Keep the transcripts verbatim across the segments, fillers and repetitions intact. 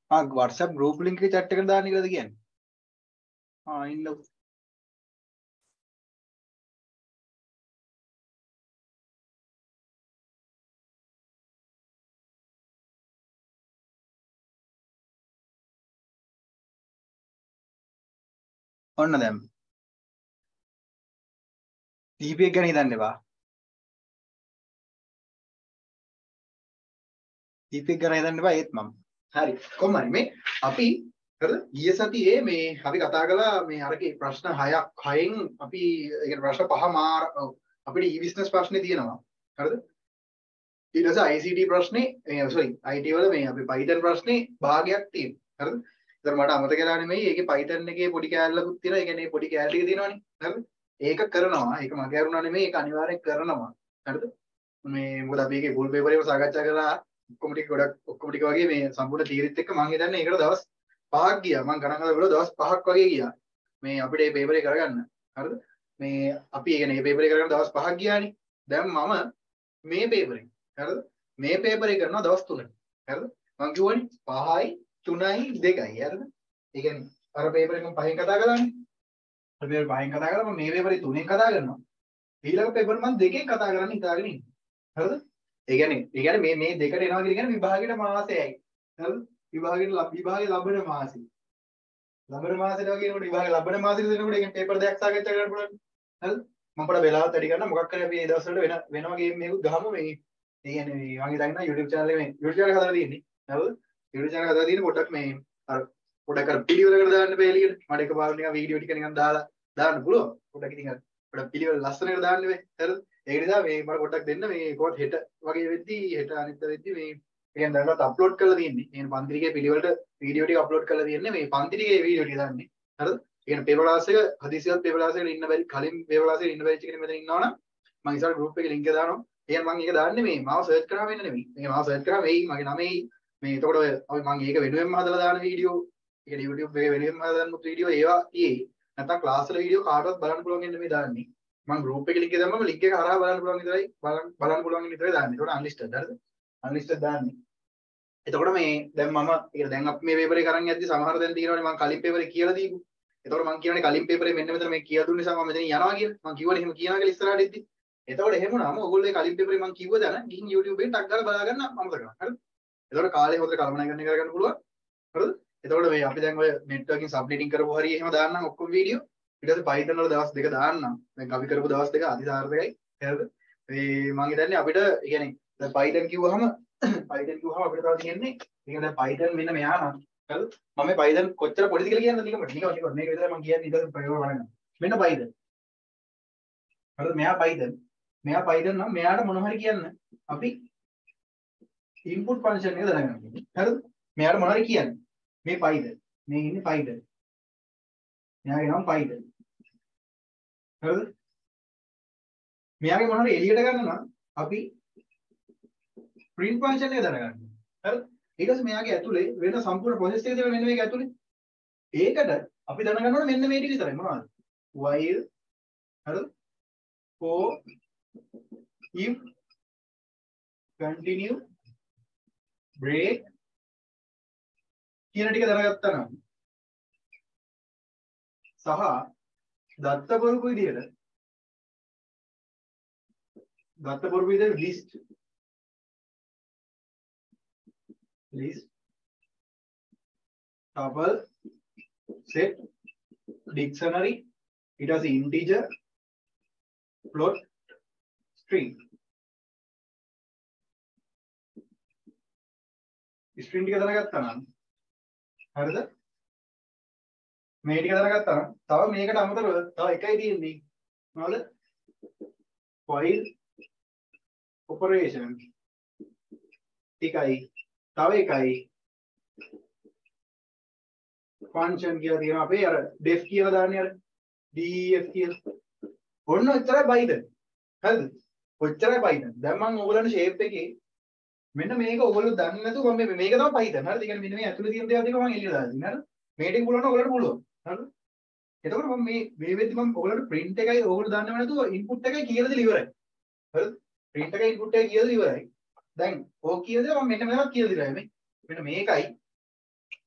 ආ WhatsApp group link එකේ chat එකට දාන්න කියලාද කියන්නේ? ආ ඉන්න ඔන්න දැන් T P එක ගැන හිතන්න එපා. T P එක ගැන හිතන්න එපා ඒත් මම. හරි. කොහොම හරි මේ අපි හරිද? ගිය සතියේ මේ අපි කතා කළා මේ අරකේ ප්‍රශ්න හයක් හයෙන් අපි ඒ කියන්නේ ප්‍රශ්න පහ මාර අපිට e-business ප්‍රශ්නේ තියෙනවා. හරිද? ඊට පස්සේ I C T ප්‍රශ්නේ sorry I T වල මේ අපි Python ප්‍රශ්නේ භාගයක් තියෙනවා. හරිද? ඒතර මට අමතක වෙලා නෙමෙයි ඒකේ Python එකේ පොඩි කෑල්ලකුත් තියෙනවා. ඒ කියන්නේ පොඩි කෑල්ල ටික තියෙනවනේ. හරිද? ඒක කරනවා. ඒක මගේ අරුණා නෙමෙයි. ඒක අනිවාර්යෙන් කරනවා. හරිද? මේ මොකද අපි ඒකේ full paper එක සාකච්ඡා කරලා ඔක්කොම ටික ගොඩක් ඔක්කොම ටික වගේ මේ සම්පූර්ණ තීරිත් එක්ක මම හිතන්නේ ඒකට දවස් පහක් ගියා. මම ගණන් කරලා බලුවා දවස් පහක් වගේ ගියා. මේ අපිට මේ paper එක කරගන්න. හරිද? මේ අපි ඒ කියන්නේ මේ paper එක කරගන්න දවස් පහක් ගියානේ. දැන් මම මේ paper එක හරිද? මේ paper එක කරනවා දවස් තුනක්. හරිද? මම කිව්වනේ පහයි තුනයි දෙකයි. හරිද? ඒ කියන්නේ අර paper එක මම පහෙන් කතා කළානේ. අර paper පහෙන් කතා කළා මම මේ paper එක තුනෙන් කතා කරනවා. ඊළඟ paper මම දෙකෙන් කතා කරන්න හිතාගෙන ඉන්නේ. හරිද? ඒ කියන්නේ ඒ කියන්නේ මේ මේ දෙකට එනවා කියන්නේ විභාගයට මාසෙයි. හරිද? විභාගයට විභාගය ලබන මාසෙ. ලබන මාසෙට වගේ නේද විභාගය ලබන මාසෙට දෙනකොට ඒකෙන් පේපර් දෙකක් සාකච්ඡා කරන්න පුළුවන්. හරිද? මම පොඩ වෙලාවක් වැඩි ගන්න මොකක් කරේ අපි මේ දවස්වල වෙන වෙනවා ගේම් මේකුත් ගහමු මේ. ඒ කියන්නේ මේ වගේ දාන්න YouTube channel එකේ මේ YouTube channel එක හදලා තියෙන්නේ. හරිද? YouTube channel එක හදලා තියෙන්නේ පොඩ්ඩක් මේ අර පොඩ්ඩක් අර පිළිවෙලකට දාන්න බෑ එළියට. මට එකපාරට නිකන් වීඩියෝ ටික නිකන් දාලා දාන්න පුළුවන්. පොඩ්ඩක් ඉතින් අර පොඩ්ඩක් පිළිවෙල ලස්සනකට දාන්න බෑ. හරිද? ඒක නිසා මේ මට පොඩ්ඩක් දෙන්න මේ කොහොමද හෙට වගේ වෙද්දි හෙට අනිත් වෙද්දි මේ කියන්නේ දැන්වත් අප්ලෝඩ් කරලා තියෙන්නේ. මේ පන්ති ටිකේ පිළිවෙලට වීඩියෝ ටික අප්ලෝඩ් කරලා තියෙන්නේ. මේ පන්ති ටිකේ වීඩියෝ ටික දාන්නේ. හරිද? ඒ කියන්නේ පේපර් ක්ලාස් එක හදිසියත් පේපර් ක්ලාස් එකට ඉන්න බැරි කලින් පේපර් ක්ලාස් එකට ඉන්න බැරි කෙනෙක් මෙතන ඉන්නවනම් මම ඉස්සරහ group එකේ link එක දානවා. ඒ කියන්නේ මම ඒක දාන්නේ මේ මාව සර්ච් කරාම වෙන්න නෙමෙයි. මේ මාව සර්ච් කරාම එයි මගේ නම එයි. මේ එතකොට ඔය අපි මම ඒක වෙනුවෙන්ම හදලා දාන වීඩියෝ ඒ කියන්නේ YouTube එකේ වෙනුවෙන්ම හදලා දාන වීඩියෝ ඒවා තියෙයි. නැත්නම් ක්ලාස් වල වීඩියෝ කාටවත් බලන්න පුළුවන් වෙන්නේ මේ දාන්නේ. මම group එකේ link එක දැම්මම link එක හරහා බලන්න පුළුවන් විතරයි බලන්න බලන්න පුළුවන් විතරයි දාන්නේ. ඒකට unlisted හරිද? unlisted දාන්නේ. එතකොට මේ දැන් මම ඒ දැන් අපි මේ paper එක අරන් යද්දි සමහර දැන් තියෙනවානේ මම කලින් paper එක කියලා දීපු. එතකොට මම කියවනේ කලින් paper එකේ මෙන්න මෙතන මේ කියලා දුන්න නිසා මම මෙතන යනවා කියලා. මම කිව්වනේ එහෙම කියනවා කියලා ඉස්සරහට ඉද්දි. එතකොට එහෙම වුණාම ඔයගොල්ලෝ ඒ කලින් paper එකේ මම කිව්ව දන ගිහින් YouTube එකෙන් ටක් ගාලා බලා ගන්න අමතක කරනවා. හරිද? එතකොට කාලේ හොඳට කළමනාකරණය කරගන්න පුළුවන්. හරිද? එතකොට මේ අපි දැන් ඔය networking subnetting කරපු හරිය එහෙම දාන්නම් ඔක්කොම වීඩියෝ. ඊට පස්සේ Python වල දවස් දෙක දාන්නම්. දැන් අපි කරපු දවස් දෙක අතිසාර්ථකයි. හරිද? මේ මම හිතන්නේ අපිට ඒ කියන්නේ දැන් Python කිව්වහම Python කිව්වහම අපිට තව තියෙන්නේ ඒ කියන්නේ Python මෙන්න මෙයා නම් හරිද? මම මේ Python කොච්චර පොඩිද කියලා කියන්නද නිකම්ම නිකම්ම නිකම්ම මේක විතරයි මම කියන්නේ ඊට පස්සේ ප්‍රයෝග කරගන්න. මෙන්න Python. හරිද? මෙයා Python. මෙයා Python නම් මෙයාට මොන හරි කියන්න අපි input function එක දැනගන්න ඕනේ. හරිද? මෙයාට මොන හරි කියන්න. මේ Python. මේ ඉන්නේ Python. මෙයාගේ නම Python. හරිද? මෙයාගේ මොන හරි එළියට ගන්න නම් අපි print function එක දැනගන්න ඕනේ. හරිද? ඊට පස්සේ මෙයාගේ ඇතුලේ වෙන සම්පූර්ණ process එක තියෙනවා මෙන්න මේක ඇතුලේ. ඒකට අපි දැනගන්න ඕනේ මෙන්න මේ ටික විතරයි මොනවද? while හරිද? for if continue break කියන ටික දැනගත්තා නම් සහ දත්ත බොරුකු විදියට දත්ත බොරුකු විදියට list list tuple set dictionary ඊට පස්සේ integer float string string ටික දැනගත්තා නම් හරිද මේ ටික දැනගත්තා නම් තව මේකට අමතරව තව එකයි තියෙන්නේ මොනවද while operation ටිකයි තව එකයි function කියලා තියෙනවා අපේ අර def කියලා දාන්නේ අර def කියලා ඔන්න ඔච්චරයි Python හරිද ඔච්චරයි Python දැන් මම ඕගොල්ලන්ට shape එකේ මෙන්න මේක ඔයගොල්ලෝ දන්නේ නැතුව මම මේක තමයි Python හරිද? ඒ කියන්නේ මෙන්න මේ ඇතුලේ තියෙන දේවල් ටික මම එළියට දාලා දෙනවා. හරිද? මේ ටික පුළුවන් නම් ඔයගොල්ලන්ට පුළුවන්. හරිද? එතකොට මම මේ මේ වෙද්දි මම ඔයගොල්ලන්ට print එකයි ඔයගොල්ලෝ දන්නව නැතුව input එකයි කියලා දෙලා ඉවරයි. හරිද? print එකයි input එකයි කියලා දෙලා ඉවරයි. දැන් ඕක කියලා දෙලා මම මෙන්න මේවත් කියලා දෙලා මේ. මෙන්න මේකයි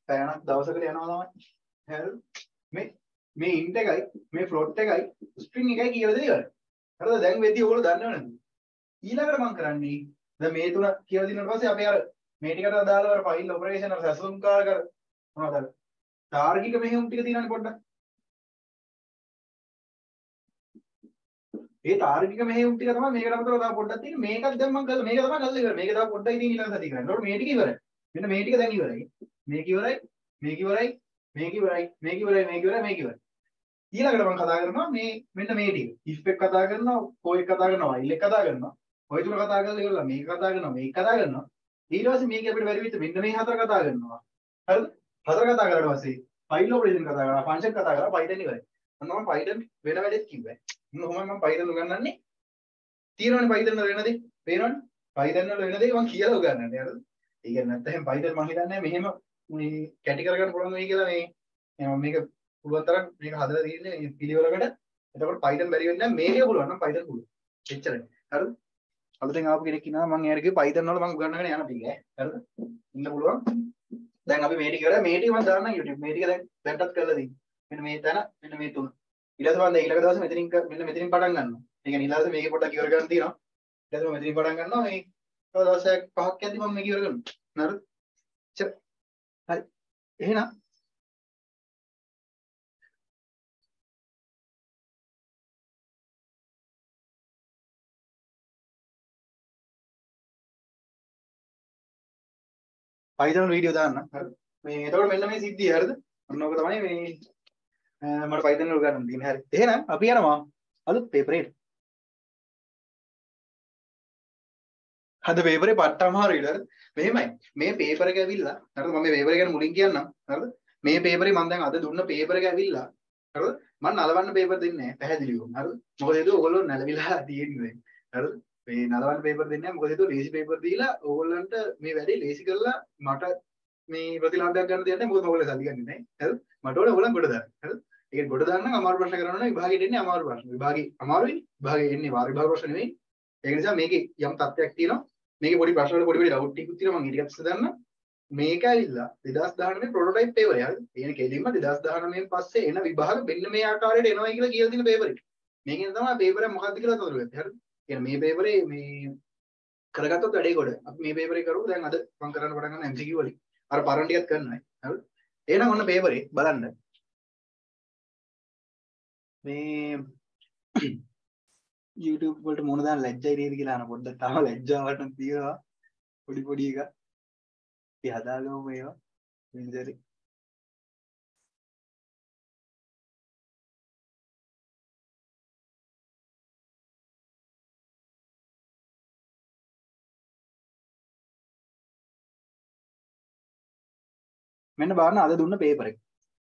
පැයනක් දවසකට යනවා තමයි. හරිද? මේ මේ int එකයි මේ float එකයි string එකයි කියලා දෙන්න ඉවරයි. හරිද? දැන් වෙද්දී ඕගොල්ලෝ දන්නව නේද? ඊළඟට මම කරන්නේ දැන් මේ තුන කියලා දිනුවාට පස්සේ අපි අර මේ ටිකට අදාළව අර ෆයිල් ඔපරේෂන් අර සැසුම් කාර කර මොනවද අර තාර්කික මෙහෙයුම් ටික තියෙනවානේ පොඩ්ඩක්. ඒ තාර්කික මෙහෙයුම් ටික තමයි මේකට අමතරව තව පොඩ්ඩක් තියෙන්නේ. මේකත් දැන් මම කළා මේක තමයි කළා ඉවරයි. මේක තව පොඩ්ඩක් ඉතින් ඊළඟ සතිය කරන්න. ඒකට මේ ටික ඉවරයි. මෙන්න මේ ටික දැන් ඉවරයි. මේක ඉවරයි. මේක ඉවරයි. මේක ඉවරයි. මේක ඉවරයි. මේක ඉවරයි. මේක ඉවරයි. ඊළඟට මම කතා කරනවා මේ මෙන්න මේ ටික. if එක කතා කරනවා, for එක කතා කරනවා, while එක කතා කරනවා. ඔය තුන කතා කරලා ඉවරලා මේක කතා කරනවා, මේක කතා කරනවා. ඊට පස්සේ මේක අපිට බැරි වෙච්ච මෙන්න මේ හතර කතා කරනවා. හරිද? හතර කතා කරලා පස්සේ file operation කතා කරනවා, function කතා කරලා Python ඉවරයි. අන්න මම Python වෙන වැඩෙත් කිව්වා. මොන කොහොමද මම Python උගන්වන්නේ? තියෙනවනේ Python වල වෙන දේ. පේනවනේ? Python වල වෙන දේ මම කියලා උගන්වන්නේ. හරිද? ඒ කියන්නේ නැත්නම් Python මම හිතන්නේ මෙහෙම මේ කැටි කරගන්න පුළුවන් වෙයි කියලා මේ මම මේක පුළුවන් තරම් මේක හදලා තියෙන්නේ පිළිවෙලකට. එතකොට Python බැරි වෙන්නේ නැහැ. මේක පුළුවන් නම් Python පුළුවන්. එච්චරයි. හරිද? අලුතෙන් ආපු කෙනෙක් ඉන්නවා මම එයාට කිව්වා Python වල මම උගන්වගෙන යන්න පිළි ඈ. හරිද? ඉන්න පුළුවන්. දැන් අපි මේ ටික කරා මේ ටික මම දාන්නම් YouTube. මේ ටික දැන් දැන්ටත් කරලා දෙන්න. මෙන්න මේ තැන මෙන්න මේ තුන. ඊට පස්සේ මම දැන් ඊළඟ දවසේ මෙතනින් මෙන්න මෙතනින් පටන් ගන්නවා. ඒ කියන්නේ ඊළඟ දවසේ මේකේ පොඩ්ඩක් ඉවර කරන්න තියෙනවා. ඊට පස්සේ මම මෙතනින් පටන් ගන්නවා. මේ තව දවසක් පහක් යද්දි මම මේක ඉවර කරනවා. හරිද? චර. හරි. එහෙනම් Python වීඩියෝ දාන්න. හරිද? මේ එතකොට මෙන්න මේ සිද්ධිය හරිද? ඔන්න ඔක තමයි මේ මට Python වල ගන්න තියෙන්නේ. හරි. එහෙනම් අපි යනවා අලුත් පේපර් එකට. හද පේපරේ පට්ටම හරියට හරිද? මෙහෙමයි. මේ පේපර් එක ඇවිල්ලා හරිද? මම මේ පේපර් එක ගැන මුලින් කියන්නම්. හරිද? මේ පේපරේ මම දැන් අද දුන්න පේපර් එක ඇවිල්ලා හරිද? මම නලවන්න පේපර් දෙන්නේ නැහැ පැහැදිලිවම. හරිද? මොකද ඒක ඕගොල්ලෝ නැලවිලා තියෙන්නේ. හරිද? මේ නලවන්න පේපර් දෙන්නේ නැහැ. මොකද ඒක ලේසි පේපර් දීලා ඕගොල්ලන්ට මේ වැඩේ ලේසි කරලා මට මේ ප්‍රතිලාභයක් ගන්න දෙයක් නැහැ. මොකද ඔයගොල්ලෝ සල්ලි ගන්නේ නැහැ. හරිද? මට ඕන ඕගොල්ලන් ගොඩ දාන්න. හරිද? ඒක ගොඩ දාන්න නම් අමාරු ප්‍රශ්න කරනවා නම් විභාගෙට එන්නේ අමාරු ප්‍රශ්න. විභාගේ අමාරුයි. විභාගේ එන්නේ වාර විභාග ප්‍රශ්න නෙවෙයි. ඒක නිසා මේකේ යම් තත්ත්වයක් තියෙනවා. මේකේ පොඩි ප්‍රශ්න වල පොඩි පොඩි ඩවුට් ටිකක් තියෙනවා. මම ඊට පස්සේ දාන්න. මේක ඇවිල්ලා දෙදාස් දහනවයේ ප්‍රොටෝටයිප් පේපර් එක. හරිද? ඒ කියන්නේ කෙලින්ම දෙදාස් දහනවයෙන් පස්සේ එන විභාග මෙන්න මේ ආකාරයට එනවා කියලා කියලා තියෙන පේපර් එක. මේකෙන් තමයි පේපර් එක මොකක්ද කියලා තෝරගත්තේ. හරිද? කියන්නේ මේ පේපරේ මේ කරගත්තොත් වැඩේ ගොඩ. අපි මේ පේපරේ කරුවෝ දැන් අද මම කරන්න පටන් ගන්න M C Q වලින්. අර පරණ ටිකත් කරන්නයි. හරිද? එහෙනම් ඔන්න පේපරේ බලන්න. මේ YouTube වලට මොන දාන ලැජ්ජයි නේද කියලා අහන පොඩ්ඩක් තාම ලැජ්ජාවට තියෙනවා. පොඩි පොඩි එක. ඉතින් හදාගමු මේවා. වෙනදරි. මෙන්න බලන්න අද දුන්න පේපර් එක.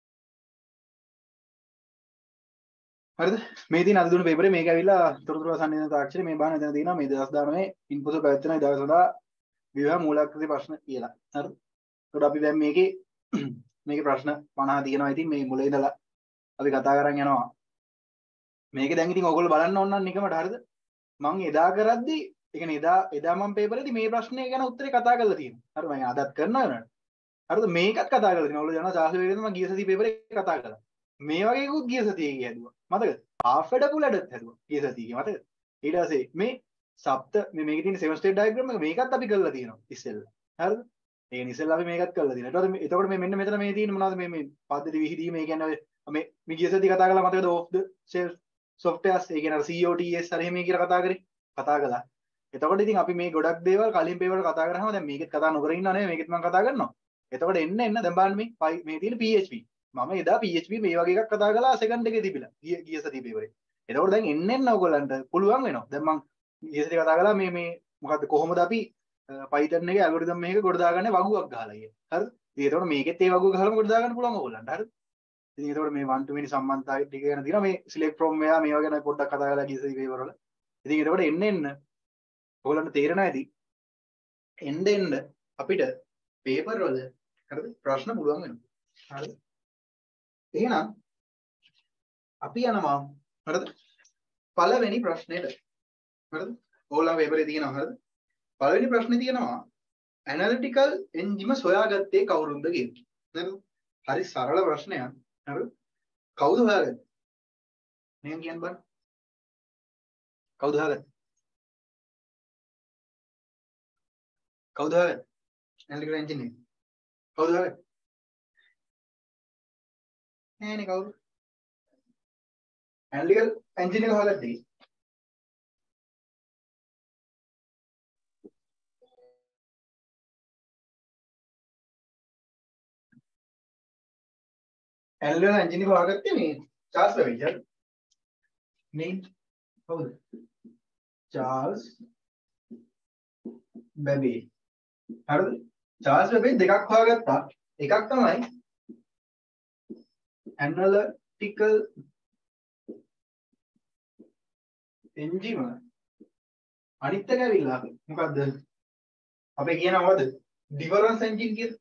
හරිද? මේ තියෙන අද දුන්න පේපරේ මේක ඇවිල්ලා තොරතුරු සම්බන්ධ තාක්ෂණය මේ බාන එතන තියෙනවා මේ දෙදාස් දහනවයේ ඉන්පුත් පැවැත්වෙන ඉදාක සඳහා විවාහ මූලාකෘති ප්‍රශ්න කියලා. හරිද? ඒකට අපි දැන් මේකේ මේකේ ප්‍රශ්න පනහ තියෙනවා. ඉතින් මේ මුල ඉඳලා අපි කතා කරන් යනවා. මේක දැන් ඉතින් ඔයගොල්ලෝ බලන්න ඕන නම් නිකමට හරිද? මම එදා කරද්දි ඒ කියන්නේ එදා එදා මම පේපරේදී මේ ප්‍රශ්නේ ගැන උත්තරේ කතා කරලා තියෙනවා. හරි මම අදත් කරනවා නේද? හරිද? මේකත් කතා කරලා තියෙනවා. ඔයගොල්ලෝ දන්නවා සාහිත්‍ය වේදෙන් මම ගිය සතියේ පේපරේ කතා කළා. මේ වගේකුත් ගිය සතියේ කියදුවා. මතකද? half a double added හැදුවා. ගිය සතියේ මතකද? ඊට පස්සේ මේ සප්ත මේ මේකේ තියෙන seven state diagram එක මේකත් අපි කරලා තියෙනවා ඉස්සෙල්ලා. හරිද? ඒ කියන්නේ ඉස්සෙල්ලා අපි මේකත් කරලා තියෙනවා. ඊට පස්සේ එතකොට මේ මෙන්න මෙතන මේ තියෙන මොනවද මේ මේ පද්ධති විහිදීම ඒ කියන්නේ මේ මේ ගිය සතියේ කතා කළා මතකද? off the shelf softwares ඒ කියන්නේ C O T S හරි එහෙම කියලා කතා කරේ. කතා කළා. එතකොට ඉතින් අපි මේ ගොඩක් දේවල් කලින් පේපර් කතා කරාම දැන් මේකෙත් කතා නොකර ඉන්නව නෙවෙයි මේකෙත් මම කතා කරනවා. එතකොට එන්න එන්න දැන් බලන්න මේ මේ තියෙන P H P. මම එදා P H P මේ වගේ එකක් කතා කළා සෙකන්ඩ් එකේ තිබිලා. ගිය ගිය සතියේ පේපරේ. එතකොට දැන් එන්න එන්න ඔයගොල්ලන්ට පුළුවන් වෙනවා. දැන් මම ගිය සතියේ කතා කළා මේ මේ මොකද්ද කොහොමද අපි Python එකේ ඇල්ගොරිතම් මේක ගොඩ දාගන්නේ වගුවක් ගහලා කියන. හරිද? ඉතින් එතකොට මේකෙත් ඒ වගුව ගහලාම ගොඩ දාගන්න පුළුවන් ඔයගොල්ලන්ට. හරිද? ඉතින් එතකොට මේ one to many සම්බන්ධතාවය ටික ගැන තියෙනවා මේ select from where මේවා ගැන පොඩ්ඩක් කතා කරලා ගිය සතියේ පේපර් වල. ඉතින් එතකොට එන්න එන්න ඔයගොල්ලන්ට තේරෙනවා ඇති. එන්න එන්න අපිට පේපර් වල හරිද ප්‍රශ්න පුළුවන් වෙනවා. හරිද? එහෙනම් අපි යනවා හරිද? පළවෙනි ප්‍රශ්නෙට. හරිද? ඕලා පේපරේ තියෙනවා හරිද? පළවෙනි ප්‍රශ්නේ තියෙනවා ඇනලිටිකල් එන්ජිම සොයාගත්තේ කවුරුන්ද කියලා. නේද? හරි සරල ප්‍රශ්නයක්. හරිද? කවුද හොයාගත්තේ? මම කියන්න බලන්න. කවුද හොයාගත්තේ? කවුද හොයාගත්තේ? Analytical engineer. කවුද හොයාගත්තේ? නෑනේ කවුරු? ඇනලිටිකල් එන්ජිනියර් හොයාගත්තේ. ඇනලිටිකල් එන්ජිනියර් හොයාගත්තේ මේ චාල්ස් බැබේජ් හරි. මේ කවුද? Charles Babbage. හරිද? චාල්ස් බැබේජ් දෙකක් හොයාගත්තා. එකක් තමයි ඇනලිටිකල් එන්ජිම. අනිත් එක ඇවිල්ලා මොකද්ද? අපි කියනවද? ඩිෆරන්ස් එන්ජින් කියලා.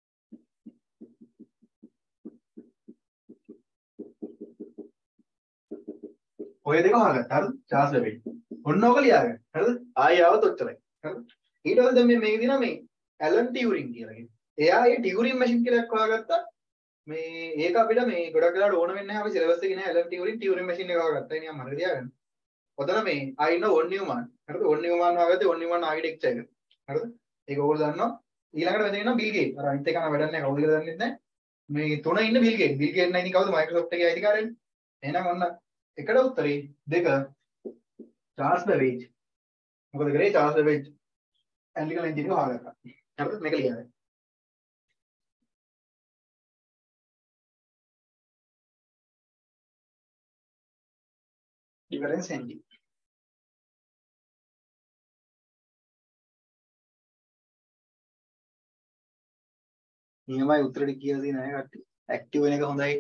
ඔය දෙක හොයාගත්තා. හරිද? Charles Babbage. ඔන්න ඔක ලියාගන්න. හරිද? ආයෙ આવත් ඔච්චරයි. හරිද? ඊට පස්සේ දැන් මේ මේක දිනා මේ ඇලන් ටියුරින් කියලා කියන්නේ. එයා ඒ ටියුරින් මැෂින් කියලා එකක් හොයාගත්තා. මේ ඒක අපිට මේ ගොඩක් වෙලාවට ඕන වෙන්නේ නැහැ. අපි සිලබස් එකේ නෑ ඇලන් ටියුරින් ටියුරින් මැෂින් එක හොයාගත්තා. ඉතින් මම මතක තියාගන්න. ඔතන මේ I know one Newman. හරිද? one Newman හොයාගත්තේ one Newman ආකිටෙක්චර් එක. හරිද? ඒක ඕගොල්ලෝ දන්නවා. ඊළඟට මෙතන ඉන්නවා බිල් ගේට්. අර අනිත් එක නම් වැඩක් නැහැ. කවුද කියලා දන්නේ නැහැ. මේ තුන ඉන්න බිල් ගේට්. බිල් ගේට් නම් ඉතින් කවුද? Microsoft එකේ අයිතිකාරයනේ. එහෙනම් ඔන්න එකට උත්තරේ දෙක චාල්ස් බැබේජ්. මොකද කරේ චාල්ස් බැබේජ් ඇනලිටිකල් එන්ජින් එක හොයාගත්තා. හරිද? මේක ලියන්න. Difference engine. නියමයි උත්තරෙට කියලා තියෙන අය කට්ටිය. ඇක්ටිව් වෙන එක හොඳයි.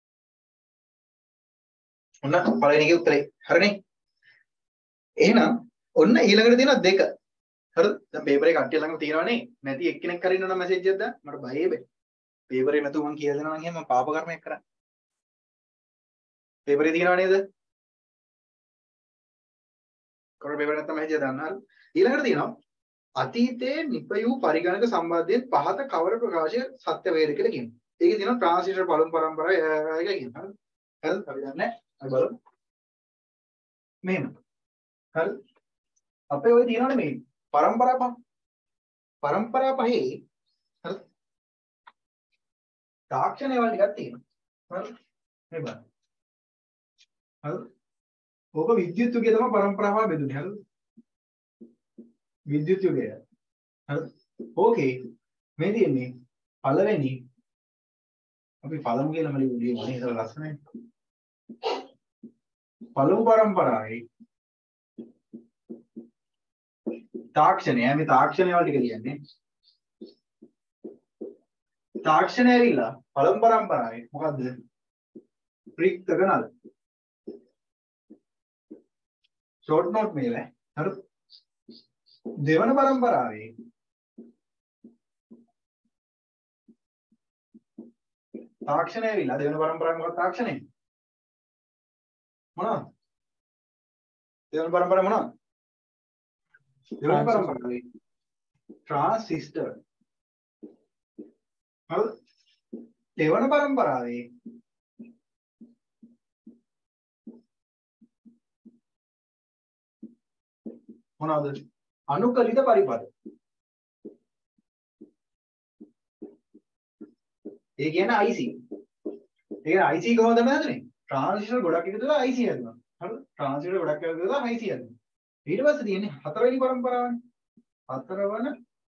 ඔන්න පළවෙනි එකේ උත්තරේ. හරිනේ? එහෙනම් ඔන්න ඊළඟට තියෙනවා දෙක. හරිද? දැන් පේපර් එක කට්ටිය ළඟම තියෙනවනේ. නැති එක්කෙනෙක් හරි ඉන්නවනම් මැසේජ් එකක් දාන්න. මට බයයි බෑ. පේපර් එක නැතුව මම කියලා දෙනවා නම් එහෙම මම පාප කර්මයක් කරන්නේ. පේපර් එක තියෙනව නේද? කොර පේපර් නැත්තම් මැසේජ් එක දාන්න. හරි. ඊළඟට තියෙනවා අතීතයේ නිපයූ පරිගණක සම්බන්ධයෙන් පහත කවර ප්‍රකාශය සත්‍ය වේද කියලා කියනවා. ඒකේ තියෙනවා ට්‍රාන්සිස්ටර් බලමු පරම්පරාව කියලා කියනවා. හරිද? හරිද? අපි දන්නේ. අපි බලමු. මෙහෙම. හරි. අපේ ඔය තියෙනවනේ මේ පරම්පරා පහ. පරම්පරා පහේ හරි. තාක්ෂණය වල ටිකක් තියෙනවා. හරි. මේ බලන්න. හරි. ඕක විද්‍යුත් යුගය තමයි පරම්පරාව බෙදුනේ. හරිද? විද්‍යුත් යුගය. හරි. ඕකේ මේ තියෙන්නේ පළවෙනි අපි පළමු කියලා මම ලියුවේ ඒක ලස්සනයි. පළමු පරම්පරාවේ තාක්ෂණය මේ තාක්ෂණය වල ටික කියන්නේ. තාක්ෂණය ඇවිල්ලා පළමු පරම්පරාවේ මොකද්ද? රික්තක නල. ෂෝට් නෝට් මේල. හරි. දෙවන පරම්පරාවේ තාක්ෂණය ඇවිල්ලා දෙවන පරම්පරාවේ මොකක්ද තාක්ෂණය? මොනවද? දෙවන පරම්පරාව මොනවද? දෙවන පරම්පරාවේ ට්‍රාන්සිස්ටර්. හරි. දෙවන පරම්පරාවේ මොනවද? අනුකලිත පරිපථ. ඒ කියන්නේ I C. ඒ කියන්නේ I C කොහොමද හදන්නේ? ට්‍රාන්සිස්ටර් ගොඩක් එකතු වෙලා I C හදනවා. හරිද? ට්‍රාන්සිස්ටර් ගොඩක් එකතු වෙලා I C හදනවා. ඊට පස්සේ තියෙන්නේ හතරවෙනි පරම්පරාවනේ. හතරවන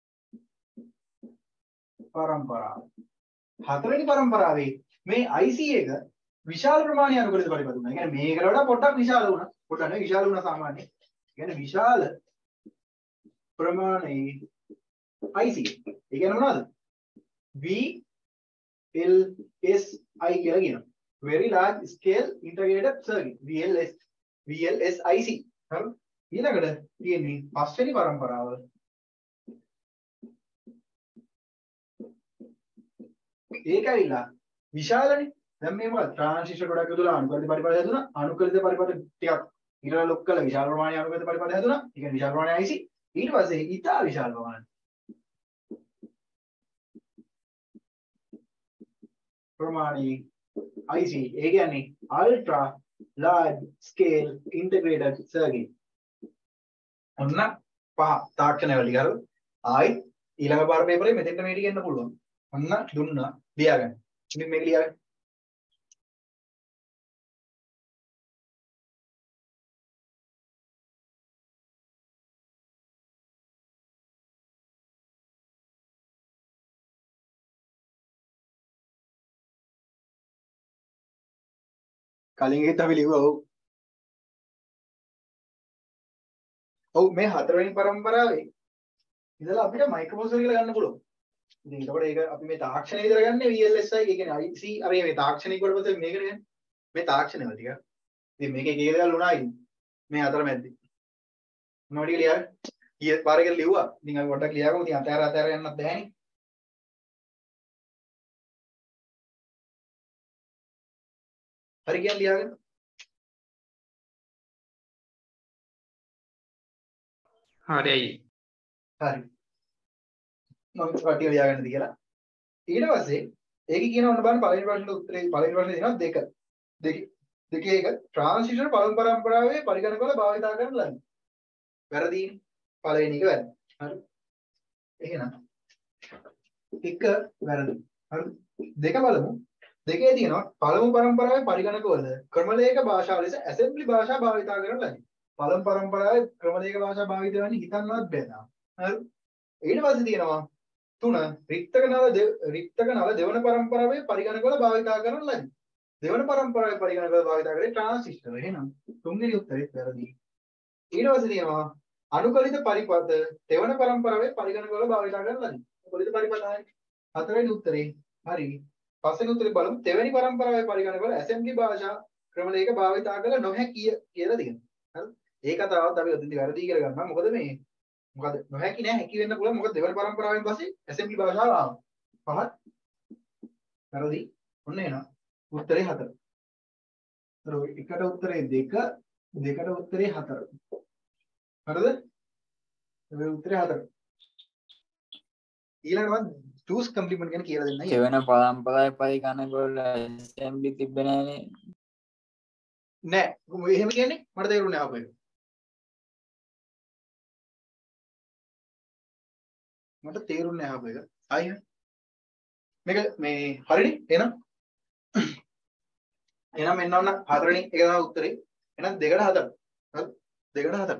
පරම්පරාව. හතරවෙනි පරම්පරාවේ මේ I C එක විශාල ප්‍රමාණයක් අනුකලිත පරිපථ වුණා. ඒ කියන්නේ මේකට වඩා පොඩ්ඩක් විශාල වුණා. පොඩ්ඩක් නෙවෙයි විශාල වුණා සාමාන්‍යයෙන්. ඒ කියන්නේ විශාල ප්‍රමාණයේ I C. ඒ කියන්නේ මොනවද? V L S I කියලා කියනවා. Very large scale integrated circuit. V L S V L S I C. හරි. ඊළඟට තියෙන්නේ පස්වෙනි පරම්පරාව. ඒක ඇවිල්ලා විශාලනේ. දැන් මේ මොකද? ට්‍රාන්සිස්ටර් ගොඩක් යොදලා අනුකලිත පරිපථ හැදුනා. අනුකලිත පරිපථ ටිකක් ඊළඟ ලොක් කළා විශාල ප්‍රමාණයක් අනුකලිත පරිපථ හැදුනා. ඒ කියන්නේ විශාල ප්‍රමාණයක් I C. ඊට පස්සේ ඉතා විශාල ප්‍රමාණයක් ප්‍රමාණී I C ඒ කියන්නේ ultra large scale integrated circuit. ඔන්න පහ තාක්ෂණය වලින් හරි ආයි ඊළඟ පාර පේපරේ මෙතෙන්ට මේ ටික එන්න පුළුවන්. ඔන්න දුන්නා ලියා ගන්න. ඉතින් මේක ලියා ගන්න. කලින් එකත් අපි ලිව්වා ඔව්. ඔව් මේ හතරවෙනි පරම්පරාවේ ඉතලා අපිට මයික්‍රෝප්‍රොසෙසර් කියලා ගන්න පුළුවන්. ඉතින් ඒකට ඒක අපි මේ තාක්ෂණය විතර ගන්න V L S I ඒ කියන්නේ I C අර මේ තාක්ෂණික කොට පස්සේ මේක නේ මේ තාක්ෂණය වල ටික. ඉතින් මේකේ එක දේවල් වුණා ඉතින් මේ අතර මැද්දේ. මොනවද ටික ලියන්නේ? ඊයේ පාර එක ලිව්වා. ඉතින් අපි පොඩ්ඩක් ලියාගමු. ඉතින් අතෑර අතෑර යන්නත් බෑනේ. හරි කියන්නේ ලියාගන්න. හරි අයියේ. හරි. මම කටිය ලියාගන්නද කියලා. ඊට පස්සේ ඒකේ කියන ඔන්න බලන්න පළවෙනි ප්‍රශ්නෙට උත්තරේ පළවෙනි ප්‍රශ්නේ දෙනවා දෙක. දෙක දෙකේ එක ට්‍රාන්සිස්ටර් පළමු පරම්පරාවේ පරිගණක වල භාවිතා කරන ලදී. වැරදීනේ. පළවෙනි එක වැරදි. හරි. එහෙනම් එක වැරදි. හරි. දෙක බලමු. දෙකේ තියෙනවා පළමු පරම්පරාවේ පරිගණක වල ක්‍රමලේඛ භාෂාව ලෙස ඇසෙම්බලි භාෂා භාවිතා කරන ලදී. පළමු පරම්පරාවේ ක්‍රමලේඛ භාෂා භාවිත වෙන්නේ හිතන්නවත් බෑ තාම. හරි. ඊට පස්සේ තියෙනවා තුන රික්තක නල රික්තක නල දෙවන පරම්පරාවේ පරිගණක වල භාවිතා කරන ලදී. දෙවන පරම්පරාවේ පරිගණක වල භාවිතා කරේ ට්‍රාන්සිස්ටර්. එහෙනම් තුන්වෙනි උත්තරේ වැරදි. ඊට පස්සේ තියෙනවා අනුකලිත පරිපථ දෙවන පරම්පරාවේ පරිගණක වල භාවිතා කරන ලදී. අනුකලිත පරිපථයි. හතරවෙනි උත්තරේ හරි. පස්වෙනි උත්තරේ බලමු. දෙවෙනි පරම්පරාවේ පරිගණක වල ඇසෙම්බලි භාෂා ක්‍රමලේඛ භාවිතා කළ නොහැකිය කියලා තියෙනවා. හරි. ඒ කතාවත් අපි ඔතනදි වැරදි කියලා ගන්නවා. මොකද මේ මොකද නොහැකි නෑ හැකි වෙන්න පුළුවන්. මොකද දෙවන පරම්පරාවෙන් පස්සේ ඇසෙම්බලි භාෂාව ආවා. පහත් වැරදි. ඔන්න එනවා. උත්තරේ හතර. හරි. එකට උත්තරේ දෙක, දෙකට උත්තරේ හතර. හරිද? මේ උත්තරේ හතර. ඊළඟට choose complement ගැන කියලා දෙන්නයි. දෙවන පරම්පරාවේ පරිගණක වල ඇසෙම්බලි තිබ්බේ නෑනේ. නෑ. එහෙම කියන්නේ මට තේරුන්නේ නැහැ අපේ. මට තේරුන්නේ නැහැ අපේ. ආයෙ මේක මේ හරිනේ එහෙනම් එහෙනම් එන්න ඕන හතරවෙනි එක තමයි උත්තරේ. එහෙනම් දෙකට හතර. හරි? දෙකට හතර.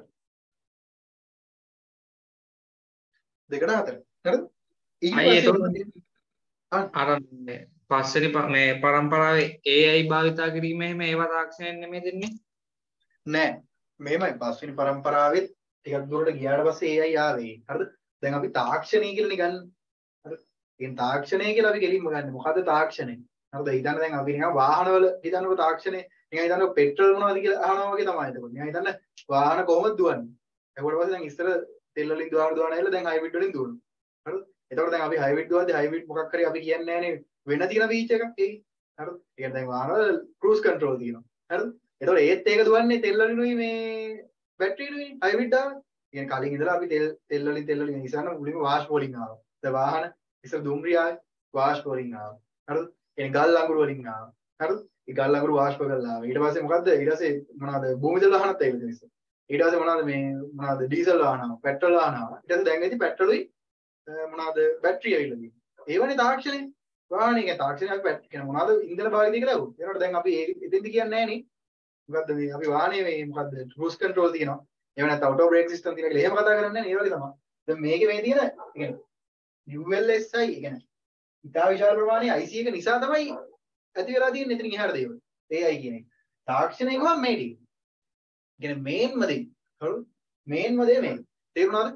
දෙකට හතර. හරිද? ඊට පස්සේ අර පස්වෙනි මේ පරම්පරාවේ A I භාවිතා කිරීම එහෙම ඒවා තාක්ෂණයෙන් නෙමෙයි දෙන්නේ. නෑ. මේමයි පස්වෙනි පරම්පරාවෙත් ටිකක් දුරට ගියාට පස්සේ A I ආවේ. හරිද? දැන් අපි තාක්ෂණය කියලානේ ගන්න. හරි? ඒ තාක්ෂණය කියලා අපි ගෙලින්ම ගන්න. මොකද්ද තාක්ෂණය? හරිද? හිතන්න දැන් අපි නිකන් වාහනවල හිතන්නකො තාක්ෂණය නිකන් හිතන්නකො පෙට්‍රල් මොනවද කියලා අහනවා වගේ තමයි එතකොට. නිකන් හිතන්න වාහන කොහොමද දුවන්නේ? ඒකට පස්සේ දැන් ඉස්සර තෙල් වලින් දුවන දුවන ඇවිල්ලා දැන් හයිබ්‍රිඩ් වලින් දුවනවා. හරිද? එතකොට දැන් අපි හයිබ්‍රිඩ් දුවද්දි හයිබ්‍රිඩ් මොකක් හරි අපි කියන්නේ නැහැනේ වෙන තියෙන ෆීචර් එකක් ඒකේ. හරිද? ඒ කියන්නේ දැන් වාහනවල ක්‍රූස් කන්ට්‍රෝල් තියෙනවා. හරිද? එතකොට ඒත් ඒක දුවන්නේ තෙල් වලිනුයි මේ බැටරියනුයි හයිබ්‍රිඩ් ආවා. කියන්නේ කලින් ඉඳලා අපි තෙල් තෙල් වලින් තෙල් වලින් ඉස්සන්න මුලින්ම වාෂ්ප වලින් ආවා. දැන් වාහන ඉස්සර දුම්රිය ආවේ වාෂ්ප වලින් ආවා. හරිද? කියන්නේ ගල් අඟුරු වලින් ආවා. හරිද? ඒ ගල් අඟුරු වාෂ්ප කරලා ආවා. ඊට පස්සේ මොකද්ද? ඊට පස්සේ මොනවද? භූමිතල වාහනත් ඒක තියෙන ඉස්සර. ඊට පස්සේ මොනවද මේ මොනවද? ඩීසල් වාහන ආවා. පෙට්‍රල් වාහන ආවා. ඊට පස්සේ දැන් ඉතින් පෙට්‍රලුයි මොනවද? බැටරිය ඇවිල්ලා තියෙනවා. ඒවනේ තාක්ෂණය. වාහනේ කියන්නේ තාක්ෂණයක් බැටරි කියන මොනවද? ඉන්ධන භාවිතය කියලා අහුවෝ. ඒනකොට දැන් අපි එතෙන්දි කියන්නේ නැහැ නේ. මොකද්ද මේ අපි වාහනේ මේ මොකද්ද? ක්‍රූස් කන්ට්‍රෝල් තියෙනවා. එහෙම නැත්නම් ඔටෝ බ්‍රේක් සිස්ටම් තියෙනවා කියලා එහෙම කතා කරන්නේ නැහැ. ඒ වගේ තමයි. දැන් මේකේ මේ තියෙන කියන්නේ U L S I කියන්නේ ඉතා විශාල ප්‍රමාණයේ I C එක නිසා තමයි ඇති වෙලා තියෙන්නේ ඉතින් එහාට දේවල්. A I කියන එක. තාක්ෂණය ගමන් මේ ටික. කියන්නේ මේන්ම දේ. හරිද? මේන්ම දේ මේ. තේරුණාද?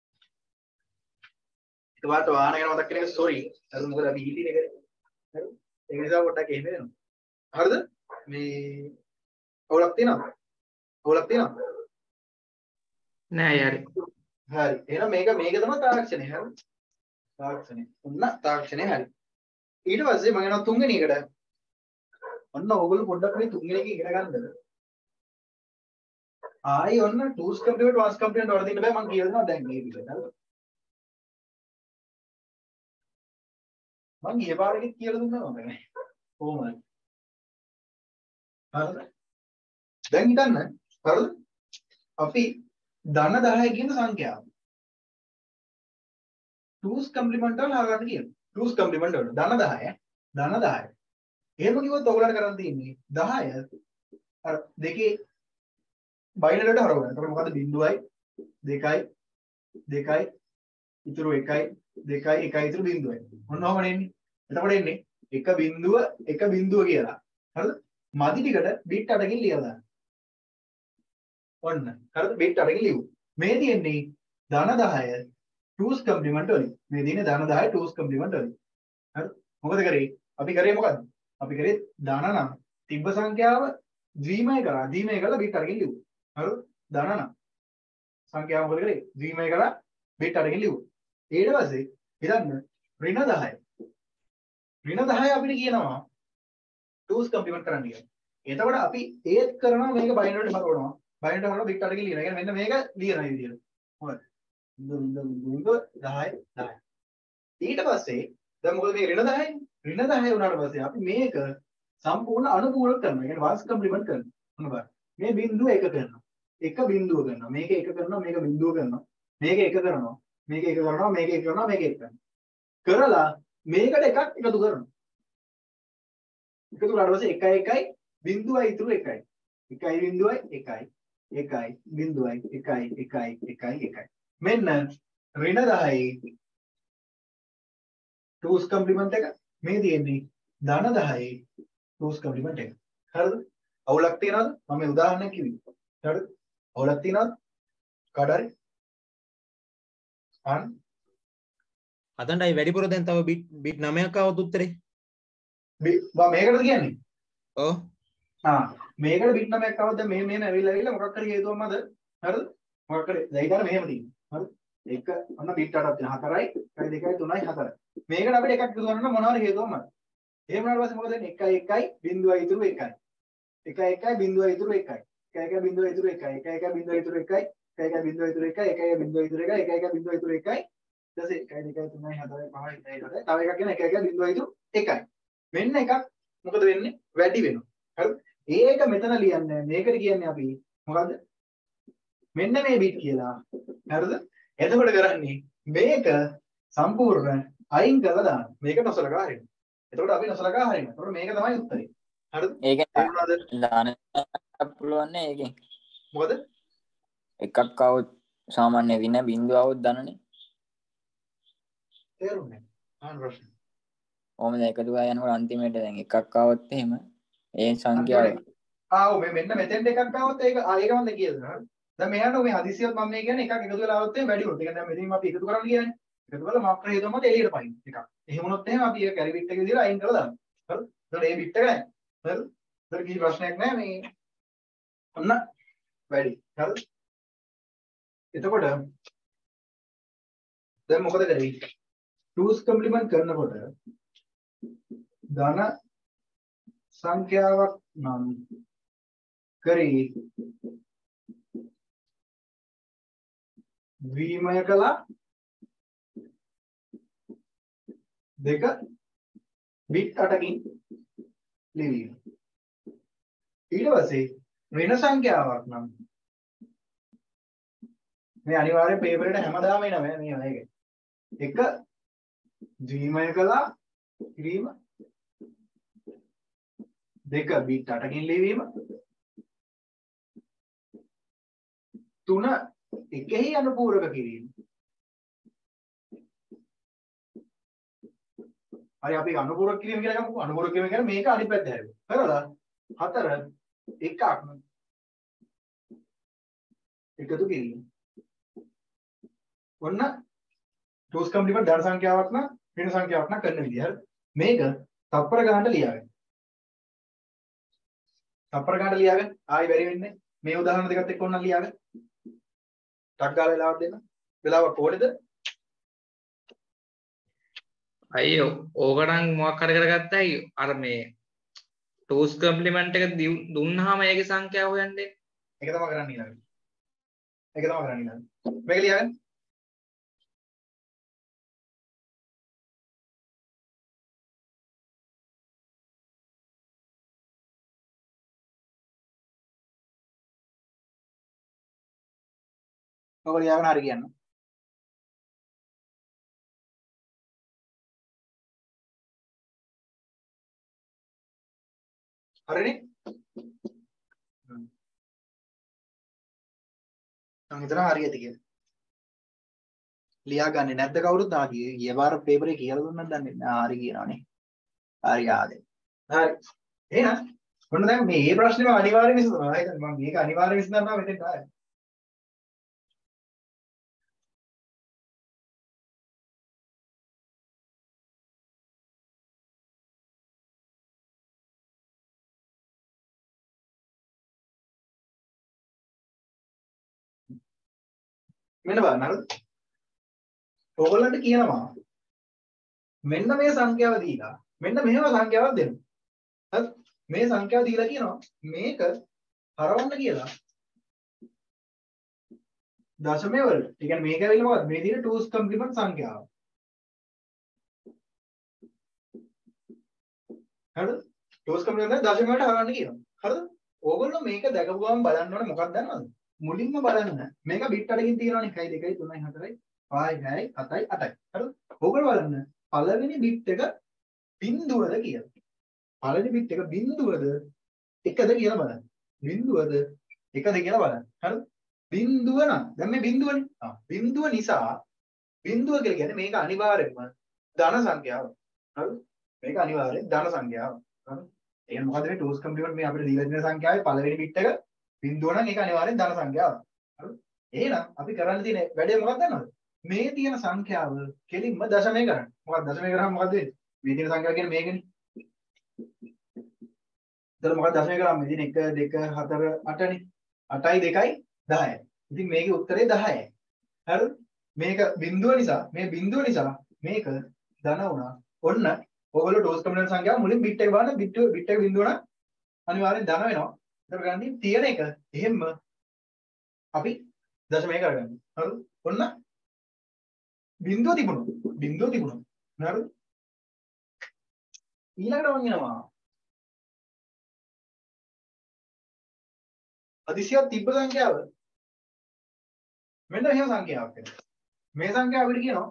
ඒකට වාහන ගැන මතක් කරගෙන sorry. හරිද? මොකද අපි හිටිනේ කරේ. හරිද? ඒක නිසා පොඩ්ඩක් එහෙම වෙනවා. හරිද? මේ අවුලක් තියෙනවද? අවුලක් තියෙනවද? නෑ යාරි. හරි. එහෙනම් මේක මේක තමයි තාක්ෂණය. හරිද? තාක්ෂණය. ඔන්න තාක්ෂණය හරි. ඊට පස්සේ මම යනවා තුන්වෙනි එකට. ඔන්න ඕගොල්ලෝ පොඩ්ඩක් මේ තුන්වෙනි එක ඉගෙන ගන්නද? ආයි ඔන්න tools computer advanced computer වල දෙන්න බෑ මම කියලා දෙනවා දැන් මේ විදිහට. හරිද? මම ගිය පාරෙත් කියලා දුන්නා නේද? කොහොමද? හරිද? දැන් හිතන්න හරිද? අපි ධන දහය කියන සංඛ්‍යාව two's complement වල හරගන්න කියනවා. two's complement වල ධන දහය ධන දහය. එහෙම කිව්වොත් ඔයගොල්ලන්ට කරන් තියෙන්නේ දහය අර දෙකේ බයිනරි වලට හරවගන්න. එතකොට මොකද බිංදුවයි දෙකයි දෙකයි ඉතුරු එකයි දෙකයි එකයි ඉතුරු බිංදුවයි. ඔන්න ඔහම එන්නේ. එතකොට එන්නේ එක බිංදුව එක බිංදුව කියලා. හරිද? මදි ටිකට බිට් අටකින් ලියලා දාන්න. ඔන්න. හරිද? බිට් අටකින් ලියමු. මේ තියෙන්නේ ධන දහය two's complement වලින්. මේ තියෙන්නේ ධන දහය two's complement වලින්. හරිද? මොකද කරේ? අපි කරේ මොකද්ද? අපි කරේ ධන නම් තිබ්බ සංඛ්‍යාව ද්විමය කරා. ද්විමය කරලා බිට් අටකින් ලියුවා. හරිද? ධන නම් සංඛ්‍යාව මොකද කරේ? ද්විමය කරලා බිට් අටකින් ලියුවා. ඊට පස්සේ හිතන්න ඍණ දහය. ඍණ දහය අපිට කියනවා two's complement කරන්න කියලා. එතකොට අපි ඒත් කරනවා මේක බයිනරි වලට හරවනවා. බයිනරි හරවලා බිට් අටකින් ලියනවා. කියන්නේ මෙන්න මේක ලියන විදියට. හොඳයි. බිංදුව දහය දහය. ඊට පස්සේ දැන් මොකද මේ ඍණ දහයනේ? ඍණ දහය වුණාට පස්සේ අපි මේක සම්පූර්ණ අනුපූරක කරනවා. කියන්නේ වර්ස් කම්ප්ලිමන්ට් කරනවා. මොන බලන්න. මේ බිංදුව එක කරනවා. එක බිංදුව කරනවා. මේක එක කරනවා. මේක බිංදුව කරනවා. මේක එක කරනවා. මේක එක කරනවා. මේක එක කරනවා. මේක එක කරනවා. කරලා මේකට එකක් එකතු කරනවා. එකතු කරලා ඊට පස්සේ එකයි එකයි බිංදුවයි ඉතුරු එකයි. එකයි බිංදුවයි එකයි. එකයි බිංදුවයි එකයි එකයි එකයි එකයි. මෙන්න ඍණ දහයේ two's complement එක මේ තියෙන්නේ ධන දහයේ two's complement එක. හරිද? අවුලක් තියනවද? මම මේ උදාහරණයක් කිව්වේ. හරිද? අවුලක් තියනවද? කාටරි? අන් අතන්ටයි වැඩිපුර දැන් තව බිට් බිට් නවයක් ආවොත් උත්තරේ. මම මේකටද කියන්නේ? ඔව්. ආ මේකට බිට් නවයක් ආවොත් දැන් මෙහෙම මෙහෙම ඇවිල්ලා ඇවිල්ලා මොකක් හරි හේතුවක් මත හරිද? මොකක් හරි දැන් ඊට මෙහෙම තියෙනවා. හරිද? එක ඔන්න බිට් අටක් තියෙනවා. හතරයි, එකයි දෙකයි තුනයි හතරයි. මේකට අපිට එකක් එකතු කරන්න මොනවා හරි හේතුවක් මත. එහෙම වුණාට පස්සේ මොකද වෙන්නේ? එකයි එකයි බිංදුවයි ඉතුරු එකයි. එකයි එකයි බිංදුවයි ඉතුරු එකයි. එකයි එකයි බිංදුවයි ඉතුරු එකයි. එකයි එකයි බිංදුවයි ඉතුරු එකයි. එකයි එකයි බිංදුවයි ඉතුරු එකයි. එකයි එකයි බිංදුවයි ඉතුරු එකයි. එකයි එකයි බිංදුවයි ඉතුරු එකයි. ඊට පස්සේ එකයි දෙකයි තුනයි හතරයි පහයි හයයි හතයි. තව එකක් කියන එකයි එකයි බිංදුවයි ඉතුරු එකයි. මෙන්න එකක් මොකද වෙන්නේ? වැඩි වෙනවා. හරිද? ඒක මෙතන ලියන්නේ මේකට කියන්නේ අපි මොකද්ද? මෙන්න මේ බිට් කියලා. හරිද? එතකොට කරන්නේ මේක සම්පූර්ණ අයින් කරලා දාන්න. මේක නොසලකා හරින්න. එතකොට අපි නොසලකා හරින්න. එතකොට මේක තමයි උත්තරේ. හරිද? ඒකෙන් තේරුණාද? දාන්න පුළුවන් නේ ඒකෙන්. මොකද? එකක් આવොත් සාමාන්‍ය වින බිංදුව આવොත් දනනේ. තේරුණේ? ආන් ප්‍රශ්න. ඕම දැන් එකතු කරලා යනකොට අන්තිමේට දැන් එකක් આવොත් එහෙම ඒ සංඛ්‍යාව ආ ඔව් මේ මෙන්න මෙතෙන්ට එකක් આવොත් ඒක ආ ඒක මම කියනවා. හරිද? දැන් මෙහාට මේ හදිසියොත් මම මේ කියන්නේ එකක් එකතු වෙලා આવොත් එහෙම වැඩි වුණොත්. ඒ කියන්නේ දැන් මෙතනින් අපි එකතු කරන්න කියන්නේ. එකතු කරලා මාත්‍ර හේතුව මත එළියට පයින් එකක්. එහෙම වුණොත් එහෙම අපි ඒක කැරි බිට් එක විදිහට අයින් කරලා දානවා. හරිද? එතකොට මේ බිට් එක නැහැ. හරිද? ඒතර කිසි ප්‍රශ්නයක් නැහැ මේ ඔන්න වැඩි. හරිද? එතකොට දැන් මොකද කරේ? two's complement කරනකොට ධන සංඛ්‍යාවක් නම් කරේ ද්විමය කළා දෙක බිට් අටකින් ලිවීම. ඊට පස්සේ ඍණ සංඛ්‍යාවක් නම් මේ අනිවාර්යෙන් පේපර් එකට හැමදාම එනවා මේ මේක. එක ද්විමය කළා කිරීම දෙක බිට් අටකින් ලිවීම තුන එකෙහි අනුපූරක කිරීම. හරි අපි අනුපූරක කිරීම කියලා ගමුකෝ. අනුපූරක කිරීම කියන්නේ මේක අනිත් පැත්ත හැරෙනවා. කරලා හතර එකක් එකතු කිරීම. ඔන්න two's complement ධන සංඛ්‍යාවක් නම් ඍණ සංඛ්‍යාවක් නම් කරන විදිය. හරි මේක තප්පර ගන්නට ලියාගන්න. තප්පර ගන්නට ලියාගන්න. ආයි බැරි වෙන්නේ මේ උදාහරණ දෙකත් එක්ක ඕනනම් ලියාගන්න. ටක් ගාලා වෙලාවක් දෙන්න. වෙලාවක් ඕනේද? අයියෝ ඕකනම් මොකක් හරි කරගත්තා අයියෝ. අර මේ two's complement එක දුන්නාම ඒකේ සංඛ්‍යාව හොයන්නේ. ඒක තමයි කරන්න ඊළඟට. ඒක තමයි කරන්න ඊළඟට. මේක ලියාගන්න. ඔක ලියාගෙන හරි කියන්න. හරිනේ? මම හිතනවා හරියට කියලා. ලියා ගන්නේ නැද්ද කවුරුත්? ආ ගිය වාර පේපරේ කියලා දුන්නත් දන්නේ නැහැ. හරි කියනවානේ. හරි ආදේ. හරි. එහෙනම් මොන දැන් මේ මේ ප්‍රශ්නේම අනිවාර්යෙන් විසඳනවා. හරිද? මම මේක අනිවාර්යෙන් විසඳනවා මෙතෙන් ආයේ. මෙන්න බලන්න හරිද? ඔයගොල්ලන්ට කියනවා මෙන්න මේ සංඛ්‍යාව දීලා මෙන්න මෙහෙම සංඛ්‍යාවක් දෙන්න. හරි? මේ සංඛ්‍යාව දීලා කියනවා මේක හරවන්න කියලා. දශමය වලට. ඒ කියන්නේ මේක ඇවිල්ලා මොකද්ද? මේ තියෙන two's complement සංඛ්‍යාව. හරිද? two's complement දශමය වලට හරවන්න කියනවා. හරිද? ඕගොල්ලෝ මේක දැකපු ගමන් බලන්න ඕනේ මොකක්ද දන්නවද? මුලින්ම බලන්න මේක බිට් අටකින් තියෙනවනේ එකයි දෙකයි තුනයි හතරයි පහයි හයයි හතයි අටයි. හරිද? ඕගොල්ලෝ බලන්න පළවෙනි බිට් එක බිංදුවද කියලා. පළවෙනි බිට් එක බිංදුවද එකද කියලා බලන්න. බිංදුවද එකද කියලා බලන්න. හරිද? බිංදුව නම් දැන් මේ බිංදුවනේ. ආ බිංදුව නිසා බිංදුව කියලා කියන්නේ මේක අනිවාර්යයෙන්ම ධන සංඛ්‍යාවක්. හරිද? මේක අනිවාර්යයෙන් ධන සංඛ්‍යාවක්. හරිද? එහෙනම් මොකද මේ two's complement මේ අපිට දීලා තියෙන සංඛ්‍යාවේ පළවෙනි බිට් එක බිංදුව නම් ඒක අනිවාර්යෙන් ධන සංඛ්‍යාවක්. හරිද? එහෙනම් අපි කරන්න තියෙන වැඩේ මොකක්ද දන්නවද? මේ තියෙන සංඛ්‍යාව කෙලින්ම දශමය කරන්න. මොකක්ද දශමය කරාම මොකද වෙන්නේ? මේ තියෙන සංඛ්‍යාව කියන්නේ මේකනේ. එතකොට මොකක්ද දශමය කරාම මේ තියෙන එක දෙක හතර අටනේ. අටයි දෙකයි දහයයි. ඉතින් මේකේ උත්තරේ දහයයි. හරිද? මේක බිංදුව නිසා මේ බිංදුව නිසා මේක ධන වුණා. ඔන්න ඔයගොල්ලෝ two's complement සංඛ්‍යාව මුලින් බිට් එක බලන්න බිට් බිට් එක බිංදුව නම් අනිවාර්යෙන් ධන වෙනවා. ඒතර ගන්නේ තියෙන එක එහෙම අපි දශමය කරගන්න. හරිද? ඔන්න බිංදුව තිබුණා. බිංදුව තිබුණා. හරිද? ඊළඟට මම යනවා. අදිසියක් තිබ්බ සංඛ්‍යාව මෙන්න මෙහෙම සංඛ්‍යාවක් වෙනවා. මේ සංඛ්‍යාව අපිට කියනවා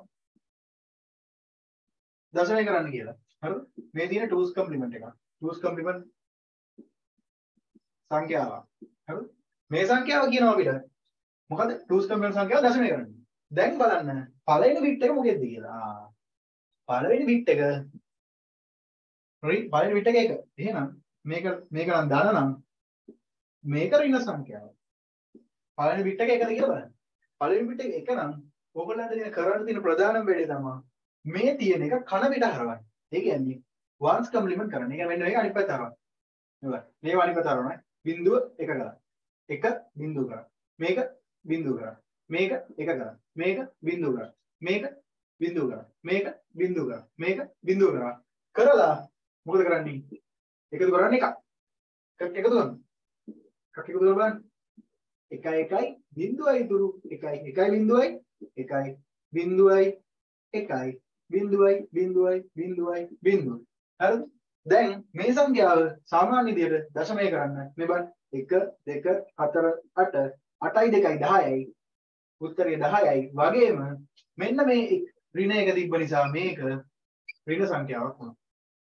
දශමය කරන්න කියලා. හරිද? මේ තියෙන two's complement එක. two's complement සංඛ්‍යාව. හරිද? මේ සංඛ්‍යාව කියනවා අපිට මොකද? two's complement සංඛ්‍යාව දශමය කරන්න. දැන් බලන්න පළවෙනි බිට් එක මොකෙද්ද කියලා. ආ පළවෙනි බිට් එක හරි පළවෙනි බිට් එක එක. එහෙනම් මේක මේක නම් ධන නම් මේක ඍණ සංඛ්‍යාව. පළවෙනි බිට් එක එකද කියලා බලන්න. පළවෙනි බිට් එක එක නම් ඕගොල්ලන්ට තියෙන කරන්න තියෙන ප්‍රධානම වැඩේ තමයි මේ තියෙන එක කන පිට හරවන්න. ඒ කියන්නේ ones complement කරන්න. ඒ කියන්නේ මෙන්න මේක අනිත් පැත්ත හරවන්න. නේද? මේව අනිත් පැත්ත හරවන්න. බිංදුව එක කරා. එක බිංදුව කරා. මේක බිංදුව කරා. මේක එක කරා. මේක බිංදුව කරා. මේක බිංදුව කරා. මේක බිංදුව කරා. මේක බිංදුව කරා. කරලා මොකද කරන්නේ? එකතු කරන්නේ එකක්. එකක් එකතු කරනවා. එකක් එකතු කරලා බලන්න. එකයි එකයි බිංදුවයි ඉතුරු එකයි එකයි බිංදුවයි එකයි බිංදුවයි එකයි බිංදුවයි බිංදුවයි බිංදුවයි බිංදුව. හරිද? දැන් මේ සංඛ්‍යාව සාමාන්‍ය විදිහට දශමය කරන්න මේ බලන්න එක දෙක හතර අට අටයි දෙකයි දහයයි උත්තරේ දහයයි වගේම මෙන්න මේ ඍණ එක තිබ්බ නිසා මේක ඍණ සංඛ්‍යාවක් වුණා.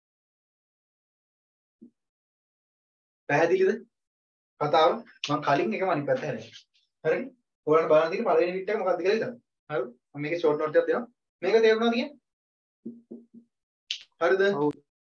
පැහැදිලිද? කතාව මම කලින් එකම අනිත් පැත්ත හැරෙන්න. හරිනේ? ඔයාලට බලන්න තියෙන පළවෙනි බිට් එක මොකක්ද කියලා හිතන්න. හරිද? මම මේකේ ෂෝට් නෝට් එකක් දෙනවා. මේක තේරුණාද කියන්නේ? හරිද? ඔව්.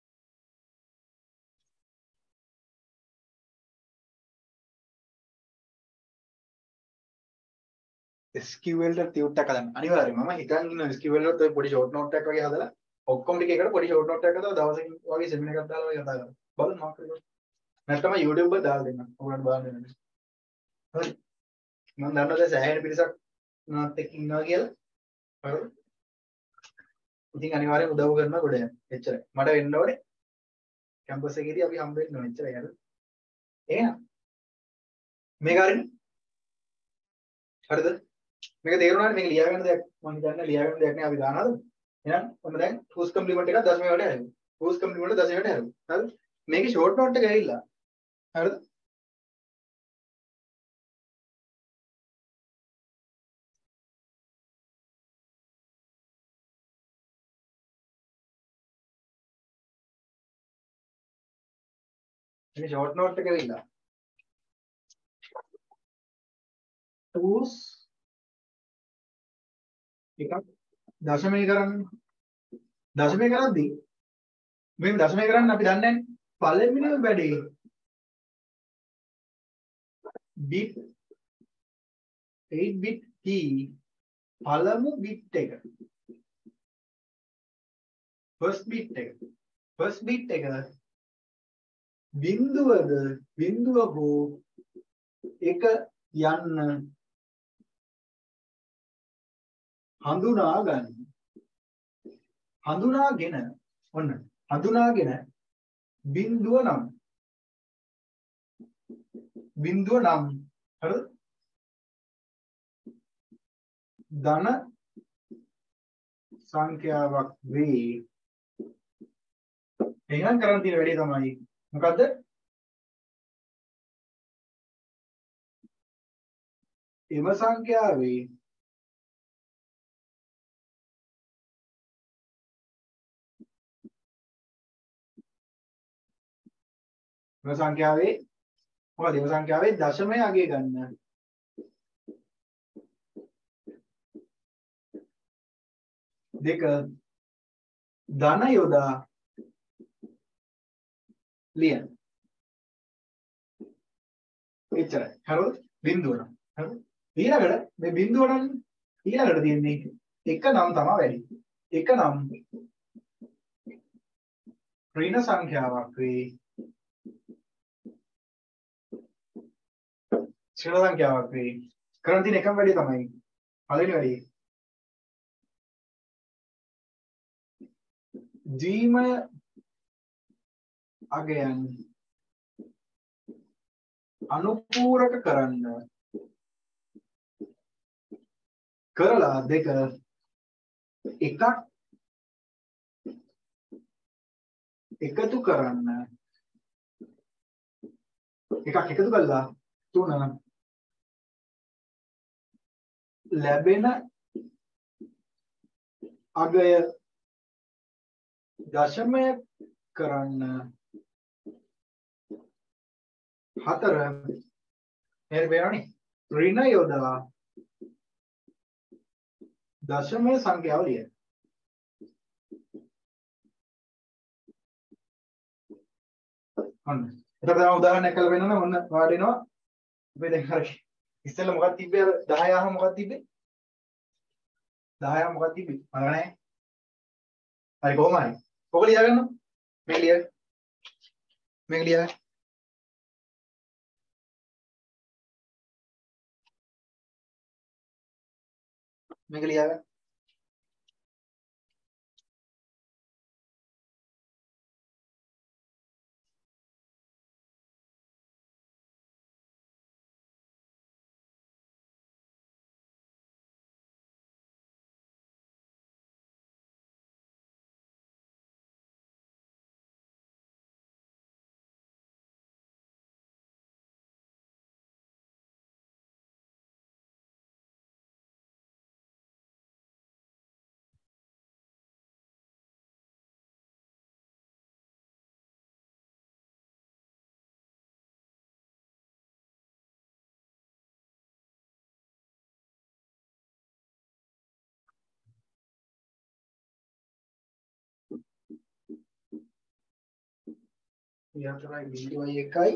S Q L ට ටියුට් එකක් හදන්න. අනිවාර්යයෙන්ම මම හිතන් ඉන්න S Q L වලට ඔය පොඩි ෂෝට් නෝට් එකක් වගේ හදලා ඔක්කොම ටික එකට පොඩි ෂෝට් නෝට් එකක් හදලා දවසකින් වගේ සෙමිනාර් එකක් දාලා වගේ කතා කරමු. බලන්න මාක් කරලා. නැත්නම් YouTube එක දාලා දෙන්න. ඔයාලට බලන්න වෙනවා. හරි. මම දන්නවා දැන් සෑහෙන පිරිසක් මාත් එක්ක ඉන්නවා කියලා. හරිද? ඉතින් අනිවාර්යෙන් උදව් කරනවා ගොඩ යන්න. එච්චරයි. මට වෙන්න ඕනේ. කැම්පස් එකේදී අපි හම්බ වෙන්න ඕනේ. එච්චරයි හරිද? එහෙනම් මේක හරිනේ. හරිද? මේක තේරුණානේ මේක ලියා ගන්න දෙයක් මම හිතන්නේ ලියා ගන්න දෙයක් නේ අපි දානවද? එහෙනම් ඔන්න දැන් two's complement එකක් දශමය වලට හැරෙමු. two's complement එක දශමයට හැරෙමු. හරිද? මේකේ ෂෝට් නෝට් එක ඇවිල්ලා හරිද? මේ ෂෝට් නෝට් එක වෙයිලා tools එකක් දශමය කරන්න දශමය කරද්දී මේ දශමය කරන්න අපි දන්නේ නැහැ පළවෙනිම වැඩේ bit eight bit key පළමු bit එක first bit එක first bit එක බිඳුවද බිඳුව හෝ එක යන්න හඳුනා ගන්න හඳුනාගෙන ඔන්න හඳුනාගෙන බිඳුව නම් බිඳුව නම් හරිද ධන සංඛ්‍යාවක් වේ එහෙනම් කරන් තියෙන වැඩේ තමයි මොකද්ද එම සංඛ්‍යාවේ එම සංඛ්‍යාවේ මොකද එම සංඛ්‍යාවේ දශමය අගය ගන්න දෙක ධන යොදා ලියන්න එච්චරයි හරිද බිඳුව නම් හරිද ඊළඟට මේ බිඳුව නම් ඊළඟට තියෙන්නේ එක නම් තමයි වැඩි එක නම් ඍණ සංඛ්‍යාවක් වේ ඍණ සංඛ්‍යාවක් වේ කරන් තියෙන එකම වැඩි තමයි පළවෙනි වැඩි ද්විමය අගයන් අනුපූරක කරන්න කරලා දෙක එකක් එකතු කරන්න එකක් එකතු කළා තුන ලැබෙන අගය දශමය කරන්න හතර මෙහෙර බලන්නේ ඍණ යොදා දශමය සංඛ්‍යාව ලියන්න ඔන්න එතකොට තමයි උදාහරණයක් කරලා වෙනවනේ ඔන්න වාඩිනවා අපි දැන් හරි ඉස්සෙල්ලා මොකක්ද තිබ්බේ අර දහයම මොකක්ද තිබ්බේ දහයම මොකක්ද තිබ්බේ මතක නැහැ හරි කොහොම හරි කොක ලියා ගන්න මේක ලියා මේක ලියා මේක ලියා ගන්න යතරයි බිඳුවයි එකයි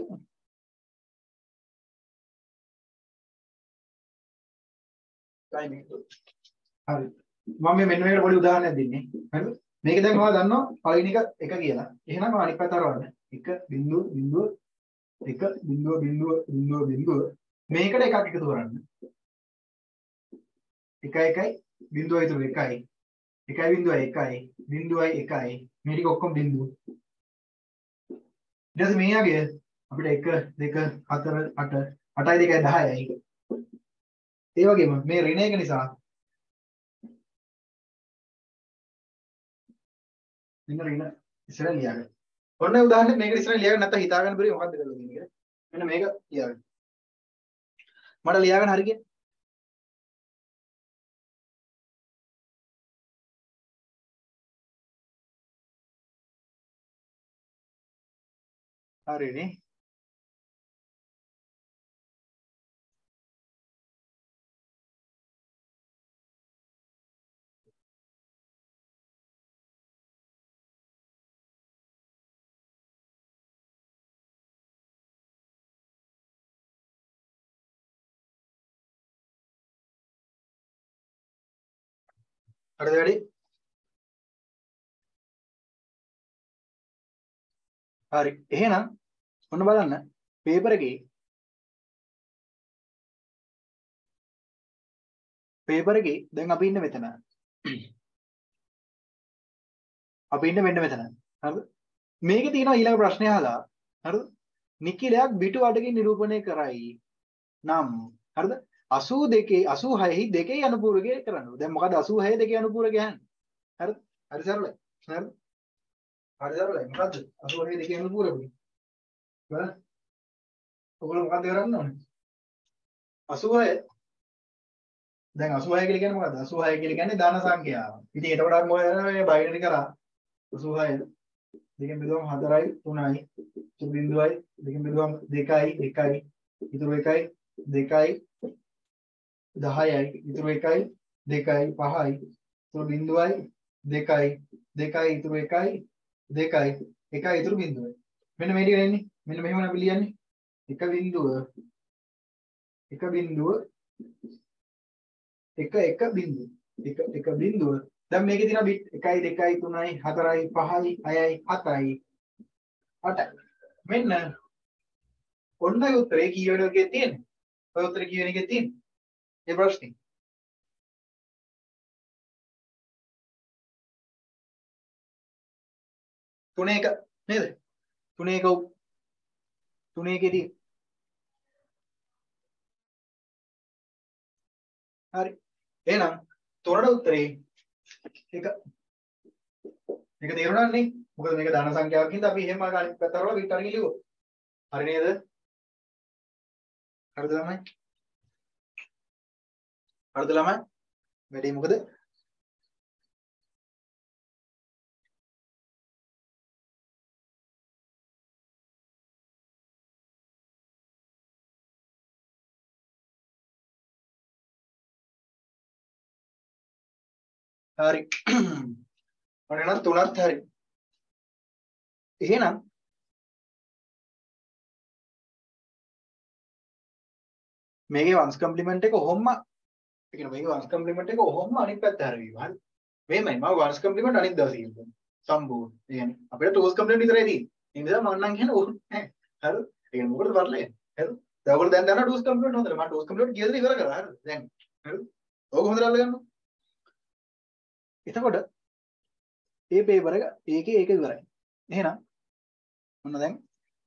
එකයි බිඳුව හරි මම මේ මෙන්න මේකට පොඩි උදාහරණයක් දෙන්නේ හරිද මේක දැන් ඔයාලා දන්නවා පළවෙනි එක එක කියලා එහෙනම් ඔය අනිත් පැත්ත අරවන්න එක බිඳුව බිඳුව එක බිඳුව බිඳුව බිඳුව බිඳුව මේකට එකක් එකතු කරන්න එක එකයි බිඳුව ඉතුරු එකයි එකයි බිඳුවයි එකයි බිඳුවයි එකයි මේ ටික ඔක්කොම බිඳුව ඊට පස්සේ මේ යගේ අපිට එක දෙක හතර අට අටයි දෙකයි දහයයි ඒ වගේම මේ ඍණ එක නිසා මෙන්න ඍණ ඉස්සර ලියාගන්න. ඔන්න උදාහරණයක් මේක ඉස්සර ලියාගන්න නැත්නම් හිතා ගන්න බැරි මොකද්ද කරලා තියෙන්නේ කියලා. මෙන්න මේක ලියාගන්න. මට ලියාගන්න හරි කිය. හරිනේ. හරිද වැඩි? හරි. එහෙනම් ඔන්න බලන්න පේපර් එකේ පේපර් එකේ දැන් අපි ඉන්නේ මෙතන. අපි ඉන්නේ මෙන්න මෙතන. හරිද? මේකේ තියෙනවා ඊළඟ ප්‍රශ්නය අහලා. හරිද? නිකිලයක් බිටු අඩකින් නිරූපණය කරයි. නම් හරිද? අසූ දෙකේ අසූ හයෙහි දෙකේ අනුපූරකය කරන්න. දැන් මොකද අසූ හය දෙකේ අනුපූරකය යන්නේ? හරිද? හරි සරලයි. හරිද? හරි සරලයි. මොකද්ද? අසූ හය දෙකේ අනුපූරකය. බලන්න. ඔයගොල්ලෝ මොකද්ද කරන්න ඕනේ? අසූ හය දැන් අසූ හය කියලා කියන්නේ මොකද්ද? අසූ හය කියලා කියන්නේ ධන සංඛ්‍යාව. ඉතින් එතකොට අපි මොකද මේ බයිනරි කරා අසූ හය දෙකෙන් බෙදුවම හතරයි තුනයි ඉතුරු බිංදුවයි දෙකෙන් බෙදුවම දෙකයි එකයි ඉතුරු එකයි දෙකයි දහයයි ඉතුරු එකයි දෙකයි පහයි ඉතුරු බිංදුවයි දෙකයි දෙකයි ඉතුරු එකයි දෙකයි එකයි ඉතුරු බිංදුවයි මෙන්න මේ ටික එන්නේ මෙන්න මෙහෙම අපි ලියන්නේ එක බිංදුව එක බිංදුව එක එක බිංදුව එක එක බිංදුව දැන් මේකේ තියෙන බිට් එකයි දෙකයි තුනයි හතරයි පහයි හයයි හතයි අටයි මෙන්න ඔන්න ඔය උත්තරේ කී වෙනවද කියලා තියෙන්නේ ඔය උත්තරේ කී වෙන එකේ තියෙන්නේ මේ ප්‍රශ්නේ තුනේ එක නේද තුනේ එක තුනේ එකේදී හරි එහෙනම් තොරණ උත්තරේ එක මේක තේරුණා නේ මොකද මේක ධන සංඛ්‍යාවක් හින්දා අපි එහෙම අනිත් පැත්තට වල බිට් අරගෙන ලියුවා හරි නේද හරිද ළමයි හරිද ළමයි වැඩි මොකද හරි ඔන්න නම් තුනත් හරි එහෙනම් මේකේ වන්ස් කම්ප්ලිමන්ට් එක ඔහොම ඒ කියන්නේ මේකේ වන්ස් කම්ප්ලිමන්ට් එක ඔහොම අනිත් පැත්ත හරවීවා හරි මේමයි මම වන්ස් කම්ප්ලිමන්ට් අනිත් දවසේ කියනවා සම්පූර්ණ ඒ කියන්නේ අපිට ටෝස් කම්ප්ලිමන්ට් විතරයි තියෙන්නේ ඒ නිසා මම නම් කියන්නේ ඕන හරි ඒ කියන්නේ මොකටද වරලේ හරි දැන් ඔයගොල්ලෝ දැන් දන්නා ටෝස් කම්ප්ලිමන්ට් හොඳට මම ටෝස් කම්ප්ලිමන්ට් කියලා ඉවර කරා හරිද දැන් හරි ඕක හොඳට අල්ලගන්න එතකොට ඒ පේපර් එක ඒකේ ඒක ඉවරයි එහෙනම් ඔන්න දැන්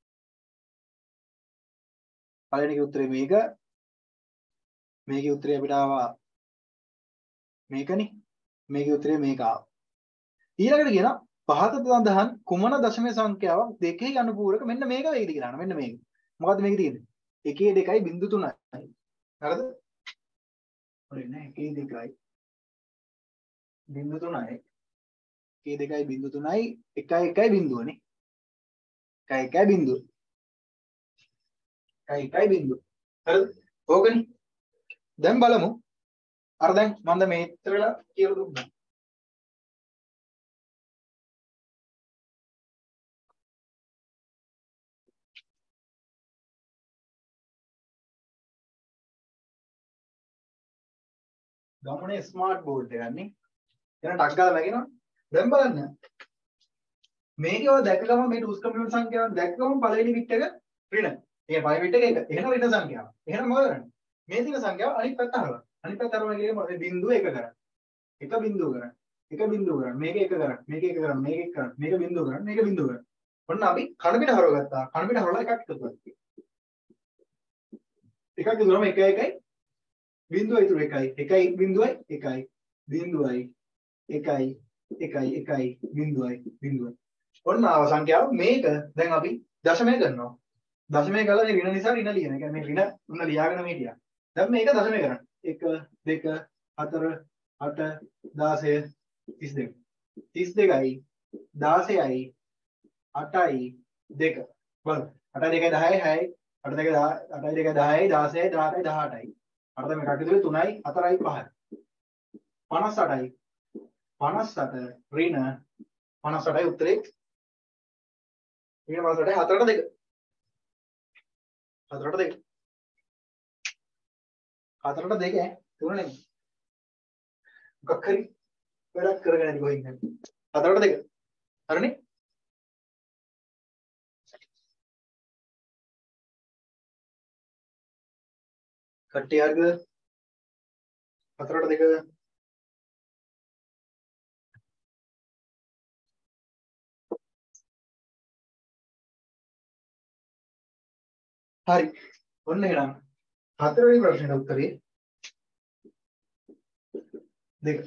පළවෙනි උත්තරේ මේක මේකේ උත්තරේ අපිට ආවා මේකනේ මේකේ උත්තරේ මේක ආවා ඊළඟට කියනවා පහත සඳහන් කුමන දශමයේ සංඛ්‍යාවක් දෙකේ අනුපූරක මෙන්න මේක වේද කියලා අහනවා මෙන්න මේක මොකද්ද මේකේ තියෙන්නේ එකේ දෙකයි බිංදු තුනයි හරිද හරි නෑ එකේ දෙකයි බිංදු තුනයි එකේ දෙකයි බිංදු තුනයි එකයි එකයි බිංදුවනේ එකයි එකයි බිංදුව එකයි එකයි බිංදුව හරිද ඕකනේ දැන් බලමු අර දැන් මම දැන් මේ ඉතරලා කියලා දුන්නා ගමනේ ස්මාර්ට් බෝඩ් එකක් නේ එන ටක් ගාලා වැගෙනවා දැන් බලන්න මේකේ ඔය දැක්ක ගමන් මේ ටූස් කම්ප්ලිමන්ට් සංඛ්‍යාව දැක්ක ගමන් පළවෙනි බිට් එක ඍණ ඒ පළවෙනි බිට් එක එක එහෙනම් ඍණ සංඛ්‍යාව එහෙනම් මොකද කරන්නේ මේ තියෙන සංඛ්‍යාව අනිත් පැත්ත හරවන්න අනිත් පැත්ත හරවන්න කියන්නේ මොකද බිංදුව එක කරන්න එක බිංදුව කරන්න එක බිංදුව කරන්න මේක එක කරන්න මේක එක කරන්න මේක එක කරන්න මේක බිංදුව කරන්න මේක බිංදුව කරන්න ඔන්න අපි කන පිට හරවගත්තා කන පිට හරවලා එකක් එකතු කරා එකක් දුරම එක එකයි බිංදුව ඉතුරු එකයි එකයි බිංදුවයි එකයි බිංදුවයි එකයි එකයි එකයි බිංදුවයි බිංදුවයි ඔන්න ආව සංඛ්‍යාව මේක දැන් අපි දශමය කරනවා දශමය කළා මේ ඍණ නිසා ඍණ ලියන. ඒ කියන්නේ මේ ඍණ උන්න ලියාගෙන මේ හිටියා. දැන් මේක දශමය කරන්න. එක දෙක හතර අට දාසය තිස් දෙක. තිස් දෙකයි දාසයයි අටයි දෙක. බලන්න. අටයි දෙකයි දහයයි හයයි අට දෙක අටයි දෙකයි දහයයි දාසයයි දහඅටයි දහඅටයි. අට දෙක එකක් ඉතුරුයි තුනයි හතරයි පහයි. පනස් අටයි පනස් අට ඍණ පනස් අටයි උත්තරේ. ඍණ පනස් අටයි හතරට දෙක. හතරට දෙක. හතරට දෙක ඈ තුන නෙමෙයි. මොකක් හරි වැඩක් කරගෙන ඉන්නේ කොහෙන්ද? හතරට දෙක. හරිනේ? කට්ටිය හරිද? හතරට දෙක. හරි. ඔන්න එහෙනම් හතරවෙනි ප්‍රශ්නෙට උත්තරේ දෙක.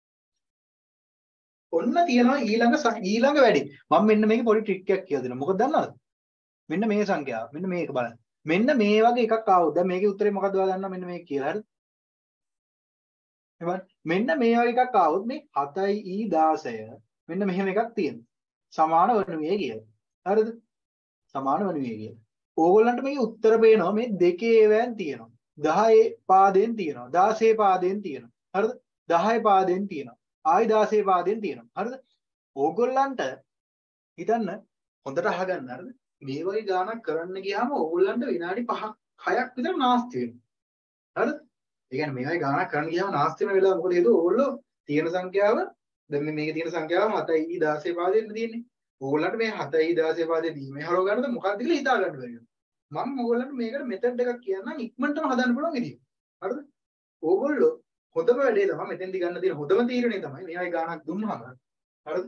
ඔන්න තියනවා ඊළඟ ඊළඟ වැඩේ. මම මෙන්න මේකේ පොඩි ට්‍රික් එකක් කියලා දෙනවා. මොකද දන්නවද? මෙන්න මේ සංඛ්‍යාව. මෙන්න මේක බලන්න. මෙන්න මේ වගේ එකක් ආවොත් දැන් මේකේ උත්තරේ මොකද්ද ඔයාලා දන්නවා මෙන්න මේක කියලා. හරිද? එහෙනම් මෙන්න මේ වගේ එකක් ආවොත් මේ හතයි ඊ දාසය මෙන්න මෙහෙම එකක් තියෙනවා. සමාන වනුයේ කියලා. හරිද? සමාන වනුයේ කියලා. ඕගොල්ලන්ට මේකේ උත්තර පේනවා මේ දෙකේ වෑන් තියෙනවා. දහයේ පාදයෙන් තියෙනවා. දාසයේ පාදයෙන් තියෙනවා. හරිද? දහයේ පාදයෙන් තියෙනවා. ආයි දාසයේ පාදයෙන් තියෙනවා. හරිද? ඕගොල්ලන්ට හිතන්න හොඳට අහගන්න. හරිද? මේ වගේ ගානක් කරන්න ගියාම ඕගොල්ලන්ට විනාඩි පහක් හයක් විතර නාස්ති වෙනවා. හරිද? ඒ කියන්නේ මේ වගේ ගානක් කරන්න ගියාම නාස්ති වෙන වෙලාව මොකද හේතුව? ඕගොල්ලෝ තියෙන සංඛ්‍යාව දැන් මේ මේකේ තියෙන සංඛ්‍යාව හතයි දාසයේ පාදයෙන් තියෙන්නේ. ඕගොල්ලන්ට මේ හතයි දාසයේ පාදයෙන් දීමේ හරව ගන්නද මොකක්ද කියලා හිතා ගන්න බැරි වෙනවා. මම ඕගොල්ලන්ට මේකට මෙතඩ් එකක් කියන්නම් ඉක්මනටම හදන්න පුළුවන් විදිය. හරිද? ඕගොල්ලෝ හොඳම වැඩේ තමයි මෙතෙන්දි ගන්න තියෙන හොඳම තීරණය තමයි මේ වගේ ගානක් දුන්නාම. හරිද?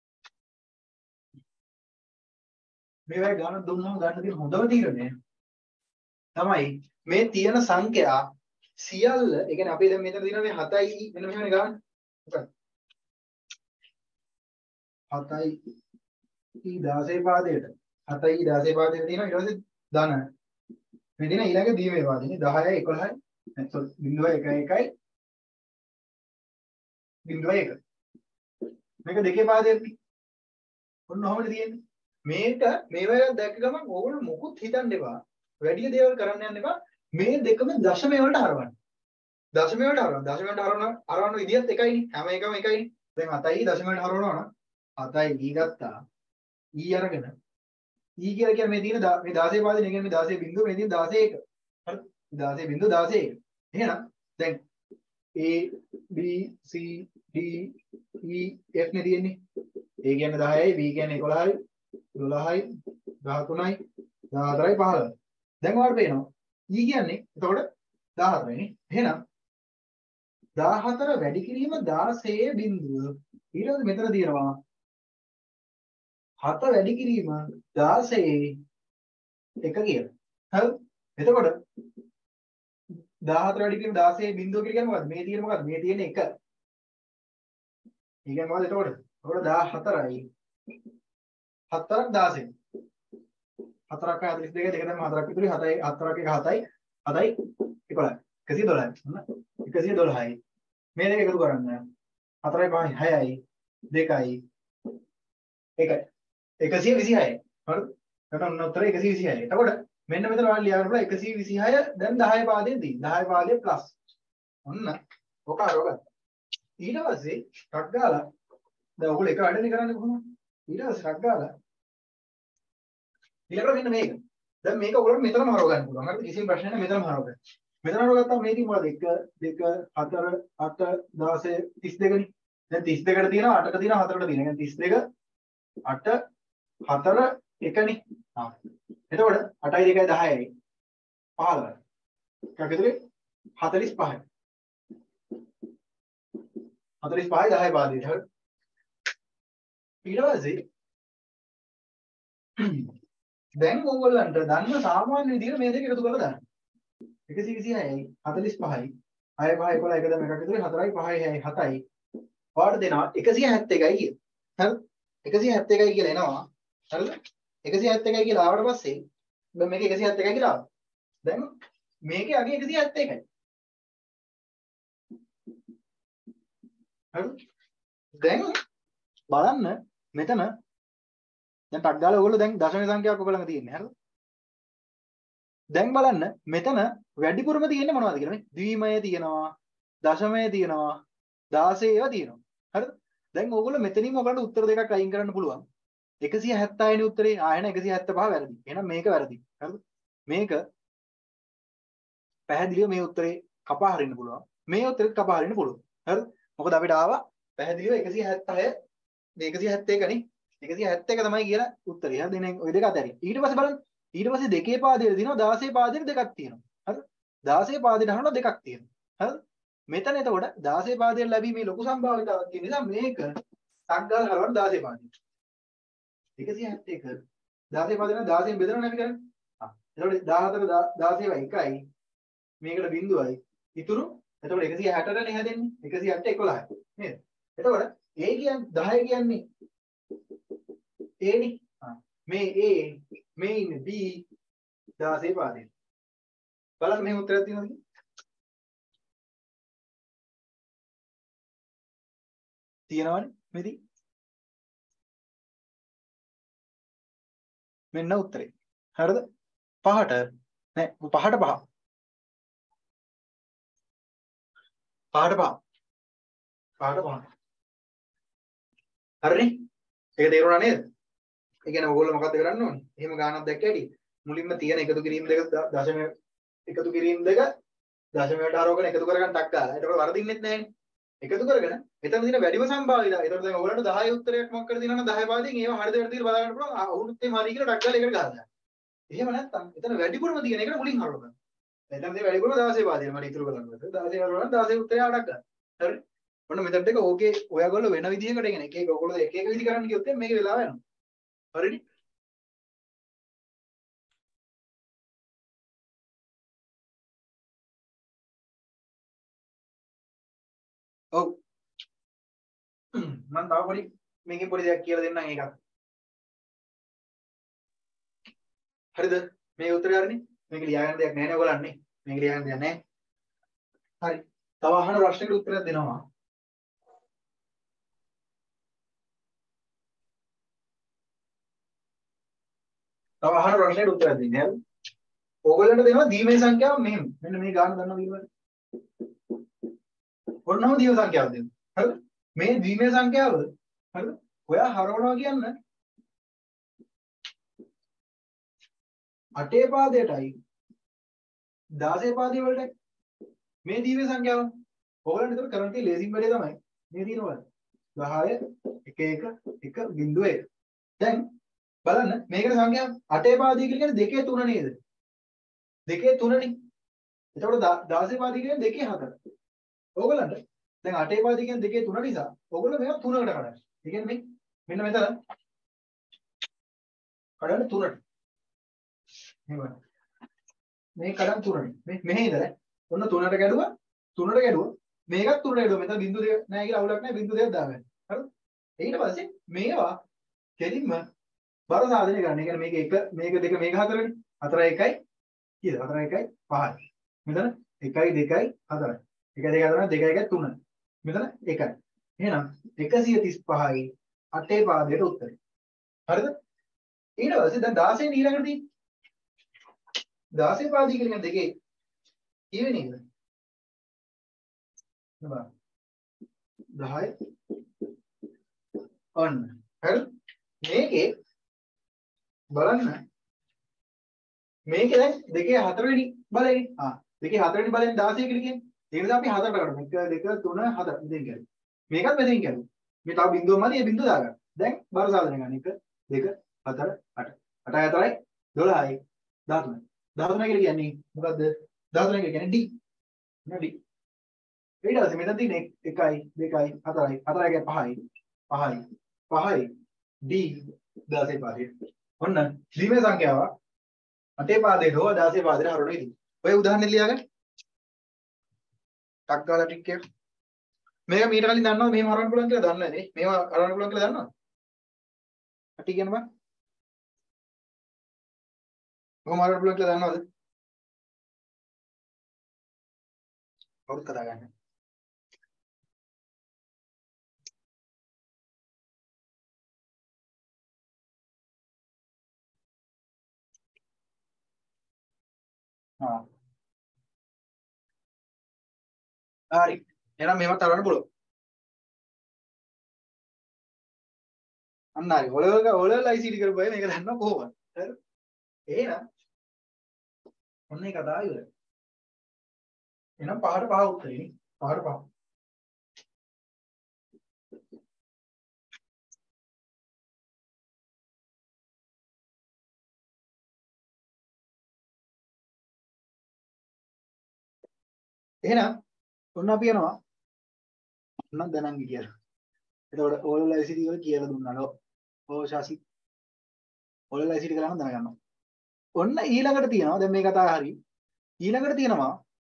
මේ වගේ ගානක් දුන්නාම ගන්න තියෙන හොඳම තීරණය තමයි මේ තියෙන සංඛ්‍යා සියල්ල ඒ කියන්නේ අපි දැන් මෙතන තියෙන මේ හතයි මෙන්න මෙහෙමනේ ගන්න. හතයි ඊ දාසයේ පාදයට හතයි ඊ දාසයේ පාදයට තියෙනවා ඊට පස්සේ ධන මේ දින ඊළඟ දීමේ වාදිනේ දහයයි එකොළහයි sorry බිංදුව එකයි එකයි බිංදුව එක මේක දෙකේ පාදයක්නේ ඔන්න ඔහොමද තියෙන්නේ මේක මේ වගේ දැක්ක ගමන් ඕගොල්ලෝ මොකුත් හිතන්න එපා වැඩි දේවල් කරන්න යන්න එපා මේ දෙකම දශමය වලට හරවන්න දශමය වලට හරවන්න දශමය වලට හරවන හරවන විදියත් එකයිනේ හැම එකම එකයිනේ දැන් හතයි දශමය වලට හරවනවා නම් හතයි ඊ ගත්තා ඊ අරගෙන ඊ කියලා කියන්නේ මේ තියෙන මේ දාසයේ පාදේ නේ කියන්නේ මේ දාසයේ බිංදුව මේ තියෙන දාසයේ එක හරි දාසයේ බිංදුව දාසයේ එක එහෙනම් දැන් A B C D E F නේ තියෙන්නේ A කියන්නේ දහයයි B කියන්නේ එකොළහයි දොළහයි දහතුනයි දහහතරයි පහළොවයි දැන් ඔයාලට පේනවා E කියන්නේ එතකොට දහහතරයි නේ එහෙනම් දහහතර වැඩි කිරීම දාසයේ බිංදුව ඊළඟ මෙතන තියෙනවා හත වැඩි කිරීම දාසයේ එක කියලා. හරි? එතකොට දහහතර වැඩි කිරීම දාසයේ බිංදුව කියලා කියන්නේ මොකද්ද? මේ තියෙන මොකද්ද? මේ තියෙන එක. ඒ කියන්නේ මොකද්ද එතකොට? එතකොට දහහතරයි හතරක් දාසයෙන්. හතරක් හතළිස් දෙකයි දෙක තමයි හතරක් විතරයි හතයි හතරක් එක හතයි හතයි එකොළහයි. එකසිය දොළහයි. එකසිය දොළහයි. මේ දෙක එකතු කරන්න. හතරයි පහයි හයයි දෙකයි එකයි. එකසිය විසිහයයි. හරිද? එතකොට උත්තර එකසිය විසිහයයි. එතකොට මෙන්න මෙතන ඔයාලා ලියන්න පුළුවන් එකසිය විසිහය දැන් දහය පාදයෙන් දී. දහය පාදයේ ප්ලස්. ඔන්න ඔක අරගන්න. ඊට පස්සේ ටක් ගාලා දැන් ඔයගොල්ලෝ එක වැඩනේ කරන්නේ කොහොමද? ඊට පස්සේ ටක් ගාලා ඊළඟට මෙන්න මේක. දැන් මේක ඔයගොල්ලෝ මෙතනම හරව ගන්න පුළුවන්. හරිද? කිසිම ප්‍රශ්නයක් නැහැ මෙතනම හරව ගන්න. මෙතන හරව ගත්තාම මේකේ මොකද? එක දෙක හතර අට දහය තිස් දෙකනේ. දැන් තිස් දෙකට තියෙනවා අටක තියෙනවා හතරට තියෙනවා. يعني තිස් දෙක අට හතර එකනේ. ආ. එතකොට අටයි දෙකයි දහයයි පහළොවයි. එකක් විතරේ හතළිස් පහයි. හතළිස් පහයි දහය පාදයට. හරි. ඊට පස්සේ දැන් ඕගොල්ලන්ට දන්න සාමාන්‍ය විදිහට මේ දෙක එකතු කරලා දාන්න. එකසිය විසිහයයි හතළිස් පහයි හය පහ එකොළහ එක දම එකක් විතරේ හතරයි පහයි හයයි හතයි ඔයාලට දෙනවා එකසිය හැත්තෑ එකයි කියලා. හරිද? එකසිය හැත්තෑ එකයි කියලා එනවා. හරිද? එකසිය හැත්තෑ එකයි කියලා ආවට පස්සේ දැන් මේක එකසිය හැත්තෑ එකයි කියලා ආවා. දැන් මේකේ අගේ එකසිය හැත්තෑ එකයි. හරිද? දැන් බලන්න මෙතන දැන් ටක් ගාලා ඔයගොල්ලෝ දැන් දශම සංඛ්‍යාවක් ඔයගොල්ලන්ගේ තියෙන්නේ. හරිද? දැන් බලන්න මෙතන වැඩිපුරම තියෙන්නේ මොනවද කියලා මේ ද්විමය තියෙනවා දශමය තියෙනවා දාසය ඒවා තියෙනවා. හරිද? දැන් ඕගොල්ලෝ මෙතනින්ම ඔයගලන්ට උත්තර දෙකක් අයින් කරන්න පුළුවන්. එකසිය හැත්තෑ වෙනි උත්තරේ ආයෙන එකසිය හැත්තෑ පහ වැරදි. එහෙනම් මේක වැරදි. හරිද? මේක පැහැදිලිව මේ උත්තරේ කපා හරින්න පුළුවන්. මේ උත්තරෙත් කපා හරින්න පුළුවන්. හරිද? මොකද අපිට ආවා පැහැදිලිව එකසිය හැත්තෑ මේ එකසිය හැත්තෑ එක නේ එකසිය හැත්තෑ එක තමයි කියලා උත්තරය. හරි දැන් ඔය දෙක අතරින් ඊට පස්සේ බලන්න ඊට පස්සේ දෙකේ පාදයට දිනවා දාසේ පාදයට දෙකක් තියෙනවා. හරි දාසේ පාදයට අහනවා දෙකක් තියෙනවා. හරි මෙතන එතකොට දාසේ පාදයට ලැබීමේ ලොකු සම්භාවිතාවක් තියෙන නිසා මේක සක්ගල් හරවන දාසේ පාදයට එකසිය හැත්තෑ එක දාසේ පාදයට දාසයෙන් බෙදනවා නැති කරන්නේ. ආ එතකොට දාහතර දාසේ වයි එකයි මේකට බිංදුවයි ඉතුරු එතකොට එකසිය හැටට නේ හැදෙන්නේ එකසිය හැට එකොළහයි නේද? එතකොට A කියන්නේ දහය කියන්නේ A නේ. ආ මේ A මේ ඉන්නේ B දාසේ පාදේ. බලන්න මේ උත්තරයක් තියෙනවද කියලා? තියෙනවනේ මෙදි. මෙන්න උත්තරේ. හරිද? පහට නෑ පහට පහ. පහට පහ. පහට පහ. හරිනේ? ඒක තේරුණා නේද? ඒ කියන්නේ ඕගොල්ලෝ මොකද්ද කරන්න ඕනේ? එහෙම ගානක් දැක්ක ඇති. මුලින්ම තියෙන එකතු කිරීම දෙක දශම එකතු කිරීම දෙක දශමයට හරවගෙන එකතු කරගන්න ටක් ගාලා. ඒකට වරදින්නෙත් නැහැනේ. එකතු කරගෙන එතන තියෙන වැඩිම සම්භාවිතාව. ඒතකොට දැන් ඔයගොල්ලන්ට දහය උත්තරයක් මොකක් කරලා දිනවනම් දහය පාදයෙන් ඒව හරිද වැරදිද කියලා බලා ගන්න පුළුවන්. අවුරුත් එම හරි කියලා ටක් ගාලා ඒකට ගහලා. එහෙම නැත්නම් එතන වැඩිපුරම තියෙන එකට මුලින් හරව ගන්න. එතන තියෙන වැඩිපුරම දාසේ පාදයෙන් මට ඉතුරු කරගන්න. දාසේ හරවන දාසේ උත්තරය අඩක් ගන්න. හරි. ඔන්න මෙතනට එක ඕකේ ඔයගොල්ලෝ වෙන විදිහකට කියන එක එක ඔයගොල්ලෝ එක එක විදි කරන්න කිව්වොත් මේක වෙලාව යනවා. හරිනේ? ඔව් මම තව පොඩි මේකේ පොඩි දෙයක් කියලා දෙන්නම් ඒකත්. හරිද? මේ උත්තරය හරිනේ. මේක ලියාගන්න දෙයක් නැහැ නේ ඔයගොල්ලන්නේ. මේක ලියාගන්න දෙයක් නැහැ. හරි. තව අහන ප්‍රශ්නෙකට උත්තරයක් දෙනවා. තව අහන ප්‍රශ්නෙට උත්තරයක් දෙන්න. හරි. ඕගොල්ලන්ට දෙනවා දීමේ සංඛ්‍යාව මෙහෙම. මෙන්න මේ ගාන දන්නවා දීමේ. ඔන්නම දීම සංඛ්‍යාව දෙන්න. හරිද? මේ දීමේ සංඛ්‍යාව හරිද? ඔයා හරවනවා කියන්නේ අටේ පාදයටයි දාසේ පාදයේ වලට මේ දීමේ සංඛ්‍යාව. ඕගොල්ලන්ට ඒතර කරන්න තියෙන ලේසිම වැඩේ තමයි මේ දිනවල දහය එක එක එක බිංදුව එක. දැන් බලන්න මේකට සංඛ්‍යාව අටේ පාදයේ කියන්නේ දෙකේ තුන නේද? දෙකේ තුනනේ. එතකොට දාසේ පාදයේ කියන්නේ දෙකේ හතර. ඕගොල්ලන්ට දැන් අටේ පාදයේ කියන්නේ දෙකේ තුන නිසා ඕගොල්ලෝ මේක තුනකට කඩන්න. ඒ කියන්නේ මේ මෙන්න මෙතන කඩන්න තුනට. එහෙමයි. මේ කඩන් තුනනේ. මේ මෙහෙ ඉඳලා ඔන්න තුනට ගැඩුවා තුනට ගැඩුවා මේකත් තුනට ගැඩුවා. මෙතන බිංදු දෙක නැහැ කියලා අවුලක් නැහැ. බිංදු දෙකක් දාගන්න. හරිද? ඊට පස්සේ මේවා කෙලින්ම බර සාධනය ගන්න. ඒ කියන්නේ මේක එක මේක දෙක මේක හතරනේ. හතර එකයි කීයද? හතර එකයි පහයි. මෙතන එකයි දෙකයි හතරයි. එකයි දෙකයි හතරයි දෙකයි එකයි තුනයි. මෙතන එකයි. එහෙනම් එකසිය තිස් පහයි අටේ පාදයට උත්තරේ. හරිද? ඊට පස්සේ දැන් දාසයෙන් ඊළඟට තියෙන්නේ දාසේ පාදී කියන දෙකේ කීවෙනි එකද? නබා දහය ඔන්න. හරි? මේකේ බලන්න මේකේ දැන් දෙකේ හතරවෙනි බලයනේ. ආ දෙකේ හතරවෙනි බලයෙන් දාසය කියලා කියන්නේ. ඒ නිසා අපි හතරට කරමු. එක දෙක තුන හතර ඉතින් කියන්නේ. මේකත් මෙතෙන් කියන්නේ. මේ තව බිංදුවක් මදි ඒ බිංදුව දාගන්න. දැන් බර සාධනය ගන්න. එක දෙක හතර අට. අටයි හතරයි දොළහයි දහතුනයි. දහතුනයි කියලා කියන්නේ මොකද්ද? දහතුනයි කියලා කියන්නේ D. නේද D. ඊට පස්සේ මෙතන තියෙන්නේ එකයි දෙකයි හතරයි හතරයි කියන්නේ පහයි පහයි පහයි D දාසේ පාදේ. ඔන්න දීමේ සංඛ්‍යාව අටේ පාදේ හෝ දාසේ පාදේ හරවන විදිහ. ඔය උදාහරණෙ ලියාගන්න. ටක් ගාලා ටික් එක. මේක මීට කලින් දන්නවද මෙහෙම හරවන්න පුළුවන් කියලා දන්නේ නැහැ නේ. මේවා හරවන්න පුළුවන් කියලා දන්නවද? අටි කියන්න බෑ. කොහොම හරවන්න පුළුවන් කියලා දන්නවද? කවුරුත් කතා ගන්න. හා. හරි. එහෙනම් මේවත් හරවන්න පුළුවන්. අන්න හරි. ඔලවක ඔලවල I C T කරපුවා මේක දන්නවා කොහොමද? හරි. එහෙනම් ඔන්න ඒ කතාව ඉවරයි. එහෙනම් පහට පහ උත්තරේ නේ. පහට පහ. එහෙනම් ඔන්න අපි යනවා ඔන්න දැනන් කියලා. එතකොට ඕලල් I C T වල කියලා දුන්නාලෝ. ඕ ශාසි ඕලල් I C T කරලා නම් දැනගන්නවා. ඔන්න ඊළඟට තියෙනවා දැන් මේ කතාව හරි. ඊළඟට තියෙනවා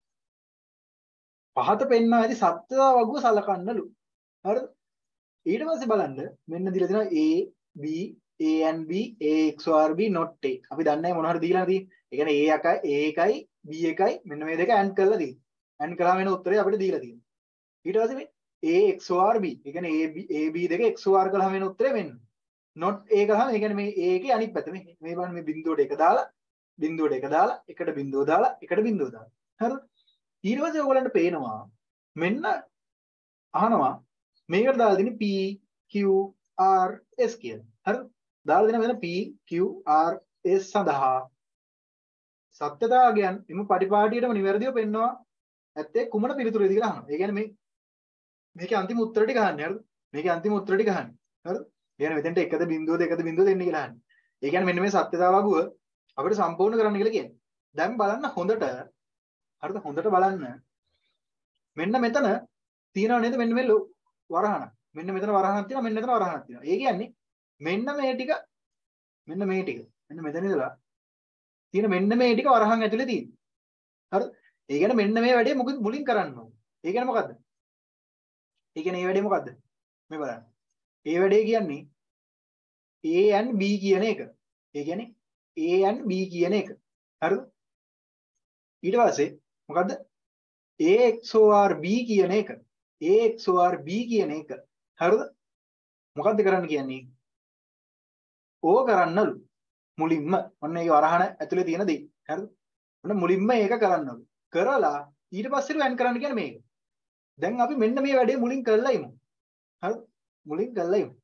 පහත පෙන්නා ඇති සත්‍යතා වගුව සලකන්නලු. හරිද? ඊට පස්සේ බලන්න මෙන්න දීලා තියෙනවා A B A and B A X O R B not A. අපි දන්නේ මොන හරි දීලා තියෙන්නේ. ඒ කියන්නේ A එකයි A එකයි B එකයි මෙන්න මේ දෙක AND කරලා තියෙන්නේ. AND කරාම එන උත්තරේ අපිට දීලා තියෙනවා. ඊට පස්සේ මේ A X O R B. ඒ කියන්නේ A B A B දෙක X O R කළාම එන උත්තරේ මෙන්න. not A කළාම ඒ කියන්නේ මේ A එකේ අනිත් පැත්ත මේ මේ බලන්න මේ බිඳුවට එක දාලා බිඳුවට එක දාලා එකට බිඳුව දාලා එකට බිඳුව දාලා. හරිද? ඊට පස්සේ ඔයගලන්ට පේනවා මෙන්න අහනවා මේකට දාලා තියෙන්නේ P Q R S කියලා. හරිද? දාලා දෙනවා මෙතන P Q R S සඳහා සත්‍යතාවයන් එම පරිපාටියටම නිවැරදිව පෙන්වනවා ඇත්තේ කුමන පිළිතුරේද කියලා අහනවා. ඒ කියන්නේ මේ මේකේ අන්තිම උත්තර ටික අහන්නේ. හරිද? මේකේ අන්තිම උත්තර ටික අහන්නේ. හරිද? ඒ කියන්නේ මෙතෙන්ට එකද බිඳුවද එකද බිඳුවද දෙන්න කියලා අහන්නේ. ඒ කියන්නේ මෙන්න මේ සත්‍යතාව වගුව අපිට සම්පූර්ණ කරන්න කියලා කියන්නේ. දැන් බලන්න හොඳට හරිද? හොඳට බලන්න. මෙන්න මෙතන තියෙනව නේද මෙන්න මේ වරහණ. මෙන්න මෙතන වරහණක් තියෙනවා මෙන්න මෙතන වරහණක් තියෙනවා. ඒ කියන්නේ මෙන්න මේ ටික මෙන්න මේ ටික මෙන්න මෙතන ඉඳලා තියෙන මෙන්න මේ ටික වරහන් ඇතුලේ තියෙනවා. හරිද? ඒ කියන්නේ මෙන්න මේ වැඩේ මොකද මුලින් කරන්න ඕනේ. ඒ කියන්නේ මොකද්ද? ඒ කියන්නේ මේ වැඩේ මොකද්ද? මේ බලන්න. ඒ වැඩේ කියන්නේ A and B කියන එක. ඒ කියන්නේ A and B කියන එක. හරිද? ඊට පස්සේ මොකද්ද? A X O R B කියන එක. A X O R B කියන එක. හරිද? මොකද්ද කරන්න කියන්නේ? ඕක කරන්නලු. මුලින්ම ඔන්න ඒක වරහණ ඇතුලේ තියෙන දේ. හරිද? ඔන්න මුලින්ම ඒක කරන්නලු. කරලා ඊට පස්සේ වැන් කරන්න කියන්නේ මේක. දැන් අපි මෙන්න මේ වැඩේ මුලින් කරලා ඉමු. හරිද? මුලින් කරලා ඉමු.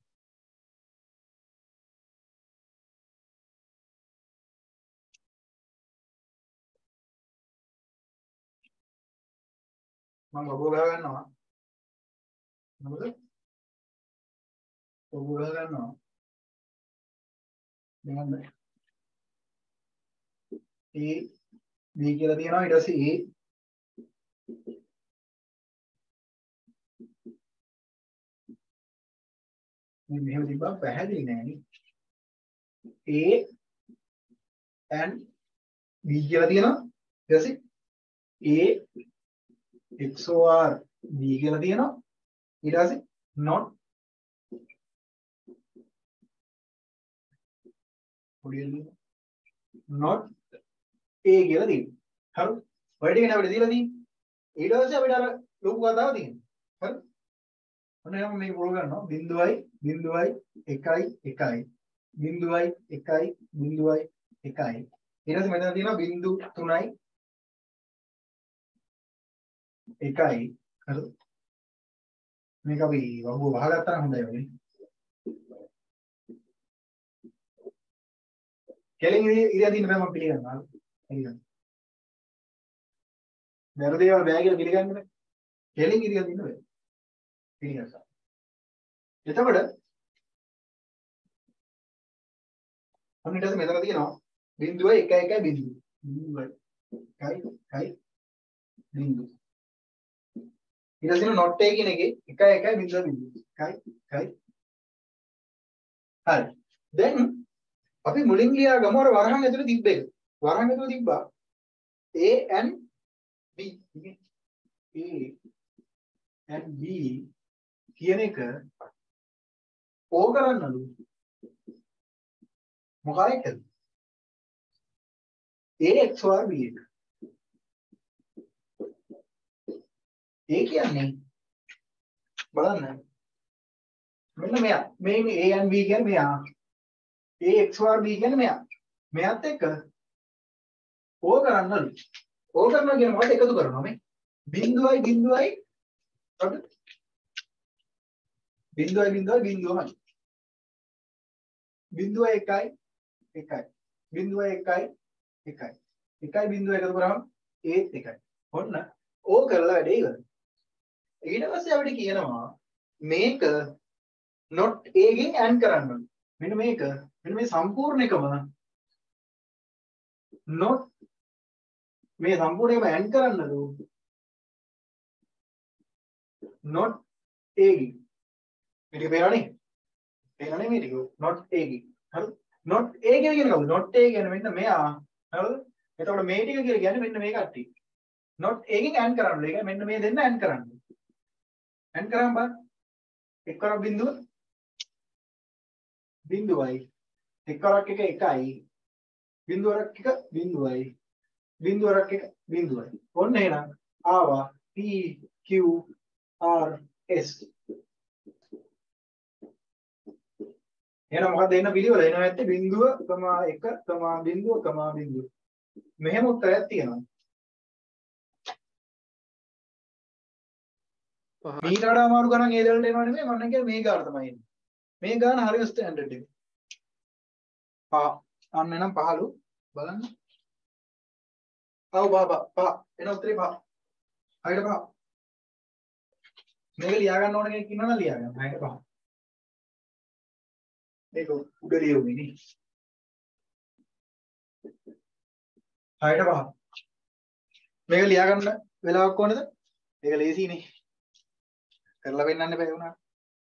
මම ඔබ ගහ ගන්නවා. මොකද? ඔබ ගහ ගන්නවා. දැන් A B කියලා තියෙනවා ඊට පස්සේ A මේ මෙහෙම තිබ්බා පැහැදිලි නෑ නේ. A and B කියලා තියෙනවා ඊට පස්සේ A X O R B කියලා තියෙනවා ඊට පස්සේ not not A කියලා තියෙනවා. හරිද? ඔය ටික නේ අපිට දීලා තියෙන්නේ. ඊට පස්සේ අපිට අර ලොකු කතාව තියෙනවා. හරිද? ඔන්න එහෙනම් මේක පොර ගන්නවා. බිංදුවයි බිංදුවයි එකයි එකයි බිංදුවයි එකයි බිංදුවයි එකයි. ඊට පස්සේ මෙතන තියෙනවා බිංදු තුනයි එකයි. හරිද? මේක අපි වහුව වහගත්තා නම් හොඳයි වගේ. කෙලින් ඉරියා දින්න බෑ මම පිළිගන්නවා. පිළිගන්න. වැරදි ඒවා බෑ කියලා පිළිගන්න බෑ. කෙලින් ඉරියා දින්න බෑ. පිළිගන්නවා. එතකොට අන්න ඊට පස්සේ මෙතන තියෙනවා බිංදුවයි එක එකයි බිංදුව. බිංදුවයි එකයි එකයි බිංදුව. ඊට පස්සේ not a කියන එකේ එකයි එකයි බිංදුව බිංදුව. එකයි එකයි. හරි. දැන් අපි මුලින් ලියා ගමු අර වරහන් ඇතුලේ තිබ්බ එක. වරහන් ඇතුලේ තිබ්බා A and B. A and B කියන එක ඕ කරන්නලු. මොකක්ද? A X O R B එක. ඒ කියන්නේ බලන්න මෙන්න මෙයා මේ A and B කියන්නේ මෙයා A X O R B කියන්නේ මෙයා මෙයාත් එක්ක ඕ කරන්නලු. ඕ කරනවා කියන්නේ මොකද? එකතු කරනවා මේ බිංදුවයි බිංදුවයි අපිට බිංදුවයි බිංදුවයි බිංදුවමයි බිංදුවයි එකයි එකයි බිංදුවයි එකයි එකයි එකයි බිංදුව එකතු කරාම ඒත් එකයි. ඔන්න ඕ කරලා වැඩේ ඉවරයි. ඊට පස්සේ අපිට කියනවා මේක not A ගෙන් AND කරන්න ඕනේ. මෙන්න මේක මෙන්න මේ සම්පූර්ණ එකම not මේ සම්පූර්ණ එකම AND කරන්නලු not a ගේ මේ ටික පේනවනේ පේනවනේ මේ ටික not a ගේ හරිද not a ගේ කියන්නේ කවුද not a කියන්නේ මෙන්න මෙයා හරිද එතකොට මේ ටික කියලා කියන්නේ මෙන්න මේ කට්ටිය not a ගෙන් ඇන් කරන්න ඕනේ ඒ කියන්නේ මෙන්න මේ දෙන්න ඇන් කරන්න ඇන් කරාම බලන්න එක්වරක් බිඳුව බිඳුවයි එක්වරක් එක එකයි බිඳුවරක් එක බිඳුවයි බිඳුවරක් එක බිඳුවයි ඔන්න එහෙනම් ආවා P Q R S එහෙනම් මොකක්ද එන්න පිළිවෙල එනවා ඇත්තේ බිඳුව කමා එක කමා බිඳුව කමා බිඳුව මෙහෙම උත්තරයක් තියෙනවා මීට වඩා අමාරු ගණන් ඒ දෙවලට එනවා නෙමෙයි මම කියන්නේ මේ ගාන තමයි එන්නේ මේ ගාන හරිය ස්ටෑන්ඩඩ් එක පහ අන්න එනම් පහළු බලන්න ආව බා බා එන උත්තරේ පහ හයිට පහ මේක ලියා ගන්න ඕන කෙනෙක් ඉන්නවනම් ලියා ගන්න හයිට පහ මේක උඩ ලියුවේ නේ හයිට පහ මේක ලියා ගන්න වෙලාවක් ඕනද මේක ලේසියිනේ කරලා වෙන්නන්න බෑ වුණා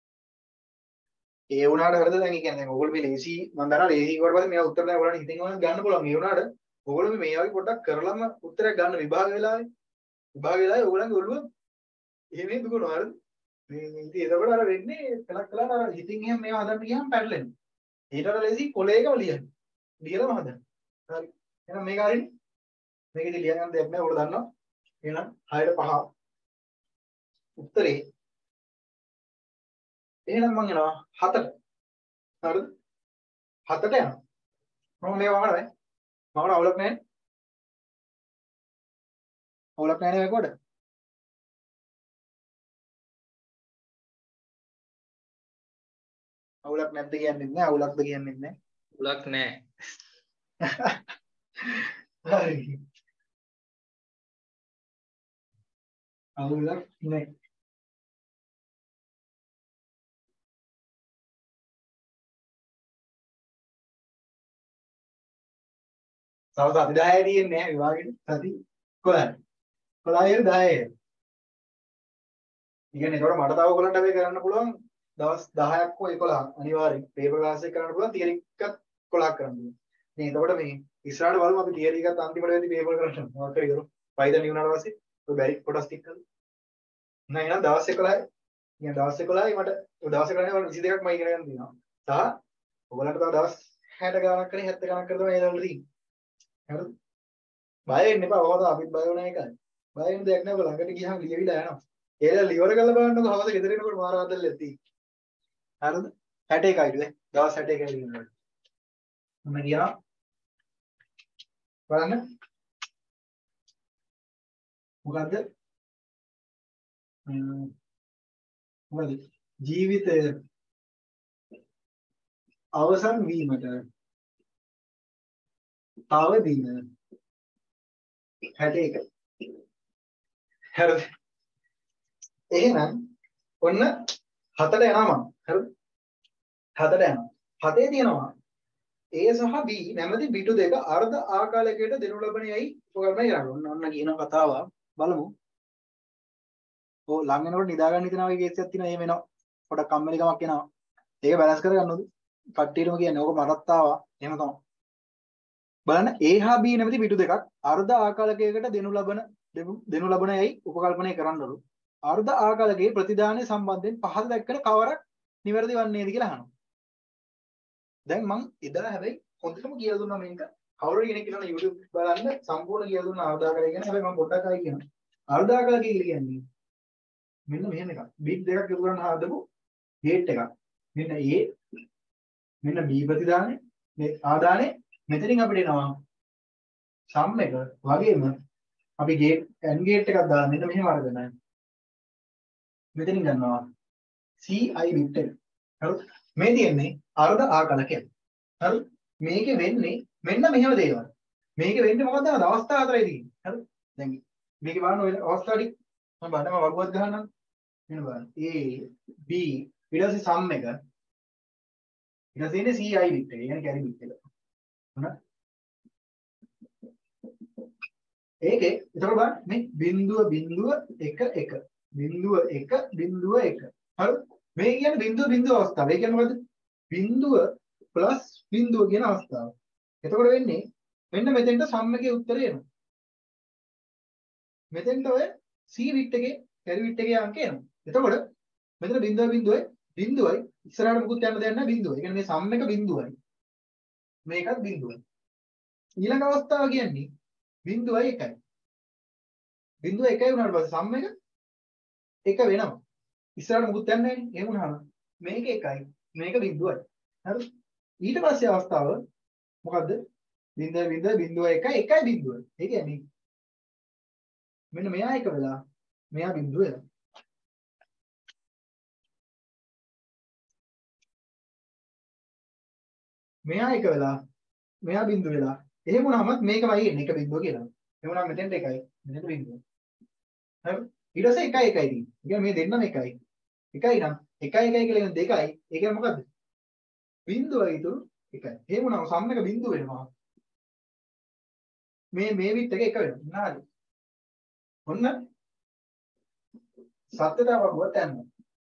ඒ වුණාට හරිද දැන් ඒ කියන්නේ දැන් ඔයගොල්ලෝ මේ ලේසි මම දන්නවා ලේසි කරුවට පස්සේ මේවා උත්තර දැන් ඔයගොල්ලන්ට හිතෙන් ගන්න පුළුවන් ඒ වුණාට ඔයගොල්ලෝ මේ වගේ පොඩ්ඩක් කරලම උත්තරයක් ගන්න විභාග වෙලාවේ විභාග වෙලාවේ ඔයගොල්ලන්ගේ ඔළුව එහෙම දුකනවා හරිද මේ ඉතින් එතකොට අර වෙන්නේ කලක් කළාට අර හිතින් එහෙම මේවා හදන්න ගියාම පැටලෙනවා ඊටට ලේසි කොලේකම ලියන්න ලියලම හදන්න හරි එහෙනම් මේක හරිනේ මේක ඉතින් ලියන්න දෙයක් නෑ ඔයගොල්ලෝ දන්නවා එහෙනම් හයයට පහ උත්තරේ එහෙනම් මං යනවා හතට හරිද හතට යනවා මම මේ වහනවා නේ මම අවුලක් නැහැ අවුලක් නැහැ නේ මේකවල අවුලක් නැද්ද කියන්නේ නැහැ අවුලක්ද කියන්නේ නැහැ අවුලක් නැහැ හරි අවුලක් නැහැ තව සති දහය තියෙන්නේ නැහැ විභාගෙට සති කොළහයි කොළහයි දහයයි ඉතින් ඒකට මට තව ඔයගලන්ට අපි කරන්න පුළුවන් දවස් දහයක් හෝ එකොළහක් අනිවාර්යෙන් පේපර් ක්ලාස් එක කරන්න පුළුවන් තියරි එකත් කොළහක් කරන්න පුළුවන් ඉතින් එතකොට මේ ඉස්සරහට බලමු අපි තියරි එකත් අන්තිමට වෙද්දි පේපර් කරන්න මොකක් හරි කරමු පයිදන් ඉවරනාට පස්සේ ඔය බැරි කොටස් ටික කරමු නෑ එහෙනම් දවස් එකොළහයි ඉතින් දවස් එකොළහයි මට ඔය දවස් එකොළහයි වල විසි දෙකක් මම ඉගෙන ගන්න තියෙනවා සහ ඔයගලන්ට තව දවස් හැට ගණක් කරේ හැත්තෑ ගණක් කර තමයි ඒ දවල් තියෙන්නේ හරිද බය වෙන්න එපා ඔහොම අපිත් බය වුණා එකයි බය වෙන දෙයක් නෑ ඔය ළඟට ගියාම ලියවිලා යනවා ඒලා ලිවර කරලා බලන්නකො හවස ගෙදර එනකොට මාර ආදල් ඇති හරිද හැට එකයිද දවස් හැට එකයි ලියනවා මම ගියා බලන්න මොකද්ද මොකද ජීවිතය අවසන් වීමට තව දින හැට එක හරිද එහෙනම් ඔන්න හතට යනවා මම හරිද හතට යනවා හතේ තියෙනවා A සහ B නැමැති පිටු දෙක අර්ධ ආකාරයකට දෙනු ලබන යයි උපකරණය කරනවා ඔන්න ඔන්න කියන කතාව බලමු ඔව් ලං වෙනකොට නිදා ගන්න හිතනවා වගේ කේස් එකක් තියෙනවා එහෙම එනවා පොඩක් කම්මැලිකමක් එනවා ඒක බැලන්ස් කරගන්න ඕනේ කට්ටියටම කියන්නේ ඕක මටත් ආවා එහෙම තමයි බලන්න A හා B නැමැති පිටු දෙකක් අර්ධ ආකාරයකට දෙනු ලබන දෙනු ලබන යයි උපකල්පනය කරන්නලු අර්ධ ආකාරකයේ ප්‍රතිදානයේ සම්බන්ධයෙන් පහළ දැක්කන කවරක් නිවැරදි වන්නේද කියලා අහනවා. දැන් මං එදා හැබැයි හොඳටම කියලා දුන්නා මේක. කවුරු කෙනෙක් කියනවා YouTube බලන්න සම්පූර්ණ කියලා දුන්නා අර්ධ ආකාරය ගැන. හැබැයි මම පොඩ්ඩක් ආයි කියනවා. අර්ධ ආකාරය කියන්නේ මෙන්න මෙහෙම එකක්. බිට් දෙකක් එකතු කරන් හදපු ගේට් එකක්. මෙන්න A මෙන්න B ප්‍රතිදානය මේ ආදානය මෙතනින් අපිට එනවා සම් එක වගේම අපි ගේට් ඇන් ගේට් එකක් දාලා මෙන්න මෙහෙම අරගෙන මෙතනින් ගන්නවා C I බිට් එක. හරිද? මේ තියෙන්නේ අර්ධ ආකලකයක්. හරිද? මේකේ වෙන්නේ මෙන්න මෙහෙම දේවල්. මේකේ වෙන්නේ මොකක්ද? අවස්ථා හතරයි තියෙන්නේ. හරිද? දැන් මේකේ බලන්න ඔය අවස්ථා ටික මම බලන්න මම වගුවක් ගහන්නම්. මෙන්න බලන්න. A B ඊට පස්සේ සම් එක ඊට පස්සේ ඉන්නේ C I බිට් එක. يعني කැරි බිට් එක. හරිද? ඒකේ එතකොට බලන්න මේ බිංදුව බිංදුව එක එක බිංදුව එක බිංදුව එක. හරිද? මේ කියන්නේ බිංදුව බිංදුව අවස්ථාව. ඒ කියන්නේ මොකද්ද? බිංදුව ප්ලස් බිංදුව කියන අවස්ථාව. එතකොට වෙන්නේ මෙන්න මෙතෙන්ට සම්මකයේ උත්තරය එනවා. මෙතෙන්ට ඔය C බිට් එකේ කැරි බිට් එකේ අංකය එනවා. එතකොට මෙතන බිංදුව බිංදුවයි බිංදුවයි ඉස්සරහට මුකුත් යන්න දෙයක් නැහැ බිංදුවයි. ඒ කියන්නේ මේ සම්මක බිංදුවයි. මේකත් බිංදුවයි. ඊළඟ අවස්ථාව කියන්නේ බිංදුවයි එකයි. බිංදුව එකයි වුණාට පස්සේ සම්මක එක වෙනවා. ඉස්සරහට මුකුත් යන්නේ නැහැ නේ. එහෙම වුණාම මේක එකයි මේක බිංදුවයි. හරිද? ඊට පස්සේ අවස්ථාව මොකද්ද? බිංදුව බිංදුව බිංදුව එකයි එකයි බිංදුවයි. ඒ කියන්නේ මෙන්න මෙයා එක වෙලා මෙයා බිංදුව වෙනවා. මෙයා එක වෙලා මෙයා බිංදුව වෙලා එහෙම වුණාම මේකමයි එන්නේ එක බිංදුව කියලා. එහෙම වුණාම මෙතෙන්ට එකයි මෙතෙන්ට බිංදුව. හරි? ඊට පස්සේ එකයි එකයි තියෙන්නේ. ඒ කියන්නේ මේ දෙන්නම එකයි. එකයි නම් එකයි එකයි කියලා කියන්නේ දෙකයි. ඒ කියන්නේ මොකද්ද? බිංදුවයි ඉතුරු එකයි. එහෙම වුණාම සම්මක බිංදුව වෙනවා. මේ මේ බිට් එක එක වෙනවා. හරි. ඔන්න සත්‍යතාවක් වත් යනවා.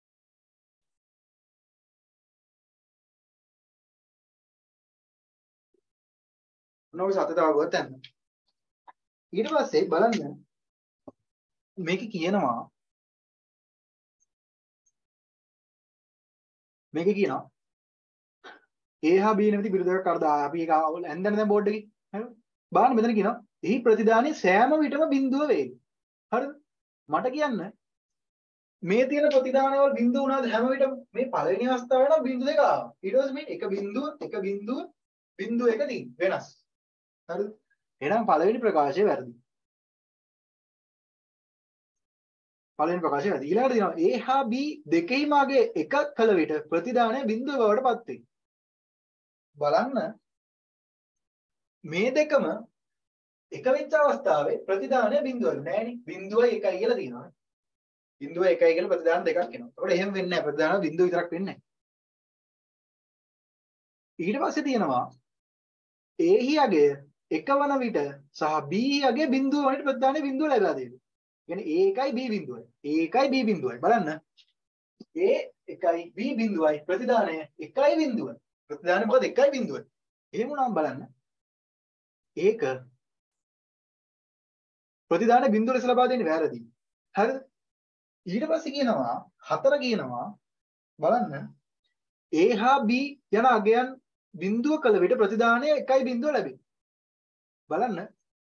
ඔන්න ඔය සත්‍යතාවක් වත් යනවා. ඊට පස්සේ බලන්න මේක කියනවා මේක කියනවා A හා B නැමැති බිරිඳක කරදා අපි ඒක ඇන්දන දැන් බෝඩ් එකේ හරිද බලන්න මෙතන කියනවා එහි ප්‍රතිදානයේ සෑම විටම බිඳුව වේ හරිද මට කියන්න මේ තියෙන ප්‍රතිදාන වල බිඳුව වුණාද හැම විටම මේ පළවෙනි අවස්ථාවේ නම් බිඳුව දෙක ආවා ඊට පස්සේ මේ එක බිඳුව එක බිඳුව බිඳුව එක තියෙන වෙනස් හරිද එහෙනම් පළවෙනි ප්‍රකාශය වැරදි පළවෙනි ප්‍රකාශය වැරදි ඊළඟට දිනවා A හා B දෙකෙහිම අගේ එක කළ විට ප්‍රතිදානය බිඳුව බවට පත් වේ බලන්න මේ දෙකම එක වෙච්ච අවස්ථාවේ ප්‍රතිදානය බිඳුවයි නෑනේ බිඳුවයි එකයි කියලා තියෙනවා බිඳුව එකයි කියලා ප්‍රතිදාන දෙකක් එනවා ඒකට එහෙම වෙන්නේ නැහැ ප්‍රතිදාන බිඳුව විතරක් වෙන්නේ නැහැ ඊට පස්සේ තියෙනවා A හි අගය එක වන විට සහ B හි අගය බිඳුව වලට ප්‍රතිදානය බිඳුව ලැබලා දෙනවා කියන්නේ A එකයි B බිඳුවයි A එකයි B බිඳුවයි බලන්න A එකයි B බිඳුවයි ප්‍රතිදානය එකයි බිඳුවයි ප්‍රතිදානය මොකද එකයි බිඳුවයි එහෙම වුණාම බලන්න ඒක ප්‍රතිදාන බිඳුව ලෙස ලබා දෙන්නේ වැරදි හරිද ඊට පස්සේ කියනවා හතර කියනවා බලන්න A හා B යන අගයන් බිඳුව කළ විට ප්‍රතිදානය එකයි බිඳුව ලැබේ බලන්න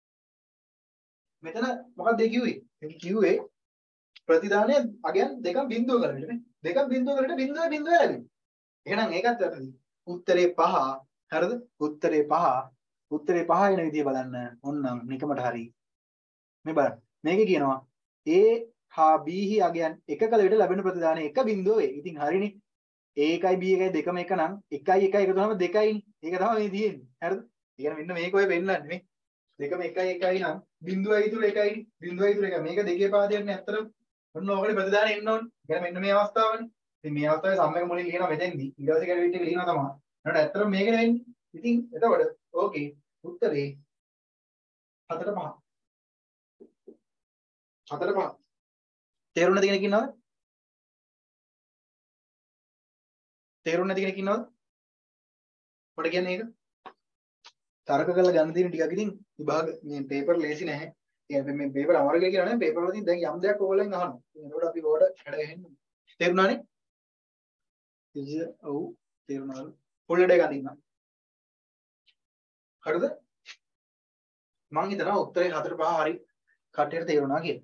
මෙතන මොකක්ද ඒ කිව්වේ ඒ කිව්වේ ප්‍රතිදානය අගයන් දෙකක් බිඳුව කළ විට නේ දෙකක් බිඳුව කළ විට බිඳුව බිඳුව ලැබෙනවා එහෙනම් ඒකත් වැරදි උත්තරේ පහ හරිද උත්තරේ පහ උත්තරේ පහ එන විදිය බලන්න ඕන්නම් නිකමට හරි මේ බලන්න මේකේ කියනවා A හා B හි අගයන් එක කළ විට ලැබෙන ප්‍රතිදානය එක බිඳුව වේ. ඉතින් හරිනේ. A එකයි B එකයි දෙකම එක නම් එකයි එකයි එකතු වුනම දෙකයිනේ. ඒක තමයි මේ තියෙන්නේ. හරිද? ඒ කියන්නේ මෙන්න මේක ඔය පෙන්නන්නේ නේ. දෙකම එකයි එකයි නම් බිඳුවයි ඉතුරු එකයිනේ. බිඳුවයි ඉතුරු එකයි. මේක දෙකේ පාදයක්නේ ඇත්තටම. ඔන්න ඕකේ ප්‍රතිදානය එන්න ඕනේ. ඒ කියන්නේ මෙන්න මේ අවස්ථාවනේ. ඉතින් මේ අවස්ථාවේ සම්මක මුලින් ලියනවා මෙතෙන්දී. ඊට පස්සේ කැරවිට් එක ලියනවා තමයි. ඊට ඇත්තටම මේකනේ වෙන්නේ. ඉතින් එතකොට ඕකේ උත්තරේ හතර පහ. හතර පහ. තේරුම් නැති කෙනෙක් ඉන්නවද? තේරුම් නැති කෙනෙක් ඉන්නවද? මට කියන්නේ ඒක. තර්ක කරලා ගන්න තියෙන ටිකක් ඉතින් විභාග මේ පේපර් ලේසි නැහැ. ඒ මේ පේපර් අමාරු කියලා කියනවා නේ පේපර් වලින් දැන් යම් දෙයක් ඕගොල්ලෙන් අහනවා. ඒකට අපි ඕකට හැඩ ගහන්න. තේරුණානේ? ඉතින් ඔව් තේරුණාද? ෆුල් ඩේ ගන්න ඉන්නවා. හරිද? මං හිතනවා උත්තරේ හතර පහ හරි කට්ටියට තේරුණා කියලා.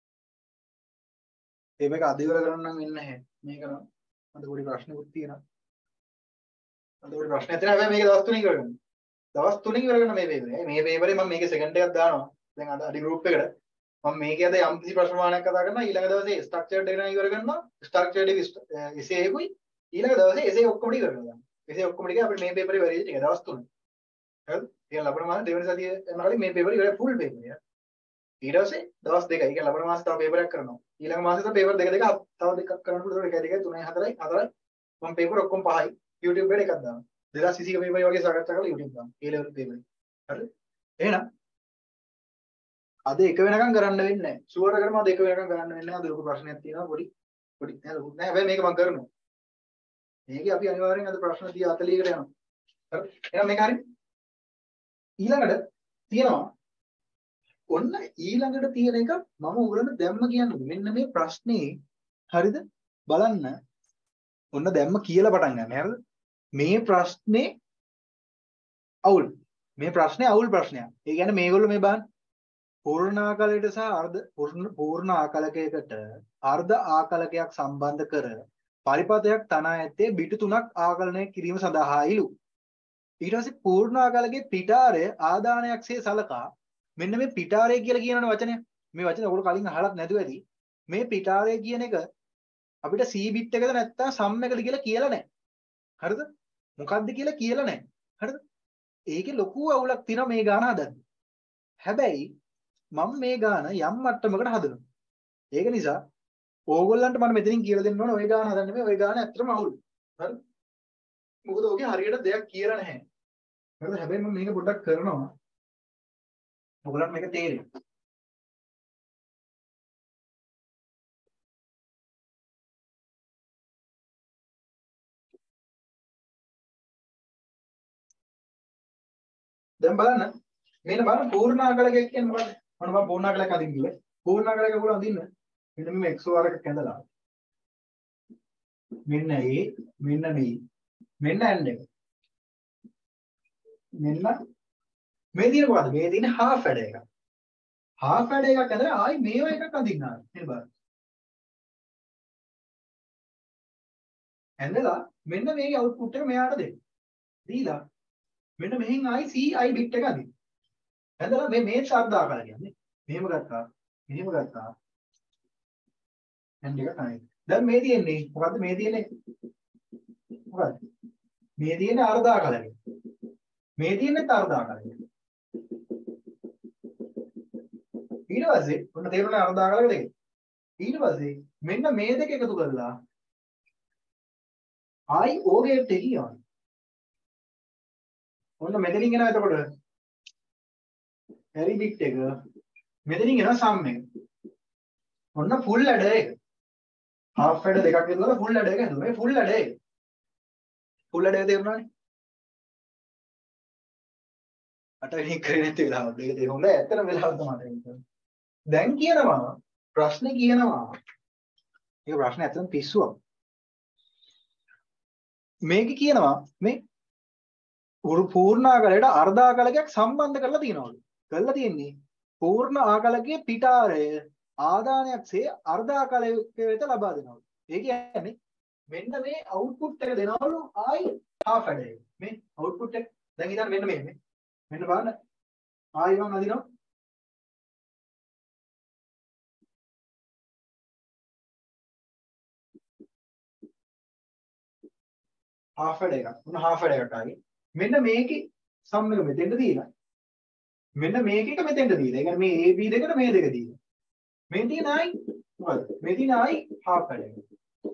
මේක අද ඉවර කරන්න නම් වෙන්නේ නැහැ. මේක නම් අද පොඩි ප්‍රශ්නකුත් තියෙනවා. අද පොඩි ප්‍රශ්නයක් තියෙනවා. හැබැයි මේක දවස් තුනකින් ඉවර කරන්න. දවස් තුනකින් ඉවර කරන්න මේ පේපරේ. මේ පේපරේ මම මේකේ සෙකන්ඩ් එකක් දානවා. දැන් අද අඩි ගෲප් එකට. මම මේකේ අද යම් කිසි ප්‍රශ්න වාහනයක් කතා කරනවා. ඊළඟ දවසේ ස්ට්‍රක්චර්ඩ් එක ඉවර කරනවා. ස්ට්‍රක්චර්ඩ් එක එසේ එකුයි. ඊළඟ දවසේ එසේ ඔක්කොම ඉවර කරනවා. එසේ ඔක්කොම ටික අපිට මේ පේපරේ ඉවරයි ටික දවස් තුන. හරිද? ඒක ලබන මාස දෙවෙනි සතිය යන කලින් මේ පේපරේ ඉවරයි ෆුල් පේපරේ. ඊට පස්සේ දවස් දෙකයි. ඒක ලබන මාසේ තව පේපරයක් කරනවා. ඊළඟ මාසේ තව පේපර් දෙක දෙක තව දෙකක් කරන්න පුළුවන්. එකයි දෙකයි තුනයි හතරයි හතරයි. මම පේපර් ඔක්කොම පහයි YouTube එකට එකක් දානවා. දෙදාස් විසි එක පේපර් වගේ සාකච්ඡා කරලා YouTube දානවා. A level paper. හරිද? එහෙනම් අද එක වෙනකම් කරන්න වෙන්නේ නැහැ. ෂුවර් එකටම අද එක වෙනකම් කරන්න වෙන්නේ නැහැ. අද ලොකු ප්‍රශ්නයක් තියෙනවා පොඩි පොඩි නෑ ලොකු නෑ. හැබැයි මේක මම කරනවා. මේකේ අපි අනිවාර්යෙන් අද ප්‍රශ්න තිය හතළිහකට යනවා. හරි. එහෙනම් මේක හරි. ඊළඟට තියෙනවා ඔන්න ඊළඟට තියෙන එක මම උගලන්ට දැම්ම කියන්නේ. මෙන්න මේ ප්‍රශ්නේ හරිද? බලන්න. ඔන්න දැම්ම කියලා පටන් ගන්න. හරිද? මේ ප්‍රශ්නේ අවුල්. මේ ප්‍රශ්නේ අවුල් ප්‍රශ්නයක්. ඒ කියන්නේ මේගොල්ලෝ මේ බලන්න පූර්ණ ආකලයට සහ අර්ධ පූර්ණ ආකලකයකට අර්ධ ආකලකයක් සම්බන්ධ කර පරිපථයක් තනා ඇත්තේ බිටු තුනක් ආකලනය කිරීම සඳහායිලු. ඊට පස්සේ පූර්ණ ආකලකයේ පිටාරය ආදානයක්සේ සලකා මෙන්න මේ පිටාරය කියලා කියන වචනය. මේ වචනේ ඔයගොල්ලෝ කලින් අහලත් නැතුව ඇති. මේ පිටාරය කියන එක අපිට C බිට් එකද නැත්නම් සම් එකද කියලා කියලා නැහැ. හරිද? මොකක්ද කියලා කියලා නැහැ. හරිද? ඒකේ ලොකු අවුලක් තියෙනවා මේ ගාන හදන්න. හැබැයි මම මේ ගාන යම් මට්ටමකට හදනවා. ඒක නිසා ඕගොල්ලන්ට මම මෙතනින් කියලා දෙන්න ඕන ඔය ගාන හදන්න මේ ඔය ගාන ඇත්තටම අවුල්. හරි? මොකද ඔගේ හරියට දෙයක් කියලා නැහැ. හරිද? හැබැයි මම මේක පොඩ්ඩක් කරනවා. ඔයගොල්ලන්ට මේක තේරෙයි. දැන් බලන්න මේන බලන්න පූර්ණ ආකලකයක් කියන්නේ මොකද්ද? මොන මම පූර්ණ ආකලයක් අදින්න කිව්වේ. පූර්ණ ආකලක උගල අදින්න. මෙන්න මේ x වර්ග කැඳලා. මෙන්න A මෙන්න B මෙන්න and එක. මෙන්න මේ දින මොකද්ද? මේ දින half වැඩ එකක්. half වැඩ එකක් ඇඳලා ආයි මේව එකක් අදින්නවා. මෙන්න බලන්න. ඇඳලා මෙන්න මේකේ අවුට්පුට් එක මෙයාට දෙන්න. දීලා මෙන්න මෙහෙන් ආයි C I බිට් එක අදින්න. ඇඳලා මේ මේ ශබ්ද ආකාරය කියන්නේ. මෙහෙම ගත්තා. මෙහෙම ගත්තා. and එක තමයි. දැන් මේ තියෙන්නේ මොකද්ද මේ තියෙන්නේ? මොකද්ද? මේ තියෙන්නේ අර්ධ ආකාරය. මේ තියෙන්නේ අර්ධ ආකාරය. ඊට පස්සේ ඔන්න තේරුණා අර්ධ ආකාරය දෙක. ඊට පස්සේ මෙන්න මේ දෙක එකතු කරලා ආයි O ගේට් එක කියවන්න. ඔන්න මෙතනින් එනවා එතකොට හැරි බිට් එක මෙතනින් එනවා සම් එක. ඔන්න ෆුල් ඇඩර් එක. half ඇඩර් දෙකක් විතර ෆුල් ඇඩර් එක හදුවා. මේ ෆුල් ඇඩර් එක. ෆුල් ඇඩර් එක තේරුණානේ? අට වෙනි කරේ නැති වෙලාවට ඒක තේරුම් හොඳයි. ඇත්තටම වෙලාවට තමයි. දැන් කියනවා ප්‍රශ්නේ කියනවා. මේක ප්‍රශ්නේ ඇත්තටම පිස්සුවක්. මේක කියනවා මේ පූර්ණ ආකලයට අර්ධ ආකලකයක් සම්බන්ධ කරලා තියෙනවලු. කරලා තියෙන්නේ පූර්ණ ආකලකයේ පිටාරය ආදානයක්සේ අර්ධ ආකලකයට ලබා දෙනවලු. ඒ කියන්නේ මෙන්න මේ අවුට්පුට් එක දෙනවලු ආයි half ඇඩ එක. මේ අවුට්පුට් එක දැන් ඉතින් මෙන්න මේ මේ මෙන්න බලන්න ආයි මම අදිනවා half ඇඩ එකක්. උන half ඇඩ එකක් ආයි මෙන්න මේකේ සම් එක මෙතෙන්ට දීලා මෙන්න මේක එක මෙතෙන්ට දීලා. ඒ කියන්නේ මේ A B දෙකට මේ දෙක දීලා. මේ තියෙන ආයි මොකද? මේ තියෙන ආයි half වැඩ එක.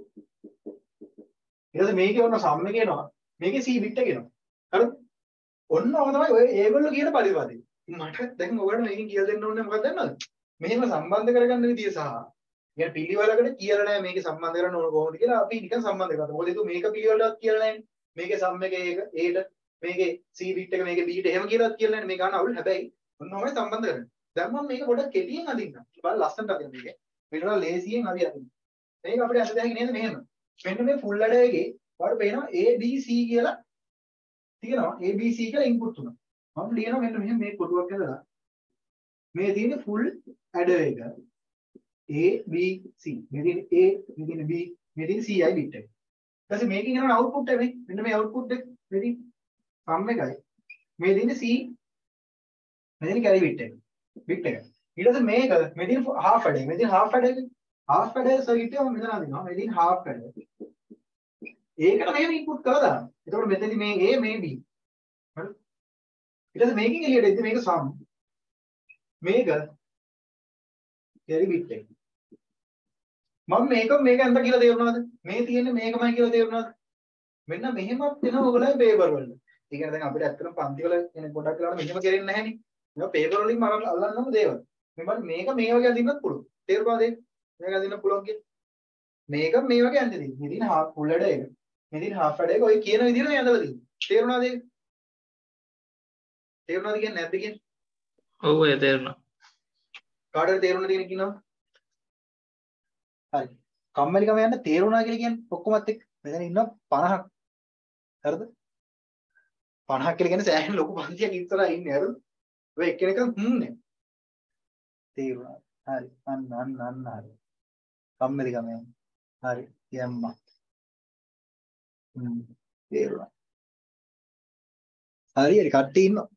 ඊට පස්සේ මේකේ ඔන්න සම් එක එනවා. මේකේ C බිට් එක එනවා. හරිද? ඔන්න ඔක තමයි ඔය ඒගොල්ලෝ කියන පරිපාලනය. මට දැන් ඔයාලට මේකෙන් කියලා දෙන්න ඕනේ මොකක්ද දන්නවද? මෙහෙම සම්බන්ධ කරගන්න විදිය සහ يعني පිළිවෙලකට කියලා නැහැ මේකේ සම්බන්ධ කරන්න ඕන කොහොමද කියලා අපි නිකන් සම්බන්ධ කරගත්තා. මොකද ඒක මේක පිළිවෙලටවත් කියලා නැහැ. මේකේ සම් එක ඒක Aට මේකේ C බිට් එක මේකේ Bට එහෙම කියලාත් කියලා නැහැ. මේ ගන්න අවුල්. හැබැයි ඔන්න ඔහොමයි සම්බන්ධ කරන්නේ. දැන් මම මේක පොඩ්ඩක් කෙටියෙන් අදින්නම්. බලන්න ලස්සනට අදින්න මේක. මේක වල ලේසියෙන් අදින්න. මේක අපිට අද දැන් නේද මෙහෙම. මෙන්න මේ ෆුල් ඇඩර් එකේ ඔයාලට පේනවා A B C කියලා තියෙනවා. A B C කියලා ඉන්පුට් තුනක්. මම ලියනවා මෙන්න මෙහෙම මේ කොටුවක් ඇදලා මේ තියෙන ෆුල් ඇඩර් එක A B C. මේ තියෙන A මේ තියෙන B මේ තියෙන C I බිට් එක. ඊට පස්සේ මේකෙන් එනවා අවුට්පුට් එක මේ. මෙන්න මේ අවුට්පුට් එක මේ තියෙන සම් එකයි. මේ තියෙන C මෙතන කැරි බිට් එක. බිට් එක. ඊට පස්සේ මේක මෙතන half ඇඩ එක. මෙතන half ඇඩ එක. half ඇඩ සර්කිට් එක මම මෙතන අදිනවා. මෙතන half ඇඩ. ඒකට මෙහෙම ඉන්පුට් කරලා දාන්න. එතකොට මෙතනදි මේ A මේ B. හරි? ඊට පස්සේ මේකෙන් එළියට එද්දි මේක සම්. මේක කැරි බිට් එක. මම මේක මේක අන්ත කියලා තේරුණාද? මේ තියෙන්නේ මේකමයි කියලා තේරුණාද? මෙන්න මෙහෙමත් වෙනවා ඔයගොල්ලෝ පේපර් වල. ඒ කියන්නේ දැන් අපිට ඇත්තටම පන්ති වල කෙනෙක් පොඩක් වෙලාවට මෙහෙම කරෙන්නේ නැහැ නේ. මේවා පේපර් වලින් මම අල්ලන්නම දේවල්. මේ බලන්න මේක මේ වගේ අදින්නත් පුළුවන්. තේරුණාද ඒක? මේක අදින්න පුළුවන් කිය. මේක මේ වගේ අදින්න තියෙන්නේ. මේ දින half full වැඩ එක. මේ දින half වැඩ එක ඔය කියන විදිහට මේ අදලා තියෙන්නේ. තේරුණාද ඒක? තේරුණාද කියන්නේ නැද්ද කියන්නේ? ඔව් ඒ තේරුණා. කාටද තේරුණාද කියන කියනවා? හරි. කම්මැලිකම යන්න තේරුණා කියලා කියන්නේ ඔක්කොමත් එක්ක. මෙතන ඉන්නවා පනහක්. හරිද? පනහක් කියලා කියන්නේ සෑහෙන ලොකු පන්තියක් ඉස්සරහා ඉන්නේ. හරිද? ඔය එක්කෙනෙක් හ්ම්නේ. තේරුණා. හරි. අන්න අන්න අන්න හරි. කම්මැලිකම යන්න. හරි. යම්මා. හ්ම්. තේරුණා. හරි හරි කට්ටිය ඉන්නවා.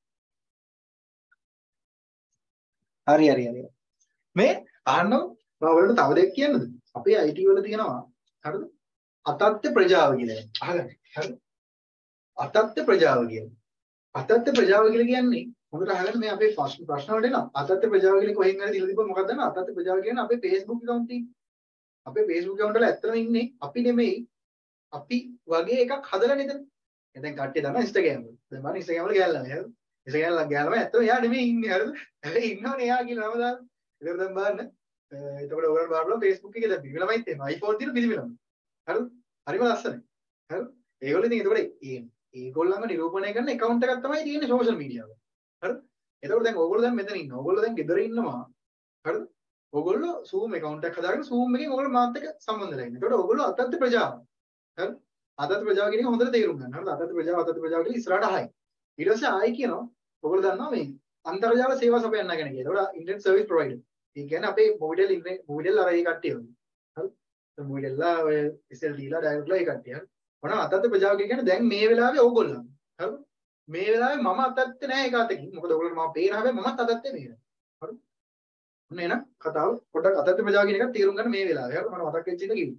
හරි හරි හරි. මේ අහන්නකො මම ඔයාලට තව දෙයක් කියන්නද? අපේ I T වල තියෙනවා හරිද? අතත්ත්‍ය ප්‍රජාව කියලා. අහගන්න. හරිද? අතත්ත්‍ය ප්‍රජාව කියන්නේ. අතත්ත්‍ය ප්‍රජාව කියලා කියන්නේ හොඳට අහගන්න මේ අපේ ප්‍රශ්න ප්‍රශ්න වලට එනවා. අතත්ත්‍ය ප්‍රජාව කියලා කොහෙන් හරි දීලා තිබ්බොත් මොකක්ද දන්නවද? අතත්ත්‍ය ප්‍රජාව කියන්නේ අපේ Facebook account එකේ. අපේ Facebook account වල ඇත්තටම ඉන්නේ අපි නෙමෙයි. අපි වගේ එකක් හදලා නේද? දැන් කට්ටිය දන්නවා Instagram වල. දැන් බලන්න Instagram වල ගෑල්ලා නේද? Instagram වල ගෑල්ලාම ඇත්තටම එයා නෙමෙයි ඉන්නේ හරිද? හැබැයි ඉන්නවනේ එයා කියලා නම දාලා. ඒක දැන් බලන්න. එතකොට ඔයගොල්ලෝ බලන්න Facebook එකේ දැන් පිළිවෙලමයි තියෙනවා. iPhone තියෙන පිළිවෙලම. හරිද? හරිම ලස්සනයි. හරිද? ඒගොල්ලෝ ඉතින් එතකොට ඒ ඒගොල්ලන්ව නිරූපණය කරන account එකක් තමයි තියෙන්නේ social media වල. හරිද? එතකොට දැන් ඔයගොල්ලෝ දැන් මෙතන ඉන්නවා. ඔයගොල්ලෝ දැන් ගෙදර ඉන්නවා. හරිද? ඔයගොල්ලෝ Zoom account එකක් හදාගෙන Zoom එකෙන් ඔයගොල්ලෝ මාත් එක්ක සම්බන්ධ වෙලා ඉන්නවා. එතකොට ඔයගොල්ලෝ අතත්ත්‍ය ප්‍රජාව. හරිද? අතත්ත්‍ය ප්‍රජාව කියන එක හොඳට තේරුම් ගන්න. හරිද? අතත්ත්‍ය ප්‍රජාව අතත්ත්‍ය ප්‍රජාව කියලා ඉස්සරහට අහයි. ඊට පස්සේ ආයි කියනවා ඔයගොල්ලෝ දන්නවා මේ අන්තර්ජාල සේවා සපයන්න ගැන කියලා. ඒකට ඉන්ටර්නෙට් සර්විස් ප්‍රොවයිඩර්. ඒ කියන්නේ අපේ මොබිටෙල් ඉන්ටර්නෙට් මොබිටෙල් අර ඒ කට්ටිය වගේ. හරිද? මොබිටෙල්ලා ඔය එස් එල් ඩීලා ඩයරෙක්ට්ලා ඒ කට්ටිය. හරිද? මොනවා අතත්ත්‍ය ප්‍රජාව කියන්නේ දැන් මේ වෙලාවේ ඕගොල්ලෝ. හරිද? මේ වෙලාවේ මම අතත්ත්‍ය නැහැ ඒක අතකින්. මොකද ඔයගොල්ලන්ට මම පේන හැබැයි මමත් අතත්ත්‍ය නෙවෙයි. හරිද? ඔන්න එන කතාව පොඩ්ඩක් අතත්ත්‍ය ප්‍රජාව කියන එක තේරුම් ගන්න මේ වෙලාවේ. හරිද? මම මතක් වෙච්ච ඉඳ කිව්වා.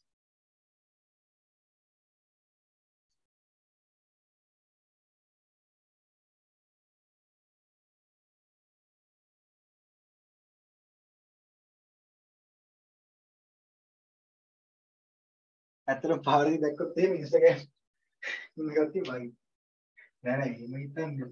ඇත්තටම පාරේ දැක්කොත් එහෙම Instagram ඉන්න කට්ටිය වගේ. නෑ නෑ එහෙම හිතන්නේ.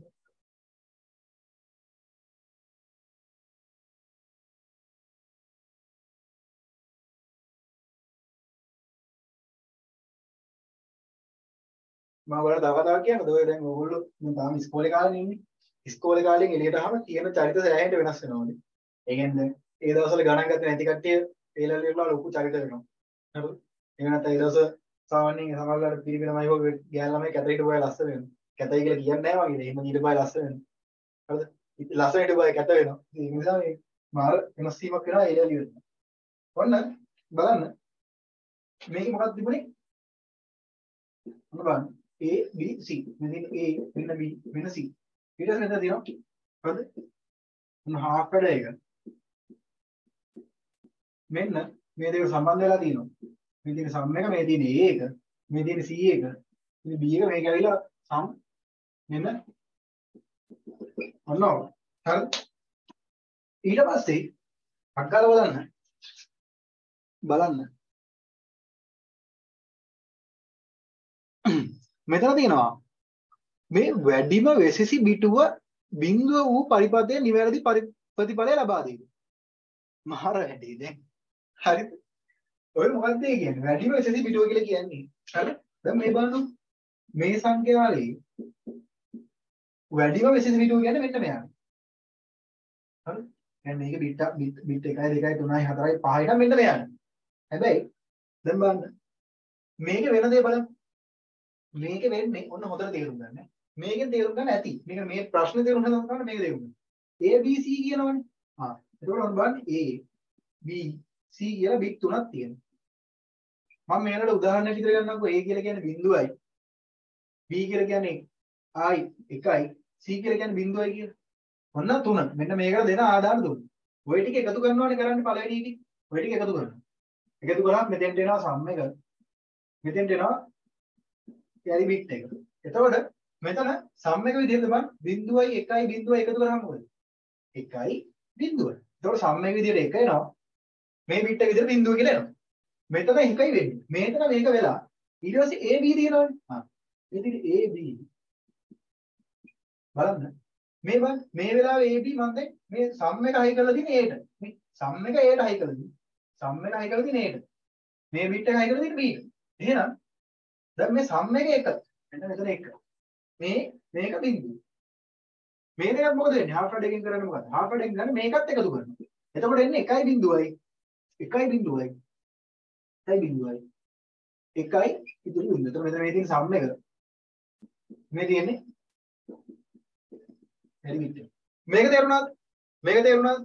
මම ඔයාලට තව කතාවක් කියන්නද? ඔය දැන් ඕගොල්ලෝ දැන් තාම ඉස්කෝලේ කාලේ ඉන්නේ. ඉස්කෝලේ කාලෙන් එළියට ආවම තියෙන චරිත සෑහෙන්න වෙනස් වෙනවානේ. ඒ කියන්නේ ඒ දවස්වල ගණන් ගත්තේ නැති කට්ටිය ඒ ලෙවල් වල ලොකු චරිත වෙනවා. හරිද? එහෙම නැත්නම් ඒ දවස් සාමාන්‍යයෙන් සමහරවල්ලාට පිළිවෙලමයි හොය ගෑල් ළමයි කැතයිට බය ලස්සන වෙනවා. කැතයි කියලා කියන්නේ නැහැ වගේ. එහෙම ඊට බය ලස්සන වෙනවා. හරිද? ඉතින් ලස්සනට බය කැත වෙනවා. ඒ නිසා මේ මාර වෙනස් වීමක් වෙනවා ඒ ලෙවල් වල. ඔන්න බලන්න. මේක මොකක්ද තිබුණේ? ඔන්න බලන්න. A B C මෙතන A වෙන B වෙන C ඊට පස්සේ මෙතන තියෙනවා හරිද මොන half වැඩ එක මෙන්න මේ දෙක සම්බන්ධ වෙලා තියෙනවා මේ තියෙන සම් එක මේ තියෙන A එක මේ තියෙන C එක මේ B එක මේක ඇවිල්ලා සම් මෙන්න ඔන්න හරිද ඊට පස්සේ අක්කාල බලන්න බලන්න මෙතන තියෙනවා මේ වැඩිම වෙසෙසි බිටුව බිංදුව වූ පරිපථයේ නිවැරදි ප්‍රතිඵලය ලබා දෙයි. මහර වැඩි දැන්. හරිද? ඔය මොකක්ද ඒ කියන්නේ? වැඩිම වෙසෙසි බිටුව කියලා කියන්නේ. හරිද? දැන් මේ බලන්න මේ සංඛ්‍යාවලේ වැඩිම වෙසෙසි බිටුව කියන්නේ මෙන්න මෙයා. හරිද? දැන් මේක බිට් බිට් එකයි දෙකයි තුනයි හතරයි පහයි නම් මෙන්න මෙයානේ. හැබැයි දැන් බලන්න මේක වෙන දේ බලන්න. මේක වෙන්නේ ඔන්න හොඳට තේරුම් ගන්න. මේකෙන් තේරුම් ගන්න ඇති. මේක මේ ප්‍රශ්නේ තේරුම් ගන්න මේක තේරුම් ගන්න. A B C කියනවනේ. ආ එතකොට ඔන්න බලන්න A B C කියලා බිට් තුනක් තියෙනවා. මම මේකට උදාහරණයක් විතර ගන්නම්කෝ. A කියලා කියන්නේ බිංදුවයි. B කියලා කියන්නේ I එකයි. C කියලා කියන්නේ බිංදුවයි කියලා. ඔන්න තුන. මෙන්න මේකට දෙන ආදාන තුන. ඔය ටික එකතු කරනවානේ කරන්නේ පළවෙනි ටික. ඔය ටික එකතු කරනවා. එකතු කරාම මෙතෙන්ට එනවා සම් එක. මෙතෙන්ට එනවා යරි බිට් එක. එතකොට මෙතන සම් එක විදිහට බලන්න බිංදුවයි එකයි බිංදුවයි එකතු කරාම මොකද? එකයි බිංදුවයි. එතකොට සම් එක විදිහට එක එනවා. මේ බිට් එක විදිහට බිංදුව කියලා එනවා. මෙතන එකයි වෙන්නේ. මෙතන මේක වෙලා ඊට පස්සේ A B තියෙනවනේ. හා. ඉතින් A B බලන්න මේ බලන්න මේ වෙලාවේ A B මම දැන් මේ සම් එක හයි කරලා තියෙන්නේ A ට. මේ සම් එක A ට හයි කරලා තියෙන්නේ. සම් එක හයි කරලා තියෙන්නේ A ට. මේ බිට් එක හයි කරලා තියෙන්නේ B ට. එහෙනම් දැන් මේ සම් එක එක. මෙන්න මෙතන එක. මේ මේක බිඳුව. මේ දෙකත් මොකද වෙන්නේ? half rad එකෙන් කරන්නේ මොකද? half rad එකෙන් ගන්න මේකත් එකතු කරනවා. එතකොට එන්නේ එකයි බිඳුවයි. එකයි බිඳුවයි. එකයි බිඳුවයි. එකයි ඉතුරු බිඳුව. එතකොට මෙතන මේ තියෙන සම් එක. මේ තියෙන්නේ හරි බිට්. මේක තේරුණාද? මේක තේරුණාද?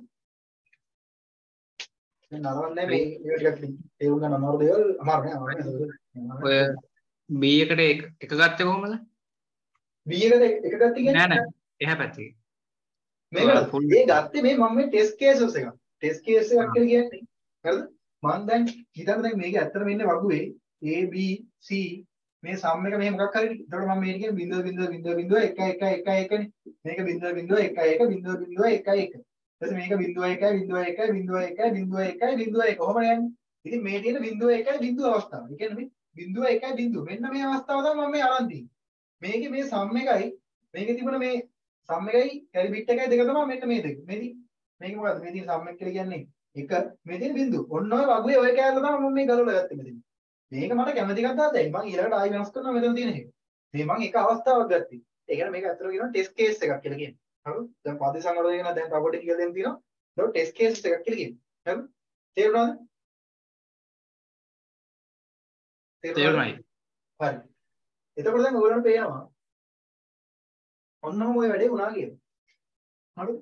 දැන් නරවන්නේ මේ මේ ටිකක් තේරුම් ගන්න අමාරු දේවල් අමාරු නෑ අමාරු නෑ. ඔය B එකට එක එක ගත්තේ කොහමද? B එකට එක ගත්තේ කියන්නේ නෑ නෑ එහා පැත්තේ. මේක ඒ ගත්තේ මේ මම මේ ටෙස්ට් කේසස් එකක්. ටෙස්ට් කේස් එකක් කියලා කියන්නේ. හරිද? මම දැන් හිතන්න දැන් මේක ඇත්තට මෙන්න වගුවේ A B C මේ සම් එක මෙහෙම මොකක් හරි. ඒතකොට මම මේක කියන්නේ බිංදුව බිංදුව බිංදුව බිංදුව එක එක එක එකනේ. මේක බිංදුව බිංදුව එක එක බිංදුව බිංදුව එක එක. ඊට මේක බිංදුව එකයි බිංදුව එකයි බිංදුව එකයි බිංදුව එකයි බිංදුව එක. කොහොමද යන්නේ? ඉතින් මේ තියෙන බිංදුව එකයි බිංදුව අවස්ථාව. ඒ කියන්නේ මේ බිංදුව එකයි බිංදුව. මෙන්න මේ අවස්ථාව තමයි මම මේ අරන් තියෙන්නේ. මේකේ මේ සම් එකයි මේකේ තිබුණ මේ සම් එකයි කැරි බිට් එකයි දෙක තමයි මෙන්න මේ දෙක. මේදි මේක මොකද්ද? මේ තියෙන සම් එක කියලා කියන්නේ එක මේ තියෙන බිංදුව. ඔන්න ඔය වගුවේ ඔය කෑල්ල තමයි මම මේ ගලවලා ගත්තේ මෙතන. මේක මට කැමති එකක් දාතයි. මම ඊළඟට ආයෙ වෙනස් කරනවා මෙතන තියෙන එක. මේ මම එක අවස්ථාවක් ගත්තේ. ඒ කියන්නේ මේක ඇත්තටම කියනවා ටෙස්ට් කේස් එකක් කියලා කියන්නේ. හරිද? දැන් පද සංවර්ධනය කරන දැන් තව කොට කියලා දෙන්න තියෙනවා. ඒක ටෙස්ට් කේස් එකක් කියලා කියන්නේ. හරිද? තේරුණාද? තේරුණායි. හරි. එතකොට දැන් ඔයගොල්ලන්ට පේනවා. ඔන්නම ඔය වැඩේ වුණා කියලා. හරිද?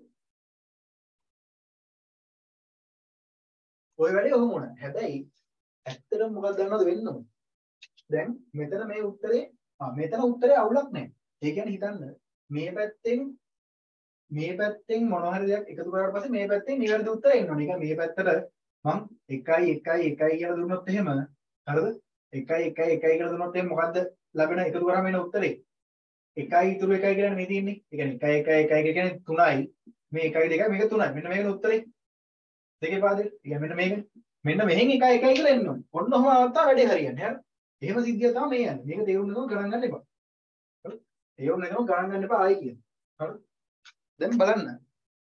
ඔය වැඩේ ඔහොම වුණා. හැබැයි ඇත්තටම මොකක්ද දන්නවද වෙන්න ඕන? දැන් මෙතන මේ උත්තරේ ආ මෙතන උත්තරේ අවුලක් නැහැ. ඒ කියන්නේ හිතන්න මේ පැත්තෙන් මේ පැත්තෙන් මොනවා හරි දෙයක් එකතු කරාට පස්සේ මේ පැත්තෙන් නිවැරදි උත්තරේ එන්න ඕනේ. ඒක මේ පැත්තට මම එකයි එකයි එකයි කියලා දුන්නොත් එහෙම හරිද? එකයි එකයි එකයි කියලා දුන්නොත් එහෙම මොකද්ද ලැබෙන එකතු කරාම එන උත්තරේ? එකයි ඉතුරු එකයි කියන්නේ මේ තියෙන්නේ. ඒ කියන්නේ එකයි එකයි එකයි කියන්නේ තුනයි. මේ එකයි දෙකයි මේක තුනයි. මෙන්න මේකේ උත්තරේ. දෙකේ පාදේ. ඒ කියන්නේ මෙන්න මේක. මෙන්න මෙහෙන් එකයි එකයි කියලා එන්න ඕනේ. ඔන්න ඔහම අවස්ථාව වැඩේ හරියන්නේ. හරි? එහෙම සිද්ධිය තමයි මේ යන්නේ. මේක තේරුම් ගන්නව ගණන් ගන්න එපා. හරි? තේරුම් නැතුව ගණන් ගන්න එපා ආයි කියන. හරි? දැන් බලන්න.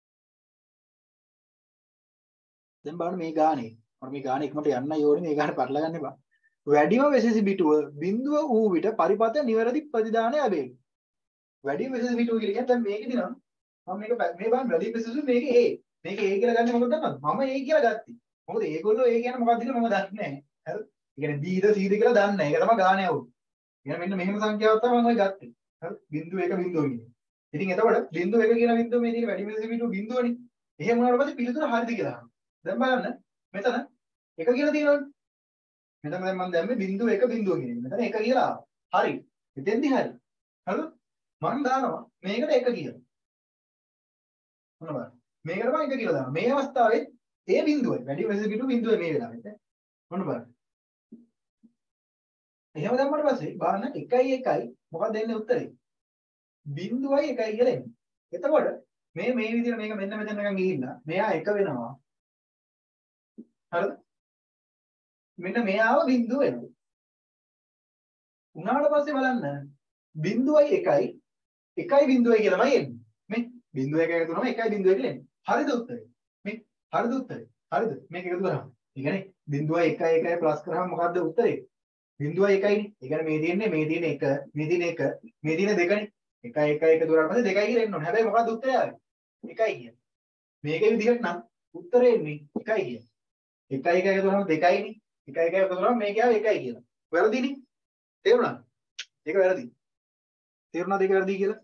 දැන් බලන්න මේ ගානේ. මම මේ ගානේ ඉක්මනට යන්නයි ඕනේ. මේ ගානේ පටල ගන්න එපා. වැඩිම වෙසෙසි පිටුව බිඳුව ඌ විට පරිපත නිවැරදි ප්‍රතිදානය ලැබේ. වැඩිම වෙසෙසි පිටුව කියලා කියන්නේ දැන් මේකේදී නම් මම මේක මේ බලන්න වැඩිම වෙසෙසි මේකේ A. මේක A කියලා ගන්නේ මොකද දන්නවද? මම A කියලා ගත්තේ. මොකද ඒගොල්ලෝ A කියන්නේ මොකක්ද කියලා මම දන්නේ නැහැ. හරිද? ඒ කියන්නේ B ද C ද කියලා දන්නේ නැහැ. ඒක තමයි ගානේ අවුල්. එහෙනම් මෙන්න මෙහෙම සංඛ්‍යාවක් තමයි මම ඔය ගත්තේ. හරි? බිංදුව එක බිංදුව කියන්නේ. ඉතින් එතකොට බිංදුව එක කියන බිංදුව මේ තියෙන වැඩිම වෙසෙසි පිටුව බිංදුවනේ. එහෙම වුණාට පස්සේ පිළිතුර හරිද කියලා අහනවා. දැන් බලන්න මෙතන එක කියලා තියෙනවනේ. මෙතන දැන් මම දැම්මේ බිංදුව එක බිංදුව කියන්නේ. මෙතන එක කියලා ආවා. හරි. එතෙන්දි හරි. හරිද? මම දානවා මේකට එක කියලා. මොන බලන්න. මේකට මම එක කියලා දානවා. මේ අවස්ථාවේ ඒ බිංදුවයි. වැඩි වෙසෙසි පිටුව බිංදුවයි මේ වෙලාවෙත්. මොන බලන්න. එහෙම දැම්මට පස්සේ බලන්න එකයි එකයි මොකක්ද එන්නේ උත්තරේ? බිංදුවයි එකයි කියලා එන්නේ. එතකොට මේ මේ විදිහට මේක මෙන්න මෙතන නිකන් ගිහිල්ලා මෙයා එක වෙනවා. හරිද? මෙන්න මෙයාව බිංදුව වෙනවා. උනාට පස්සේ බලන්න බිංදුවයි එකයි එකයි බිංදුවයි කියලාමයි එන්නේ. මේ බිංදුව එක එකතු කරාම එකයි බිංදුවයි කියලා එන්නේ. හරිද උත්තරේ? මේ හරිද උත්තරේ? හරිද? මේක එකතු කරාම. ඒ කියන්නේ බිංදුවයි එකයි එකයි ප්ලස් කරාම මොකද්ද උත්තරේ? බිංදුවයි එකයිනේ. ඒ කියන්නේ මේ තියෙන්නේ මේ තියෙන එක, මේ තියෙන එක, මේ තියෙන දෙකනේ. එකයි එකයි එකතු කරාට පස්සේ දෙකයි කියලා එන්න ඕනේ. හැබැයි මොකද්ද උත්තරය ආවේ? එකයි කියන්නේ. මේකේ විදිහට නම් උත්තරේ එන්නේ එකයි කියන්නේ. එකයි එකයි එකතු කරාම දෙකයිනේ. එකයි එකයි එකතු කරාම මේක ආවේ එකයි කියලා. වැරදිනේ. තේරුණාද? ඒක වැරදි. තේරුණාද ඒක වැරදි කියලා?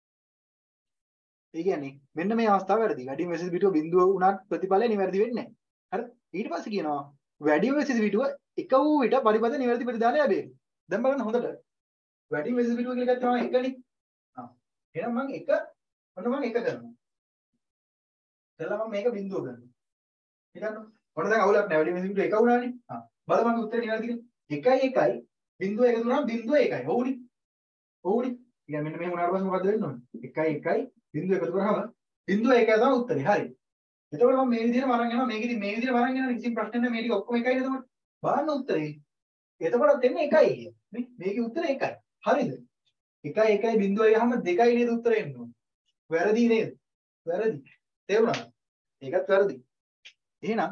ඒ කියන්නේ මෙන්න මේ අවස්ථාව වැරදි. වැඩිම වෙසෙසි පිටුව බිංදුව වුණාට ප්‍රතිඵලය නිවැරදි වෙන්නේ නැහැ. හරි? ඊට පස්සේ කියනවා වැඩිම වෙසෙසි පිටුව එක වූ විට පරිපත නිවැරදි ප්‍රතිදානය ලැබේ. දැන් බලන්න හොඳට. වැඩිම වෙසෙසි පිටුව කියලා ගත්තාම එකනේ. ආ. එහෙනම් මම එක ඔන්න මම එක කරනවා. එතලා මම මේක බිංදුව කරනවා. හිතන්න. ඔන්න දැන් අවුලක් නැහැ. වැඩිම වෙසෙසි පිටුව එක වුණානේ. ආ. බලන්න උත්තරේ නිවැරදිද? එකයි එකයි බිංදුව එකතු කරාම බිංදුව එකයි. ඔව්නේ. ඔව්නේ. ඉතින් මෙන්න මේ වුණාට පස්සේ මොකද වෙන්න ඕනේ? එකයි එකයි බිංදුව එකතු කරාම බිංදුව එකයි තමයි උත්තරේ. හරි. එතකොට මම මේ විදිහට වරන් යනවා. මේකෙදි මේ විදිහට වරන් යනවා. කිසිම ප්‍රශ්නයක් නැහැ. මේ ටික ඔක්කොම එකයිද එතකොට? බලන්න උත්තරේ. එතකොටත් එන්නේ එකයි කියන්නේ. මේ මේකේ උත්තරේ එකයි. හරිද? එකයි එකයි බිංදුවයි ගහම දෙකයි නේද උත්තරේ එන්න ඕනේ. වැරදි නේද? වැරදි. තේරුණාද? ඒකත් වැරදි. එහෙනම්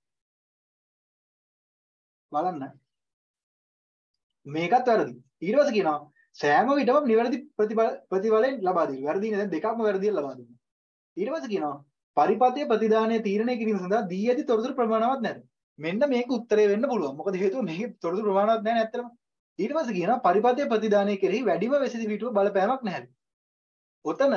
බලන්න මේකත් වැරදි. ඊට පස්සේ කියනවා සෑම විටම නිවැරදි ප්‍රතිඵල ප්‍රතිඵලයෙන් ලබා දෙයි. වැරදි නේද? දෙකක්ම වැරදියෙන් ලබා දෙනවා. ඊට පස්සේ කියනවා පරිපථයේ ප්‍රතිදානයේ තීරණය කිරීම සඳහා දී ඇති තොරතුරු ප්‍රමාණවත් නැත. මෙන්න මේක උත්තරේ වෙන්න පුළුවන්. මොකද හේතුව මේකේ තොරතුරු ප්‍රමාණවත් නැහැ නැත්තරම. ඊට පස්සේ කියනවා පරිපථයේ ප්‍රතිදානයේ කෙරෙහි වැඩිම වෙසිදි පිටුව බලපෑමක් නැහැ. ඔතන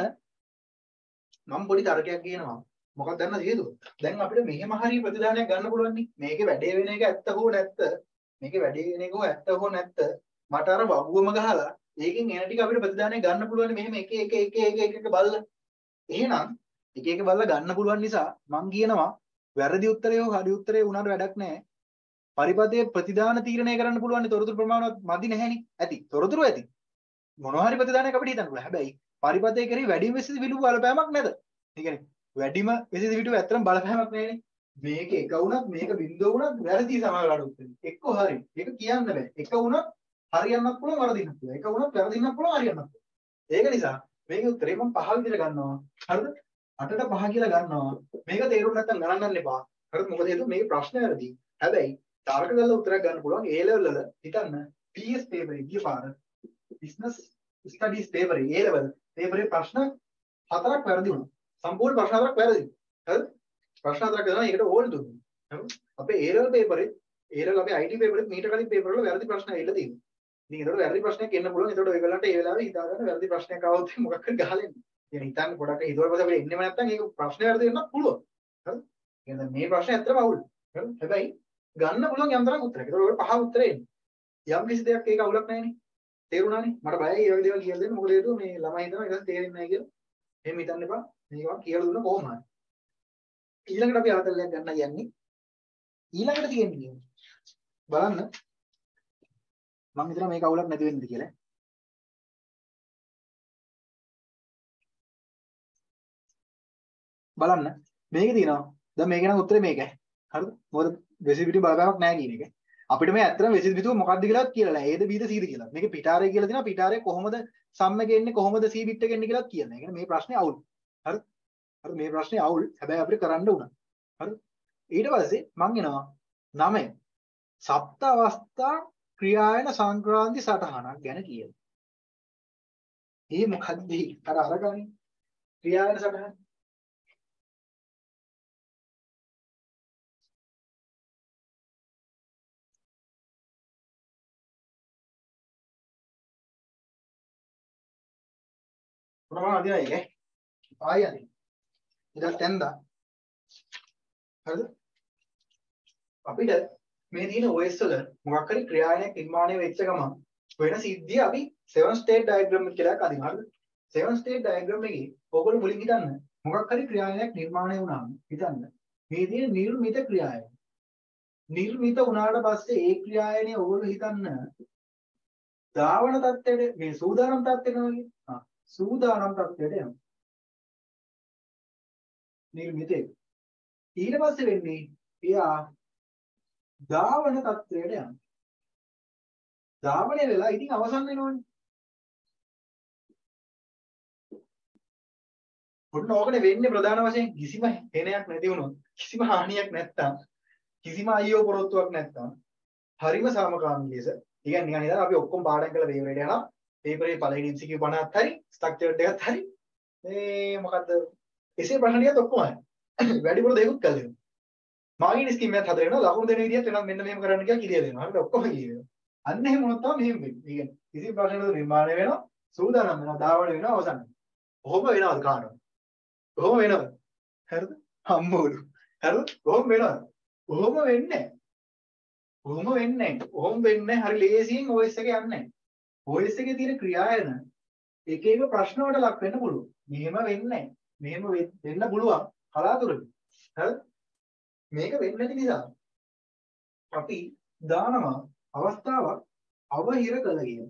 මම පොඩි තර්කයක් කියනවා. මොකක්ද දන්නද හේතුව? දැන් අපිට මෙහෙම හරිය ප්‍රතිදානයක් ගන්න පුළුවන් නේ. මේකේ වැඩේ වෙන එක ඇත්ත හෝ නැත්ත. මේකේ වැඩේ වෙන එක හෝ ඇත්ත හෝ නැත්ත. මට අර වගුවම ගහලා ඒකෙන් එන ටික අපිට ප්‍රතිදානයක් ගන්න පුළුවන් නේ. මෙහෙම එක එක එක එක එක එක බලලා. එහෙනම් එක එක බලලා ගන්න පුළුවන් නිසා මම කියනවා වැරදි උත්තරේ හෝ හරි උත්තරේ වුණාට වැඩක් නැහැ. පරිපථයේ ප්‍රතිදාන තීරණය කරන්න පුළුවන් තොරතුරු ප්‍රමාණවත් මදි නැහැනේ. ඇති. තොරතුරු ඇති. මොනවා හරි ප්‍රතිදානයක් අපිට හිතන්න පුළුවන්. හැබැයි පරිපථයේ කරේ වැඩිම වෙසිදි පිටු බලපෑමක් නැද? ඒ කියන්නේ වැඩිම වෙසිදි පිටු ඇත්තටම බලපෑමක් නැහැනේ. මේක එක වුණත් මේක බිංදුව වුණත් වැරදි සමහරවල් උත්තරේ. එක්ක හරි. ඒක කියන්න බෑ. එක වුණත් හරියන්නත් පුළුවන් වරදින්නත් පුළුවන්. එක වුණත් වැරදින්නත් පුළුවන් හරියන්නත් පුළුවන්. ඒක නිසා මේකේ උත්තරේ මම පහ විදිහට ගන්නවා. හරිද? අටට පහ කියලා ගන්නවා. මේක තේරුම් නැත්නම් ගණන් ගන්න එපා. හරිද? මොකද හේතුව මේකේ ප්‍රශ්න වැරදි. හැබැයි තාරක කරලා උත්තරයක් ගන්න පුළුවන් A level වල හිතන්න P S paper එකේ ගිය පාර business studies paper එකේ A level paper එකේ ප්‍රශ්න හතරක් වැරදි වුණා. සම්පූර්ණ ප්‍රශ්න හතරක් වැරදි. හරිද? ප්‍රශ්න හතරක් දානවා ඒකට ඕල් දුන්නා. හරිද? අපේ A level paper එකේ A level අපේ I T paper එකේ මීට කලින් paper වල වැරදි ප්‍රශ්න ඇවිල්ලා තියෙනවා. ඉතින් ඒකට වැරදි ප්‍රශ්නයක් එන්න පුළුවන්. ඒකට ඔයගලන්ට ඒ වෙලාවේ හිතා ගන්න වැරදි ප්‍රශ්නයක් ආවොත් මොකක් හරි ගහලා එන්න. ඉතින් හිතන්න පොඩක් හිතුවට පස්සේ අපිට එන්නෙම නැත්නම් ඒක ප්‍රශ්නේ වැරදි වෙන්නත් පුළුවන්. හරිද? එහෙනම් මේ ප්‍රශ්නේ ඇත්තටම අවුල්. හරිද? හැබැයි ගන්න පුළුවන් යම් තරම් උත්තරයක්. ඒකට ඔය පහ උත්තරේ එන්නේ. යම් කිසි දෙයක් ඒක අවුලක් නැහැ නේ. තේරුණානේ? මට බයයි ඒ වගේ දේවල් කියලා දෙන්න. මොකද හේතුව මේ ළමයි හිතනවා ඒක තේරෙන්නේ නැහැ කියලා. එහෙම හිතන්න එපා. මේවා කියලා දුන්න කොහොම හරි. ඊළඟට අපි ආතල්ලයක් ගන්න යන්නේ. ඊළඟට තියෙන්නේ බලන්න. මම හිතනවා මේක අවුලක් නැති වෙන්නද කියලා. බලන්න. මේකේ තියෙනවා. දැන් මේක නම් උත්තරේ මේකයි. හරිද? මොකද වෙසිදි පිටු බලපෑමක් නැහැ කියන එක. අපිට මේ ඇත්තටම වෙසිදි පිටුව මොකක්ද කියලාත් කියලා නැහැ. Aද Bද Cද කියලා. මේකේ පිටාරේ කියලා තියෙනවා. පිටාරේ කොහොමද සම් එක එන්නේ කොහොමද C බිට් එක එන්නේ කියලාත් කියලා නැහැ. ඒ කියන්නේ මේ ප්‍රශ්නේ අවුල්. හරිද? හරි මේ ප්‍රශ්නේ අවුල්. හැබැයි අපිට කරන්න උනා. හරිද? ඊට පස්සේ මං එනවා නවය. සප්ත අවස්ථා ක්‍රියායන සංක්‍රාන්ති සටහනක් ගැන කියනවා. ඒ මොකක්ද? අර අරගන්නේ ක්‍රියායන සටහන. ප්‍රමාණ අදිනා එක ආයෙ අදින. ඉතින් තෙන්දා. හරිද? අපිට මේ තියෙන O S වල මොකක් හරි ක්‍රියායනයක් නිර්මාණය වෙච්ච ගමන් වෙන සිද්ධිය අපි seven state diagram කියලා එකක් අදිනවා. හරිද? seven state diagram එකේ ඕගොල්ලෝ මුලින් හිතන්න මොකක් හරි ක්‍රියායනයක් නිර්මාණය වුණාම හිතන්න මේ තියෙන නිර්මිත ක්‍රියායන. නිර්මිත වුණාට පස්සේ ඒ ක්‍රියායනය ඕගොල්ලෝ හිතන්න ධාවන තත්ත්වයට මේ සූදානම් තත්ත්වයට යනවා කියන්නේ. ආ සූදානම් තත්ත්වයට යනවා. නිර්මිතේ. ඊට පස්සේ වෙන්නේ එයා ධාවන තත්ත්වයට යනවා. ධාවනය වෙලා ඉතින් අවසන් වෙනවනේ. ඔන්න ඕකනේ වෙන්නේ ප්‍රධාන වශයෙන් කිසිම හේනයක් නැති වුණොත් කිසිම හානියක් නැත්තම් කිසිම අයියෝ පොරොත්තුවක් නැත්තම් හරිම සාමකාමී ලෙස ඉතින් නිකන් හිතන්න අපි ඔක්කොම පාඩම් කරලා පේපරේට යනවා පේපරේ පළවෙනි M C Q පනහක් හරි ස්ට්‍රක්චර්ඩ් එකක් හරි මේ මොකද්ද එසේ ප්‍රශ්න ටිකත් ඔක්කොම හරි වැඩිපුර දෙයක්ත් කළේ මාගින් ස්කීම් එකක් හදලා වෙනවා ලකුණු දෙන විදිහට වෙනවා මෙන්න මෙහෙම කරන්න කියලා කිරිය දෙනවා හරිද ඔක්කොම කියනවා අන්න එහෙම වුණොත් තමයි මෙහෙම වෙන්නේ. ඒ කියන්නේ කිසි ප්‍රශ්නයකට නිර්මාණය වෙනවා සූදානම් වෙනවා ධාවන වෙනවා අවසන් වෙනවා. කොහොම වෙනවද කාටවත්? කොහොම වෙනවද? හරිද? හම්බෝලු. හරිද? කොහොම වෙනවද? කොහොම වෙන්නේ නැහැ. කොහොම වෙන්නේ නැහැ. කොහොම වෙන්නේ හරි ලේසියෙන් O S එක යන්නේ නැහැ. O S එකේ තියෙන ක්‍රියායන එක එක ප්‍රශ්න වලට ලක් වෙන්න පුළුවන්. මෙහෙම වෙන්නේ නැහැ. මෙහෙම වෙන්න පුළුවන් කලාතුරකින්. හරිද? මේක වෙන්නේ නැති නිසා අපි දානවා අවස්ථාවක් අවහිර කළ කියන.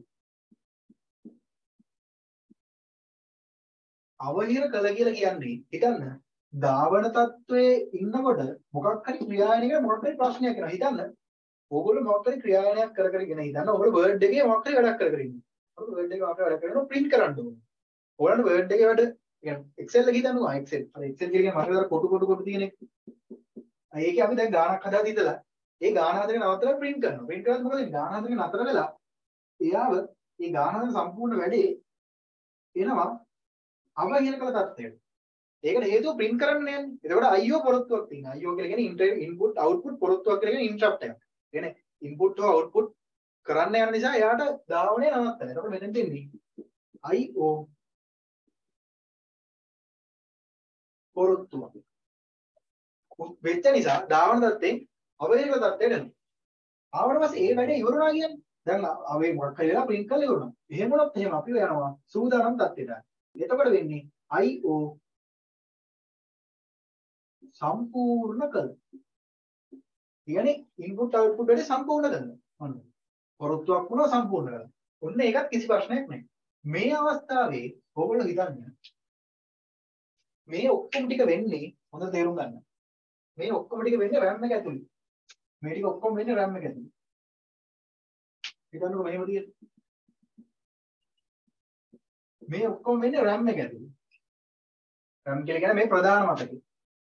අවහිර කළ කියලා කියන්නේ හිතන්න ධාවන තත්වයේ ඉන්නකොට මොකක් හරි ක්‍රියායනයක මොකක් හරි ප්‍රශ්නයක් එනවා. හිතන්න ඕගොල්ලෝ මොකක් හරි ක්‍රියායනයක් කර කර ඉගෙන හිතන්න ඕගොල්ලෝ වර්ඩ් එකේ මොකක් හරි වැඩක් කර කර ඉන්නවා. ඔයාලා වර්ඩ් එකේ මොකක් හරි වැඩ කරනවා print කරන්න ඕනේ. ඕගොල්ලන්ට වර්ඩ් එකේ වැඩ Excel එකේ හිතන්නකෝ Excel. අර Excel කියන්නේ මම විතර කොටු කොටු කොටු තියෙන එක. ඒකේ අපි දැන් ගාණක් හදාලා ඉඳලා ඒ ගාණ හදගෙන නවත්තලා print කරනවා. print කරද්දී මොකද වෙන්නේ? ගාණ හදගෙන නතර වෙලා එයාව මේ ගාණ හදන සම්පූර්ණ වැඩේ එනවා අවහිර කළ තත්ත්වයට. ඒකට හේතුව print කරන්න යන්නේ. එතකොට I O පොරොත්තුවක් තියෙනවා. I O කියලා කියන්නේ input output පොරොත්තුවක් කියලා කියන්නේ interrupt එකක්. කියන්නේ input හෝ output කරන්න යන නිසා එයාට ධාවනය නවත්තනවා. එතකොට මෙතෙන් දෙන්නේ I O පොරොත්තුවක්. වෙච්ච නිසා ධාවන තත්ත්වෙන් අවහිර කළ තත්ත්වයට එනවා. ආවට පස්සේ ඒ වැඩේ ඉවරුණා කියන්නේ දැන් අවේ මොකක් හරි වෙලා print කරලා ඉවරුණා. එහෙම වුණොත් එහෙම අපි යනවා සූදානම් තත්ත්වයට. එතකොට වෙන්නේ I O සම්පූර්ණ කළ. කියන්නේ ඉන්පුට් අවුට්පුට් වලට සම්පූර්ණ කරනවා. ඔන්න. පොරොත්තුවක් වුණා සම්පූර්ණ කරනවා. ඔන්න ඒකත් කිසි ප්‍රශ්නයක් නැහැ. මේ අවස්ථාවේ ඕගොල්ලෝ හිතන්න. මේ ඔක්කොම ටික වෙන්නේ හොඳ තේරුම් ගන්න. මේ ඔක්කොම ටික වෙන්නේ RAM එක ඇතුලේ. මේ ටික ඔක්කොම වෙන්නේ RAM එක ඇතුලේ. හිතන්නකෝ මෙහෙම තියෙන්නේ. මේ ඔක්කොම වෙන්නේ RAM එක ඇතුලේ. RAM කියලා කියන්නේ මේ ප්‍රධාන මතකය.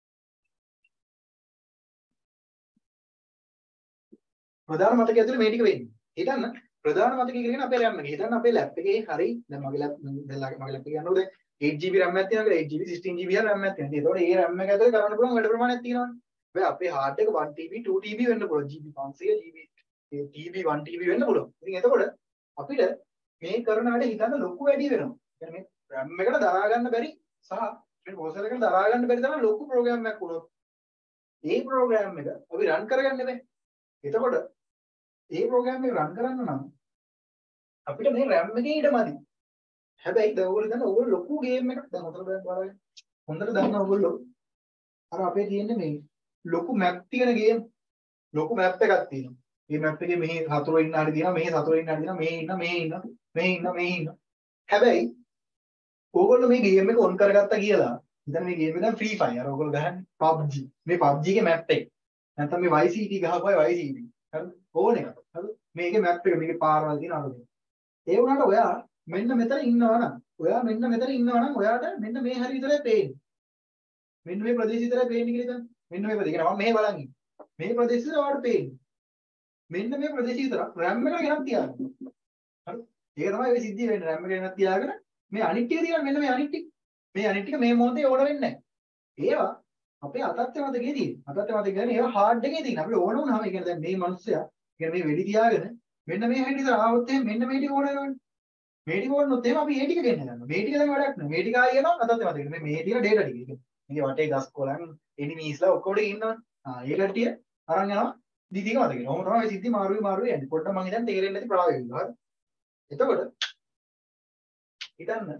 ප්‍රධාන මතකය ඇතුලේ මේ ටික වෙන්නේ. හිතන්න ප්‍රධාන මතකය කියන්නේ අපේ RAM එක. හිතන්න අපේ ලැප් එකේ හරි දැන් මගේ ලැප් දැන් මගේ ලැප් එක ගන්නකොට දැන් eight G B RAM එකක් තියෙනවා කියලා eight G B sixteen G B RAM එකක් තියෙනවා. ඒතකොට ඒ RAM එක ඇතුලේ කරන්න පුළුවන් වැඩ ප්‍රමාණයක් තියෙනවානේ. හැබැයි අපේ hard එක one T B two T B වෙන්න පුළුවන්. G B five hundred G B T B one T B වෙන්න පුළුවන්. ඉතින් එතකොට අපිට මේ කරන වැඩ හිතන්න ලොකු වැඩි වෙනවා. කියන්නේ මේ RAM එකට දරා ගන්න බැරි සහ මේ processor එකට දරා ගන්න බැරි තරම් ලොකු program එකක් වුණොත් ඒ program එක අපි run කරගන්න බෑ. එතකොට ඒ program එක run කරන්න නම් අපිට මේ RAM එකේ ඉඩමදි. හැබැයි දැන් ඔයගොල්ලෝ දන්න ඔයගොල්ලෝ ලොකු game එකක් දැන් හොඳට බලන්න හොඳට දන්න ඔයගොල්ලෝ අර අපේ තියෙන්නේ මේ ලොකු map තියෙන game ලොකු map එකක් තියෙනවා. මේ map එකේ මෙහි හතුරු ඉන්න හරි තියෙනවා, මෙහි සතුරු ඉන්න හරි තියෙනවා, මෙහි ඉන්න, මෙහි ඉන්න, මෙහි ඉන්න, මෙහි ඉන්න. හැබැයි ඕගොල්ලෝ මේ game එක on කරගත්තා කියලා ඉතින් මේ game එක දැන් free fire අර ඕගොල්ලෝ ගහන්නේ P U B G. මේ P U B G ගේ map එක. නැත්නම් මේ Y C T ගහපුවා Y C T. හරිද? ඕන එක. හරිද? මේකේ map එක මේකේ පාරවල් තියෙන අරගෙන. ඒ වුණාට ඔයා මෙන්න මෙතන ඉන්නවා නම් ඔයා මෙන්න මෙතන ඉන්නවා නම් ඔයාට මෙන්න මේ හරිය විතරයි පේන්නේ. මෙන්න මේ ප්‍රදේශය විතරයි පේන්නේ කියලා හිතන්න. මෙන්න මේ ප්‍රදේශය. මම මෙහෙ බලන් ඉන්නේ. මේ ප්‍රදේශය විතර ඔයාලට පේන්නේ. මෙන්න මේ ප්‍රදේශය විතර RAM එක ගෙනත් තියාගන්න. හරි? ඒක තමයි මේ සිද්ධිය වෙන්නේ. RAM එක ගෙනත් තියාගෙන මේ අනිත් ටික තියන්න මෙන්න මේ අනිත් ටික. මේ අනිත් ටික මේ මොහොතේ ඕන වෙන්නේ නැහැ. ඒවා අපේ අතත්ත්ව මතකයේ තියෙන. අතත්ත්ව මතකයේ කියන්නේ ඒවා hard එකේ තියෙන. අපිට ඕන වුණාම ඒ කියන්නේ දැන් මේ මිනිස්සයා කියන්නේ මේ වෙඩි තියාගෙන මෙන්න මේ හැටි විතර ආවොත් එහෙනම් මෙන්න මේ ටික ඕන වෙනවනේ. මේ ටික ඕනොත් එහෙම අපි මේ ටික ගෙන්න ගන්නවා. මේ ටික දැන් වැඩක් නෑ. මේ ටික ආයෙ යනවා අතත්ත්ව මතකයේ. මේ මේ තියෙන data ටික. මේකේ වටේ ගස් කොළන් එනිමීස්ලා ඔක්කොම ටික ඉන්නවනේ. ආ ඒ කට්ටිය අරන් යනවා දීතික මතකයේ. ඔහොම තමයි සිද්ධි මාරුවේ මාරුවේ යන්නේ. පොඩ්ඩක් මම හිතන්නේ තේරෙන්නේ නැති ප්‍රායෝගිකව. හරි. එතකොට හිතන්න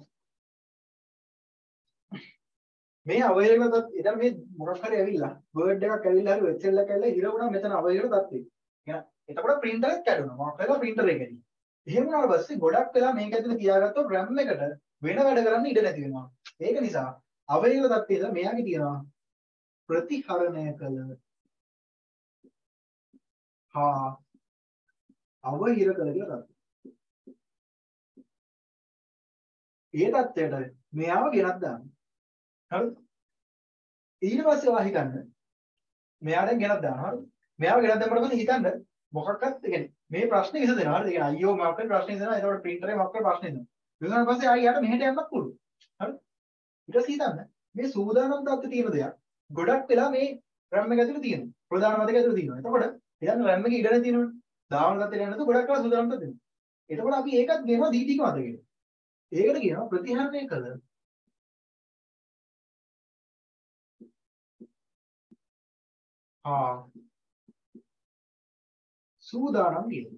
මේ අවයවගත ඉතින් මේ මොකක් හරි ඇවිල්ලා වර්ඩ් එකක් ඇවිල්ලා හරි එක්සෙල් එකක් ඇවිල්ලා ඉර වුණා මෙතන අවයවගත තත්ත්වෙ. එහෙනම් එතකොට printer එක කැඩුණා. මොකක් වෙලා printer එක කැඩි. එහෙම වුණාට පස්සේ ගොඩක් වෙලා මේක ඇතුලේ තියාගත්තොත් RAM එකට වෙන වැඩ කරන්න ඉඩ නැති වෙනවා. ඒක නිසා අවයවගත තත්ත්වය ඉඳලා මෙයාගේ තියෙනවා ප්‍රතිහරණය කළ හා අවහිර කළ කියලා තත්ත්වය. ඒ තත්ත්වයට මෙයාව ගෙනත් දාන්න. හරිද? ඊට පස්සේ ඔයා හිතන්න මෙයා දැන් ගෙනත් දානවා. හරිද? මෙයාව ගෙනත් දැම්මම පස්සේ හිතන්න මොකක්වත් ඒ කියන්නේ මේ ප්‍රශ්නේ විසඳෙනවා. හරිද? ඒ කියන්නේ අයියෝ මොකක්ද ප්‍රශ්නේ විසඳනවා. ඒතකොට printer එකේ මොකක්ද ප්‍රශ්නේ විසඳනවා. විසඳුණාට පස්සේ ආයෙ යාට මෙහෙට යන්නත් පුළුවන්. හරිද? ඊට පස්සේ හිතන්න මේ සූදානම් තත්ත්වයේ තියෙන දෙයක් ගොඩක් වෙලා මේ RAM එක ඇතුලේ තියෙනවා. ප්‍රධාන මතකයේ ඇතුලේ තියෙනවා. එතකොට එයන් RAM එකේ ඉඩ නැති තියෙනවනේ. දාවන තත්ත්වයට යන්න නැතුව ගොඩක් වෙලා සූදානම් තත්ත්වෙ තියෙනවා. එතකොට අපි ඒකත් ගෙනවා දීතික මතකයට. ඒකට කියනවා ප්‍රතිහරණය කළ ආ සූදානම් කියලා.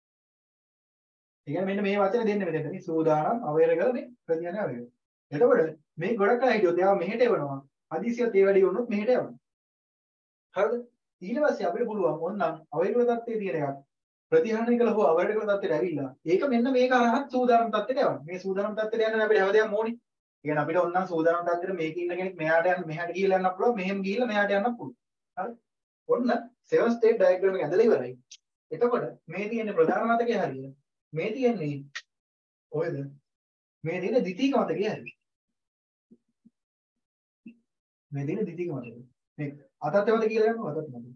ඒ කියන්නේ මෙන්න මේ වචනේ දෙන්නේ මෙතන. මේ සූදානම් අවයරගල මේ ප්‍රතිහරණය අවයව. එතකොට මේ ගොඩක් අය හිටියොත් එයාව මෙහෙට එවනවා. හදිසියත් ඒ වැඩි වුණොත් මෙහෙට යවනවා. හරිද? ඊට පස්සේ අපිට පුළුවන් ඕනනම් අවයරගල තත්ත්වයේ තියෙන එකක් ප්‍රතිහරණය කළ හෝ අවයරගල තත්ත්වයට ඇවිල්ලා ඒක මෙන්න මේක අරහත් සූදානම් තත්ත්වයට යවන්න. මේ සූදානම් තත්ත්වයට යන්න අපිට හැමදේම ඕනේ. ඒ කියන්නේ අපිට ඕනනම් සූදානම් තත්ත්වෙට මේක ඉන්න කෙනෙක් මෙහාට යන්න මෙහාට ගිහලා යන්න පුළුවන්. මෙහෙම ගිහලා මෙහාට යන්න පුළුවන්. හරි? ඔන්න seven state diagram එක ඇදලා ඉවරයි. එතකොට මේ තියෙන ප්‍රධාන මතකයේ හරිය. මේ තියෙන්නේ කොහෙද? මේ තියෙන ද්විතීක මතකයේ හරිය. මේ තියෙන ද්විතීක මතකය. මේ අතත්ත මතකය කියලා ගන්නවා අතත්ත මතකය.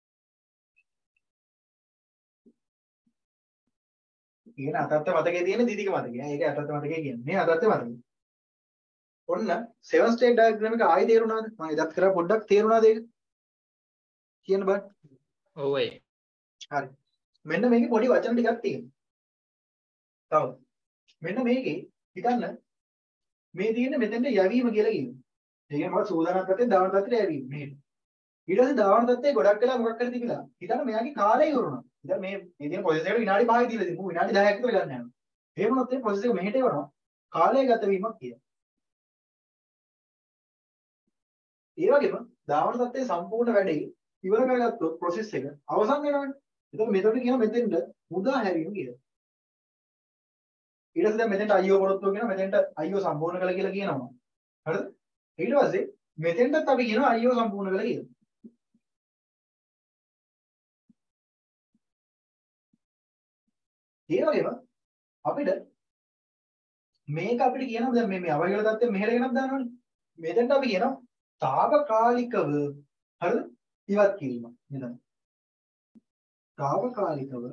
කියන අතත්ත මතකයේ තියෙන ද්විතීක මතකය. ඒක අතත්ත මතකය කියන්නේ. මේ අතත්ත මතකය. ඔන්න seven state diagram එක ආයි තේරුණාද? මම එදත් කරා පොඩ්ඩක් තේරුණාද ඒක? කියන්න බෑ. ඔව්යි. හරි. මෙන්න මේකේ පොඩි වචන ටිකක් තියෙනවා. තව. මෙන්න මේකේ හිතන්න මේ තියෙන මෙතෙන්ට යැවීම කියලා කියනවා. ඒ කියන්නේ මොකද සූදානම් තත්ත්වයෙන් දාවන තත්ත්වයට යැවීම මෙහෙට. ඊට පස්සේ දාවන තත්ත්වයේ ගොඩක් වෙලා මොකක් කරද කියලා. හිතන්න මෙයාගේ කාලය ඉවරුණා. ඉතින් මේ මේ තියෙන ප්‍රොසෙස් එකට විනාඩි පහයි දීලා තියෙනවා. විනාඩි දහයක් විතර ගන්න යනවා. එහෙම වුණොත් මේ ප්‍රොසෙස් එක මෙහෙට එවනවා. කාලය ගත වීමක් කියනවා. ඒ වගේම දාවන තත්ත්වයේ සම්පූර්ණ වැඩේ ඉවර කරගත්තොත් ප්‍රොසෙස් එක අවසන් වෙනවනේ. එතකොට මෙතනට කියනවා මෙතෙන්ට මුදා හැරීම කියලා. ඊට පස්සේ දැන් මෙතෙන්ට අයියෝ කරොත් කියනවා මෙතෙන්ට අයියෝ සම්පූර්ණ කළා කියලා කියනවා. හරිද? ඊට පස්සේ මෙතෙන්ටත් අපි කියනවා අයියෝ සම්පූර්ණ කළා කියලා. ඒ වගේම අපිට මේක අපිට කියනවා දැන් මේ මේ අවහිර තත්ත්වය මෙහෙට ගෙනත් දානවනේ. මෙතෙන්ට අපි කියනවා తాවකාලිකව හරිද? ඉවත් කිරීම. මෙතන. తాවකාලිකව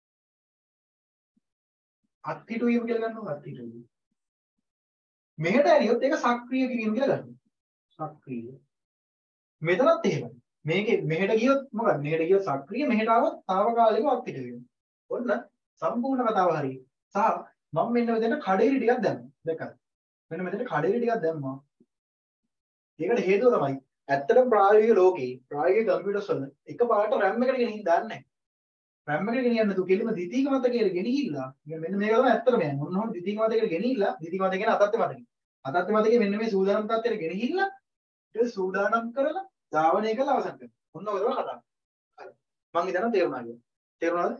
අත්හිටු වීම කියලා ගන්නවා අත්හිටු වීම. මෙහෙට ඇරියොත් ඒක සක්‍රීය කිරීම කියලා ගන්නවා. සක්‍රීය. මෙතනත් එහෙමයි. මේකේ මෙහෙට ගියොත් මොකක්ද? මෙහෙට ගියොත් සක්‍රීය මෙහෙට ආවොත් తాවකාලිකව අත්හිටු වීම. ඔන්න සම්පූර්ණ කතාව හරියි. සහ මම මෙන්න මෙතන කඩේලි ටිකක් දැම්මා. දැක්කද? මෙන්න මෙතන කඩේලි ටිකක් දැම්මා. ඒකට හේතුව තමයි ඇත්තටම ප්‍රායෝගික ලෝකේ ප්‍රායෝගික කම්පියුටර්ස් වල එකපාරට RAM එකට ගෙනින් දාන්නේ නැහැ. RAM එකට ගෙනියන්න නැතුව කෙලිම ද්විතීක මතකයට ගෙනිහිල්ලා මෙන්න මේක තමයි ඇත්තටම යන්නේ. මොන හොන ද්විතීක මතකයට ගෙනිහිල්ලා ද්විතීක මතකේ කියන අතත්ත මතකේ. අතත්ත මතකේ මෙන්න මේ සූදානම් තත්ත්වයට ගෙනිහිල්ලා ඒක සූදානම් කරලා ධාවනය කරලා අවසන් කරනවා. ඔන්න ඔය තමයි කතාව. හරි. මම ඉතින් තේරුණා කියලා. තේරුණාද?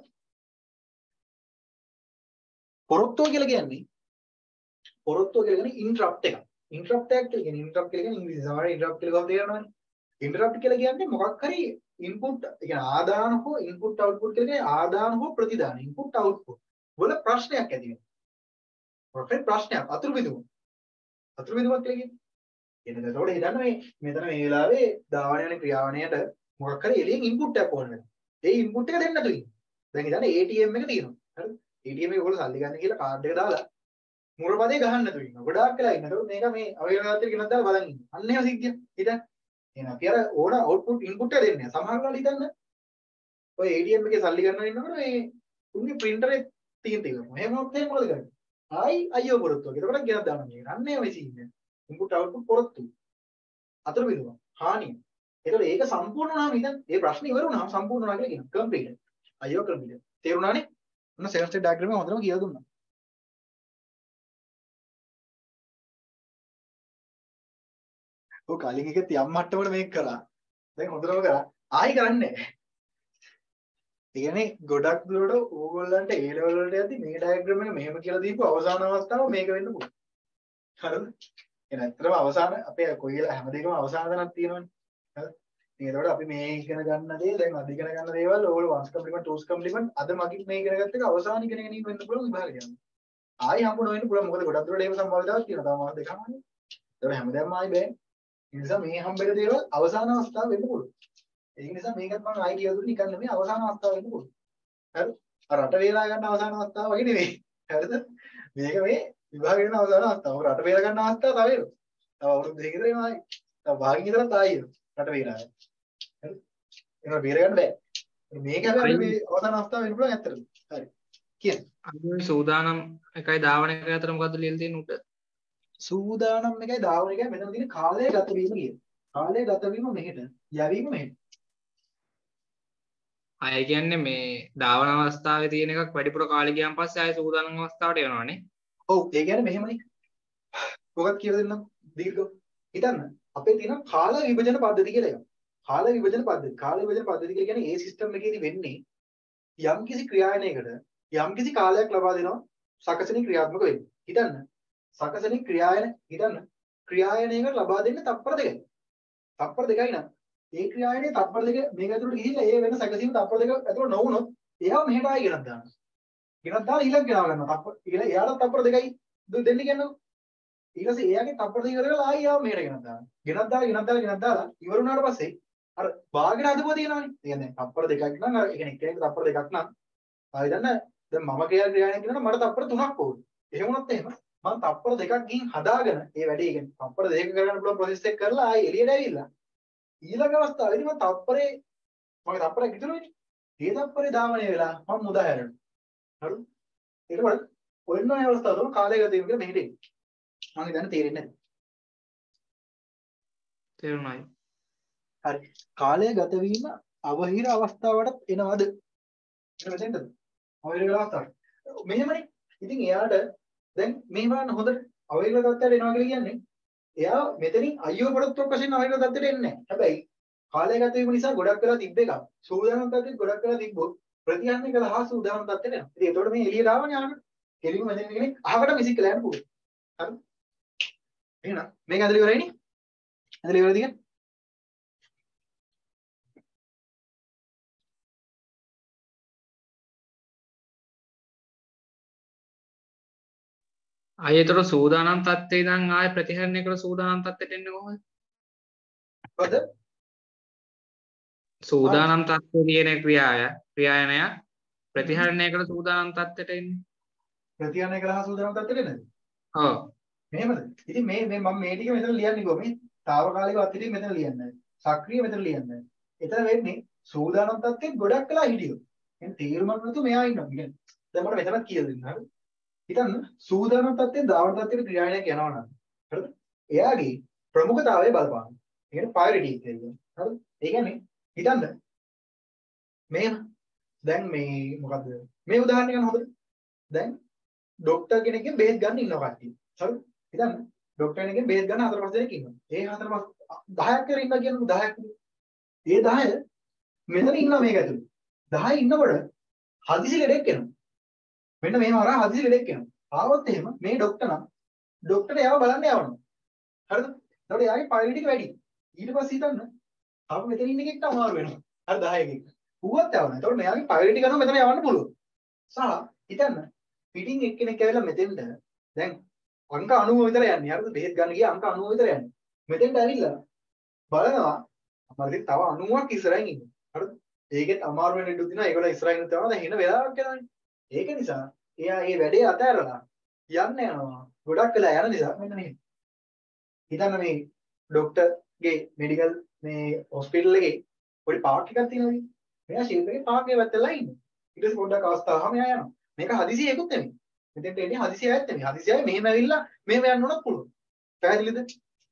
පොරොත්තුව කියලා කියන්නේ පොරොත්තුව කියලා කියන්නේ ඉන්ටරප්ට් එකක්. ඉන්ටරප්ට් එකක් කියලා කියන්නේ ඉන්ටරප්ට් කියලා කියන්නේ ඉංග්‍රීසි සමහර ඉන්ටරප්ට් කියලා කොහොමද තේරෙනවනේ. ඉන්ටරප්ට් කියලා කියන්නේ මොකක් හරි ඉන්පුට් ඒ කියන්නේ ආදාන හෝ ඉන්පුට් අවුට්පුට් කියලා කියන්නේ ආදාන හෝ ප්‍රතිදාන ඉන්පුට් අවුට්පුට් වල ප්‍රශ්නයක් ඇති වෙනවා. මොකක්ද ප්‍රශ්නයක් අතුරු බිඳුම. අතුරු බිඳුමක් කියලා කියන්නේ. එතන ඒතකොට හිතන්න මේ මෙතන මේ වෙලාවේ ධාවන යන ක්‍රියාවණයට මොකක් හරි එළියෙන් ඉන්පුට් එකක් ඕන වෙනවා. ඒ ඉන්පුට් එක දෙන්න තුයි. දැන් හිතන්න A T M එක තියෙනවා. හරිද? A T M එකේ ඔයගොල්ලෝ සල්ලි ගන්න කියලා කාඩ් එක දාලා මුරපදේ ගහන්න නැතුව ඉන්නවා. ගොඩාක් වෙලා ඉන්නවා. ඒතකොට මේක මේ අවයවගතට ගෙනත් දාලා බලන් ඉන්නවා. අන්න එහෙම සිද්ධිය. හිතන්න. එහෙනම් අපි අර ඕන අවුට්පුට් ඉන්පුට් එක දෙන්නේ. සමහර වෙලාවට හිතන්න ඔය A T M එකේ සල්ලි ගන්න ඉන්නකොට මේ උන්ගේ printer එක තියෙන තියෙනවා. එහෙම වුණොත් එහෙම මොකද කරන්නේ? ආයි අයියෝ පොරොත්තුවක්. ඒකට ගෙනත් දානවා මේක. අන්න එහෙම සිද්ධිය. ඉන්පුට් අවුට්පුට් පොරොත්තු. අතර බිඳුම. හානිය. ඒතකොට ඒක සම්පූර්ණ වුණාම ඉතින් ඒ ප්‍රශ්නේ ඉවර වුණාම සම්පූර්ණ වුණා කියලා කියනවා. කම්ප්ලීට්. අයියෝ කම්ප්ලීට්. තේරුණානේ? ඔන්න seven state diagram එක හොඳටම කියලා දුන්නා. ඔය කලින් එකත් යම් මට්ටමකට මේක කරා. දැන් හොඳටම කරා. ආයි කරන්නේ නැහැ. ඒ කියන්නේ ගොඩක් දුරට ඕගොල්ලන්ට A level වලට යද්දි මේ ඩයග්‍රෑම් එක මෙහෙම කියලා දීපු අවසාන අවස්ථාව මේක වෙන්න පුළුවන්. හරිද? එහෙනම් ඇත්තටම අවසාන අපේ කොයිලා හැම දෙයකම අවසාන තැනක් තියෙනවනේ. හරිද? ඒකෝට අපි මේ ඉගෙන ගන්න දේ දැන් අද ඉගෙන ගන්න දේවල් ඕගොල්ලෝ once complement two's complement අද මගින් මේ ඉගෙන ගත්ත එක අවසාන ඉගෙන ගැනීම වෙන්න පුළුවන් විභාගයක්. ආයි හම්බුන වෙන්න පුළුවන් මොකද ගොඩක් දුරට එහෙම සම්භාවිතාවක් තියෙනවා. තව මාස දෙකක්මනේ. ඒක හැමදාම ආයි බෑ. ඒ නිසා මේ හම්බෙන දේවල් අවසාන අවස්ථාව වෙන්න පුළුවන්. ඒ නිසා මේකත් මම ආයි කියලා දුන්නේ නිකන් නෙමෙයි අවසාන අවස්ථාව වෙන්න පුළුවන්. හරිද? අර රට වේලා ගන්න අවසාන අවස්ථාව වගේ නෙමෙයි. හරිද? මේක මේ විභාග වෙන අවසාන අවස්ථාව. රට වේලා ගන්න අවස්ථාව තව එනවා. තව අවුරුදු දෙකක විතර එනවා ආයි. තව භාගින් විතරත් ආයි එනවා. රට වේලා. හරිද? ඒක බේර ගන්න බෑ. මේක හැබැයි මේ අවසාන අවස්ථාව වෙන්න පුළුවන් ඇත්තටම. හරි. කියන්න. අද සූදානම් එකයි ධාවන එකයි අතර මොකද්ද ලියලා තියෙන්නේ උඩ? සූදානම් එකයි ධාවන එකයි මෙතන තියෙන කාලය ගත වීම කියන. කාලය ගත වීම මෙහෙට, යැවීම මෙහෙට. අය කියන්නේ මේ ධාවන අවස්ථාවේ තියෙන එකක් වැඩිපුර කාලෙ ගියාන් පස්සේ ආයෙ සූදානම් අවස්ථාවට එනවනේ. ඔව් ඒ කියන්නේ මෙහෙමනේ. මොකක්ද කියලා දෙන්නම් දීර්ඝව. හිතන්න අපේ තියෙන කාල විභජන පද්ධති කියලා එකක්. කාල විභජන පද්ධති. කාල විභජන පද්ධති කියන්නේ ඒ සිස්ටම් එකේදී වෙන්නේ යම්කිසි ක්‍රියායනයකට යම්කිසි කාලයක් ලබා දෙනවා සකසණේ ක්‍රියාත්මක වෙන්න. හිතන්න. සකසණේ ක්‍රියායන හිතන්න ක්‍රියායනයකට ලබා දෙන්න තත්පර දෙකයි. තත්පර දෙකයි නම් ඒ ක්‍රියායනයේ තත්පර දෙක මේක ඇතුළට ගිහිල්ලා ඒ වෙන සැකසීම තත්පර දෙක ඇතුළට නොවුනොත් එයාව මෙහෙට ආයෙ ගෙනත් දානවා. ගෙනත් දාලා ඊළඟ ගෙනාව ගන්නවා. තත්පර ඊළඟ එයාට තත්පර දෙකයි දෙන්න කියනවා. ඊට පස්සේ එයාගේ තප්පර දෙක ඉවර වෙලා ආයෙ ආව මෙහෙට ගෙනත් දානවා. ගෙනත් දාලා ගෙනත් දාලා ගෙනත් දාලා ඉවර වුණාට පස්සේ අර බාගෙට හදපුවා තියෙනවනේ. ඒ කියන්නේ තප්පර දෙකක් නම් අර ඒ කියන්නේ එක්කෙනෙක් තප්පර දෙකක් නම් ආයෙ දන්න දැන් මම ක්‍රියා ක්‍රියාවෙන් කියනකොට මට තප්පර තුනක් ඕනේ. එහෙම වුණොත් එහෙම මම තප්පර දෙකක් ගිහින් හදාගෙන ඒ වැඩේ කියන්නේ තප්පර දෙකක කරගන්න පුළුවන් ප්‍රොසෙස් එක කරලා ආයෙ එළියට ඇවිල්ලා ඊළඟ අවස්ථාවේදී මම තප්පරේ මගේ තප්පරයක් ඉතුරු වෙන්නේ. ඒ තප්පරේ දාමණය වෙලා මම මුදා හැරෙනවා. හරිද? ඊට පස්සේ ඔන්න ඔය අවස්ථාව තමයි කාලය ගත වීම කියලා මෙහෙට එන්නේ. මම හිතන්නේ තේරෙන්නේ නැහැ. තේරුණායි. හරි. කාලය ගත වීම අවහිර අවස්ථාවකට එනවද? ඒක මෙතෙන්ද? අවහිර අවස්ථාවට. මෙහෙමනේ. ඉතින් එයාට දැන් මේ බලන්න හොඳට අවහිර තත්ත්වයට එනවා කියලා කියන්නේ එයා මෙතනින් අයියෝ පොඩක් වශයෙන් අවහිර තත්ත්වයට එන්නේ නැහැ. හැබැයි කාලය ගත වීම නිසා ගොඩක් වෙලා තිබ්බ එක සූදානම් තත්ත්වෙත් ගොඩක් වෙලා තිබ්බොත් ප්‍රතිහරණය කළා හා සූදානම් තත්ත්වයට එනවා. ඉතින් ඒතකොට මේ එළියට ආවනේ ආනකොට. කෙලින්ම මෙතන කෙනෙක් අහකට මිසික් කියලා යන්න පුළුවන්. හරි. එහෙනම් මේක ඇදලා ඉවරයිනේ. ඇදලා ඉවරද කියන්නේ? අයතර සූදානම් තත්ත්වයේ ඉඳන් ආය ප්‍රතිහරණය කර සූදානම් තත්ත්වයට එන්නේ කොහොමද? මොකද? සූදානම් තත්ත්වයේ තියෙන ක්‍රියාය ක්‍රියායනය ප්‍රතිහරණය කර සූදානම් තත්ත්වයට එන්නේ. ප්‍රතිහරණය කළා සූදානම් තත්ත්වයට එන්නද? ඔව්. මෙහෙමද? ඉතින් මේ මේ මම මේ ටික මෙතන ලියන්නේ කොහොමද? මේ తాවකාලිකව අත්‍යවශ්‍ය මෙතන ලියන්නේ. සක්‍රිය මෙතන ලියන්නේ. එතන වෙන්නේ සූදානම් තත්ත්වෙත් ගොඩක් වෙලා හිටියොත්. එහෙනම් තීරමක් නැතුව මෙයා ඉන්නවා. කියන්නේ දැන් මට මෙතනත් කියලා දෙන්න. හරිද? හිතන්න සූදානම් තත්ත්වෙන් දාවන තත්ත්වෙට ක්‍රියායනයක් යනවා නම්. හරිද? එයාගේ ප්‍රමුඛතාවය බලපාන. ඒ කියන්නේ ප්‍රයොරිටි එක කියන්නේ. හරිද? ඒ කියන්නේ හිතන්න මේ දැන් මේ මොකද්ද? මේ උදාහරණය ගන්න හොඳට. දැන් ડોක්ටර් කෙනෙක්ගෙන් බෙහෙත් ගන්න ඉන්නවා කට්ටිය. හරිද? හිතන්න ડોක්ටර් කෙනෙක්ගෙන් බෙහෙත් ගන්න හතර පහ දෙනෙක් ඉන්නවා. ඒ හතර පහ දහයක් කර ඉන්නවා කියන්නේ දහයක්. ඒ දහය මෙතන ඉන්නවා මේක ඇතුළේ. දහය ඉන්නකොට හදිසි ලෙඩෙක් එනවා. මෙන්න මේව අරන් හදිසි ලෙඩෙක් එනවා. ආවොත් එහෙම මේ ડોක්ටර් නම් ડોක්ටර් එයාව බලන්න යවනවා. හරිද? එතකොට එයාගේ ප්‍රයොරිටි එක වැඩි. ඊට පස්සේ හිතන්න තාම මෙතන ඉන්න එකෙක්ට අමාරු වෙනවා. හරි දහයකින්. ඌවත් යවනවා. එතකොට මෙයාගේ ප්‍රයොරිටි ගන්න මෙතන යවන්න පුළුවන්. සහ හිතන්න පිටින් එක්කෙනෙක් ඇවිල්ලා මෙතෙන්ට දැන් අංක අනූව විතර යන්නේ. හරිද? බෙහෙත් ගන්න ගියා අංක අනූව විතර යන්නේ. මෙතෙන්ට ඇවිල්ලා බලනවා අපරිදි තව අනූවක් ඉස්සරහින් ඉන්නවා. හරිද? ඒකෙත් අමාරු වෙන ඉඩ තියෙනවා. ඒගොල්ලෝ ඉස්සරහින් යනවා. දැන් එන වෙලාවක් යනවානේ. ඒක නිසා එයා මේ වැඩේ අතහැරලා යන්න යනවා. ගොඩක් වෙලා යන නිසා මෙන්න මේ. හිතන්න මේ ડોක්ටර්ගේ මෙඩිකල් මේ හොස්පිටල් එකේ පොඩි පාක් එකක් තියෙනවා. මෙයා ෂේප් එකේ පාක් එකේ වැටලා ඉන්නවා. ඊට පස්සේ පොඩ්ඩක් අවස්ථාවම එයා යනවා. මේක හදිසියෙකුත් නෙමෙයි. මෙතෙන්ට එන්නේ හදිසියයක් නෙමෙයි. හදිසියයි මෙහෙම ඇවිල්ලා මෙහෙම යන්න උනත් පුළුවන්. පැහැදිලිද?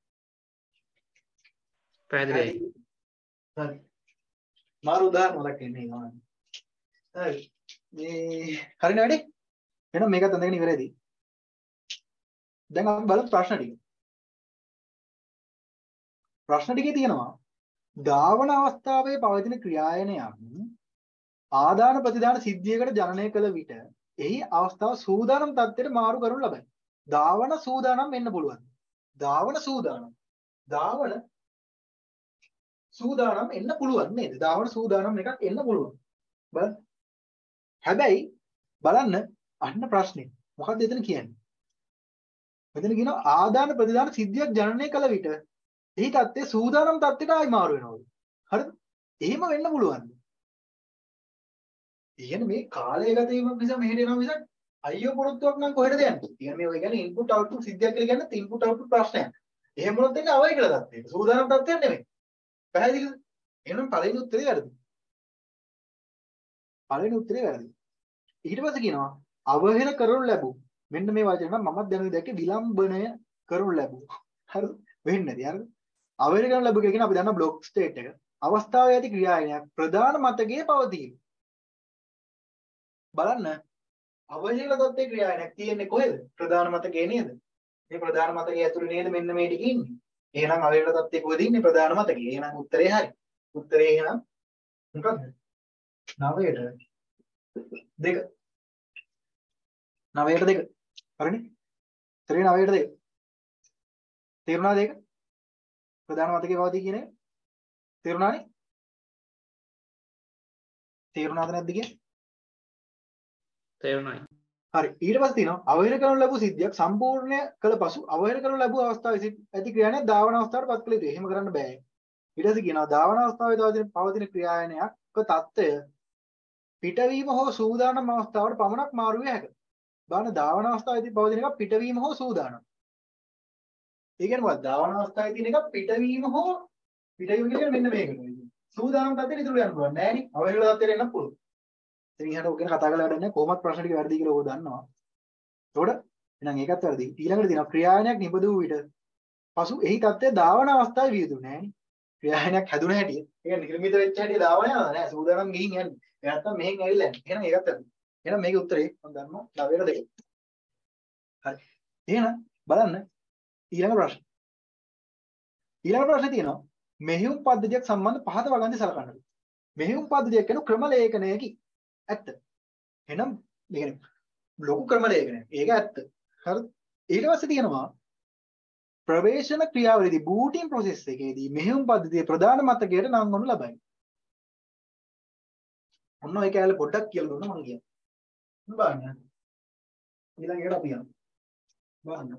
පැහැදිලියි. හරි. මාරු උදාහරණ මතක් වෙන්නේ නෑ. හරි. මේ හරිනේ වැඩේ. එහෙනම් මේකත් අඳගෙන ඉවරයිදී. දැන් අපි බලමු ප්‍රශ්න ටික. ප්‍රශ්න ටිකේ තියෙනවා ධාවන අවස්ථාවේ පවතින ක්‍රියායනයක් ආදාන ප්‍රතිදාන සිද්ධියකට ජනනය කළ විට එහි අවස්ථාව සූදානම් තත්ත්වයට මාරු කරනු ලබයි. ධාවන සූදානම් වෙන්න පුළුවන්. ධාවන සූදානම්. ධාවන සූදානම් එන්න පුළුවන් නේද? ධාවන සූදානම් එකක් එන්න පුළුවන්. බලන්න. හැබැයි බලන්න අන්න ප්‍රශ්නේ. මොකක්ද එතන කියන්නේ? මෙතන කියනවා ආදාන ප්‍රතිදාන සිද්ධියක් ජනනය කළ විට එහි තත්ත්වය සූදානම් තත්ත්වයට ආයි මාරු වෙනවලු. හරිද? එහෙම වෙන්න පුළුවන්. කියන්නේ මේ කාලය ගත වීම නිසා මෙහෙට එනවා මිසක් අයියෝ පොරොත්තුවක් නම් කොහෙටද යන්නේ? කියන්නේ මේ ඔය කියන්නේ ඉන්පුට් අවුට්පුට් සිද්ධියක් කියලා කියන්නේ ඉන්පුට් අවුට්පුට් ප්‍රශ්නයක්. එහෙම වුණොත් එන්නේ අවයි කියලා තත්ත්වයට. සූදානම් තත්ත්වයක් නෙමෙයි. පැහැදිලිද? එහෙනම් පළවෙනි උත්තරේ වැරදි. පළවෙනි උත්තරේ වැරදි. ඊට පස්සේ කියනවා අවහෙර කරනු ලැබු. මෙන්න මේ වචන නම් මමත් දැනුනේ දැක්කේ විලම්බණය කරනු ලැබු. හරිද? වෙන්නේ නැති. හරිද? අවහෙර කරනු ලැබු කියලා කියන්නේ අපි දන්නා බ්ලොක් ස්ටේට් එක. අවස්ථාවේ ඇති ක්‍රියායනයක් ප්‍රධාන මතකයේ පවතී. බලන්න අවහිර තත්ත්වයේ ක්‍රියායනයක් තියෙන්නේ කොහෙද? ප්‍රධාන මතකයේ නේද? මේ ප්‍රධාන මතකයේ ඇතුලේ නේද මෙන්න මේ ටික ඉන්නේ. එහෙනම් අවහිර තත්ත්වයේ කොහෙද ඉන්නේ? ප්‍රධාන මතකයේ. එහෙනම් උත්තරේ හරි. උත්තරේ එහෙනම් මොකක්ද? නවයට දෙක. නවයට දෙක. හරිනේ? උත්තරේ නවයට දෙක. තේරුණාද ඒක? ප්‍රධාන මතකයේ පවතී කියන එක? තේරුණානේ? තේරුණාද නැද්ද කියන්නේ? තේරුණායි. හරි ඊට පස්සේ තියෙනවා අවහිර කරනු ලැබූ සිද්ධියක් සම්පූර්ණ කළ පසු අවහිර කරනු ලැබූ අවස්ථාවේ ඇති ක්‍රියාවලිය ධාවන අවස්ථාවට පත් කළ යුතුයි. එහෙම කරන්න බෑ. ඊට පස්සේ කියනවා ධාවන අවස්ථාවේ පවතින පවතින ක්‍රියාවලියක තත්ත්වය පිටවීම හෝ සූදානම් අවස්ථාවට පමණක් මාරු විය හැකියි. බලන්න ධාවන අවස්ථාවේදී පවතින එක පිටවීම හෝ සූදානම්. ඒ කියන්නේ මොකක්ද? ධාවන අවස්ථාවේ තියෙන එක පිටවීම හෝ පිටවීම කියන්නේ මෙන්න මේකට. සූදානම් තත්ත්වෙට ඉතුරු යන්න පුළුවන් නෑනේ. අවහිර තත්ත්වෙට එන්න පුළුවන්. ඉතින් එහෙනම් ඔක ගැන කතා කරලා වැඩක් නැහැ. කොහොමත් ප්‍රශ්න ටික වැරදි කියලා ඔබ දන්නවා. ඒතකොට එහෙනම් ඒකත් වැරදි. ඊළඟට තියෙනවා ක්‍රියාවලියක් නිබඳු විට පසු එහි තත්ත්වය ධාවන අවස්ථාවේ විය යුතු නෑනේ. ක්‍රියාවලියක් හැදුන හැටි. ඒක නිර්මිත වෙච්ච හැටි ධාවන යනවා නෑ. සූදානම් ගිහින් යන්නේ. ඒ නැත්තම් මෙහෙන් ඇවිල්ලා යන්නේ. එහෙනම් ඒකත් වැරදි. එහෙනම් මේකේ උත්තරේ මම දන්නවා නවයට දෙක. හරි. එහෙනම් බලන්න ඊළඟ ප්‍රශ්න. ඊළඟ ප්‍රශ්නේ තියෙනවා මෙහෙයුම් පද්ධතියක් සම්බන්ධ පහත වගන්ති සලකන්න. මෙහෙයුම් පද්ධතියක් කියන ක්‍රම ලේඛනයකි. ඇත්ත. එහෙනම් මේ කියන්නේ ලොකු ක්‍රම ලේඛනයක්. ඒක ඇත්ත. හරිද? ඊට පස්සේ තියෙනවා ප්‍රවේශන ක්‍රියාවලියේදී බූටින් ප්‍රොසෙස් එකේදී මෙහෙයුම් පද්ධතියේ ප්‍රධාන මතකයට නම් වනු ලබයි. ඔන්න ඔය කැලේ පොඩ්ඩක් කියලා දුන්න මම කියනවා. බලන්න. ඊළඟට අපි යමු. බලන්න.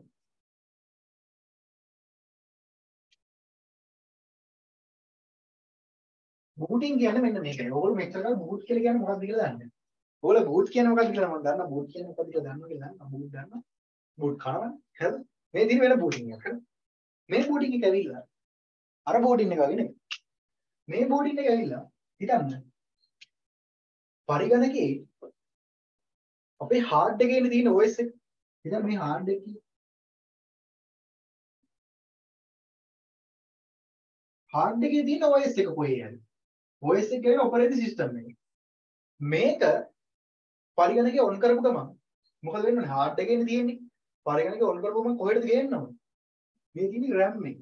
බූටින් කියන්නේ මෙන්න මේකයි. ඕගොල්ලෝ මෙච්චර කාල බූට් කියලා කියන්නේ මොකක්ද කියලා දන්නේ නැහැ. ඕගොල්ලෝ බූට් කියන්නේ මොකක්ද කියලා මම දන්නවා. බූට් කියන්නේ මොකක්ද කියලා දන්නවා කියලා දන්නවා. බූට් දන්නවා. බූට් කරනවා. හරිද? මේ දින වෙන බූටින් එකක්. හරිද? මේ බූටින් එක ඇවිල්ලා අර බූටින් එක වගේ නෙමෙයි. මේ බූටින් එක ඇවිල්ලා හිතන්න. පරිගණකයේ අපේ හાર્ඩ් එකේ තියෙන O S එක. ඉතින් මේ හાર્ඩ් එකේ හાર્ඩ් එකේ තියෙන O S එක කොහේ යන්නේ? O S එක කියන්නේ ඔපරේටිං සිස්ටම් එක. මේක පරිගණකයේ ඔන් කරපු ගමන් මොකද වෙන්නේ? හાર્ඩ් එකේ තියෙන්නේ. පරිගණකයේ ඔන් කරපු ගමන් කොහෙටද ගේන්න ඕනේ? මේ තියෙන්නේ RAM එක.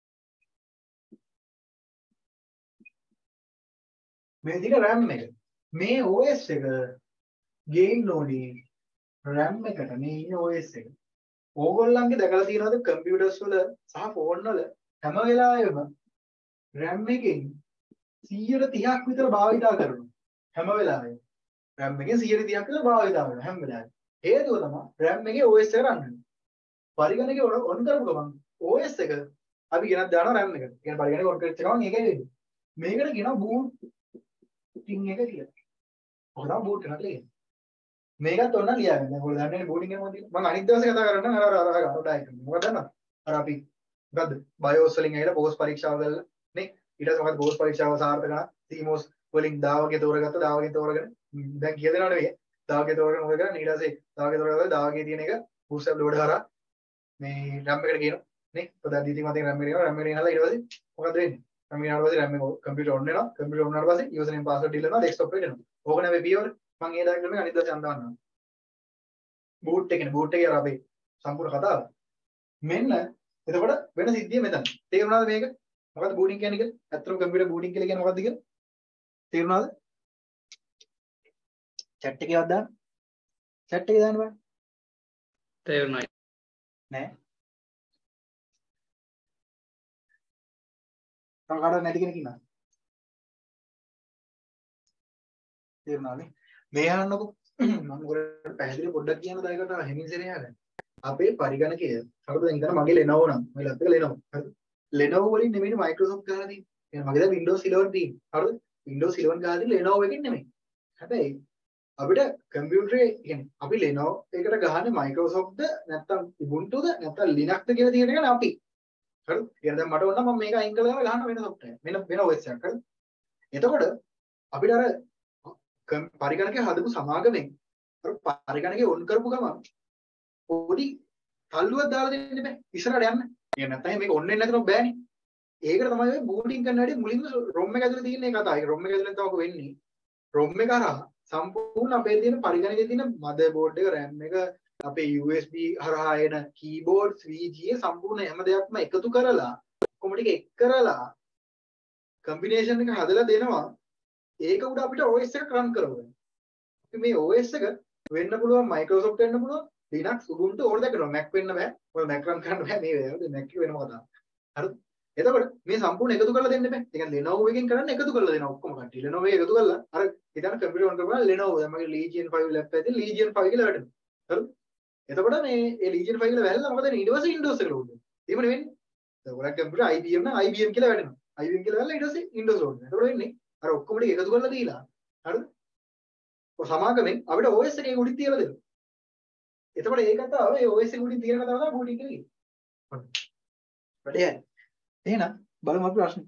මේ තියෙන RAM එක. මේ O S එක ගේන්න ඕනේ RAM එකට. මේ ඉන්නේ O S එක. ඕගොල්ලන්ගේ දැකලා තියෙනවද කම්පියුටර්ස් වල සහ ෆෝන් වල හැම වෙලාවෙම RAM එකෙන් සියයට තිහක් විතර භාවිතා කරනවා. හැම වෙලාවෙම RAM එකෙන් සියයට තිහක් විතර භාවිතා කරනවා හැම වෙලාවෙම. හේතුව තමයි RAM එකේ O S එක රන් වෙනවා. පරිගණකයේ ඔන් කරපු ගමන් O S එක අපි ගෙනත් දානවා RAM එකට. කියන්නේ පරිගණකයේ ඔන් කරච්ච ගමන් ඒකයි වෙන්නේ. මේකට කියනවා බූටින් එක කියලා. ඔක තමයි බූට් එකක් කියන්නේ. මේකත් ඔන්න ලියාගන්න. ඔයගොල්ලෝ දන්නේ බූටින් එක මොකද කියලා. මම අනිත් දවසේ කතා කරන්නම් අර අර අර අර ඩයග්‍රෑම්. මොකද දන්නවද? අර අපි මොකද්ද? බයෝස් වලින් ඇවිල්ලා පෝස්ට් පරීක්ෂාව කරලා නේ ඊට පස්සේ මොකද පෝස්ට් පරීක්ෂාව සාර්ථක කරා සීමෝස් වලින් දාවගේ තෝරගත්ත දාවගේ තෝරගෙන දැන් කිය දෙනව නෙවෙයි දාවගේ තෝරගෙන මොකද කරන්නේ ඊට පස්සේ දාවගේ තෝරගත්ත දාවගේ තියෙන එක බූස්ට් ලෝඩ් කරා මේ RAM එකට කියනවා නේ පොඩක් දීති මතෙන් RAM එකට RAM එකට ගෙනලා ඊට පස්සේ මොකද වෙන්නේ RAM එකට ඊට පස්සේ RAM එක කම්පියුටර් ඔන් වෙනවා කම්පියුටර් ඔන් වුණාට පස්සේ යූසර් නේම් පාස්වර්ඩ් ඩිලීට් වෙනවා ඩෙස්ක්ටොප් එකට එනවා ඕක නෙවෙයි පියවර මම ඒ ඩයග්‍රෑම් එක අනිත් දවසේ අඳවන්නම් බූට් එකනේ බූට් එකේ අර අපේ සම්පූර්ණ කතාව මෙන්න එතකොට වෙන සිද්ධිය මෙතන තේරුණාද මේක මොකද්ද බූටින් කියන්නේ කියලා? ඇත්තටම කම්පියුටර් බූටින් කියලා කියන්නේ මොකද්ද කියලා? තේරුණාද? chat එකේවත් දාන්න. chat එකේ දාන්න බෑ. තේරුණායි. නෑ. තව කාටවත් නැති කෙනෙක් ඉන්නවද? තේරුණානේ? මේ අහන්නකො මම ඔයාලට පැහැදිලි පොඩ්ඩක් කියන්න දායකට හැමින් සෙරේ යන්න. අපේ පරිගණකය හරිද දැන් ඉතන මගේ Lenovo නම් මගේ ලැප්ටොප් එක Lenovo. හරිද? Lenovo වලින් නෙමෙයි Microsoft ගහලා තියෙන්නේ. එහෙනම් මගේ දැන් Windows eleven තියෙන්නේ. හරිද? Windows eleven ගහලා තියෙන්නේ Lenovo එකකින් නෙමෙයි. හැබැයි අපිට කම්පියුටරේ කියන්නේ අපි Lenovo එකට ගහන්නේ Microsoft ද නැත්නම් Ubuntu ද නැත්නම් Linux ද කියලා තියෙන එකනේ අපි. හරිද? කියන දැන් මට ඕන නම් මම මේක අයින් කළාම ගහන්න වෙන software. වෙන වෙන O S එකක්. හරිද? එතකොට අපිට අර පරිගණකය හදපු සමාගමෙන් අර පරිගණකය ඔන් කරපු ගමන් පොඩි තල්ලුවක් දාලා දෙන්න බෑ. ඉස්සරහට යන්න. ඒක නැත්නම් මේක ඔන් වෙන්නේ නැතුනොත් බෑනේ. ඒකට තමයි මේ බූටින් කරන හැටි මුලින්ම ROM එක ඇතුලේ තියෙන මේ කතාව. ඒක ROM එක ඇතුලෙන් තමයි ඔක වෙන්නේ. ROM එක හරහා සම්පූර්ණ අපේ තියෙන පරිගණකයේ තියෙන මදර්බෝඩ් එක RAM එක අපේ U S B හරහා එන keyboard three G සම්පූර්ණ හැම දෙයක්ම එකතු කරලා කොහොම ටික එක් කරලා combination එක හදලා දෙනවා. ඒක උඩ අපිට O S එක run කරවන්න. අපි මේ O S එක වෙන්න පුළුවන් Microsoft වෙන්න පුළුවන් Linux Ubuntu ඕන දෙයක් කරනවා. Mac වෙන්න බෑ. ඔය Mac run කරන්න බෑ මේ වෙලාවට. Mac එක වෙනම කතාවක්. හරිද? එතකොට මේ සම්පූර්ණ එකතු කරලා දෙන්න බෑ. ඒ කියන්නේ Lenovo එකෙන් කරන්න එකතු කරලා දෙනවා ඔක්කොම කට්ටිය. Lenovo එක එකතු කරලා අර ඉතින් කම්පියුටර් ඔන් කරපුවා Lenovo දැන් මගේ Legion five ලැප්ටොප් එකේ Legion five කියලා වැඩ. හරිද? එතකොට මේ ඒ ලීජන් ෆයිල් එක වැහැලා මොකද වෙන්නේ? ඊට පස්සේ Windows එකට ලෝඩ් වෙනවා. එහෙම නෙවෙන්නේ. දැන් ඔයාලා කම්පියුටර් I B M නම් I B M කියලා වැඩෙනවා. I B M කියලා වැහැලා ඊට පස්සේ Windows ලෝඩ් වෙනවා. එතකොට වෙන්නේ අර ඔක්කොම ටික එකතු කරලා දීලා හරිද? ඔය සමාගමෙන් අපිට O S එකේ උඩින් තියලා දෙනවා. එතකොට ඒ කතාව ඒ O S එකේ උඩින් තියෙන කතාව තමයි බූටින් කියලා කියන්නේ. වැඩේ හරි. එහෙනම් බලමු අපි ප්‍රශ්නේ.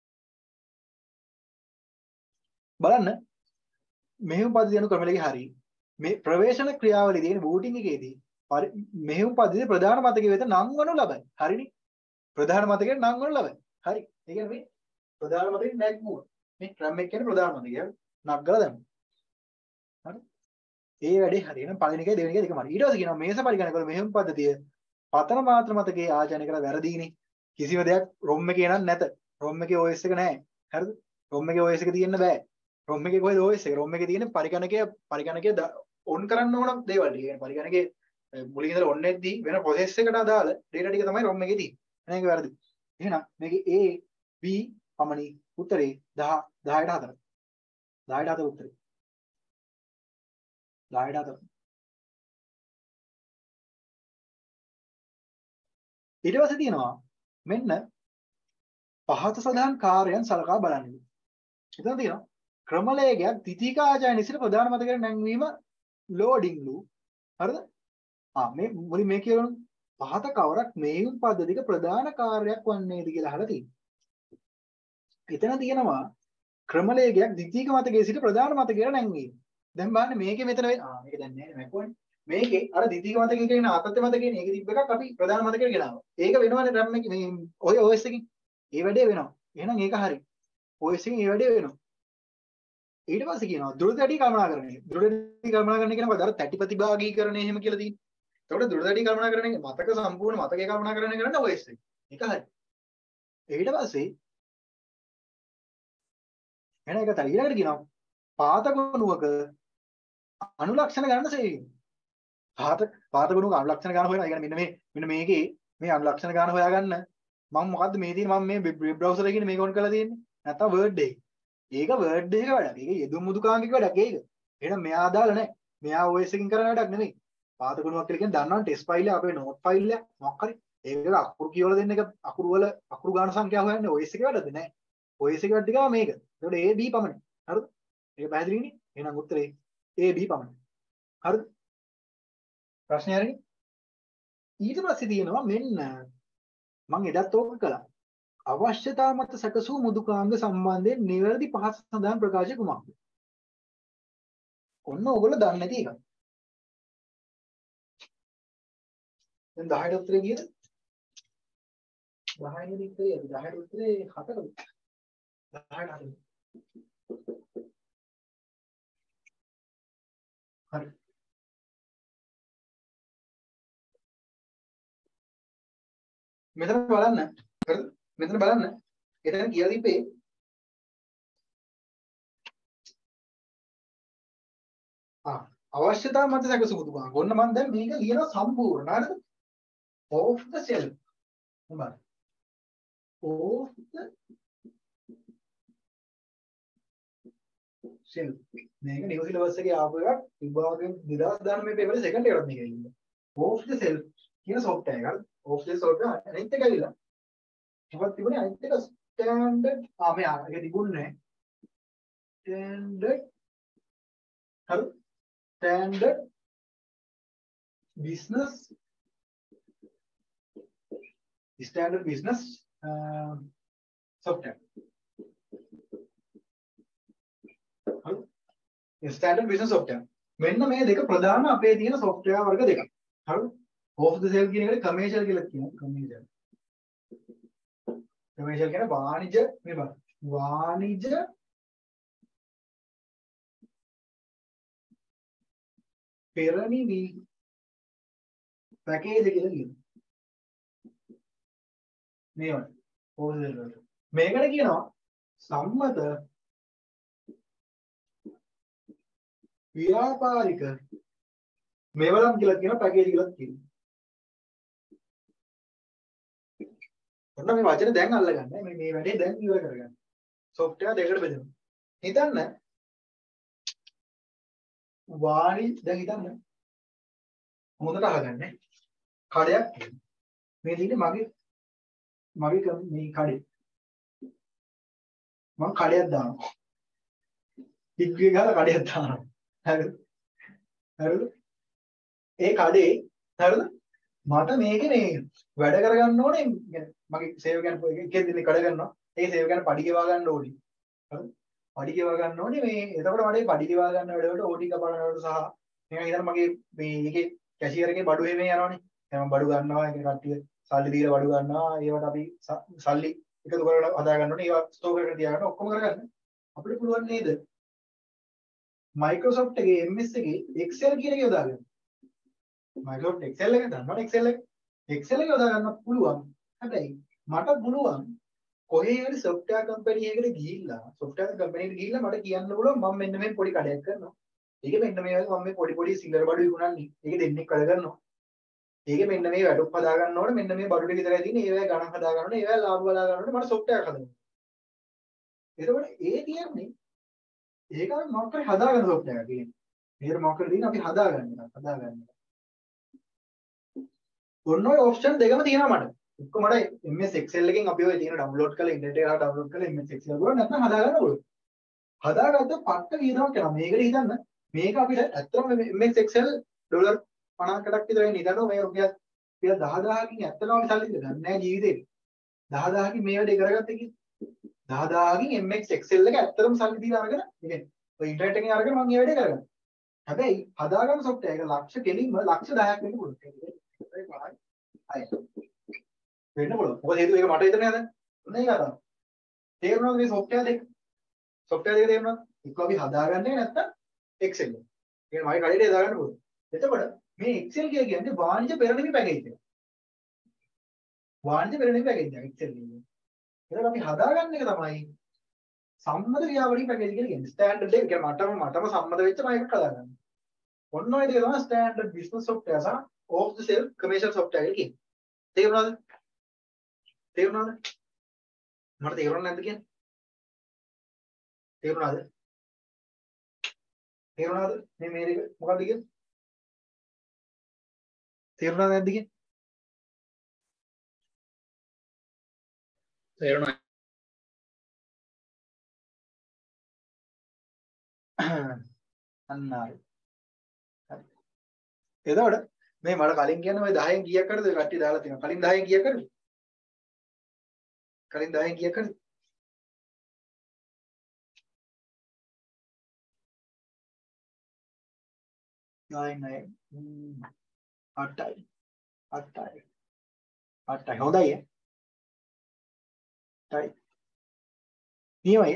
බලන්න මෙහෙයුම් පද්ධතිය යන ක්‍රමවලගේ හරි මේ ප්‍රවේශන ක්‍රියාවලියදී කියන්නේ බූටින් එකේදී මෙහෙයුම් පද්ධතියේ ප්‍රධාන මතකයේ වෙත නම් වනු ලබයි. හරිනේ? ප්‍රධාන මතකයට නම් වනු ලබයි. හරි. ඒ කියන්නේ මේ ප්‍රධාන මතකේ නැග්ගුව. මේ ක්‍රම එක කියන්නේ ප්‍රධාන මතකය. නග්ගලා දැම්මා. හරි. ඒ වැඩේ හරි. එහෙනම් පළවෙනි එකයි දෙවෙනි එකයි දෙකම හරි. ඊට පස්සේ කියනවා මේස පරිගණක වල මෙහෙයුම් පද්ධතිය පතන මාත්‍ර මතකයේ ආචාරණය කරලා වැරදීනේ. කිසිම දෙයක් ROM එකේ නම් නැත. ROM එකේ O S එක නැහැ. හරිද? ROM එකේ O S එක තියෙන්න බෑ. ROM එකේ කොහෙද O S එක? ROM එකේ තියෙන පරිගණකය පරිගණකය ඔන් කරන්න ඕන දේවල් ටික. يعني පරිගණකයේ මුලින් ඉඳලා ඔන් වෙද්දී වෙන process එකට අදාළ data ටික තමයි ROM එකේ තියෙන්නේ. එහෙනම් ඒක වැරදි. එහෙනම් මේකේ A B පමණි උත්තරේ දහ දහයට හතර. දහයට හතර උත්තරේ. දහයට හතර. ඊට පස්සේ තියෙනවා මෙන්න පහත සඳහන් කාර්යයන් සලකා බලන්න. එතන තියෙනවා ක්‍රමලේඛයක් ද්විතීක ආචාර්ය සිට ප්‍රධාන මතකයට නැංවීම ලෝඩින් ලු. හරිද? ආ මේ මුලින් මේ කියවන පහත කවරක් මෙහෙයුම් පද්ධතියක ප්‍රධාන කාර්යයක් වන්නේද කියලා අහලා තියෙනවා. එතන තියෙනවා ක්‍රමලේඛයක් ද්විතීක මතකයේ සිට ප්‍රධාන මතකයට නැංවීම. දැන් බලන්න මේකේ මෙතන වෙන ආ මේක දැන් නෑ මැකුවනේ. මේකේ අර ද්විතීක මතකයේ කියන ආතත්ත්‍ය මතකයේ මේක තිබ්බ එකක් අපි ප්‍රධාන මතකයට ගෙනාවා. ඒක වෙනවනේ RAM එකේ මේ ඔය O S එකකින්. ඒ වැඩේ වෙනවා. එහෙනම් ඒක හරි. O S එකකින් ඒ වැඩේ වෙනවා. ඊට පස්සේ කියනවා දුරදැටි කළමනාකරණය. දුරදැටි කළමනාකරණය කියන මොකද? අර තැටි ප්‍රතිභාගීකරණය එහෙම කියලා තියෙන්නේ. එතකොට දුරදැටි කළමනාකරණය මතක සම්පූර්ණ මතකයේ කළමනාකරණය කරන්න O S එක. ඒක හරි. ඊට පස්සේ එන එක තමයි ඊළඟට කියනවා පාත ගුණුවක අනුලක්ෂණ ගණන සෙවීම. පාත පාත ගුණුවක අනුලක්ෂණ ගණන හොයනවා. ඒ කියන්නේ මෙන්න මේ මෙන්න මේකේ මේ අනුලක්ෂණ ගණන හොයාගන්න මම මොකද්ද මේ තියෙන්නේ මම මේ වෙබ් බ්‍රවුසර් එකකින් මේක ඔන් කරලා තියෙන්නේ. නැත්තම් Word එකේ. ඒක Word එකක වැඩක්. ඒක යෙදුම් මුදුකාංගික වැඩක් ඒක. එහෙනම් මෙයා අදාළ නැහැ. මෙයා O S එකකින් කරන වැඩක් නෙමෙයි. පාත ගුණුවක් කියලා කියන්නේ දන්නවනේ ටෙස්ට් ෆයිල් එක අපේ නෝට් ෆයිල් එක මොකක් හරි. ඒක අකුරු කියවලා දෙන්න එක අකුරු වල අකුරු ගාන සංඛ්‍යාව හොයන්නේ O S එකේ වැඩද නැහැ. O S එකේ වැඩ ටික මේක. ඒකට A B පමණයි. හරිද? ඒක පැහැදිලිනේ? එහෙනම් උත්තරේ A B පමණයි. හරිද? ප්‍රශ්නේ හරිනේ? ඊට පස්සේ තියෙනවා මෙන්න මම එදත් ඕක කළා. අවශ්‍යතා මත සැකසූ මුදුකාංග සම්බන්ධයෙන් නිවැරදි පහස සඳහන් ප්‍රකාශය කුමක්ද? ඔන්න ඕගොල්ලෝ දන්නේ නැති එකක්. දැන් දහයට උත්තරේ කීයද? දහය නෙද උත්තරේ. දහයට උත්තරේ හතරද? දහයට හතරද? හරි. මෙතන බලන්න. හරිද? මෙතන බලන්න. එතන කියලා තිබ්බේ ආ අවශ්‍යතාව මත සැකසු මුදුකාංග. ඔන්න මම දැන් මේක ලියනවා සම්පූර්ණ. හරිද? of the cell. මොකක්ද? of the cell. මේක නිව සිලබස් එකේ ආපු එකක් විභාගයෙන් දෙදාස් දානමේ පේපරේ සෙකන්ඩ් එකටත් මේක ඇවිල්ලා. of the cell කියන software එක. හරිද? of the software අනිත් එක ඇවිල්ලා. මොකක්ද තිබුණේ අනිත් එක ස්ටෑන්ඩඩ් ආ මේ ආ ඒක තිබුණේ ස්ටෑන්ඩඩ් හරි standard business standard business software හරි ස්ටෑන්ඩඩ් බිස්නස් software මෙන්න මේ දෙක ප්‍රධාන අපේ තියෙන software වර්ග දෙකක් හරි of the cell කියන එකට commercial කියලා කියනවා commercial commercial කියන්නේ වාණිජ මේ බලන්න වාණිජ පෙරණිවි පැකේජ් කියලා කියනවා මේවට ඕසෙල් වලට මේකට කියනවා සම්මත ව්‍යාපාරික මෙවලම් කියලා කියන පැකේජ් කියලා කියනවා ඔන්න මේ වචනේ දැන් අල්ලගන්න මේ මේ වැඩේ දැන් ඉවර කරගන්න software දෙකකට බෙදෙනවා හිතන්න වාණි දැන් හිතන්න හොඳට අහගන්න. කඩයක් මේ තියෙන්නේ මගේ මගේ මේ කඩේ. මම කඩයක් දානවා. පිට්ටුවේ ගහලා කඩයක් දානවා. හරිද? හරිද? ඒ කඩේ හරිද? මට මේකේ මේ වැඩ කරගන්න ඕනේ මගේ සේව ගන්න එකෙන් දිනේ කඩ ගන්නවා. ඒ සේව ගන්න පඩි ගෙවා ගන්න ඕනේ. හරිද? පඩි ගෙවා ගන්න ඕනේ මේ එතකොට මට පඩි ගෙවා ගන්න වැඩවලට ඕටි කපානවට සහ නිකන් හිතන්න මගේ මේ එකේ කැෂියර් එකේ බඩු එමේ යනවනේ. දැන් මම බඩු ගන්නවා ඒක කට්ටිය සල්ලි දීලා බඩු ගන්නවා. ඒවට අපි සල්ලි එකතු කරලා හදා ගන්න ඕනේ. ඒවා ස්ටෝර් එකකට තියාගන්න ඔක්කොම කරගන්න. අපිට පුළුවන් නේද? Microsoft එකේ M S එකේ Excel කියන එක යොදා ගන්න. Microsoft Excel එක දන්නවනේ Excel එක. Excel එක යොදා ගන්න පුළුවන්. හැබැයි මට පුළුවන් කොහේ හරි software company එකකට ගිහිල්ලා software company එකට ගිහිල්ලා මට කියන්න පුළුවන් මම මෙන්න මේ පොඩි කඩයක් කරනවා. ඒක මෙන්න මේ වගේ මම මේ පොඩි පොඩි සිල්ලර බඩු විකුණන්නේ. ඒක දෙන්නෙක් වැඩ කරනවා. ඒක මෙන්න මේ වැඩක් හදා ගන්න ඕනේ. මෙන්න මේ බඩු ටික විතරයි තියෙන්නේ. ඒවැ ගණන් හදා ගන්න ඕනේ. ඒවැ ලාභ බලා ගන්න ඕනේ. මට software හදන්න. එතකොට ඒ කියන්නේ ඒක මොකක් කරේ හදාගන්න software එක කියන්නේ. මේකට මොකක් කරේ තියෙන්නේ අපි හදාගන්න එක හදාගන්න. ඔන්න ඔය option දෙකම තියෙනවා මට. එක්ක මට M S Excel එකෙන් අපි ඔය තියෙන download කරලා ඉන්ටර්නෙට් එකේ download කරලා M S Excel වල නැත්නම් හදාගන්න ඕනේ. හදාගත්ත පට්ට වියදමක් කරනවා. මේකට හිතන්න මේක අපිට ඇත්තටම M S Excel ඩොලර් පනහකටක් විතර වෙන ඉතන මේ රුපියල් රුපියල් දහදාහකින් ඇත්තටම අපි සල්ලි දෙන්නේ නැහැ ජීවිතේ. දහදාහකින් මේ වැඩේ කරගත්තේ කි. දහදාහකින් M S Excel එක ඇත්තටම සල්ලි දීලා අරගෙන ඉතින් ඔය ඉන්ටර්නෙට් එකෙන් අරගෙන මම මේ වැඩේ කරගන්නවා. හැබැයි හදාගන්න software එක ලක්ෂ කෙලින්ම ලක්ෂ දහයක් වෙන්න පුළුවන්. ඒක පහයි. අය. වෙන්න පුළුවන්. මොකද හේතුව ඒක මට හිතන්නේ නැද? නේ කතාව. තේරුණාද මේ software දෙක? software දෙක තේරුණාද? එක්ක අපි හදාගන්නේ නැත්තම් Excel එක. ඒක මගේ කඩේට දාගන්න පුළුවන්. එතකොට මේ Excel කියන්නේ වාණිජ පෙරළිමි පැකේජ් එක. වාණිජ පෙරළිමි පැකේජ් එක Excel කියන්නේ. ඒක අපි හදාගන්න එක තමයි සම්මත ක්‍රියාවලිය පැකේජ් කියලා කියන්නේ. ස්ටෑන්ඩඩ් එක කියන්නේ මටම මටම සම්මත වෙච්ච මම එකක් හදාගන්න. ඔන්න ඔය දෙක තමයි ස්ටෑන්ඩඩ් බිස්නස් software සහ off the shelf commercial software එක කියන්නේ. තේරුණාද? තේරුණාද? මට තේරුණා නැද්ද කියන්නේ? තේරුණාද? තේරුණාද? මේ මේ දෙක මොකක්ද කියන්නේ? තේරුණාද නැද්ද කියන්නේ? තේරුණා. අන්න හරි. හරි. එතකොට මේ මට කලින් කියන්නේ ඔය දහයෙන් කීයක් කරද ඔය කට්ටිය දාලා තියෙනවා. කලින් දහයෙන් කීයක් කරද? කලින් දහයෙන් කීයක් කරද? නෑ නෑ. අටයි. අටයි. අටයි. හොඳයි ඈ. අටයි. නියමයි.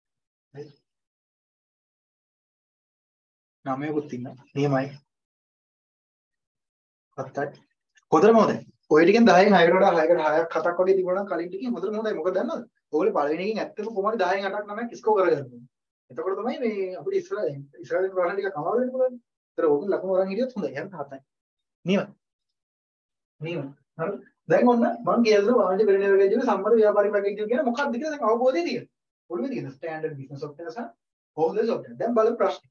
නමයකුත් ඉන්නවා. නියමයි. හතයි. හොඳටම හොඳයි. ඔය ටිකෙන් දහයෙන් හයකට වඩා හයකට හයක් හතක් වගේ තිබුණා නම් කලින් ටිකෙන් හොඳටම හොඳයි. මොකද දන්නවද? ඔයගොල්ලෝ පළවෙනි එකෙන් ඇත්තටම කොහොමද දහයෙන් අටක් නමයක් ස්කෝර් කරගන්න ඕනේ. එතකොට තමයි මේ අපිට ඉස්සරහින් ඉස්සරහින් ප්‍රශ්න ටික කමල් වෙන්න පුළුවන්. ඒතර ඕකෙන් ලකුණු අරන් හිටියොත් හොඳයි. හරිද? හතයි. නියමයි. නියමයි. හරි. දැන් ඔන්න මම කියලා වාණිජ පෙරළිමි පැකේජ් එක සම්මත ව්‍යාපාරික පැකේජ් එක කියන්නේ මොකක්ද කියලා දැන් අවබෝධය තියෙනවා. ඔළුවේ තියෙන ස්ටෑන්ඩඩ් බිස්නස් software සහ off the software. දැන් බලමු ප්‍රශ්න.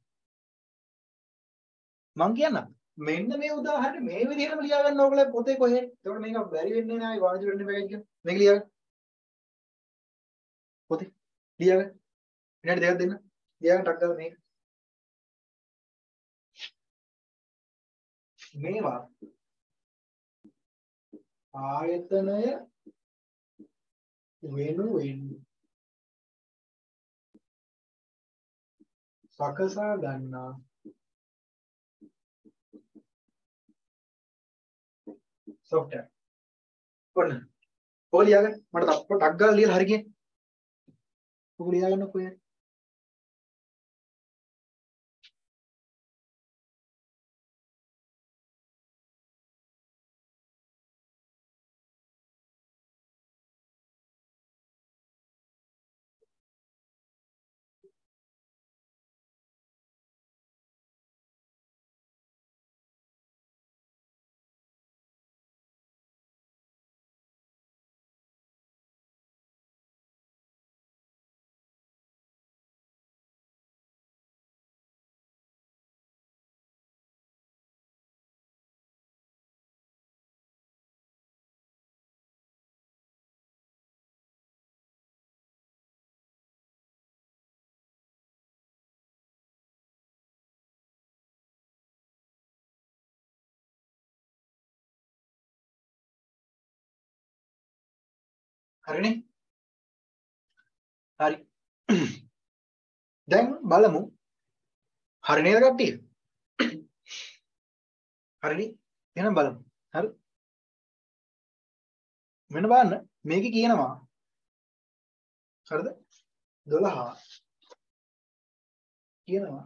මම කියන්නම් මෙන්න මේ උදාහරණය මේ විදිහටම ලියා ගන්න ඕගොල්ලෝ පොතේ කොහෙද? ඒකට මේක බැරි වෙන්නේ නැහැ වාණිජ පෙරළිමි පැකේජ් එක. මේක ලියා ගන්න. පොතේ ලියා ගන්න. විනාඩි දෙකක් දෙන්න. ලියා ගන්න ටක් ගාලා මේක. මේවා ආයතනය වෙනුවෙන් සකසා ගන්නා software. ඔන්න. ඔය ලියා ගන්න. මට ටක් ගාලා ලියලා හරි කියන්නේ. ඔක ලියා ගන්න කොහෙද? හරිනේ හරි දැන් බලමු හරි නේද කට්ටිය හරිනේ එහෙනම් බලමු හරි මෙන්න බලන්න මේකේ කියනවා හරිද දොළහ කියනවා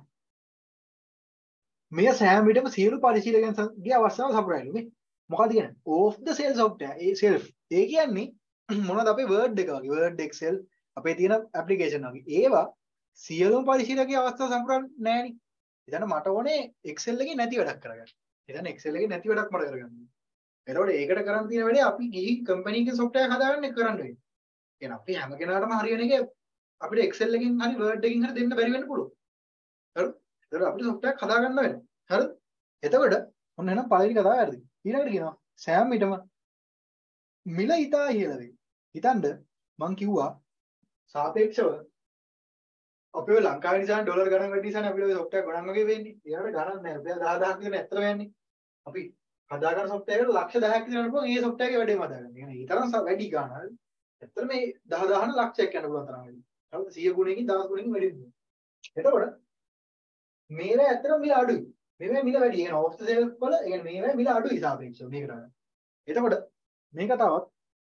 මෙය සෑම විටම සියලු පරිශීලකයන්ගේ අවස්ථාව සපුරායිලු නේ මොකක්ද කියන්නේ off the cell software A self ඒ කියන්නේ මොනවද අපේ word එක වගේ word excel අපේ තියෙන application වගේ ඒවා සියලුම පරිශීලකයේ අවස්ථාව සපුරන්නේ නැහැ නේ එතන මට ඕනේ excel එකේ නැති වැඩක් කරගන්න එතන excel එකේ නැති වැඩක් මට කරගන්න එතකොට ඒකට කරන් තියෙන වැඩේ අපි ගිහින් company එකේ software හදාගන්න එක කරන්න වෙන්නේ එහෙනම් අපි හැම කෙනාටම හරියන එක අපිට excel එකකින් හරි word එකකින් හරි දෙන්න බැරි වෙන්න පුළුවන් හරිද එතකොට අපිට software හදාගන්න වෙනවා හරිද එතකොට ඔන්න එහෙනම් පළවෙනි කතාව හරිද ඊළඟට කියනවා සෑම විටම මිල ඉතා ඉහළ වේ. හිතන්න මං කිව්වා සාපේක්ෂව අපේ ලංකාවේ නිසා ඩොලර් ගණන් වැඩි නිසා අපිට ඔය software ගණන් වගේ වෙන්නේ. ඊළඟට ගණන් නැහැ. රුපියල් දහ දහයක් කියන ඇත්තම යන්නේ. අපි හදාගන්න software එකට ලක්ෂ දහයක් විතර යනකොට මේ software එකේ වැඩේම හදාගන්න. ඒ කියන්නේ ඒ තරම් වැඩි ගණන්. ඇත්තට මේ දහ දහන ලක්ෂයක් යන පුළුවන් තරම් වැඩි. හරිද? සිය ගුණයකින් දහස් ගුණයකින් වැඩි වෙනවා. එතකොට මේවා ඇත්තටම මිල අඩුයි. මේවා මිල වැඩි. ඒ කියන්නේ off the shelf වල ඒ කියන්නේ මේවා මිල අඩුයි සාපේක්ෂව මේකට ගන්න. එතකොට මේ කතාවත්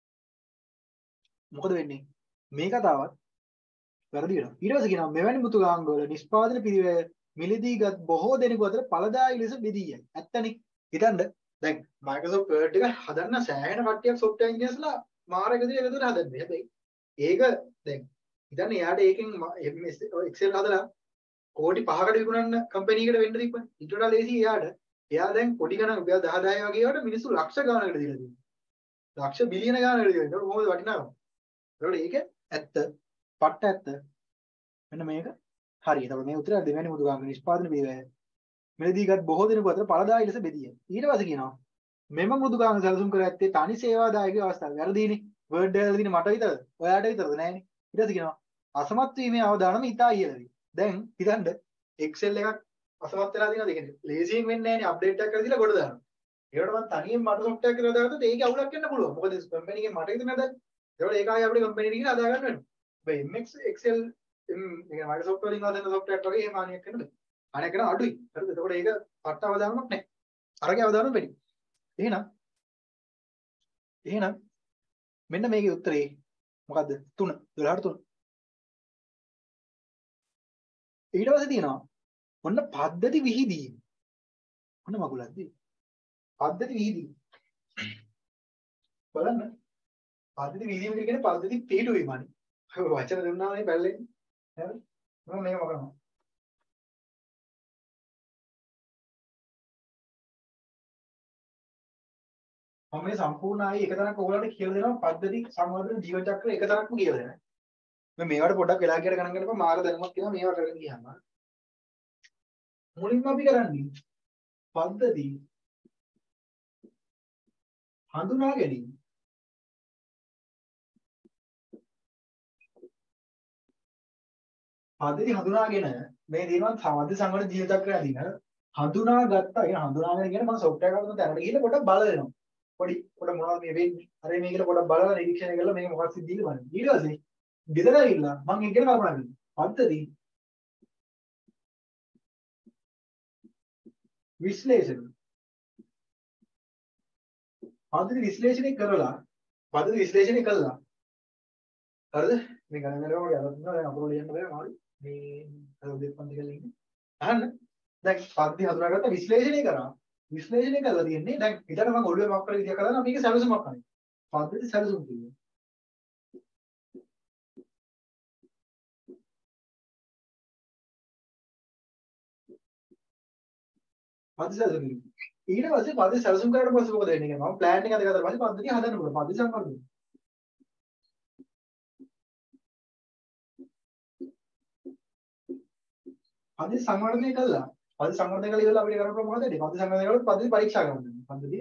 මොකද වෙන්නේ මේ කතාවත් වැරදි වෙනවා ඊට පස්සේ කියනවා මෙවැනි මුතුගාංග වල නිෂ්පාදන පිරිවැය මිලදීගත් බොහෝ දෙනෙකු අතර ඵලදායී ලෙස බෙදී යයි ඇත්තනේ හිතන්න දැන් Microsoft Word එක හදන්න සෑහෙන කට්ටියක් software engineersලා මාර එකද එකද හදන්නේ හැබැයි ඒක දැන් හිතන්න එයාට ඒකෙන් Excel හදලා කෝටි පහකට විකුණන්න කම්පැනි එකට වෙන්න තිබ්බනේ ඊට වඩා ලේසි එයාට එයා දැන් කොටි ගණන් රුපියල් දහ දහය වගේ ඒවාට මිනිස්සු ලක්ෂ ගණනකට දීලා තියෙනවා ලක්ෂ බිලියන ගණනකට දීලා තියෙනවා මොකද වටිනාකම ඒකට ඒක ඇත්ත පට්ට ඇත්ත මෙන්න මේක හරි එතකොට මේ උත්තරය දෙවෙනි මුදුගාංග නිෂ්පාදන පිරිවැය මෙලදීගත් බොහෝ දෙනෙකු අතර ඵලදායී ලෙස බෙදිය ඊට පස්සේ කියනවා මෙම මුදුගාංග සැලසුම් කර ඇත්තේ තනි සේවාදායක අවස්ථාව වැරදීනේ වර්ඩ් එකවල තියෙන මට විතරද ඔයාට විතරද නෑනේ ඊට පස්සේ කියනවා අසමත් වීමේ අවදානම ඉතා ඉහළ වේ දැන් හිතන්න Excel එකක් අසමත් වෙලා තියෙනවද කියන්නේ ලේසියෙන් වෙන්නේ නෑනේ අප්ඩේට් එකක් කරලා දීලා කොට දානවා ඒකට මම තනියෙන් මට software කරලා දාගත්තොත් ඒකේ අවුලක් වෙන්න පුළුවන් මොකද කම්පැනි එකේ මට විතර නේද ඒකට ඒක ආයේ අපේ කම්පැනි එකේ හදා ගන්න වෙනවා බයි M X Excel ඒ කියන්නේ Microsoft වලින් හදන software වගේ එහෙම අනියක් වෙන්න බෑ අනියක් කරන අඩුයි හරිද එතකොට ඒක පට්ට අවදානමක් නැහැ අරගේ අවදානම වැඩි එහෙනම් එහෙනම් මෙන්න මේකේ උත්තරේ මොකද්ද තුන දොළහට තුන ඊට පස්සේ තියෙනවා ඔන්න පද්ධති විහිදීම ඔන්න මගුලක්දී පද්ධති විහිදීම බලන්න පද්ධති විහිදීම කියන්නේ පද්ධති පිටුවීමනේ වචන දුන්නා මේ බැලෙන්නේ හරි මම මේක කරනවා මම මේ සම්පූර්ණ ආයේ එක තරක් ඔයගලන්ට කියලා දෙනවා පද්ධති සංවර්ධන ජීවන චක්‍ර එක තරක්ම කියලා දෙනවා මම මේවට පොඩ්ඩක් වෙලා ගියට ගණන් ගන්නකොට මාර දැනුමක් තියෙනවා මේවා කරගෙන ගියාම මුලින්ම අපි කරන්නේ පද්ධති හඳුනා ගැනීම පද්ධති හඳුනාගෙන මේ දේවල් සමාධි සංවර්ධන ජීවන චක්‍රය අදින හඳුනාගත්තා කියන හඳුනාගෙන කියන මම software එකකට දැනට ගිහිල්ලා පොඩ්ඩක් බලනවා පොඩි පොඩ මොනවද මේ වෙන්නේ අර මේ කියලා පොඩ්ඩක් බලලා නිරීක්ෂණය කරලා මේක මොකක්ද සිද්ධ වෙන්නේ ඊට පස්සේ ගෙදර ඇවිල්ලා මම ඒක ගැන කල්පනා කරනවා පද්ධති විශ්ලේෂණ පද්ධති විශ්ලේෂණය කරලා පද්ධති විශ්ලේෂණය කළා හරිද මේ ගණන් කරලා වගේ අරන් ඉන්නවා දැන් අපරෝ ලියන්න බෑ මාළු මේ අර දෙපන්ති කරලා ඉන්නේ අහන්න දැන් පද්ධති හඳුනාගත්ත විශ්ලේෂණය කරා විශ්ලේෂණය කරලා තියෙන්නේ දැන් ඊටර මම ඔළුවේ මොකක් කරලා විදිය කරලා මේක සැලසුමක් කරන්නේ පද්ධති සැලසුම් කියන්නේ පද්ධති සැලසුම් ඊට පස්සේ පද්ධති සැලසුම් කරාට පස්සේ මොකද වෙන්නේ කියන්නේ මම ප්ලෑන් එක හදලා පස්සේ පද්ධතිය හදන්න පුළුවන් පද්ධති සම්බන්ධව පද්ධති සංවර්ධනය කළා පද්ධති සංවර්ධනය කළා ඉවරලා අපිට කරන්න පුළුවන් මොකද පද්ධති සංවර්ධනය කළොත් පද්ධති පරීක්ෂා කරන්න පද්ධතිය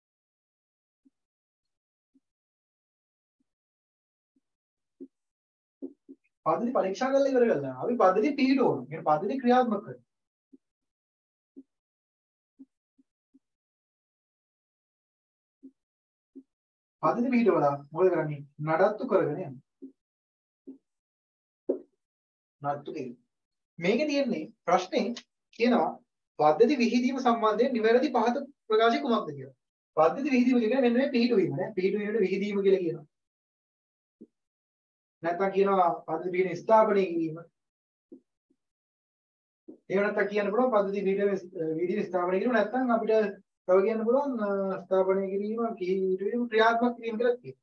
පද්ධති පරීක්ෂා කරලා ඉවර කළා අපි පද්ධතිය පිළිටවන කියන්නේ පද්ධතිය ක්‍රියාත්මක කරනවා පද්ධති පිටවලා මොකද කරන්නේ? නඩත්තු කරගෙන යනවා. නඩත්තු කිරීම. මේකේ තියෙන්නේ ප්‍රශ්නේ කියනවා පද්ධති විහිදීම සම්බන්ධයෙන් නිවැරදි පහත ප්‍රකාශය කුමක්ද කියලා. පද්ධති විහිදීම කියන්නේ මෙන්න මේ පිහිටුවීම නේ. පිහිටුවීමට විහිදීම කියලා කියනවා. නැත්නම් කියනවා පද්ධති පිහිටීම ස්ථාපනය කිරීම. එහෙම නැත්නම් කියන්න පුළුවන් පද්ධති විහිදීම ස්ථාපනය කිරීම නැත්නම් අපිට තව කියන්න පුළුවන් ස්ථාපනය කිරීම පිහිටුවීම ක්‍රියාත්මක කිරීම කියලා කියනවා.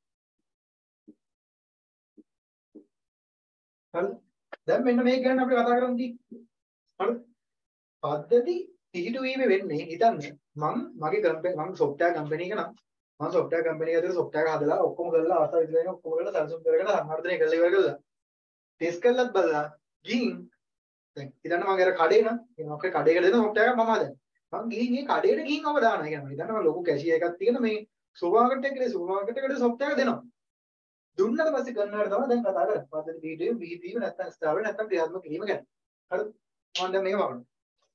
හරිද? දැන් මෙන්න මේක ගැන අපිට කතා කරන්න තියෙන්නේ. හරිද? පද්ධති පිහිටුවීම වෙන්නේ හිතන්න මම මගේ කම්පැනි මම software company එක නම් මම software company එක ඇතුලේ software එක හදලා ඔක්කොම කරලා අවස්ථාව විශ්ලේෂණය ඔක්කොම කරලා සැලසුම් කරගෙන සංවර්ධනය කරලා ඉවර කරලා ටෙස්ට් කරලත් බලලා ගිහින් දැන් හිතන්න මම අර කඩේ නම් ඒ මොකක් කඩේකට දෙන software එකක් මම හදන්නේ මම ගිහින් මේ කඩේට ගිහින් ඔබ දානවා කියන්නේ හිතන්න මම ලොකු කැෂියර් එකක් තියෙන මේ සුපර් මාකට් එකේ සුපර් මාකට් එකට software එක දෙනවා දුන්නට පස්සේ කරනවට තමයි දැන් කතා කරන්නේ පද්ධති පිහිටුවීම විහිදීම නැත්නම් ස්ථාවර නැත්නම් ක්‍රියාත්මක කිරීම ගැන හරිද මම දැන් මේක වරනවා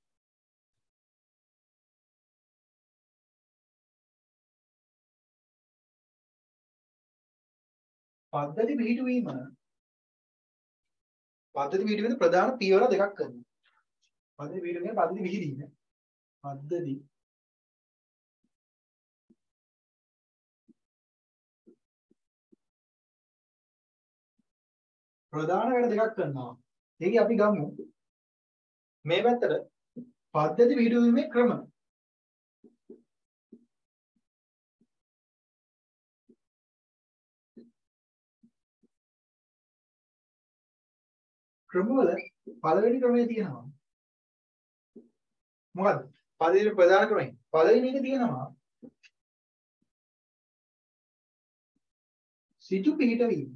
පද්ධති පිහිටුවීම පද්ධති පිහිටුවීමේ ප්‍රධාන පියවර දෙකක් කරනවා. පද්ධති පිහිටුවීමේ පද්ධති විහිදීම. පද්ධති ප්‍රධාන වැඩ දෙකක් කරනවා. ඒකේ අපි ගමු මේ පැත්තට පද්ධති පිහිටුවීමේ ක්‍රම. ක්‍රමවල පළවෙනි ක්‍රමයේ තියෙනවා මොකද්ද? පළවෙනි ප්‍රධාන ක්‍රමය. පළවෙනි එක තියෙනවා සිටු පිහිටවීම.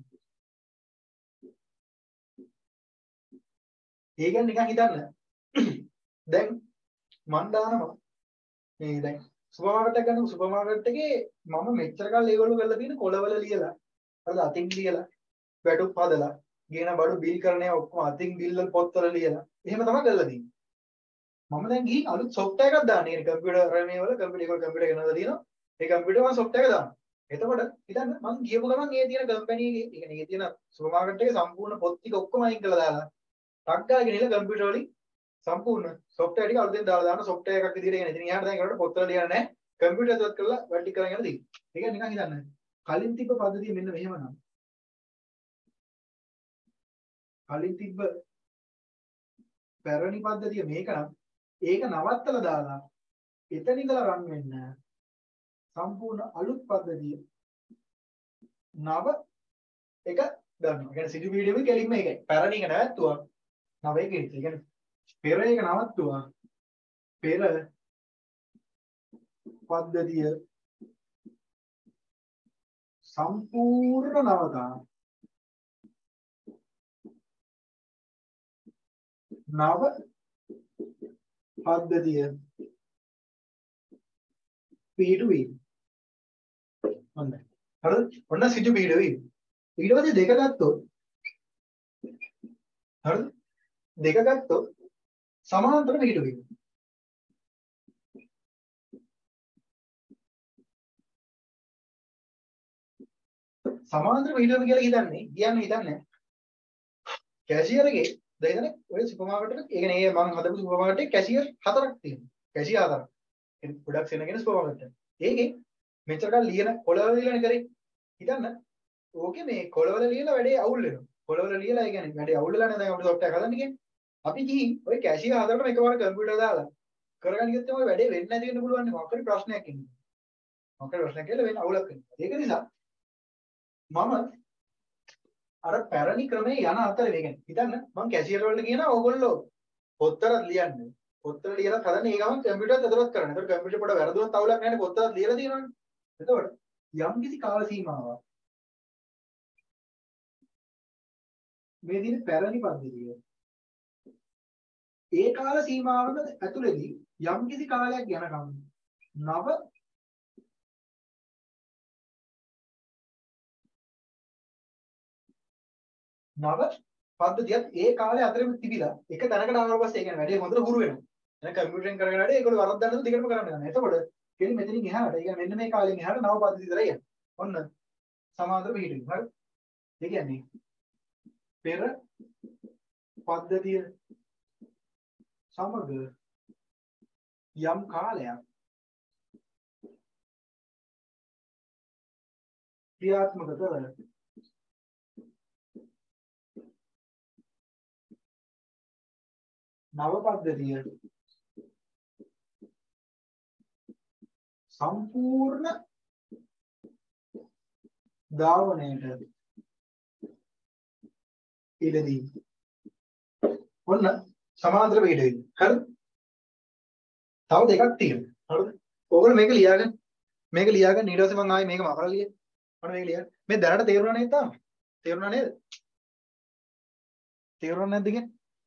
ඒ කියන්නේ නිකන් හිතන්න. දැන් මන් දානවා මේ දැන් සුපර් මාකට් එක ගන්න සුපර් මාකට් එකේ මම මෙච්චර කල් ඒගොල්ලෝ කරලා තියෙන කොළවල ලියලා හරිද අතින් ලියලා වැටුප් හදලා ගේන බඩු බිල් කරන්නේ ඔක්කොම අතින් බිල් වල පොත්වල ලියලා එහෙම තමයි කරලා තියෙන්නේ මම දැන් ගිහින් අලුත් software එකක් දාන්න කියන්නේ කම්පියුටර් මේ වල කම්පියුටර් එක කම්පියුටර් ගෙනලා තියෙනවා ඒ කම්පියුටර් මම software එක දානවා එතකොට හිතන්න මම ගියපු ගමන් ඒ තියෙන කම්පැනි එකේ ඒ කියන්නේ ඒ තියෙන සුපර් මාකට් එකේ සම්පූර්ණ පොත් ටික ඔක්කොම අයින් කරලා දාලා ටක් ගාලා ගෙනilla කම්පියුටර් වලින් සම්පූර්ණ software ටික අලුතෙන් දාලා දාන software එකක් විදිහට එන ඉතින් එහාට දැන් ඒකට පොත්වල ලියන්න නැහැ කම්පියුටර් එකත් කරලා වැඩ ටික කරගෙන යන දේ ඒක නිකන් හිතන්න කලින් තිබ්බ පද්ධතිය මෙන්න මෙහෙම නම් කලින් තිබ්බ පැරණි පද්ධතිය මේක නම් ඒක නවත්තලා දාලා එතන ඉඳලා රන් වෙන්න සම්පූර්ණ අලුත් පද්ධතිය නව එක ගන්නවා. ඒ කියන්නේ සිටු වීඩියෝ එකේ කෙලින්ම ඒකයි. පැරණි එක නැවැත්තුවා. නව එක ඉතින්. ඒ කියන්නේ පෙර එක නවත්තුවා. පෙර පද්ධතිය සම්පූර්ණ නවතා නව පද්ධතිය පිහිටුවීම. හොඳයි. හරිද? ඔන්න සිටු පිහිටුවීම. ඊට පස්සේ දෙක ගත්තොත් හරිද? දෙක ගත්තොත් සමාන්තර පිහිටුවීම. සමාන්තර පිහිටුවීම කියලා හිතන්නේ කියන්නේ හිතන්නේ කැෂියර් එකේ දැන් ඔය සුපර් මාකට් එක ඒ කියන්නේ මම හදපු සුපර් මාකට් එකේ කැෂියර් හතරක් තියෙනවා. කැෂියර් හතරක්. ඒ ප්‍රොඩක්ට්ස් එන කෙන සුපර් මාකට් එක. ඒකේ මෙච්චර කල් ලියන කොළවල ලියලානේ කරේ. හිතන්න. ඕකේ මේ කොළවල ලියලා වැඩේ අවුල් වෙනවා. කොළවල ලියලා ඒ කියන්නේ වැඩේ අවුල් වෙලානේ දැන් අපිට software හදන්න කියන්නේ. අපි ගිහින් ඔය කැෂියර් හතරටම එකවර කම්පියුටර් දාලා කරගන්න ගියොත් තමයි වැඩේ වෙන්නේ නැති වෙන්න පුළුවන් නේ. මොකක් හරි ප්‍රශ්නයක් එන්නේ. මොකක් හරි ප්‍රශ්නයක් කියලා වෙන අවුලක් වෙනවා. ඒක නිසා මම අර පැරණි ක්‍රමේ යන අතරේ මේ කියන්නේ හිතන්න මම කැෂියර් වලට කියනවා ඕගොල්ලෝ පොත්තරත් ලියන්නේ පොත්තර ලියලා හදන්න ඒ ගමන් කම්පියුටර් ඇතුළත් කරන්න. ඒතකොට කම්පියුටර් පොඩ වැරදුනොත් අවුලක් නැහැ නේ පොත්තරත් ලියලා තියෙනවනේ. එතකොට යම් කිසි කාල සීමාවක් මේ දින පැරණි පද්ධතිය ඒ කාල සීමාවක ඇතුළේදී යම් කිසි කාලයක් යනකම් නව නව පද්ධතියත් ඒ කාලේ අතරෙම තිබිලා එක තැනකට ආවට පස්සේ ඒ කියන්නේ වැඩි හොඳට හුරු වෙනවා. දැන් කම්පියුටරෙන් කරගෙන වැඩි ඒගොල්ලෝ වරද්දන්නත් දිගටම කරන්න යනවා. එතකොට කෙලින් මෙතනින් එහාට ඒ කියන්නේ මෙන්න මේ කාලෙන් එහාට නව පද්ධතිය විතරයි යන්නේ. ඔන්න සමාන්තර පිහිටවීම. හරි. ඒ කියන්නේ පෙර පද්ධතිය සමග යම් කාලයක් ක්‍රියාත්මක කර නව පද්ධතිය සම්පූර්ණ ධාවනයට ඉඩදී. ඔන්න සමාන්තර පිහිටවීම. හරි. තව දෙකක් තියෙනවා. හරිද? ඕගොල්ලෝ මේක ලියාගන්න. මේක ලියාගන්න ඊට පස්සේ මම ආයේ මේක මකලා ලියන්න. ඔන්න මේක ලියන්න. මේ දැනට තේරුණා නේද තාම? තේරුණා නේද? තේරුණා නැද්ද කියන්නේ?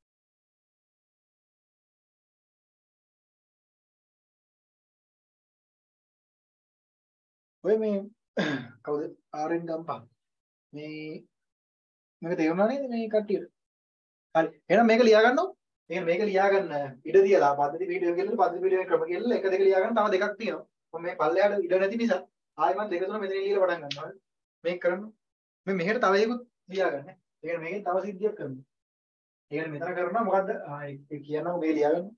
ඔය මේ කවුද ආරෙන් ගම්පා මේ මේක තේරුණා නේද මේ කට්ටියට? හරි. එහෙනම් මේක ලියා ගන්නකො. එහෙනම් මේක ලියා ගන්න ඉඩ තියලා පද්ධති වීඩියෝ කියලා පද්ධති වීඩියෝ ක්‍රම කියලා එක දෙක ලියා ගන්න තව දෙකක් තියෙනවා. මම මේ පල්ලෙහාට ඉඩ නැති නිසා ආයෙ මම දෙක තුන මෙතන ලියලා පටන් ගන්නවා. හරි. මේක කරන්න. මේ මෙහෙට තව එකකුත් ලියා ගන්න. ඒ කියන්නේ මේකෙන් තව සිද්ධියක් කරනවා. ඒ කියන්නේ මෙතන කරනවා මොකද්ද? ආ ඒ කියනවා මේ ලියා ගන්න.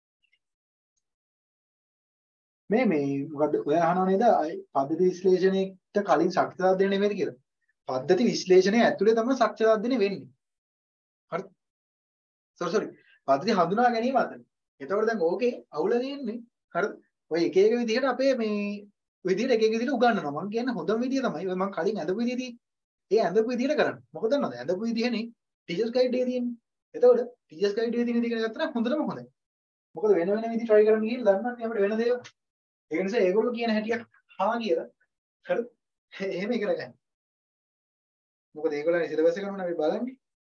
මේ මේ මොකද්ද ඔය අහනවා නේද පද්ධති විශ්ලේෂණයට කලින් ශක්ති සාධනය නෙමෙයිද කියලා. පද්ධති විශ්ලේෂණය ඇතුලේ තමයි ශක්ති සාධනය වෙන්නේ. හරි. sorry sorry. පද්ධති හඳුනා ගැනීම අතර. එතකොට දැන් ඕකේ අවුල තියෙන්නේ. හරිද? ඔය එක එක විදිහට අපේ මේ විදිහට එක එක විදිහට උගන්වනවා. මම කියන්නේ හොඳම විදිය තමයි ඔය මම කලින් ඇඳපු විදිය තියෙන්නේ. ඒ ඇඳපු විදිහට කරන්න. මොකද දන්නවද? ඇඳපු විදිහනේ ටීචර්ස් ගයිඩ් එකේ තියෙන්නේ. එතකොට ටීචර්ස් ගයිඩ් එකේ තියෙන දේ ඉගෙන ගත්තා නම් හොඳටම හොඳයි. මොකද වෙන වෙන විදි try කරන්න ගිහින් දන්නවනේ අපිට වෙන දේවල්. ඒ නිසා ඒගොල්ලෝ කියන හැටියක් හා කියලා. හරිද? එහෙම ඉගෙන ගන්න. මොකද ඒගොල්ලන්ගේ සිලබස් එක කරනවා අපි බලන්නේ.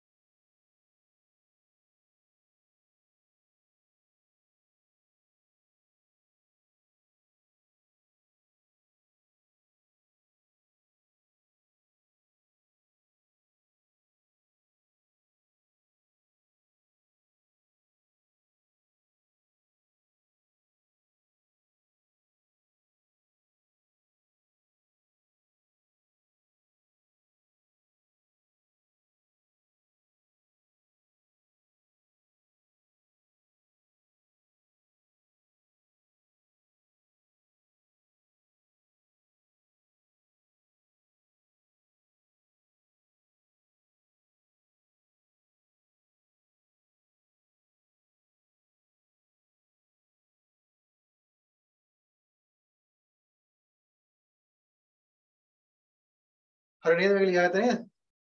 හරි නේද මේක ලියා ගත්තා නේද?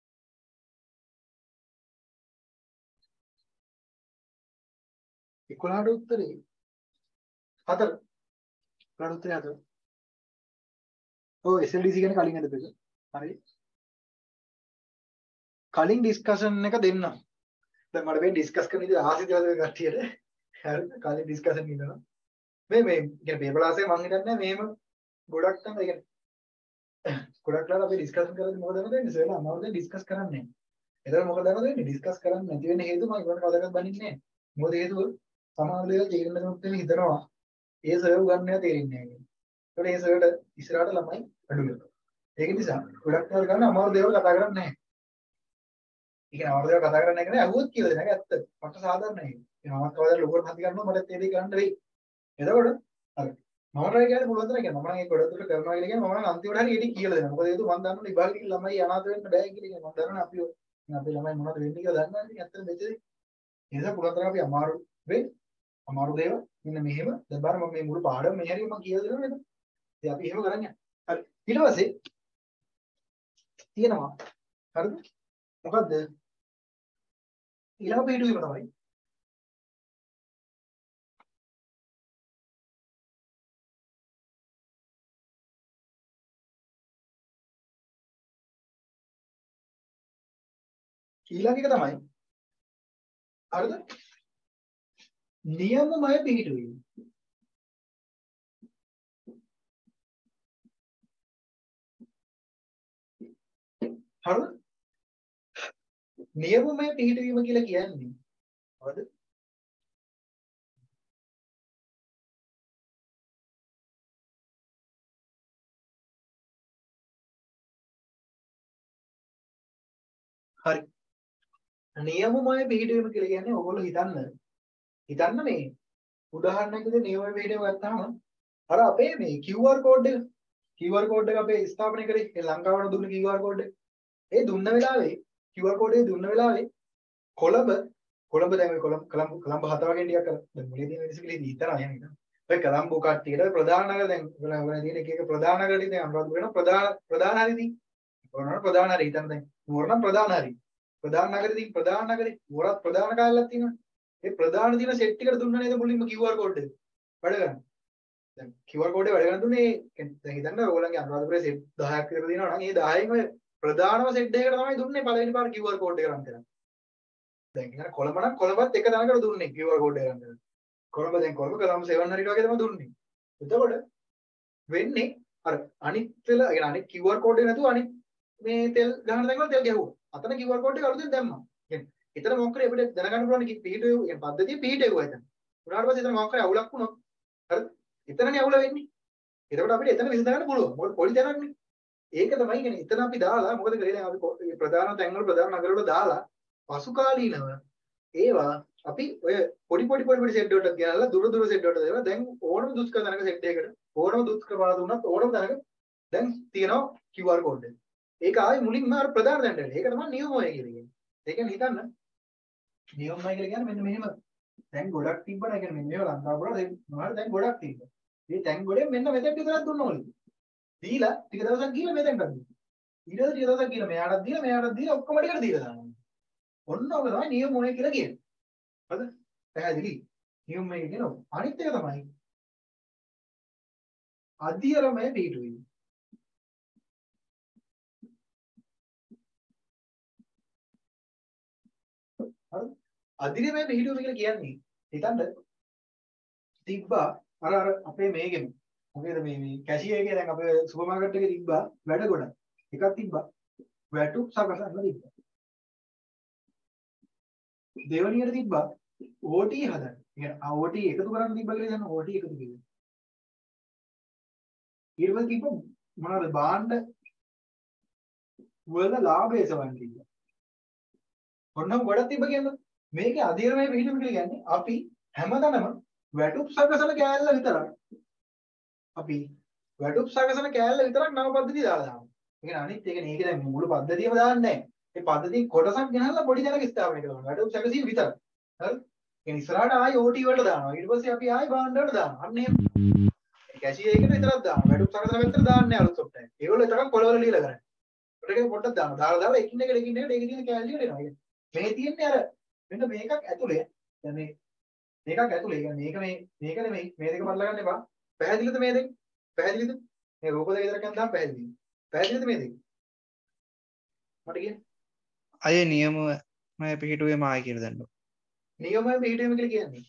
එකොළහට උත්තරේ හතර. එකොළහට උත්තරේ හතර. ඔව් S L D C කියන්නේ කලින් හදපු එක. හරි. කලින් ඩිස්කෂන් එක දෙන්න. දැන් මට මේ ඩිස්කස් කරන ඉතින් ආසිත වල කට්ටියට. හරිද? කලින් ඩිස්කෂන් ඉන්නවා. මේ මේ කියන්නේ පේපර් ලාස්ට් එක මම හිතන්නේ මේම ගොඩක් තමයි කියන්නේ ගොඩක් ලාට අපි ඩිස්කස් කරද්දි මොකද වෙන්නේ සර්ලා අමාරුවෙන් ඩිස්කස් කරන්නේ නැහැ. එතකොට මොකද වෙන්නේ ඩිස්කස් කරන්නේ නැති වෙන හේතුව මම ඉවරට කවදාවත් බනින්නේ නැහැ. මොකද හේතුව සමහර දේවල් තේරෙන්න දෙනොත් වෙන හිතනවා ඒ සර්ව් ගන්න තේරෙන්නේ නැහැ. ඒකට ඒ සර්වර්ට ඉස්සරහට ළමයි අඩු වෙනවා. ඒක නිසා ගොඩක් ලාට ගන්න අමාරු දේවල් කතා කරන්නේ නැහැ. ඒ කියන්නේ අමාරු දේවල් කතා කරන්නේ නැහැ කියන්නේ අහුවත් කියලා දෙන එක ඇත්ත. මට සාධාරණයි. ඒ මම කවදාද ලොකුවට හදි ගන්නවා මට ඒ දේ කරන්න වෙයි. එතකොට හරි මම try කරන්න පුළුවන් තරම් කියන්නේ මම නම් ඒක ගොඩක් දුරට කරනවා කියලා කියන්නේ මම නම් අන්තිමට හරි ඒක කියලා දෙනවා. මොකද ඒක මම දන්නවා ඉබාලි ළමයි අනාථ වෙන්න බෑ කියලා. මම දන්නවා අපි අපේ ළමයි මොනවද වෙන්නේ කියලා දන්නවා ඉතින් ඇත්තට මෙතන. ඒ නිසා පුළුවන් තරම් අපි අමාරු වෙයි. අමාරු දේවල් මෙන්න මෙහෙම දැන් බලන්න මම මේ මුළු පාඩම මේ හැටි මම කියලා දෙනවා නේද? ඉතින් අපි එහෙම කරන්නේ. හරි. ඊට පස්සේ තියෙනවා. හරිද? මොකද්ද? ඊළඟ පිටුවීම තමයි ඊළඟ එක තමයි හරිද? නියමමය පිහිටුවීම. හරිද? නියමමය පිහිටුවීම කියලා කියන්නේ මොකද? හරි. නියමමය පිළිවීම කියලා කියන්නේ ඔයගොල්ලෝ හිතන්න. හිතන්න මේ උදාහරණයකදී නියමමය පිළිවීම ගත්තාම අර අපේ මේ Q R code එක Q R code එක අපේ ස්ථාපනය කරේ ඒ ලංකාවට දුන්න Q R code එක. ඒ දුන්න වෙලාවේ Q R code එක දුන්න වෙලාවේ කොළඹ කොළඹ දැන් ඔය කොළඹ කොළඹ කොළඹ හත වගේ ටිකක් කරලා දැන් මුලදී වෙනසකලේ දීතර අයන නේද? ඔය කොළඹ කට්ටියට ප්‍රධාන නගර දැන් ඔයාලා තියෙන එක එක ප්‍රධාන නගර ඉතින් අනුරාධපුර වෙන ප්‍රධාන ප්‍රධාන හරි ඉතින් මොනවා ප්‍රධාන හරි හිතන්න දැන් නුවරනම් ප්‍රධාන හරි ප්‍රධාන නගරේ ඉතින් ප්‍රධාන නගරේ නුවරත් ප්‍රධාන කාලයක් තියෙනවා. ඒ ප්‍රධාන දින සෙට් එකට දුන්නා නේද මුලින්ම Q R code එක. වැඩ ගන්න. දැන් Q R code එක වැඩ ගන්න දුන්නේ දැන් හිතන්න ඔයගොල්ලන්ගේ අනුරාධපුරේ සෙට් දහයක් විතර දිනනවා නම් ඒ දහයෙන් ඔය ප්‍රධානම සෙට් එකකට තමයි දුන්නේ පළවෙනි පාර Q R code එක රන් කරන්නේ. දැන් ඉතින් කොළඹ නම් කොළඹත් එක දණකට දුන්නේ Q R code එක රන් කරන්නේ. කොළඹ දැන් කොළඹ කොළඹ සෙවන් හරියට වගේ තමයි දුන්නේ. එතකොට වෙන්නේ අර අනිත් වෙල يعني අනිත් Q R code එක නැතුව අනිත් මේ තෙල් ගහන තැන් වල තෙල් ගැහුවා. අතන Q R code එක අලුතෙන් දැම්මා. يعني එතන මොකක් කරේ අපිට දැනගන්න පුළුවන් කි පීඩේ يعني පද්ධතිය පීඩේවුවා එතන. උනාට පස්සේ එතන මොකක් කරේ අවුලක් වුණොත් හරිද? එතනනේ අවුල වෙන්නේ. එතකොට අපිට එතන විසඳ ගන්න පුළුවන්. මොකද පොඩි තැනක්නේ. ඒක තමයි කියන්නේ එතන අපි දාලා මොකද කරේ දැන් අපි ප්‍රධාන තැන් වල ප්‍රධාන නගර වල දාලා පසු කාලීනව ඒවා අපි ඔය පොඩි පොඩි පොඩි පොඩි සෙට් වලට ගෙනල්ලා දුර දුර සෙට් වලට දාලා දැන් ඕනම දුෂ්කර තැනක සෙට් එකකට ඕනම දුෂ්කර පාර දුන්නත් ඕනම තැනක දැන් තියෙනවා Q R code එක. ඒක ආයේ මුලින්ම අර ප්‍රධාන තැනට එන්නේ. ඒක තමයි නියමය කියලා කියන්නේ. ඒ කියන්නේ හිතන්න නියමයි කියලා කියන්නේ මෙන්න මෙහෙම දැන් ගොඩක් තිබ්බන ඒ කියන්නේ මෙන්න මේව ලංකාව වල මොනවාද දැන් ගොඩක් තිබ්බා. මේ තැන් ගොඩේ මෙන්න මෙතෙන් විතරක් දුන්න ඕනේ. දීලා ටික දවසක් ගිහලා මෙතෙන්ට දුන්නා. ඊට පස්සේ ටික දවසක් ගිහලා මෙයාටත් දීලා මෙයාටත් දීලා ඔක්කොම ටිකට දීලා දානවා. ඔන්න ඔක තමයි නියමය කියලා කියන්නේ. හරිද? පැහැදිලි? නියමය කියනවා. අනිත් එක තමයි අධිරමය පිටුවීම. හරිද? අධිරමය පිටුවීම කියලා කියන්නේ හිතන්න තිබ්බා අර අර අපේ මේකෙම මොකේද මේ මේ කැෂියර් එකේ දැන් අපේ සුපර් මාකට් එකේ තිබ්බා වැඩ ගොඩක්. එකක් තිබ්බා වැටුප් සකසන්න තිබ්බා. දෙවනියට තිබ්බා O T හදන්න. يعني O T එකතු කරන්න තිබ්බා කියලා දැන් O T එකතු කියලා. ඊට පස්සේ තිබ්බා මොනවාද බාණ්ඩ වල ලාභය සවන් තිබ්බා. ඔන්නම ගොඩක් තිබ්බා කියන්නේ මේකේ අධිරමය පිළිතුරු කියලා කියන්නේ අපි හැමදාම වැටුප් සකසන කෑල්ල විතරක් අපි වැටුප් සකසන කෑල්ල විතරක් නව පද්ධතිය දාලා දානවා. ඒ කියන්නේ අනිත් එක නේ ඒක දැන් මුළු පද්ධතියම දාන්නේ නැහැ. මේ පද්ධතිය කොටසක් ගෙනල්ලා පොඩි දැනක ස්ථාපනය කරනවා. වැටුප් සැකසීම විතරයි. හරිද? කියන්නේ ඉස්සරහට ආයි O T වලට දානවා. ඊට පස්සේ අපි ආයි බාණ්ඩ වලට දානවා. අන්න එහෙම. ඒ කැෂියර් එකට විතරක් දානවා. වැටුප් සකසන පැත්තට දාන්නේ නැහැ අලුත් software එක. ඒගොල්ලෝ එතකන් කොළවල ලියලා කරන්නේ. ඒකට පොඩ්ඩක් දානවා. දාලා දාලා එකින් එකට එකින් එකට ඒකේ තියෙන කෑල්ල එනවා. මේ තියෙන්නේ අර මෙන්න මේකක් ඇතුලේ. දැන් මේ මේකක් ඇතුලේ. කියන්නේ මේක මේ මේක නෙමෙයි. මේ දෙක බලලා ගන්න එපා. පැහැදිලිද මේ දෙක? පැහැදිලිද? මේ රූප දෙක විතරක් ගන්න පැහැදිලිද? පැහැදිලිද මේ දෙක? මට කියන්න. අය නියමමය පිහිටුවීම ආයි කියලා දෙන්න. නියමමය පිහිටුවීම කියලා කියන්නේ.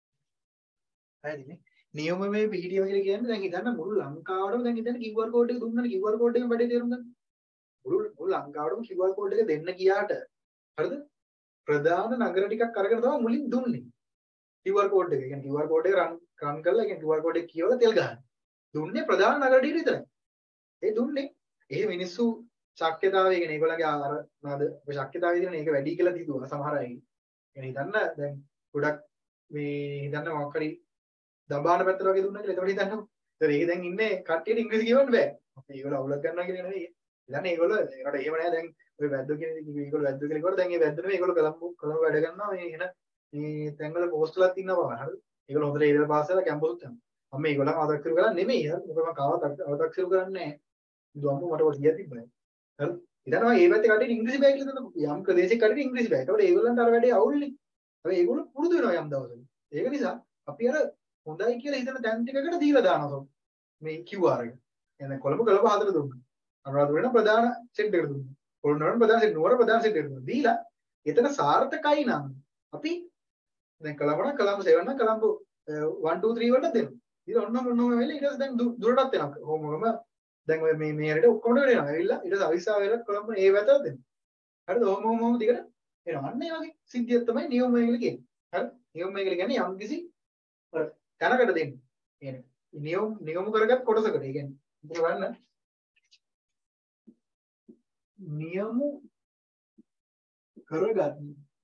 හරිනේ. නියමමය පිහිටුවීම කියලා කියන්නේ දැන් හිතන්න මුළු ලංකාවටම දැන් හිතන්න Q R code එක දුන්නානේ Q R code එකෙන් වැඩේ තේරුම් ගන්න. මුළු මුළු ලංකාවටම Q R code එක දෙන්න ගියාට හරිද? ප්‍රධාන නගර ටිකක් අරගෙන තමයි මුලින් දුන්නේ. Q R code එක. කියන්නේ Q R code එක රන් රන් කරලා කියන්නේ Q R code එක කියවලා තෙල් ගහන්න. දුන්නේ ප්‍රධාන නගර ටික විතරයි. ඒ දුන්නේ ඒ මිනිස්සු ශක්්‍යතාවය කියන්නේ ඒගොල්ලන්ගේ අර නේද ඔය ශක්්‍යතාවය කියන එක වැඩි කියලා හිතුවා සමහර අය. يعني හිතන්න දැන් ගොඩක් මේ හිතන්න මොකක් හරි දඹාන පැත්තට වගේ දුන්නා කියලා එතකොට හිතන්නකො. ඒතර ඒක දැන් ඉන්නේ කට්ටියට ඉංග්‍රීසි කියවන්න බෑ. අපි ඒගොල්ලෝ අවුලක් ගන්නවා කියන එක නෙවෙයි. ඉතින් ඒගොල්ලෝ ඒකට එහෙම නෑ දැන් ඔය වැද්දෝ කියන ඒගොල්ලෝ වැද්දෝ කියලා කිව්වට දැන් මේ වැද්දෝ නෙවෙයි ඒගොල්ලෝ කොළඹ කොළඹ වැඩ කරනවා මේ එන මේ තැන්වල පෝස්ට්ලක් ඉන්නවා හරිද? ඒගොල්ලෝ හොඳට ඒ වෙලාව පාස් කරලා කැම්පස් යනවා. මම මේගොල්ලන් අවදක්ෂරු කරන්නේ නෙමෙයි. හරි මොකද මම කාවත් අවදක්ෂරු කරන්නේ නැහැ. දුවම්ම මට ඔය කිය තිබ්බයි. හරි. ඉතින් මම මේ පැත්තේ කඩේ ඉංග්‍රීසි බෑ කියලා හිතනවා. යම් ප්‍රදේශයක කඩේ ඉංග්‍රීසි බෑ. ඒකට ඒගොල්ලන්ට අර වැඩේ අවුල්නේ. හැබැයි ඒගොල්ලෝ පුරුදු වෙනවා යම් දවසක. ඒක නිසා අපි අර හොඳයි කියලා හිතන තැන් ටිකකට දීලා දානවා මේ Q R එක. එහෙනම් කොළඹ කොළඹ හදලා දුන්නා. අනුරාධපුර වෙන ප්‍රධාන සෙට් එකට දුන්නා. කොළඹ ප්‍රධාන සෙට් නුවර ප්‍රධාන සෙට් එකට දුන්නා. දීලා එතන සාර්ථකයි නම් අපි දැන් කොළඹ නම් කොළඹ සෙවන් නම් කොළඹ one two three වලට දෙනවා. ඊට ඔන්නම ඔන්නම වෙලා ඊට පස්සේ දැන් දුරටත් එනවා. කොහොමම දැන් ඔය මේ මේ හැරෙට ඔක්කොම වෙනවා. ඇවිල්ලා ඊට පස්සේ අවිස්සා වෙලා කොළඹ ඒ වැතට දෙනවා. හරිද? ඔහොම ඔහොම ඔහොම දිගට එනවා. අන්න ඒ වගේ සිද්ධියක් තමයි නියමය කියලා කියන්නේ. හරි? නියමය කියලා කියන්නේ යම් කිසි තැනකට දෙන්නේ. කියන්නේ නියම නියම කරගත් කොටසකට. ඒ කියන්නේ ඉතින් බලන්න නියම කරගන්න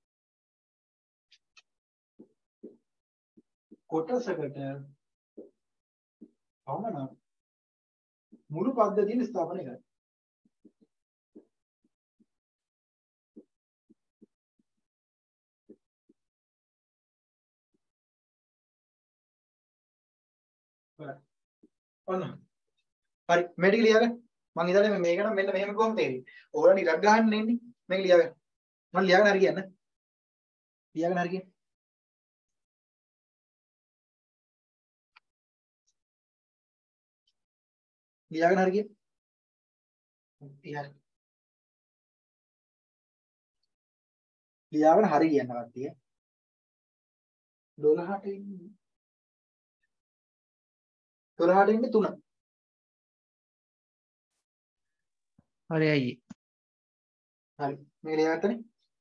කොටසකට පමණ මුළු පද්ධතියම ස්ථාපනය කරන්න. ඔන්න හරි මේ ටික ලියාගන්න. මම ඉතින් මේක නම් මෙන්න මෙහෙම කොහොමද තේරෙන්නේ? ඕගොල්ලෝ ඉලක්ක ගන්න ඉන්නේ. මේක ලියාගන්න. මම ලියාගෙන හරි කියන්න. ලියාගෙන හරි කියන්න. ලියාගෙන හරි කියන්න. ලියාගෙන. ලියාගෙන හරි කියන්න කට්ටිය. දොළහට ඉන්නේ. දොළහට ඉන්නේ තුන. හරි අයියේ. හරි මේක ලියාගත්තනේ.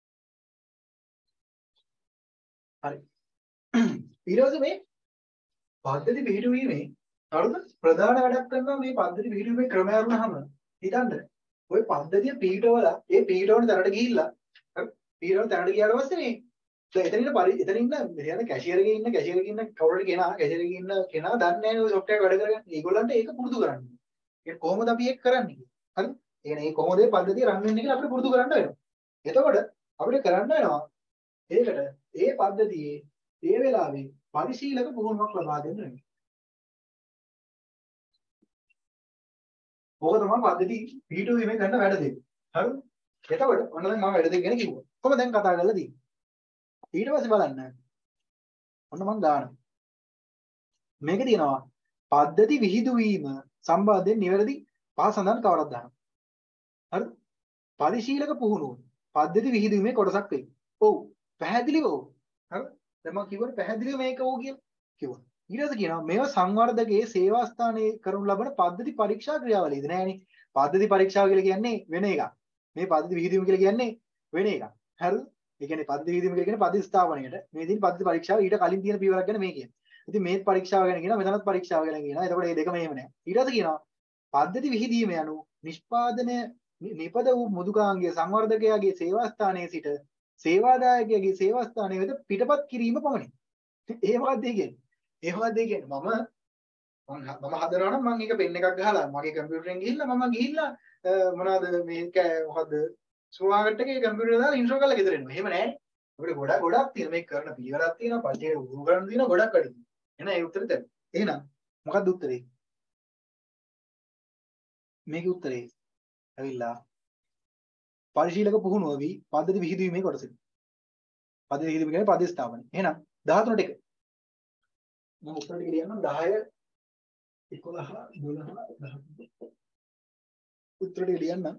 හරි. ඊට පස්සේ මේ පද්ධති පිළිහිටුවීමේ අරුත ප්‍රධාන වැඩක් කරනවා මේ පද්ධති පිළිහිටුවීමේ ක්‍රමය අරුණාම හිතන්න. ওই පද්ධතිය පිළිහිටවලා ඒ පිළිහිටවන තැනට ගිහිල්ලා පිළිහිටවන තැනට ගියාට පස්සේ මේ දැන් එතන ඉන්න පරි එතන ඉන්න මෙහෙම කැෂියර් එකේ ඉන්න කැෂියර් එකේ ඉන්න කවුරුහරි කෙනා කැෂියර් එකේ ඉන්න කෙනා දන්නේ නැහැ ඔය software වැඩ කරගන්න. ඒගොල්ලන්ට ඒක පුරුදු කරන්න. ඒක කොහොමද අපි ඒක කරන්නේ කියලා. හරි? ඒ කියන්නේ මේ කොහොමද මේ පද්ධතිය රන් වෙන්නේ කියලා අපිට පුරුදු කරන්න වෙනවා. එතකොට අපිට කරන්න වෙනවා ඒකට ඒ පද්ධතියේ ඒ වෙලාවේ පරිශීලක පුහුණුවක් ලබා දෙන්න වෙනවා. ඕක තමයි පද්ධති පිළිහිටුවීමේ කරන වැඩ දෙක. හරිද? එතකොට ඔන්න දැන් මම වැඩ දෙක ගැන කිව්වා. කොහොමද දැන් කතා කරලා තියෙන්නේ? ඊට පස්සේ බලන්න. ඔන්න මම දානවා. මේක තියෙනවා පද්ධති විහිදුවීම සම්බන්ධයෙන් නිවැරදි පහ සඳහන් කවරක් දානවා. හරිද? පරිශීලක පුහුණුව පද්ධති විහිදුවීමේ කොටසක් වෙයි. ඔව්. පැහැදිලිව ඔව්. හරිද? දැන් මම කිව්වනේ පැහැදිලිව මේක ඔව් කියලා. කිව්වා. ඊට පස්සේ කියනවා මේවා සංවර්ධකයේ සේවා ස්ථානයේ කරනු ලබන පද්ධති පරීක්ෂා ක්‍රියාවලියද නෑනේ. පද්ධති පරීක්ෂාව කියලා කියන්නේ වෙන එකක්. මේ පද්ධති විහිදුවීම කියලා කියන්නේ වෙන එකක්. හරිද? ඒ කියන්නේ පද්ධති විහිදුවීම කියලා කියන්නේ පද්ධති ස්ථාපනයේට මේ දින පද්ධති පරීක්ෂාව ඊට කලින් තියෙන පියවරක් ගැන මේ කියන්නේ. ඉතින් මේත් පරීක්ෂාව ගැන කියනවා මෙතනත් පරීක්ෂාව ගැන කියනවා. එතකොට මේ දෙකම එහෙම නෑ. ඊට පස්සේ කියනවා පද්ධති විහිදීම යනු නිෂ්පාදනය නිපද වූ මුදුකාංගයේ සංවර්ධකයාගේ සේවා ස්ථානයේ සිට සේවාදායකයාගේ සේවා ස්ථානයේ වෙත පිටපත් කිරීම පමණි. ඒ මොකක්ද කියන්නේ? ඒ මොකක්ද කියන්නේ? මම මම මම හදනවා නම් මම ඒක පෙන් එකක් ගහලා මගේ කම්පියුටරෙන් ගිහිල්ලා මම ගිහිල්ලා මොනවද මේක මොකද්ද සුවාගට් එකේ කම්පියුටරේ දාලා ඉන්ස්ටෝල් කරලා ගෙදර එනවා. එහෙම නෑනේ. අපිට ගොඩක් ගොඩක් තියෙන මේක කරන පිළිවෙලක් තියෙනවා. පරිචය උරු කරන්න තියෙනවා ගොඩක් වැඩි. එහෙනම් ඒ උත්තරේ දැන්. එහෙනම් මොකක්ද උත්තරේ? මේකේ උත්තරේ ඇවිල්ලා පරිශීලක පුහුණුව වී පද්ධති විහිදුවීමේ කොටසයි. පද්ධති විහිදුවීම කියන්නේ පද්ධති ස්ථාපනය. එහෙනම් දහතුනට එක. මම උත්තර ටික ලියන්නම් දහය එකොළහ දොළහ දහතුන. උත්තර ටික ලියන්නම්.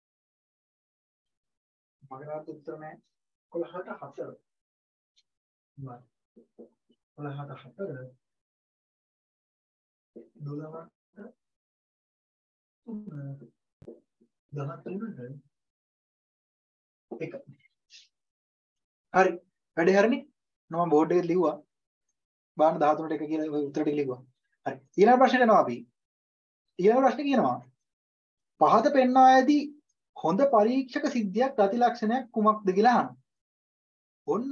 මගේ තාත් උත්තර නෑ. එකොළහට හතර. බා. එකොළහට හතර. දොළහට දහතුනට එක. හරි. වැඩේ හරිනේ. මම බෝඩ් එකේ ලිව්වා. බාන දහතුනට එක කියලා ඔය උත්තර ටික ලිව්වා. හරි. ඊළඟ ප්‍රශ්නෙට යනවා අපි. ඊළඟ ප්‍රශ්නේ කියනවා පහත පෙන්වා ඇති හොඳ පරීක්ෂක සිද්ධියක් ප්‍රතිලක්ෂණයක් කුමක්ද කියලා අහනවා. ඔන්න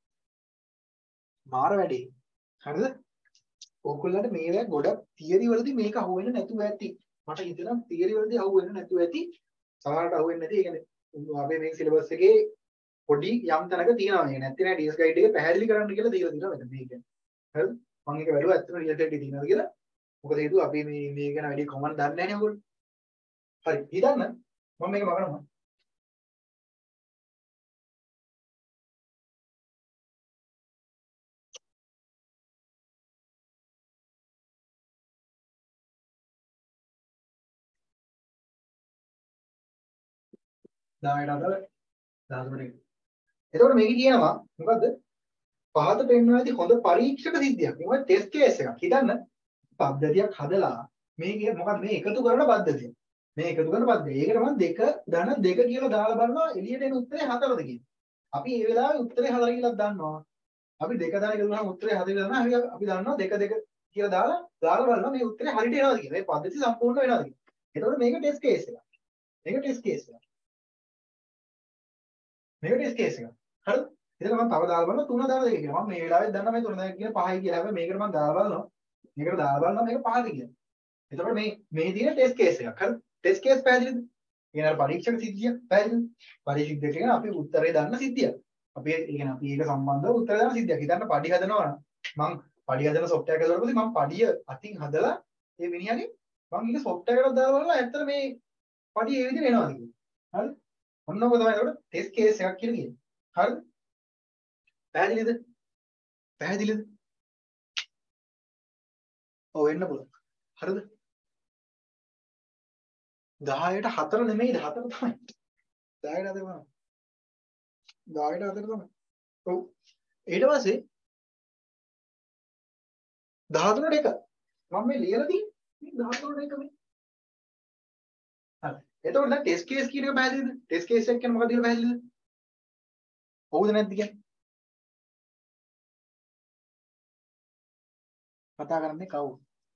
මාර වැඩේ. හරිද? ඕගොල්ලන්ට මේවා ගොඩක් තියරි වලදී මේක අහුවෙන්නේ නැතුව ඇති. මට හිතෙනවා තියරි වලදී අහුවෙන්නේ නැතුව ඇති. සමහරට අහුවෙන්නේ නැති. ඒ කියන්නේ අපේ මේ සිලබස් එකේ පොඩි යම් තැනක තියෙනවා. මේ නැත්නම් නෑ ඩීඑස් ගයිඩ් එක පැහැදිලි කරන්න කියලා දීලා තියෙනවා මෙතන මේ කියන්නේ. හරිද? මම ඒක බැලුවා ඇත්තටම ඩීඑස් ගයිඩ් එකේ තියෙනවද කියලා. මොකද හේතුව අපි මේ මේ ගැන වැඩි කොමන් දන්නේ නැහැ නේ ඔයගොල්ලෝ. හරි. හිතන්න මම මේක මගනවා. දායකට අදලා දහතුනට. එතකොට මේක කියනවා මොකද්ද? පහත පෙන්වන ඇති හොඳ පරීක්ෂක සිද්ධියක්. මේක ටෙස්ට් කේස් එකක්. හිතන්න පද්ධතියක් හදලා මේක මොකද්ද මේ එකතු කරන පද්ධතිය. මේ එකතු කරන පද්ධතිය. ඒකට මම දෙක ධන දෙක කියලා දාලා බලනවා එළියට එන උත්තරේ හතරද කියලා. අපි මේ වෙලාවේ උත්තරේ හතර කියලා දන්නවා. අපි දෙක ධන කියලා දානවා උත්තරේ හතර කියලා දන්නවා. අපි දන්නවා දෙක දෙක කියලා දාලා දාලා බලනවා මේ උත්තරේ හරියට එනවද කියලා. මේ පද්ධතිය සම්පූර්ණ වෙනවද කියලා. එතකොට මේක ටෙස්ට් කේස් එකක්. මේක ටෙස්ට් කේස් එකක්. මේක ටෙස්ට් කේස් එක. හරිද? ඉතින් මම තව දාලා බලනවා තුන දාලා දෙක කියලා. මම මේ වෙලාවෙත් දන්නා මේ තුන දාලා කියන පහයි කියලා. හැබැයි මේකට මම දාලා බලනවා. මේකට දාලා බලනවා මේක පහද කියලා. එතකොට මේ මේ තියෙන ටෙස්ට් කේස් එකක්. හරිද? ටෙස්ට් කේස් පැහැදිලිද? කියන අර පරීක්ෂක සිද්ධිය පැහැදිලිද? පරීක්ෂක දෙක කියන අපි උත්තරේ දන්න සිද්ධිය. අපි ඒ කියන්නේ අපි ඒක සම්බන්ධව උත්තර දාන සිද්ධියක්. හිතන්න පඩි හදනවා නම් මම පඩි හදන සොෆ්ට්වෙයාර් එක දාලා පස්සේ මම පඩිය අතින් හදලා ඒ මිනිහාගේ මම ඒක සොෆ්ට්වෙයාර් එකට දාලා බලලා ඇත්තට මේ පඩිය ඒ විදිහට එනවාද කියලා. හරිද? ඔන්නෝක තමයි ඒකට ටෙස්ට් කේස් එකක් කියලා කියන්නේ. හරිද? පැහැදිලිද? පැහැදිලිද? ඔව් වෙන්න පුළුවන්. හරිද? දහයට හතර නෙමෙයිද හතර තමයි. දහයට හතර තමයි. දහයට හතර තමයි. ඔව්. ඊට පස්සේ දහතුනට එක. මම මේ ලියලා තියෙන්නේ දහතුනට එක මේ. හරි. එතකොට දැන් ටෙස්ට් කේස් කියන එක පැහැදිලිද? ටෙස්ට් කේස් එක කියන්නේ මොකක්ද කියලා පැහැදිලිද? හවුද නැද්ද කියන්නේ? කතා කරන්නේ කවුද?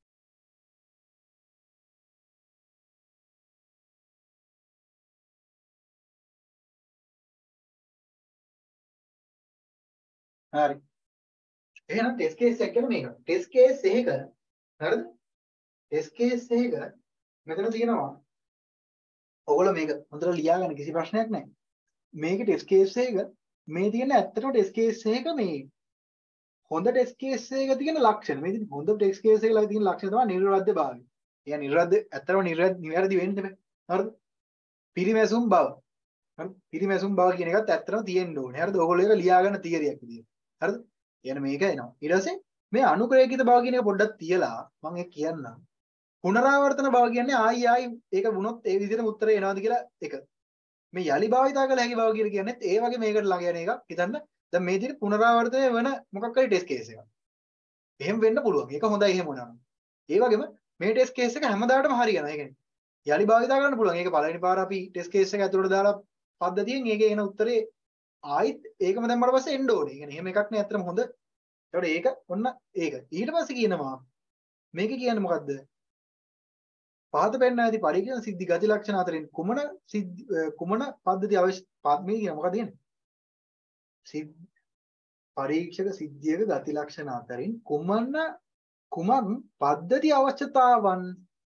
හරි. එහෙනම් ටෙස්ට් කේස් එක කියන්නේ මේක. ටෙස්ට් කේස් එකක හරිද? ටෙස්ට් කේස් එකක මෙතන තියෙනවා. ඔයගොල්ලෝ මේක හොඳට ලියාගන්න කිසි ප්‍රශ්නයක් නැහැ. මේකේ ටෙස්ට් කේස් එක මේ තියෙන ඇත්තටම ටෙස්ට් කේස් එක මේ හොඳ ටෙස්ට් කේස් එකක තියෙන ලක්ෂණ. මේ ඉතින් හොඳ ටෙස්ට් කේස් එකක ළඟ තියෙන ලක්ෂණ තමයි නිර්වද්‍යභාවය. ඒ නිර්වද්‍ය ඇත්තටම නිවැරදි වෙන්න බෑ. හරිද? පිරිමැසුම් බව. හරිද? පිරිමැසුම් බව කියන එකත් ඇත්තටම තියෙන්න ඕනේ. හරිද? ඔයගොල්ලෝ ඒක ලියාගන්න තියරියක් විදියට. හරිද? එහෙනම් මේක එනවා. ඊට පස්සේ මේ අනුක්‍රේකිත බව කියන එක පොඩ්ඩක් තියලා මම ඒක කියන්නම්. පුනරාවර්තන බව කියන්නේ ආයි ආයි ඒක වුණොත් ඒ විදිහටම උත්තරේ එනවාද කියලා එක. මේ යලි භාවිතා කළ හැකි බව කියලා කියන්නේත් ඒ වගේ මේකට ළඟ යන එකක්. හිතන්න දැන් මේ විදිහට පුනරාවර්තනය වෙන මොකක් හරි ටෙස්ට් කේස් එකක්. එහෙම වෙන්න පුළුවන්. ඒක හොඳයි එහෙම වුණා. ඒ වගේම මේ ටෙස්ට් කේස් එක හැමදාටම හරියනවා. ඒ කියන්නේ යලි භාවිතා කරන්න පුළුවන්. ඒක පළවෙනි පාර අපි ටෙස්ට් කේස් එක ඇතුළට දාලා පද්ධතියෙන් ඒකේ එන උත්තරේ ආයිත් ඒකම දැම්මට පස්සේ එන්න ඕනේ. ඒ කියන්නේ එහෙම එකක් නේ ඇත්තටම හොඳ. ඒකට ඒක ඔන්න ඒක. ඊට පස්සේ කියනවා මේක කියන්නේ මොකද්ද? පහත පෙන්වා ඇති පරීක්ෂණ සිද්ධි ගති ලක්ෂණ අතරින් කුමන සිද්ධි කුමන පද්ධති අවශ්‍ය මේ කියන මොකද කියන්නේ? සිද්ධ පරීක්ෂක සිද්ධියක ගති ලක්ෂණ අතරින් කුමන කුමන් පද්ධති අවශ්‍යතාවන්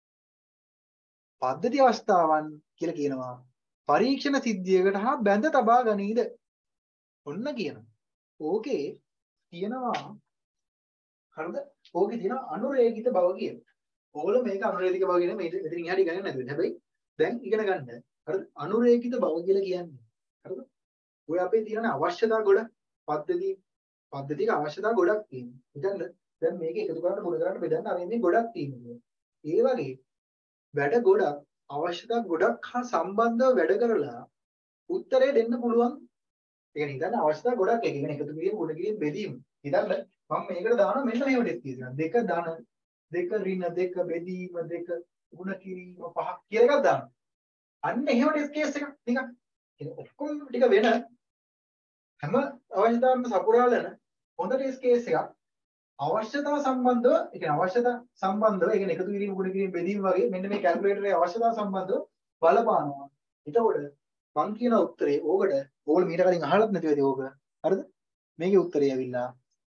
පද්ධති අවස්ථාවන් කියලා කියනවා. පරීක්ෂණ සිද්ධියකට හා බැඳ තබා ගනීද? ඔන්න කියනවා. ඕකේ කියනවා හරිද? ඕකේ තියෙනවා අනුරේඛිත බව කියන. ඕගොල්ලෝ මේක අනුරේඛිත බව කියන මේ ඉතින් එහාට ඉගෙන ගන්න නැතුව. හැබැයි දැන් ඉගෙන ගන්න. හරිද? අනුරේඛිත බව කියලා කියන්නේ. හරිද? ඔය අපේ තියෙන අවශ්‍යතා ගොඩක් පද්ධති පද්ධතික අවශ්‍යතා ගොඩක් තියෙනවා. හිතන්න දැන් මේක එකතු කරලා මුල කරන්න බෙදන්න අර ඉන්නේ ගොඩක් තියෙනවා. ඒ වගේ වැඩ ගොඩක් අවශ්‍යතා ගොඩක් හා සම්බන්ධව වැඩ කරලා උත්තරේ දෙන්න පුළුවන්. ඒ කියන්නේ හිතන්න අවශ්‍යතා ගොඩක් එක. කියන්නේ එකතු කිරීම, ගොඩ කිරීම, බෙදීම. හිතන්න මම මේකට දානවා මෙන්න මේව ටෙස්ට් කියනවා. දෙක ධන, දෙක ඍණ, දෙක බෙදීම, දෙක ගුණ කිරීම පහක් කියලා එකක් දානවා. අන්න එහෙම ටෙස්ට් කේස් එකක් නිකන්. ඒක ඔක්කොම ටික වෙන හැම අවශ්‍යතාවයක්ම සපුරාලන හොඳ ටෙස්ට් කේස් එකක් අවශ්‍යතාව සම්බන්ධව ඒ කියන්නේ අවශ්‍යතා සම්බන්ධව ඒ කියන්නේ එකතු කිරීම, ගුණ කිරීම, බෙදීම වගේ මෙන්න මේ කැල්කියුලේටරේ අවශ්‍යතාව සම්බන්ධව බලපානවා. එතකොට මං කියන උත්තරේ ඕකට ඕගොල්ලෝ මීට කලින් අහලත් නැති වෙයි ඕක. හරිද? මේකේ උත්තරය ඇවිල්ලා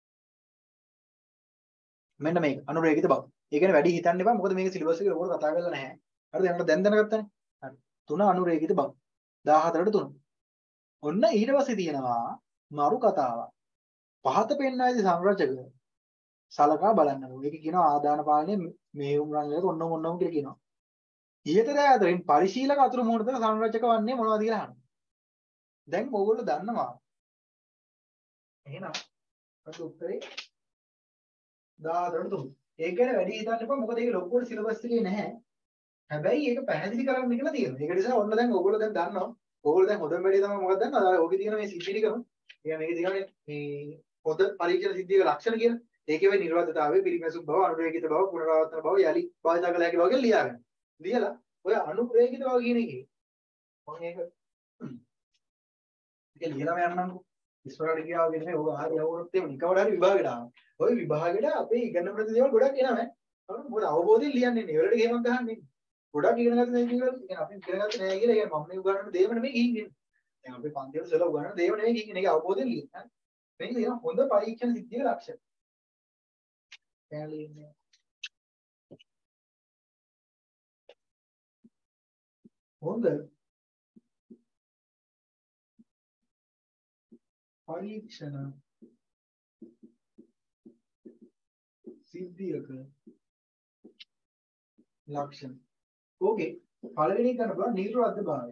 මෙන්න මේක අනුරේඛිත බව. ඒ කියන්නේ වැඩි හිතන්න එපා. මොකද මේක සිලබස් එකේ ඕගොල්ලෝ කතා කරලා නැහැ. හරිද? එහෙනම් දැන් දැනගත්තනේ. හරි. තුන අනුරේඛිත බව. දහහතරට තුන. ඔන්න ඊට පස්සේ තියෙනවා මරු කතාවක්. පහත පෙන්වා ඇති සංරචක සලකා බලන්න ඕනේ. ඒක කියනවා ආදාන පාලනයේ මෙහෙයුම් රංගලට ඔන්නම ඔන්නම කියලා කියනවා. ඊට දැන් පරිශීලක අතුරු මොහොතක සංරචක වන්නේ මොනවද කියලා අහනවා. දැන් ඕගොල්ලෝ දන්නවා. එහෙනම් අපේ උත්තරේ දහහතරට තුන. ඒක ගැන වැඩි හිතන්න එපා. මොකද ඒක ලොකුවට සිලබස් එකේ නැහැ. හැබැයි ඒක පැහැදිලි කරන්න කියලා තියෙනවා. ඒක නිසා ඔන්න දැන් ඕගොල්ලෝ දැන් දන්නවා. ඕගොල්ලෝ දැන් හොඳම වැඩි තමයි මොකක්ද දන්නවද? අර ඕකේ තියෙන මේ සිද්ධි ටිකම. ඒ මේකේ තියෙනනේ මේ පොද පරීක්ෂණ සිද්ධියක ලක්ෂණ කියන. ඒකේ වෙයි නිර්වාතතාවය, පිරිමැසුම් බව, අනුරේඛිත බව, පුනරාවර්තන බව, යලි භාවිතා කළ හැකි බව කියලා ලියාගන්න. ලියලා ඔය අනුරේඛිත බව කියන එකේ මම ඒක ඒක ලියලාම යන්නම්කෝ. ඉස්සරහට ගියා වගේ නෙමෙයි. ඔය ආයෙ යවුනොත් එimhe නිකවට හරි විභාගෙට ආවා. ඔය විභාගෙට අපේ ඉගෙන ගන්න දේවල් ගොඩක් එනවා නේ. මොකද අවබෝධයෙන් ලියන්නේ නේ. ඒවලට ගේමක් ගහන්නේ නේ. ගොඩක් ඉගෙන ගන්න දේ කියලා කියන්නේ අපි ඉගෙන ගත්තේ නැහැ කියලා. ඒ කියන්නේ මම මේ උගන්වන්න දේම නෙමෙයි ගිහින් ඉන්නේ. දැන් අපි පන්තිවල ඉස්සෙල්ලා උගන්වන දේව නෙවෙයි කියන්නේ ඒක අවබෝධයෙන් ලියන්න. මේක තියෙන හොඳ පරීක්ෂණ සිද්ධියක ලක්ෂණ. දැන් ලියන්නේ. හොඳ පරීක්ෂණ සිද්ධියක ලක්ෂණ. ඕකේ පළවෙනි එක ගන්න බලන්න නිර්වද්‍ය භාවය.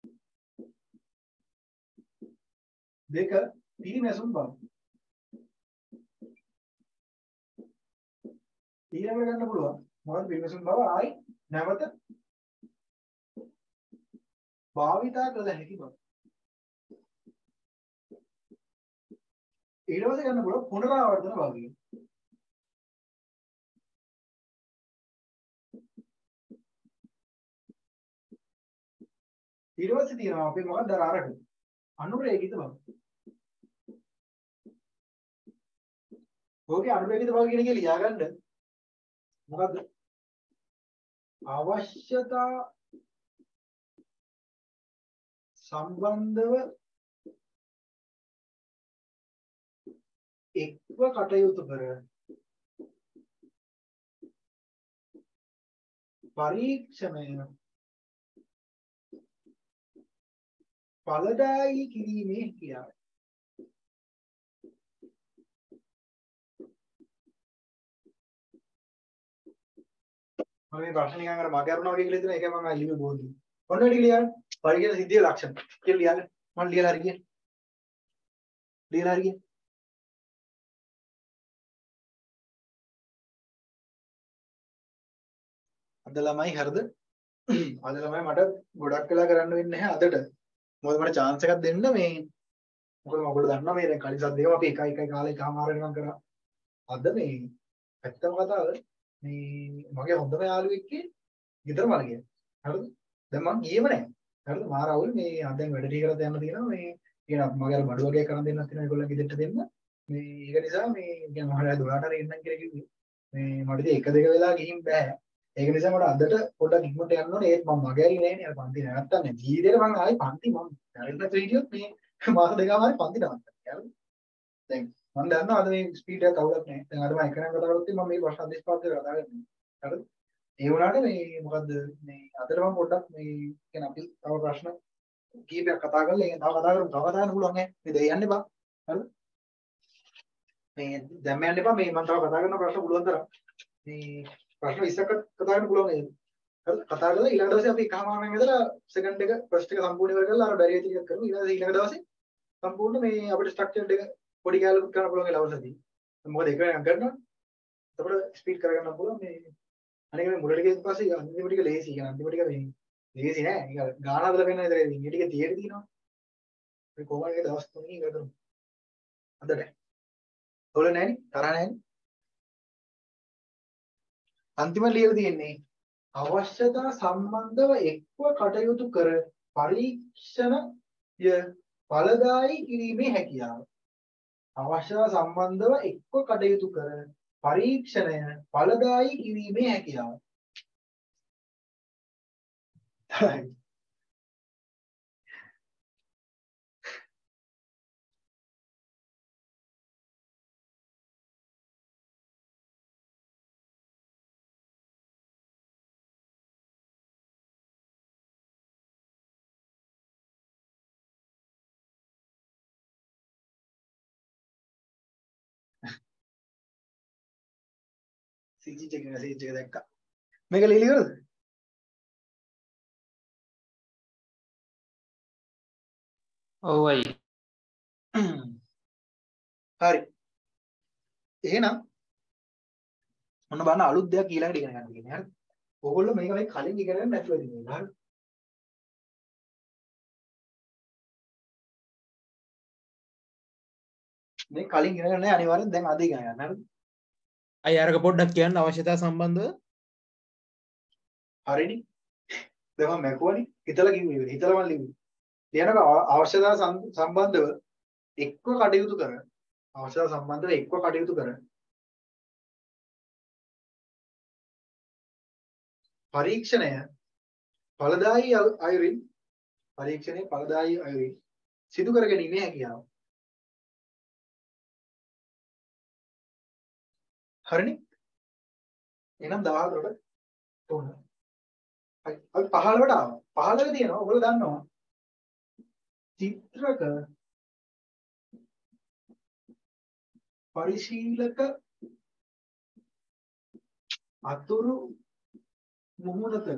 දෙක පිරිමැසුම් බව. ඊළඟට ගන්න පුළුවන් මොකද පිරිමැසුම් බව ආයි නැවත භාවිතා කළ හැකි බව. ඊට පස්සේ ගන්න පුළුවන් පුනරාවර්තන භාවය. ඊට පස්සේ තියෙනවා අපි මොකක්ද අර අරක අනුරේඛිත බව. ඕකේ අනුරේඛිත බව කියන එක ලියාගන්න. මොකද්ද? අවශ්‍යතා සම්බන්ධව එක්ව කටයුතු කර පරීක්ෂණය ඵලදායී කිරීමේ හැකියාව. මම මේ ප්‍රශ්න නිකන් අර මගේ අරුණා වගේ කියලා හිතන එකයි මම ලියුවේ බෝධි. ඔන්න ටික ලියන්න. පරිගණ සිද්ධියේ ලක්ෂණ. කියලා ලියන්න. මම ලියලා හරි ගියේ. ලියලා හරි ගියේ. අද ළමයි හරිද? අද ළමයි මට ගොඩක් වෙලා කරන්න වෙන්නේ නැහැ අදට. මොකද මට chance එකක් දෙන්න මේ මොකද මම ඔයගොල්ලෝ දන්නවා මේ දැන් කලින් සද්දේම අපි එකයි එකයි කාලේ එකමාර වෙනකම් කරා. අද මේ ඇත්තම කතාව මේ මගේ හොඳම යාළුවෙක්ගේ ගෙදර මල ගියා. හරිද? දැන් මං ගියේම නැහැ. හරිද? මාරවුල් මේ අද දැන් වැඩ ටික කරලා යන්න තියෙනවා මේ කියන මගේ අර බඩු වගේ කරන් දෙන්නත් තියෙනවා ඒගොල්ලන් ගෙදරට දෙන්න. මේ ඒක නිසා මේ කියන මම හරියට දොරට හරි එන්නම් කියලා කිව්වේ. මේ මට ඉතින් එක දෙක වෙලා ගිහින් බෑ. ඒක නිසා මට අදට පොඩ්ඩක් ඉක්මනට යන්න ඕනේ. ඒත් මම මගේ හරි නෑනේ. අර පන්ති නැවත්තන්නේ. ජීවිතේට මම ආයි පන්ති මම නැරෙන්න හිටියොත් මේ මාස දෙකම හරි පන්ති නවත්තන්නේ. හරිද? දැන් මම දන්නවා අද මේ ස්පීඩ් එක කවුලක් නැහැ. දැන් අද මම එක නම් කතා කරද්දී මම මේ ප්‍රශ්න අධ්‍යක්ෂ පාඩේ කතා කරන්නේ. හරිද? ඒ වුණාට මේ මොකද්ද මේ අදට මම පොඩ්ඩක් මේ කියන්නේ අපි තව ප්‍රශ්න කීපයක් කතා කරලා ඒක තව කතා කරමු. තව කතා කරන්න පුළුවන් ඈ. මේ දෙය යන්න එපා. හරිද? මේ දැන් යන්න එපා. මේ මම තව කතා කරන ප්‍රශ්න පුළුවන් තරම් මේ ප්‍රශ්න ඉස්සක කතා කරන්න පුළුවන් නේද? හරි කතා කරලා ඊළඟ දවසේ අපි එකමාරෙන් ඉඳලා සෙකන්ඩ් එක ෆස්ට් එක සම්පූර්ණ ඉවර කරලා අර බැරිය ටික කරමු. ඊළඟ ඊළඟ දවසේ සම්පූර්ණ මේ අපිට ස්ට්‍රක්චර්ඩ් එක පොඩි කැලකුත් කරන්න පුළුවන් ඒ ලවසදී. මොකද එක වෙනකම් කරනවා. එතකොට ස්පීඩ් කරගන්න පුළුවන් මේ අනික මේ මුලට ගිහින් පස්සේ අන්තිම ටික ලේසි. කියන අන්තිම ටික මේ ලේසි නෑ. ඒක ගාන හදලා වෙන විතර මේ ටික තියෙට තියෙනවා. මේ කොහොමද ඒක දවස් තුනකින් ඉවර කරමු. අදට. තොල නෑනේ. තරහ නෑනේ. අන්තිමට ලියලා තියෙන්නේ අවශ්‍යතා සම්බන්ධව එක්ව කටයුතු කර පරීක්ෂණය ඵලදායී කිරීමේ හැකියාව. අවශ්‍යතා සම්බන්ධව එක්ව කටයුතු කර පරීක්ෂණය ඵලදායී කිරීමේ හැකියාව. සීජි එක මෙසේජ් එක දැක්කා. මේක ලියලා ඉවරද? ඔව් අයි. හරි. එහෙනම් ඔන්න බලන්න අලුත් දෙයක් ඊළඟට ඉගෙන ගන්න කියන්නේ. හරිද? ඕගොල්ලෝ මේක මේ කලින් ඉගෙන ගන්න නැතුව ඉන්නේ. හරිද? මේ කලින් ඉගෙන ගන්න නැහැ අනිවාර්යෙන් දැන් අද ඉගෙන ගන්න. හරිද? අය අරක පොඩ්ඩක් කියන්න අවශ්‍යතා සම්බන්ධව. හරිනේ. දැන් මම මැකුවනේ. හිතලා කිව්වේ. හිතලා මම ලිව්වේ. ලියනක අවශ්‍යතා සම්බන්ධව එක්ව කටයුතු කර අවශ්‍යතා සම්බන්ධව එක්ව කටයුතු කර පරීක්ෂණය ඵලදායී අයුරින් පරීක්ෂණයේ ඵලදායී අයුරින් සිදු කර ගැනීමේ හැකියාව. හරිනේ? එහෙනම් දහහතරට තුන. හරි. අපි පහළොවට ආවා. පහළොව තියෙනවා ඔයගොල්ලෝ දන්නවා. චිත්‍රක පරිශීලක අතුරු මුහුණතක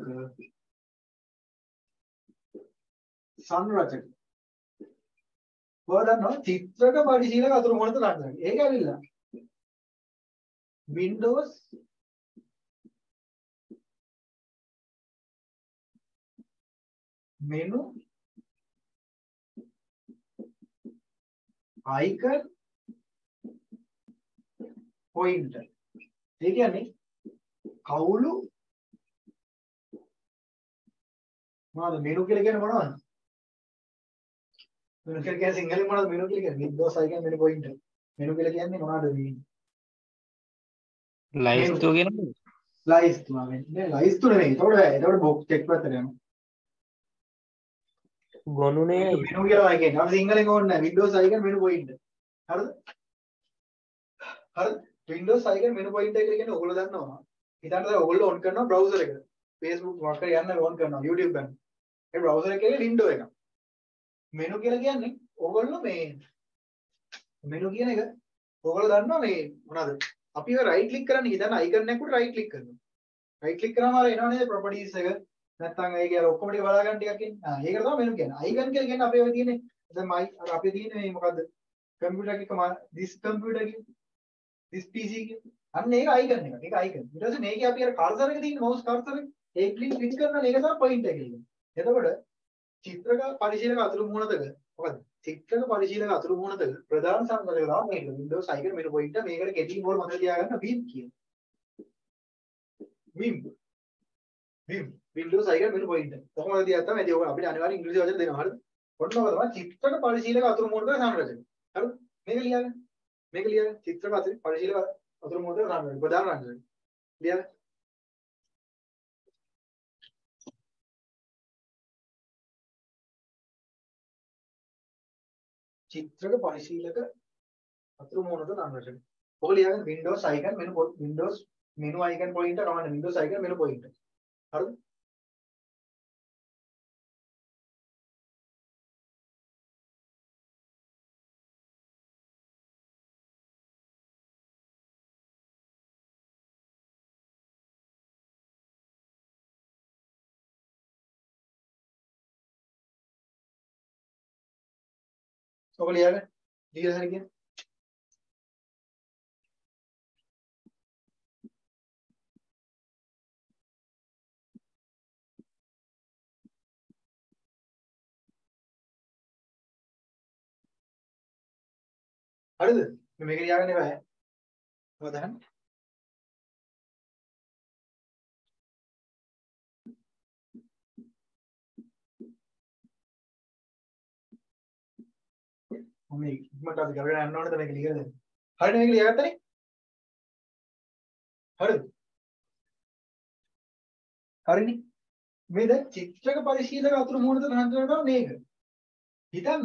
සංරචක. ඔයාලා දන්නවා චිත්‍රක පරිශීලක අතුරු මුහුණත සංරචක. ඒක ඇවිල්ලා Windows menu icon pointer. ඒ කියන්නේ කවුළු මොනවද මෙනු කියලා කියන්නේ මොනවද? මෙනු කියලා කියන්නේ සිංහලෙන් මොනවද මෙනු කියලා කියන්නේ? Windows icon menu pointer. Menu කියලා කියන්නේ මොනවද මේ? ලයිස්තුව කියනද? ලයිස්තුව වෙන්නේ ලයිස්තුව නෙවෙයි. ඒතකොට ඒතකොට බොක්ස් චෙක් පැත්තට යනවා. ගොනුනේ මෙනු කියලා කියන්නේ අපි සිංහලෙන් ඕනේ නැහැ. Windows icon menu pointer. හරිද? හරිද? Windows icon menu pointer කියලා කියන්නේ ඔයගොල්ලෝ දන්නවා. හිතන්න දැන් ඔයගොල්ලෝ ඔන් කරනවා browser එක. Facebook මොකක් හරි යන්න ඔන් කරනවා YouTube ගන්න. ඒ browser එකේ window එක. menu කියලා කියන්නේ ඔයගොල්ලෝ මේ menu කියන එක ඔයගොල්ලෝ දන්නවා මේ මොනවද? අපි ඒවා right click කරන්නේ ඉතින් icon එකකට right click කරනවා. right click කරාම අර එනවා නේද properties එක. නැත්තම් ඒක අර ඔක්කොම ටික බලා ගන්න ටිකක් ඉන්නේ. ආ ඒකට තමයි menu කියන්නේ. icon කියලා කියන්නේ අපේ ඔය තියෙන්නේ දැන් මයි අර අපේ තියෙන්නේ මේ මොකද්ද? computer එකක this computer එකේ this P C එකේ අන්න ඒක icon එක. ඒක icon. ඊට පස්සේ මේකේ අපි අර cursor එක තියෙන mouse cursor එක ඒ click click කරනවා ඒක තමයි point එක කියන්නේ. එතකොට චිත්‍රක පරිශීලක අතුරු මුහුණතක මොකද? චිත්‍රක පරිශීලක අතුරු මුහුණතක ප්‍රධාන සංගතක තමයි මේක. Windows icon menu pointer මේකට කෙටි බෝල් මතක තියාගන්න vim කියන. vim. vim. Windows icon menu pointer. කොහොමද තියාගත්තා? මේ ඔය අපිට අනිවාර්යෙන් ඉංග්‍රීසි වචන දෙනවා. හරිද? ඔන්න ඔක තමයි චිත්‍රක පරිශීලක අතුරු මුහුණතක සංරචක. හරිද? මේක ලියාගන්න. මේක ලියාගන්න. චිත්‍රක පරිශීලක අතුරු මුහුණතක සංරචක. ප්‍රධාන සංරචක. ලියාගන්න. චිත්‍රක පරිශීලක අතුරු මුහුණතක සංරචක. ඔක ලියාගන්න Windows icon menu Windows menu icon pointer කවන්න Windows icon menu pointer. හරිද? ඔක ලියාගන්න. ලියලා හරි කියන්නේ. හරිද? මේක ලියාගන්න එපා. ඔය දහන්න. මම ඉක්මනට අපි කරගෙන යන්න ඕනද මේක ලියලා දෙන්න. හරිද මේක ලියාගත්තනේ? හරිද? හරිනේ. මේ දැන් චිත්‍රක පරිශීලක අතුරු මුහුණතක සංරචක තමයි මේක. හිතන්න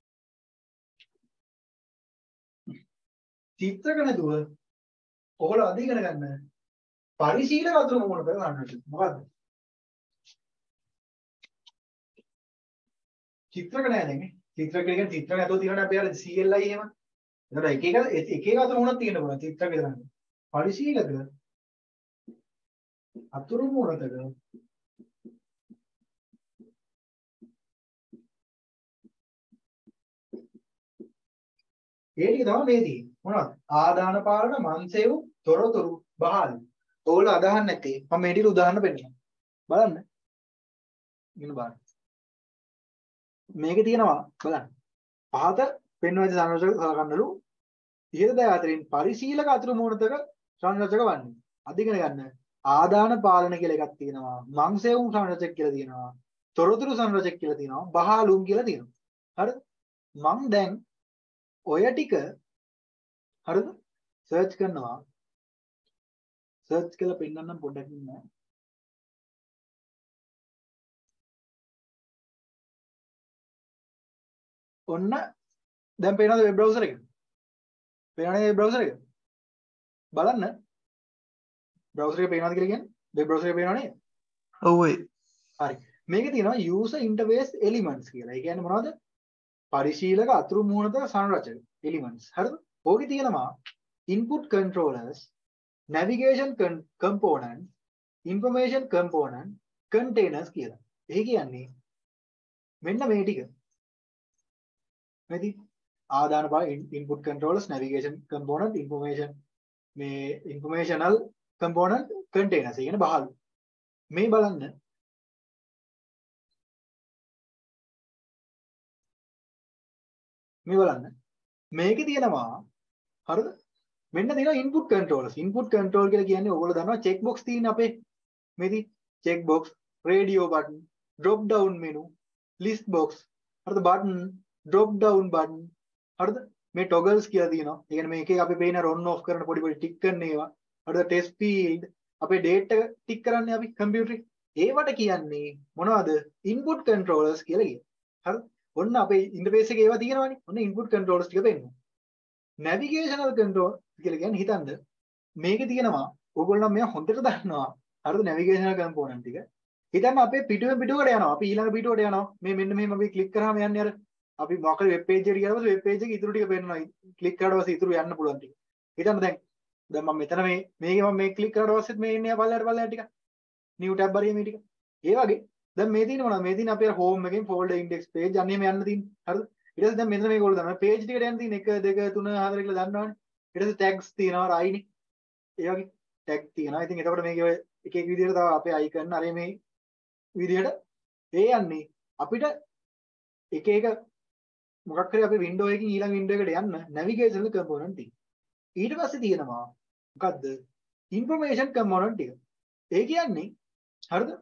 චිත්‍රක නැතුව ඔයගොල්ලෝ අද ඉගෙන ගන්න පරිශීලක අතුරු මුහුණතක සංරචක මොකද්ද? චිත්‍රක නෑ නේ. චිත්‍රක කියන්නේ චිත්‍ර නැතුව තියෙනවනේ අපි අර C L I එහෙම. එතකොට එක එක එක එක අතුරු මුහුණක් තියෙන්න පුළුවන් චිත්‍රක විතරක්. පරිශීලක අතුරු මුහුණතක ඒ ටික තමයි මේ තියෙන්නේ. මොනවද? ආදාන පාලන මන්සෙව් තොරතුරු බහල්. ඕගොල්ලෝ අදහන්නේ නැත්තේ. මම මේ ටික උදාහරණ පෙන්නනවා. බලන්න. ඉන්න බලන්න. මේකේ තියෙනවා බලන්න. පහත පෙන්වන සංරචක සලකන්නලු ඉහත දය අතරින් පරිශීලක අතුරු මුහුණතක සංරචක වන්නේ. අද ඉගෙන ගන්න. ආදාන පාලන කියලා එකක් තියෙනවා. මන්සෙව් සංරචක කියලා තියෙනවා. තොරතුරු සංරචක කියලා තියෙනවා. බහලුම් කියලා තියෙනවා. හරිද? මම දැන් ඔය ටික හරිද සර්ච් කරනවා සර්ච් කරලා පෙන්නන්නම් පොඩ්ඩක් ඉන්න ඔන්න දැන් පේනවද වෙබ් බ්‍රවුසර් එක? පේනවනේ වෙබ් බ්‍රවුසර් එක? බලන්න. බ්‍රවුසර් එක පේනවද කියලා කියන්නේ? වෙබ් බ්‍රවුසර් එක පේනව නේද? ඔව් ඒ. හරි. මේකේ තියෙනවා user interface elements කියලා. ඒ කියන්නේ මොනවද? පරිශීලක අතුරු මුහුණත සංරචක elements. හරිද? ඕකේ තියෙනවා input controllers, navigation con- component, information component, containers කියලා. ඒ කියන්නේ මෙන්න මේ ටික. මේදී ආදාන පාර input controllers, navigation component, information මේ informational component, containers. ඒ කියන්නේ බහල්. මේ බලන්න මේ බලන්න මේකේ තියෙනවා හරිද මෙන්න තියෙනවා input controllers input control කියලා කියන්නේ ඕගොල්ලෝ දන්නවා check box තියෙන අපේ මේදී check box radio button drop down menu list box හරිද button drop down button හරිද මේ toggles කියලා තියෙනවා ඒ කියන්නේ මේකේ අපි පේන on off කරන පොඩි පොඩි ටික් කරන ඒවා හරිද test field අපේ date එක ටික් කරන්නේ අපි කම්පියුටරේ ඒවට කියන්නේ මොනවද input controllers කියලා කියන්නේ හරිද ඔන්න අපේ ඉන්ටර්ෆේස් එකේ ඒවා තියෙනවානේ. ඔන්න input controllers ටික පෙන්නනවා. navigational control කියලා කියන්නේ හිතන්න මේකේ තියෙනවා ඕගොල්ලෝ නම් මෙයා හොඳට දන්නවා. හරිද navigational component ටික. හිතන්න අපේ පිටුවෙන් පිටුවකට යනවා. අපි ඊළඟ පිටුවට යනවා. මේ මෙන්න මෙහෙම අපි click කරාම යන්නේ අර අපි මොකද වෙබ් page එකට ගියාම වෙබ් page එකේ ඉතුරු ටික පෙන්නනවා. click කරාට පස්සේ ඉතුරු යන්න පුළුවන් ටික. හිතන්න දැන් දැන් මම මෙතන මේ මේකේ මම මේ click කරාට පස්සෙත් මේ ඉන්නේ පල්ලයට පල්ලයට ටික. new tab හරිය මේ ටික. ඒ වගේ දැන් මේ තියෙන මොනවද මේ තියෙන අපේ home එකෙන් folder index page අන්න එහෙම යන්න තියෙන්නේ හරිද ඊට පස්සේ දැන් මෙතන මේගොල්ලෝ දන්නවා page ටිකට යන්න තියෙන one two three four කියලා දන්නවනේ ඊට පස්සේ tags තියෙනවා රයිනේ ඒ වගේ tag තියෙනවා ඉතින් එතකොට මේකේ ඔය එක එක විදිහට තව අපේ icon අර මේ විදිහට ඒ යන්නේ අපිට එක එක මොකක් හරි අපේ window එකකින් ඊළඟ window එකට යන්න navigational component ටික ඊට පස්සේ තියෙනවා මොකද්ද information component ටික ඒ කියන්නේ හරිද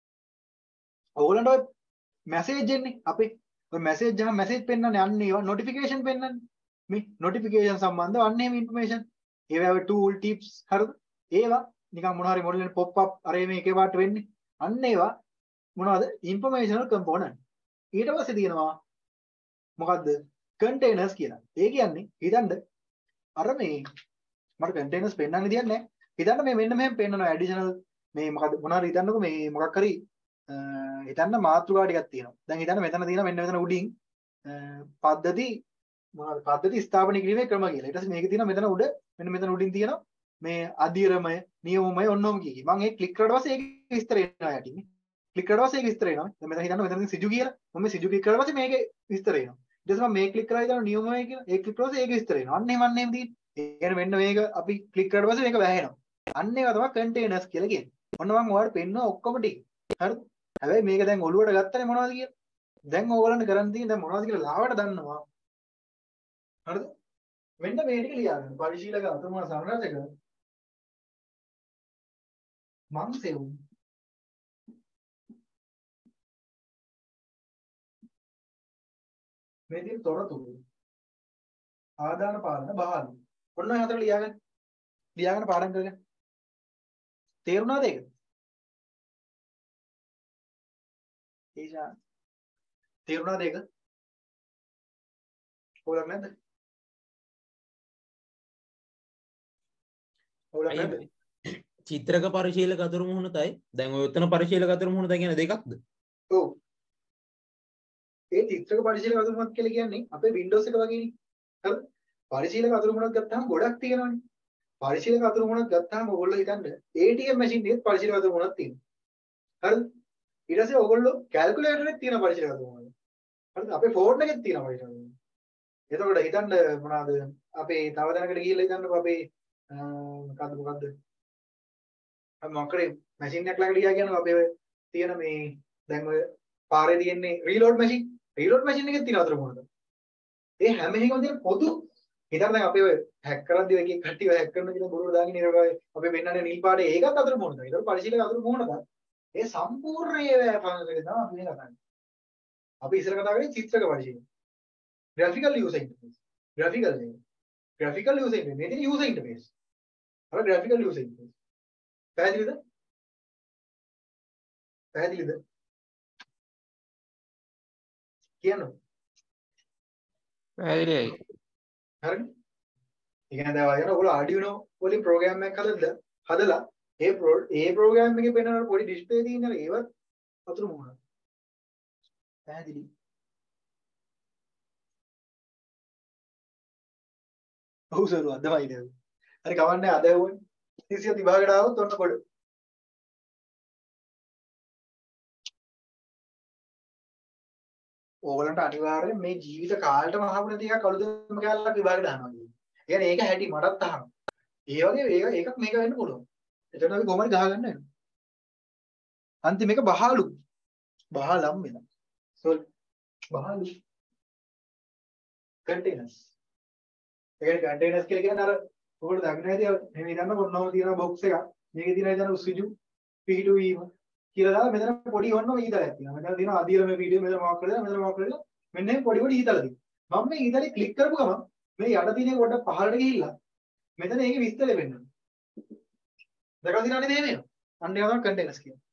ඕගොල්ලන්ට ඔය මැසේජ් එන්නේ අපේ ඔය මැසේජ් ගහම මැසේජ් පෙන්නන්නේ අන්න ඒවා නොටිෆිකේෂන් පෙන්නන්නේ මේ නොටිෆිකේෂන් සම්බන්ධව අන්න එහෙම ඉන්ෆර්මේෂන් ඒවා ටූල් ටිප්ස් හරිද ඒවා නිකන් මොනවා හරි මොඩල් පොප් අප් අර මේ එකේ වාට වෙන්නේ අන්න ඒවා මොනවද ඉන්ෆර්මේෂනල් කම්පොනන්ට් ඊට පස්සේ තියෙනවා මොකද්ද කන්ටේනර්ස් කියලා ඒ කියන්නේ හිතන්න අර මේ මට කන්ටේනර්ස් පෙන්නන්න දෙයක් නැහැ හිතන්න මේ මෙන්න මෙහෙම පෙන්නනවා ඇඩිෂනල් මේ මොකද්ද මොනවා හරි හිතන්නකෝ මේ මොකක් හරි හිතන්න මාතෘකා ටිකක් තියෙනවා. දැන් හිතන්න මෙතන තියෙනවා මෙන්න මෙතන උඩින් පද්ධති මොනවද පද්ධති ස්ථාපනය කිරීමේ ක්‍රම කියලා. ඊට පස්සේ මේකේ තියෙනවා මෙතන උඩ මෙන්න මෙතන උඩින් තියෙනවා මේ අධීරමය නියමමය ඔන්නෝම කීකි. මම ඒක ක්ලික් කරලා පස්සේ ඒක විස්තර එනවා යටින්. ක්ලික් කරලා පස්සේ ඒක විස්තර එනවා. දැන් මෙතන හිතන්න මෙතන සිජු කියලා. මම මේ සිජු ක්ලික් කරලා පස්සේ මේකේ විස්තර එනවා. ඊට පස්සේ මම මේ ක්ලික් කරලා හිතන්න නියමමය කියලා. ඒක ක්ලික් කරලා පස්සේ ඒක විස්තර එනවා. අන්න එහෙම අන්න එහෙම තියෙන්නේ. ඒ කියන්නේ මෙන්න මේක අපි ක්ලික් කරලා පස්සේ මේක වැහෙනවා. අන්න ඒවා තමයි කන්ටේනර්ස් කියලා කියන්නේ. ඔන්න මම ඔයාලට පෙන්නුවා ඔක්කොම ටික. හරිද? හැබැයි මේක දැන් ඔළුවට ගත්තනේ මොනවද කියලා. දැන් ඕගොල්ලන්ට කරන්න තියෙන්නේ දැන් මොනවද කියලා ලාවට දන්නවා. හරිද? මෙන්න මේ ටික ලියාගන්න. පරිශීලක අතුරුමන සංරචක මං සෙව් මේ තියෙන තොරතුරු ආදාන පාලන බහල්. ඔන්න ඔය හතර ලියාගන්න. ලියාගෙන පාඩම් කරගන්න. තේරුණාද ඒක? ඒෂා තේරුණාද ඒක? ඕලක් නැද්ද? ඕලක් නැද්ද? චිත්‍රක පරිශීලක අතුරු මුහුණතයි දැන් ඔය උතන පරිශීලක අතුරු මුහුණත කියන දෙකක්ද? ඔව්. ඒ චිත්‍රක පරිශීලක අතුරු මුහුණත කියලා කියන්නේ අපේ Windows එක වගේනේ. හරිද? පරිශීලක අතුරු මුහුණත් ගත්තාම ගොඩක් තියෙනවානේ. පරිශීලක අතුරු මුහුණත් ගත්තාම ඔයගොල්ලෝ හිතන්න A T M machine එකේ පරිශීලක අතුරු මුහුණත් තියෙනවා. හරිද? ඊට පස්සේ ඔයගොල්ලෝ කැල්කියුලේටර් එකේ තියෙන පරිශීලක අතුරු මුහුණ. හරිද? අපේ ෆෝන් එකෙත් තියෙන පරිශීලක අතුරු මුහුණ. එතකොට හිතන්න මොනවාද අපේ තව දැනකට ගිහිල්ලා හිතන්නකො අපේ මොකද්ද මොකද්ද අපි මොකද මැෂින් එකක් ළඟට ගියා කියනවා අපේ තියෙන මේ දැන් ඔය පාරේ තියෙන්නේ රීලෝඩ් මැෂින් රීලෝඩ් මැෂින් එකේ තියෙන අතර මොනද ඒ හැම එකකම තියෙන පොදු හිතන්න දැන් අපේ ඔය හැක් කරද්දී එකේ කට්ටිය හැක් කරන කියන බොරුව දාගෙන ඉනවා අපේ වෙන්නන්නේ නිල් පාටේ ඒකත් අතර මොනද ඒක පරිශීලක අතර මොනද ඒ සම්පූර්ණ ඒ ෆන්ක්ෂන් එක තමයි අපි මේ කතා කරන්නේ අපි ඉස්සර කතා කරේ චිත්‍රක පරිශීලක graphical user interface graphical නේ graphical user interface මේ තියෙන user interface අර graphical user interface පැහැදිලිද පැහැදිලිද කියන්න පැහැදිලියි. හරිනේ. ඒ කියන්නේ දැන් වගේ ඔයගොල්ලෝ Arduino වලින් ප්‍රෝග්‍රෑම් එකක් හදලා හදලා ඒ ඒ ප්‍රෝග්‍රෑම් එකේ පෙන්නන පොඩි ඩිස්ප්ලේ තියෙනවා ඒවත් අතුරු මොනවා. පැහැදිලි. ඔව් සර් අදමයි නේද. හරි කවන්නේ අද වුණේ. ඉතින් විභාගයට ආවොත් ඔන්න පොඩ. ඕගලන්ට අනිවාර්යෙන් මේ ජීවිත කාලෙටම අහපු නැති එකක් අලුතෙන්ම කැලලක් විභාගයට අහනවා කියන්නේ. ඒ කියන්නේ ඒක හැටි මටත් අහනවා. ඒ වගේ ඒක ඒකක් මේක වෙන්න පුළුවන්. එතකොට අපි කොහොමද ගහගන්න වෙන්නේ? අන්තිම එක බහලු. බහලම් වෙනවා. සෝල් බහලු. කන්ටේනර්ස්. ඒ කියන්නේ කන්ටේනර්ස් කියලා කියන්නේ අර ඔයගොල්ලෝ දකින්න ඇති මේ ඉඳන්ම කොන්නම තියෙන බොක්ස් එකක්. මේකේ තියෙන ඉඳන් උසිජු පිහිටු වීම කියලා දාලා මෙතන පොඩි වන්නම ඊතලයක් තියෙනවා. මෙතන තියෙනවා අදියර මේ වීඩියෝ මෙතන මාක් කරලා මෙතන මාක් කරලා මෙන්න මේ පොඩි පොඩි ඊතල තියෙනවා. මම මේ ඊතලේ ක්ලික් කරපු ගමන් මේ යට තියෙන පොඩ්ඩක් පහළට ගිහිල්ලා මෙතන ඒකේ විස්තරය වෙන්නවා. දැකලා තියෙනවනේ මේ මේවා. අන්න ඒවා තමයි කන්ටේනර්ස් කියන්නේ.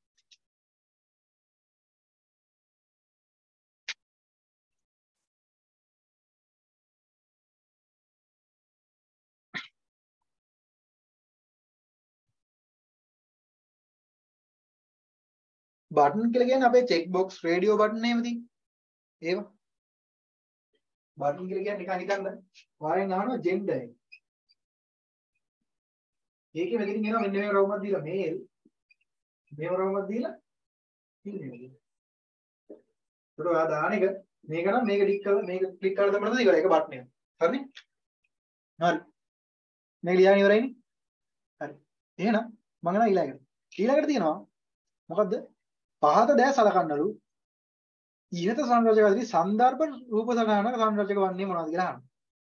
බටන් කියලා කියන්නේ අපේ චෙක් බොක්ස් රේඩියෝ බටන් එහෙම තියෙන. ඒවා. බටන් කියලා කියන්නේ නිකන් හිතන්න. වාරෙන් අහනවා ජෙන්ඩර් එක. ඒකේ මෙතනින් එනවා මෙන්න මේ රෝමක් දීලා මේල්. මේව රෝමක් දීලා ෆීමේල්. ඒක ඔයා දාන එක මේක නම් මේක ටික් කරලා මේක ක්ලික් කරලා තමයි ඉවරයි. ඒක බටන් එක. හරිනේ? හරි. මේක ලියන්න ඉවරයිනේ. හරි. එහෙනම් මම යනවා ඊළඟට. ඊළඟට තියෙනවා මොකද්ද? පහත දැ සලකන්නලු ඉහත සංරචක අතරි සන්දර්භ රූප සටහනක සංරචක වන්නේ මොනවද කියලා අහනවා.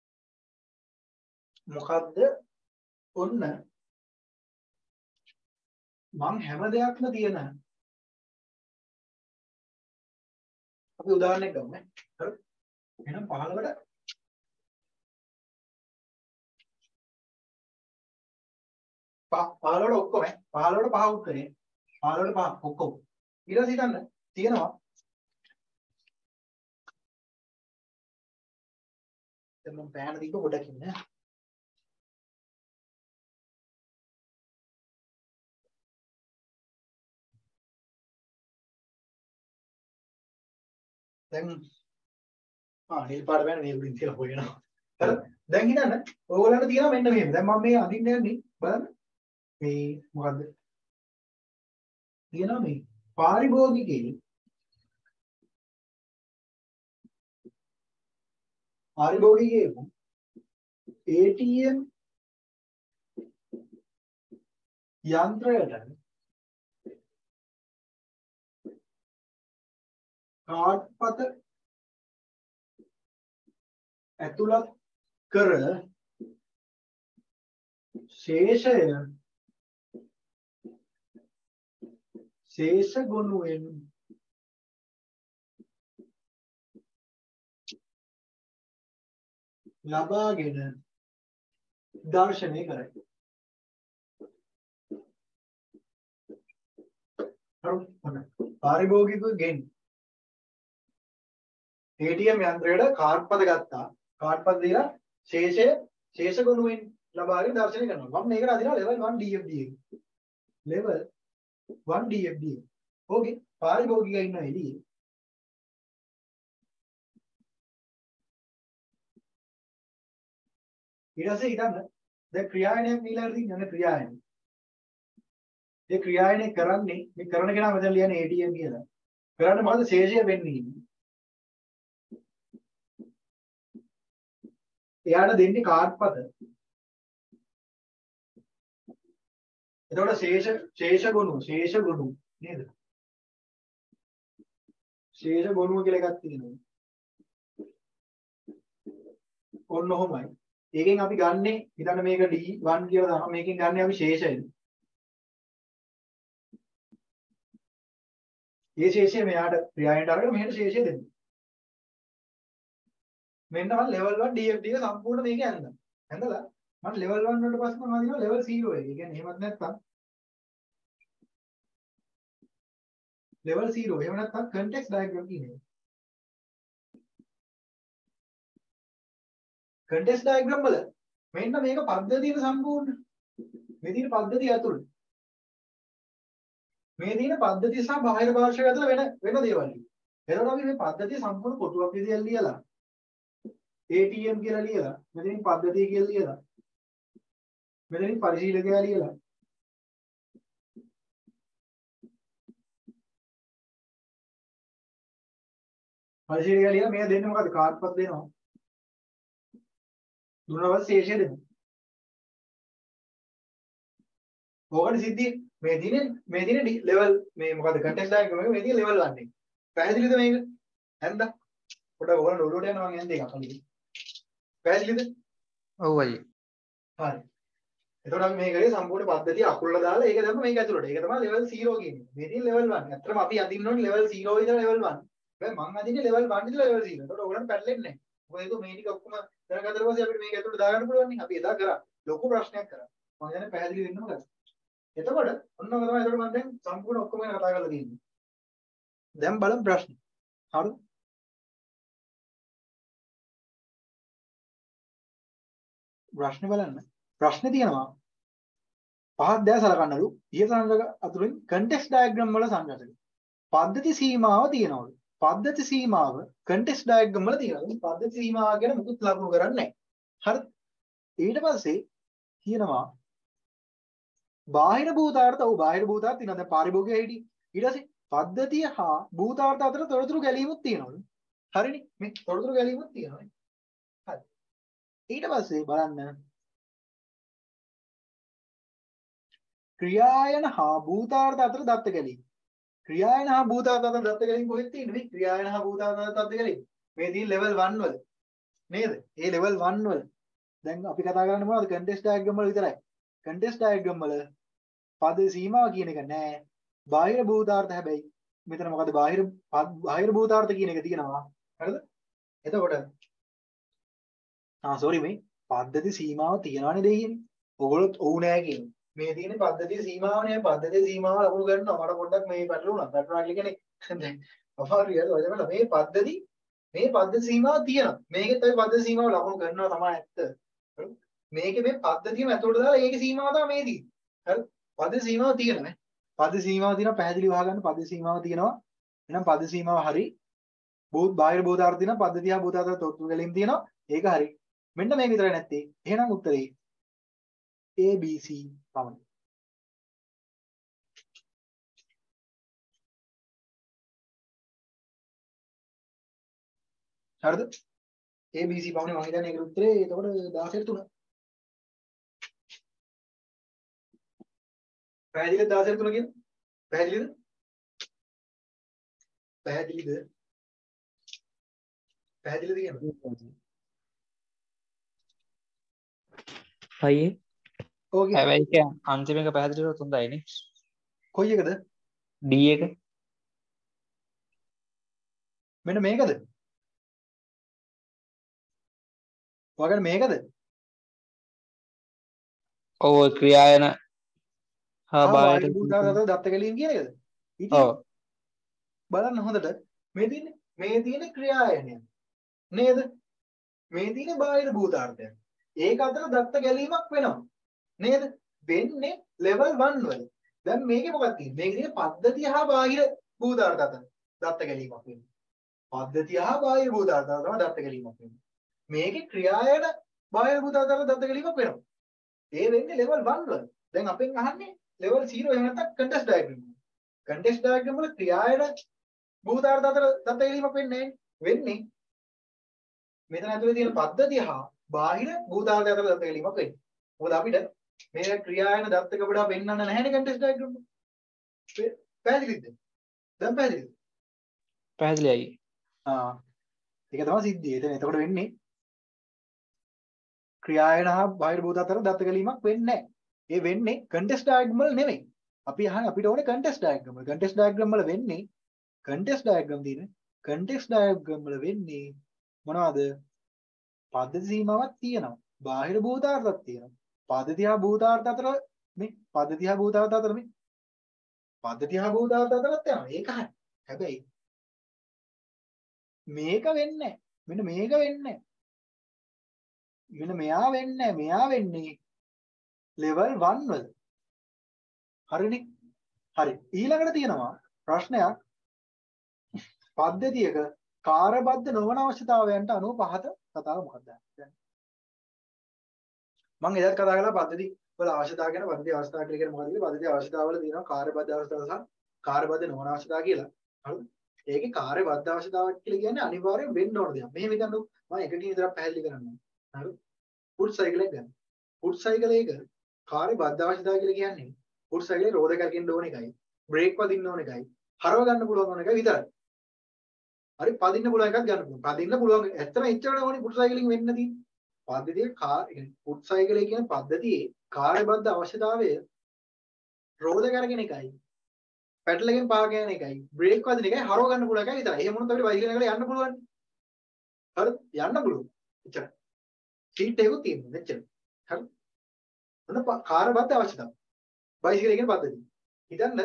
මොකද්ද? ඔන්න මං හැම දෙයක්ම තියෙන අපි උදාහරණයක් ගමු නේ. හරි. එහෙනම් පහළවට පහළවට ඔක්කොම පහළවට පහ උත්තරේ. පහළවට පහ ඔක්කොම ඊට පස්සේ හිතන්න තියෙනවා දැන් මම පෑන දීප ගොඩක් ඉන්නේ දැන් ආ නිල් පාට පෑන නිල් බින් කියලා හොයනවා. හරි. දැන් හිතන්න ඕගොල්ලන්ට තියෙනවා මෙන්න මෙහෙම. දැන් මම මේ අඳින්න යන්නේ බලන්න. මේ මොකද්ද? තියෙනවා මේ පාරිභෝගිකයේ පාරිභෝගිකයේ A T M යන්ත්‍රයට කාඩ්පත ඇතුළත් කර ශේෂය ශේෂ ගොනුවෙන් ලබාගෙන දර්ශනය කරයි. පාරිභෝගික ගෙන් A T M යන්ත්‍රයට කාඩ්පත ගත්තා. කාඩ්පත දීලා ශේෂය ශේෂ ගොනුවෙන් ලබාගෙන දර්ශනය කරනවා. මම මේකට අදිනවා level one D F D එක. level one D F D එක. ඕකේ පාරිභෝගිකයා ඉන්නවා එළියේ. ඊට පස්සේ හිතන්න දැන් ක්‍රියායනයක් දීලා තියෙනවා ක්‍රියායනය. ඒ ක්‍රියායනය කරන්නේ මේ කරන කෙනා මෙතන ලියන්නේ A T M කියලා. කරන්නේ මොකද ශේෂය වෙන්නේ. එයාට දෙන්නේ කාඩ්පත. එතකොට ශේෂ ශේෂ ගුණ ශේෂ ගුණ නේද? ශේෂ ගුණ කියලා එකක් තියෙනවා. ඔන්න ඔහොමයි. ඒකෙන් අපි ගන්නෙ හිතන්න මේක D one කියලා දානවා. මේකෙන් ගන්නෙ අපි ශේෂය. මේ ශේෂය මෙයාට ක්‍රියාවෙන්ට අරගෙන මෙහෙට ශේෂය දෙන්න. මෙන්න මම level one D F D එක සම්පූර්ණ මේක ඇඳලා. ඇඳලා මම level one වලට පස්සේ මම අදිනවා level zero එක. ඒ කියන්නේ එහෙමත් නැත්නම් level zero. එහෙම නැත්නම් context diagram කියන්නේ. context diagram වල මෙන්න මේක පද්ධතියට සම්පූර්ණ මේ තියෙන පද්ධතිය ඇතුළේ මේ තියෙන පද්ධතිය සහ බාහිර පාර්ශ්වය අතර වෙන වෙන දේවල්. එතකොට අපි මේ පද්ධතිය සම්පූර්ණ කොටුවක් විදියට ලියලා A T M කියලා ලියලා මෙතනින් පද්ධතිය කියලා ලියලා මෙතනින් පරිශීලකයා ලියලා පරිශීලකයා ලියලා මේ දෙන්නේ මොකද කාඩ්පත් දෙනවා. දුන්නවල් ශේෂය දෙනවා. ඕකට සිද්ධිය මේ දිනේ මේ දිනේ ලෙවල් මේ මොකද context diagram එක මේ දිනේ ලෙවල් one එක. පැහැදිලිද මේක? නැන්ද? පොඩක් ඔයගොල්ලෝ ඔළුවට යනවා මම යන්නේ එකක් අනිත්. පැහැදිලිද? ඔව් අයියේ. හරි. එතකොට අපි මේ කරේ සම්පූර්ණ පද්ධතිය අකුරලා දාලා ඒක දැම්ම මේක ඇතුළට. ඒක තමයි level zero කියන්නේ. මේ දිනේ level one. ඇත්තටම අපි අදින්න ඕනේ level zero ඉඳලා level one. දැන් මං අදින්නේ level one ඉඳලා level zero. එතකොට ඔයගොල්ලන් පැටලෙන්නේ නැහැ. මොකද ඒක මේ ටික ඔක්කොම දැනගත්තට පස්සේ අපිට මේක ඇතුළට දාගන්න පුළුවන් නේ. අපි එදා කරා. ලොකු ප්‍රශ්නයක් කරා. මම කියන්නේ පැහැදිලි වෙන්නම කරා. එතකොට ඔන්න ඔක තමයි එතකොට මම දැන් සම්පූර්ණ ඔක්කොම ගැන කතා කරලා තියෙන්නේ. දැන් බලමු ප්‍රශ්න. හරිද? ප්‍රශ්න බලන්න. ප්‍රශ්නේ තියෙනවා පහක් දැය සලකන්නලු ඉහත සංගත අතුරින් context diagram වල සංගතක. පද්ධති සීමාව තියෙනවලු. පද්ධති සීමාව context diagram වල තියෙනවා. පද්ධති සීමාව ගැන මුකුත් ලකුණු කරන්නේ නැහැ. හරිද? ඊට පස්සේ කියනවා බාහිර භූතාර්ථ ඔව් බාහිර භූතාර්ථ තියෙනවා. දැන් පාරිභෝගිකය හිටි. ඊට පස්සේ පද්ධතිය හා භූතාර්ථ අතර තොරතුරු ගැලීමක් තියෙනවලු. හරිනේ? මේ තොරතුරු ගැලීමක් තියෙනවා. හරි. ඊට පස්සේ බලන්න ක්‍රියායන හා භූතාර්ථ අතර දත්ත ගැලීම. ක්‍රියායන හා භූතාර්ථ අතර දත්ත ගැලීම කොහෙද තියෙන්නේ? මේ ක්‍රියායන හා භූතාර්ථ අතර දත්ත ගැලීම. මේ තියෙන level one වල. නේද? ඒ level one වල. දැන් අපි කතා කරන්නේ මොනවද? context diagram වල විතරයි. context diagram වල පද සීමාව කියන එක නෑ. බාහිර භූතාර්ථ හැබැයි මෙතන මොකද බාහිර බාහිර භූතාර්ථ කියන එක තියෙනවා. හරිද? එතකොට ආ sorry මේ පද්ධති සීමාව තියනවානේ දෙයියනේ. ඔයගොල්ලොත් ඔව් නෑ කියන්නේ. මේ තියෙන පද්ධතිය සීමාවනේ පද්ධතිය සීමාව ලකුණු කරනවා. මට පොඩ්ඩක් මේ පැටලුණා. පැටලුණා කියන්නේ දැන් අමාරුයි අද ඔයගොල්ලෝ මේ පද්ධති මේ පද්ධති සීමාව තියෙනවා. මේකෙත් අපි පද්ධති සීමාව ලකුණු කරනවා තමයි ඇත්ත. හරිද? මේකේ මේ පද්ධතියම ඇතුළට දාලා ඒකේ සීමාව තමයි මේ තියෙන්නේ. හරිද? පද්ධති සීමාව තියෙනවා. පද්ධති සීමාව තියෙනවා පැහැදිලිව අහගන්න පද්ධති සීමාව තියෙනවා. එහෙනම් පද්ධති සීමාව හරි. බෝධ බාහිර බෝධාර්ථ තියෙනවා පද්ධතිය හා බෝධාර්ථ තොරතුරු ගැලීම් තියෙනවා. ඒක හරි. මෙන්න මේක විතරයි නැත්තේ. එහෙනම් උත්තරේ A B C පමණයි. හරිද? A B C පමණයි මම හිතන්නේ ඒකට උත්තරේ. එතකොට දහසට තුන. පැහැදිලිද දහසට තුන කියන්නේ? පැහැදිලිද? පැහැදිලිද? පැහැදිලිද කියන්නේ? අයියේ. ඕකේ. හැබැයි ඒක අන්තිම එක පැහැදිලිව හොඳයිනේ. කොයි එකද? D එක. මෙන්න මේකද? ඔයාගෙන මේකද? ඔව් ක්‍රියායන හා බාහිර බාහිර භූතාර්ථ අතර දත්ත ගැලීම් කියන එකද? ඉතින් ඔව් බලන්න හොඳට මේ තියෙන මේ තියෙන ක්‍රියායනය නේද? මේ තියෙන බාහිර භූතාර්ථය. ඒක අතර දත්ත ගැලීමක් වෙනවා. නේද? වෙන්නේ level one වල. දැන් මේකේ මොකක්ද තියෙන්නේ? මේකේ තියෙන පද්ධතිය හා බාහිර භූතාර්ථ අතර දත්ත ගැලීමක් වෙනවා. පද්ධතිය හා බාහිර භූතාර්ථ අතර තමයි දත්ත ගැලීමක් වෙනවා. මේකේ ක්‍රියායන බාහිර භූතාර්ථ අතර දත්ත ගැලීමක් වෙනවා. ඒ වෙන්නේ level one වල. දැන් අපෙන් අහන්නේ level zero එහෙම නැත්නම් context diagram. context diagram වල ක්‍රියායන භූතාර්ථ අතර දත්ත ගැලීමක් වෙන්නේ නැහැ. වෙන්නේ මෙතන ඇතුලේ තියෙන පද්ධතිය හා බාහිර භූතාර්ථ අතර දත්ත ගැලීමක් වෙන්නේ. මොකද අපිට මේ ක්‍රියායන දත්ත කපඩා පෙන්වන්න නැහැනේ context diagram එක. පැහැදිලිද? දැන් පැහැදිලිද? පැහැදිලියි. ආ ඒක තමයි සිද්ධිය. එතන එතකොට වෙන්නේ ක්‍රියායන හා බාහිර භූත අතර දත්ත ගැලීමක් වෙන්නේ නැහැ. ඒ වෙන්නේ context diagram වල නෙමෙයි. අපි අහන්නේ අපිට ඕනේ context diagram වල. context diagram වල වෙන්නේ context diagram තියෙන context diagram වල වෙන්නේ මොනවද? පද්ධති සීමාවක් තියෙනවා. බාහිර භූතාර්ථයක් තියෙනවා. පද්ධතිය හා භූතාර්ථ අතර මේ පද්ධතිය හා භූතාර්ථ අතර මේ පද්ධතිය හා භූතාර්ථ අතරත් යනවා. ඒක හරි. හැබැයි මේක වෙන්නේ නැහැ. මෙන්න මේක වෙන්නේ නැහැ. මෙන්න මෙයා වෙන්නේ මෙයා වෙන්නේ level one වල. හරිනේ. හරි. ඊළඟට තියෙනවා ප්‍රශ්නයක් පද්ධතියක කාර්යබද්ධ නොවන අවශ්‍යතාවයන්ට අනුව පහත කතාව මොකක්ද? මම එදත් කතා කළා පද්ධති වල අවශ්‍යතාව ගැන. පද්ධති අවශ්‍යතාව කියලා කියන්නේ මොකක්ද කියලා. පද්ධති අවශ්‍යතාව වල තියෙනවා කාර්යබද්ධ අවශ්‍යතාව සහ කාර්යබද්ධ නොවන අවශ්‍යතාව කියලා. හරිද? ඒකේ කාර්යබද්ධ අවශ්‍යතාවක් කියලා කියන්නේ අනිවාර්යෙන් වෙන්න ඕන දෙයක්. මෙහෙම හිතන්නකො මම එකකින් විතරක් පැහැදිලි කරන්නම්. හරිද? ෆුඩ් සයිකල් එක ගන්න. ෆුඩ් සයිකල් එක කාර්යබද්ධ අවශ්‍යතාව කියලා කියන්නේ ෆුඩ් සයිකලේ රෝද කරකින්න ඕන එකයි, බ්‍රේක් වදින්න ඕන එකයි, හරව ගන්න පුළුවන් ඕන එකයි විතරයි. හරි පදින්න පුළුවන් එකක් ගන්න පුළුවන්. පදින්න පුළුවන් ඇත්තම එච්චරනේ ඕනේ ෆුඩ් සයිකලින් වෙන්න තියෙන්නේ. පද්ධතියේ කාර් ෆුඩ් සයිකලේ කියන පද්ධතියේ කාර්යබද්ධ අවශ්‍යතාවය රෝද කරගෙන එකයි, පැටලගෙන පාගගෙන එකයි, බ්‍රේක් වදින එකයි, හරව ගන්න පුළුවන් එකයි විතරයි. එහෙම වුණොත් අපිට බයිසිකල් එකකට යන්න පුළුවන්. හරිද? යන්න පුළුවන්. එච්චරයි. සීට් එකකුත් තියෙනවා. එච්චරයි. හරි. මොන කාර්යබද්ධ අවශ්‍යතාව. බයිසිකල් කියන පද්ධතිය. හිතන්න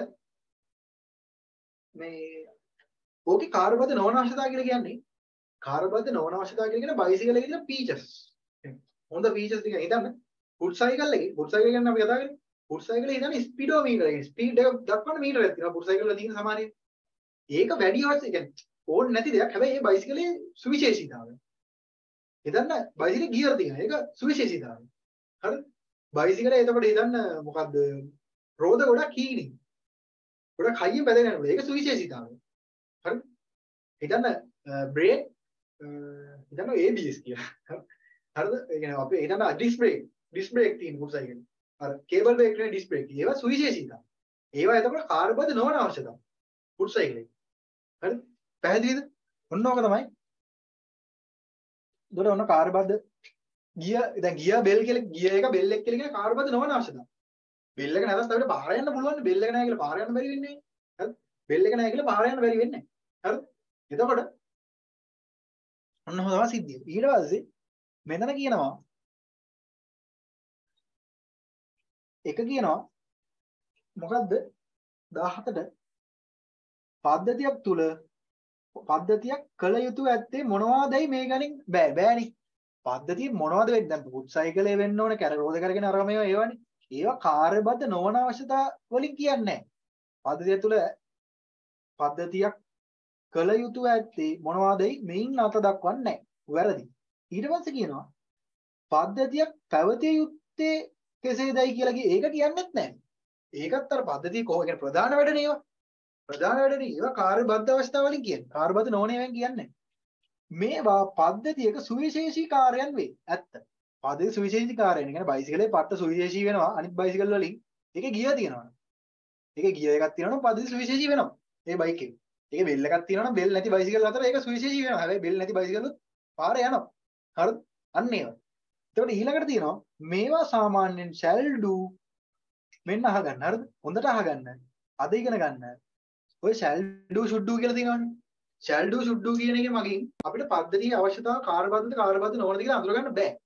මේ ඕකේ කාර්යබද්ධ නොවන අවශ්‍යතාව කියලා කියන්නේ කාර්යබද්ධ නොවන අවශ්‍යතාව කියලා කියන බයිසිකල් එකේ තියෙන ෆීචර්ස්. හොඳ ෆීචර්ස් ටික හිතන්න. ෆුඩ් සයිකල් එකේ ෆුඩ් සයිකල් ගැන අපි කතා කරන්නේ. ෆුඩ් සයිකල් එකේ හිතන්න ස්පීඩෝමීටර් එකේ ස්පීඩ් එක දක්වන මීටරයක් තියෙනවා. ෆුඩ් සයිකල් වල තියෙන සමානයි. ඒක වැඩි අවශ්‍ය කියන්නේ ඕන නැති දෙයක්. හැබැයි මේ බයිසිකලේ සුවිශේෂීතාවය. හිතන්න බයිසිකලේ ගියර් තියෙනවා. ඒක සුවිශේෂීතාවය. හරිද? බයිසිකලේ එතකොට හිතන්න මොකද්ද? රෝද ගොඩක් කීනි. ගොඩක් හයියෙන් බැදගෙන යනවා. ඒක සුවිශේෂීතාවය. හරිද? හිතන්න බ්‍රේක් හිතන්න A B S කියලා. හරිද? ඒ කියන්නේ අපි හිතන්න ඩිස්ක් බ්‍රේක් ඩිස්ක් බ්‍රේක් තියෙන ෆුඩ් සයිකල්. අර කේබල් බ්‍රේක් නේ ඩිස්ක් බ්‍රේක්. ඒවා සුවිශේෂීතාවය. ඒවා එතකොට කාර්යබද්ධ නොවන අවශ්‍යතාව. ෆුඩ් සයිකලේ. හරිද? පැහැදිලිද? ඔන්න ඕක තමයි. දොර ඔන්න කාර්යබද්ධ ගිය දැන් ගිය බෙල් කියලා ගිය එක බෙල් එක කියලා කියන කාර්යබද්ධ නොවන අවශ්‍යතාව. බෙල් එක නැත්නම් අපිට පාර යන්න පුළුවන්. බෙල් එක නැහැ කියලා පාර යන්න බැරි වෙන්නේ. හරිද? බෙල් එක නැහැ කියලා පාර යන්න බැරි වෙන්නේ. හරිද? එතකොට ඔන්න ඔහොම තමයි සිද්ධිය. ඊට පස්සේ මෙතන කියනවා එක කියනවා මොකද්ද දාහතට පද්ධතියක් තුල පද්ධතියක් කළ යුතු ඇත්තේ මොනවාදයි මේ ගණන් බෑ බෑනේ. පද්ධතිය මොනවද වෙන්නේ? දැන් ෆුඩ් සයිකලේ වෙන්න ඕනේ කැර රෝද කරගෙන අරම ඒවා ඒවනේ. ඒවා කාර්යබද්ධ නොවන අවශ්‍යතා වලින් කියන්නේ නැහැ. පද්ධතිය තුල පද්ධතියක් කළ යුතු ඇත්තේ මොනවාදයි මෙයින් අත දක්වන්නේ නැහැ. වැරදි. ඊට පස්සේ කියනවා පද්ධතියක් පැවතිය යුත්තේ කෙසේදයි කියලා කිය ඒක කියන්නේත් නැහැ. ඒකත් අර පද්ධතිය කොහොම කියන්නේ ප්‍රධාන වැඩනේ ඒවා. ප්‍රධාන වැඩනේ ඒවා කාර්යබද්ධ අවස්ථාව වලින් කියන්නේ. කාර්යබද්ධ නොවන ඒවාන් කියන්නේ. මේවා පද්ධතියක සුවිශේෂී කාර්යයන් වේ. ඇත්ත. පද්ධතිය සුවිශේෂී කාර්යයන්. කියන්නේ බයිසිකලේ පට්ට සුවිශේෂී වෙනවා අනිත් බයිසිකල් වලින්. ඒකේ ගියර් තියෙනවා. ඒකේ ගියර් එකක් තියෙනවා නම් පද්ධතිය සුවිශේෂී වෙනවා. ඒ බයික් එකේ. ඒකේ බෙල් එකක් තියෙනවා නම් බෙල් නැති බයිසිකල් අතර ඒක සුවිශේෂී වෙනවා. හැබැයි බෙල් නැති බයිසිකල් උත් පාරේ යනවා. හරිද? අන්න ඒවා. එතකොට ඊළඟට තියෙනවා මේවා සාමාන්‍යයෙන් shall do මෙන්න අහගන්න. හරිද? හොඳට අහගන්න. අද ඉගෙන ගන්න. ඔය shall do should do කියලා තියෙනවනේ. shall do should do කියන එකේ මගින් අපිට පද්ධතියේ අවශ්‍යතාව කාර්යබද්ධද කාර්යබද්ධ නොවනද කියලා අඳුර ගන්න බෑ.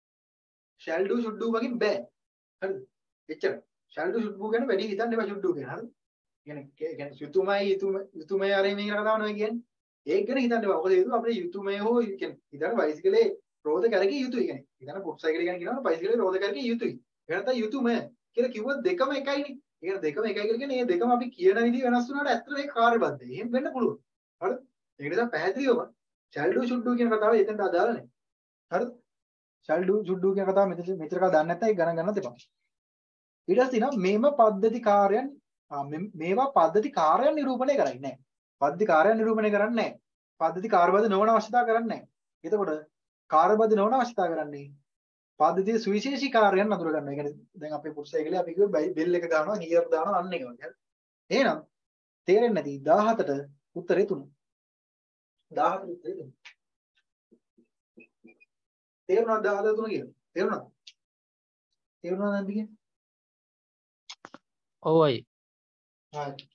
shall do should do මගින් බෑ. හරිද? එච්චර. shall do should do ගැන වැඩි හිතන්න එපා should do ගැන. හරිද? කියන්නේ කියන්නේ යුතුයමයි යුතුයමයි ආරේ මේ කතාව නෙවෙයි කියන්නේ. ඒක ගැන හිතන්න එපා. මොකද ඒක අපේ යුතුයමයි හෝ කියන්නේ හිතන්න බයිසිකලේ රෝද කරකේ යුතුයි කියන්නේ. හිතන්න ෆුඩ් සයිකල් ගැන කියනවනම් බයිසිකලේ රෝද කරකේ යුතුයි. ඒක නැත්නම් යුතුයමයි කියලා කිව්වොත් දෙකම එකයිනේ. ඒක දෙකම එකයි කියලා කියන්නේ මේ දෙකම අපි කියන විදිහ වෙනස් වුණාට ඇත්තට මේක කාර්යබද්ධයි. එහෙම වෙන්න පුළුවන්. හරිද? ඒක නිසා පැහැදිලිවම shall do should do කියන කතාව එතනට අදාළ නැහැ. හරිද? shall do should do කියන කතාව මෙතන මෙතන කතාව දන්නේ නැත්නම් ඒක ගණන් ගන්නත් එපා. ඊට පස්සේ තියෙනවා මේම පද්ධති කාර්යයන් මේවා පද්ධති කාර්යයන් නිරූපණය කරන්නේ නැහැ. පද්ධති කාර්යයන් නිරූපණය කරන්නේ නැහැ. පද්ධති කාර්යබද්ධ නොවන අවශ්‍යතාව කරන්නේ නැහැ. එතකොට කාර්යබද්ධ නොවන අවශ්‍යතාව කරන්නේ පද්ධතියේ සුවිශේෂී කාර්යයන් අඳුර ගන්න. ඒ කියන්නේ දැන් අපේ ෆුඩ් සයිකලේ අපි කිව්ව බෙල් එක ගන්නවා, ගියර් දානවා අන්න ඒක වගේ. එහෙනම් තේරෙන්නේ නැති දාහතට උත්තරේ තුන. දාහතට උත්තරේ තුන. තේරුණාද දාහතට තුන කියලා? තේරුණාද? තේරුණාද නැද්ද කියන්නේ? ඔව්යි. හරි.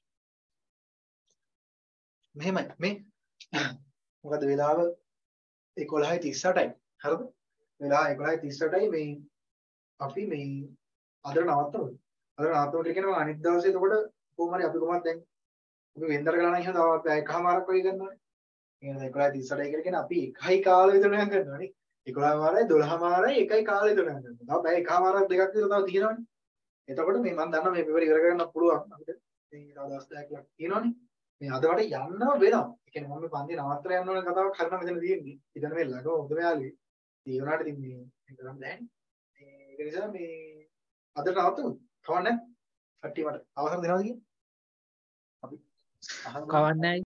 මෙහෙමයි මේ මොකද වෙලාව එකොළහයි තිස් අටයි. හරිද? වෙලාව එකොළහයි තිස් අටයි මේ අපි මේ අද නවත්තමු. අද නවත්තමු කියනවා අනිත් දවසේ එතකොට කොහොම හරි අපි කොහොමද දැන් අපි වෙන්දර ගණන් එහෙම තව පැය එකමාරක් වගේ කරනවානේ. එහෙනම් එකොළහයි තිස් අටයි කියලා කියන්නේ අපි එකයි කාලෙ විතර නිකන් කරනවානේ. එකොළහ මාරයි දොළහ මාරයි එකයි කාලේ තුන යනවා. තව බෑ එකමාරක් දෙකක් විතර තව තියෙනවනේ. එතකොට මේ මම දන්නවා මේ පෙපර් ඉවර කරගන්න පුළුවන් අපිට. මේ තව දවස් දහයක් ලක් තියෙනවනේ. මේ අද මට යන්නම වෙනවා. ඒ කියන්නේ මම මේ පන්ති නවත්තලා යන්න ඕන කතාවක් හරිනම් මෙතන තියෙන්නේ. ඉතින් මේ ළඟ හොඳ මෙයාලුයි. ඒ වුණාට ඉතින් මේ කරන්න බෑනේ. ඒක නිසා මේ අදට නවත්තමු. කවන්නේ. කට්ටිය මට අවසර දෙනවද කියන්නේ? අපි අහන්න කවන්නෑ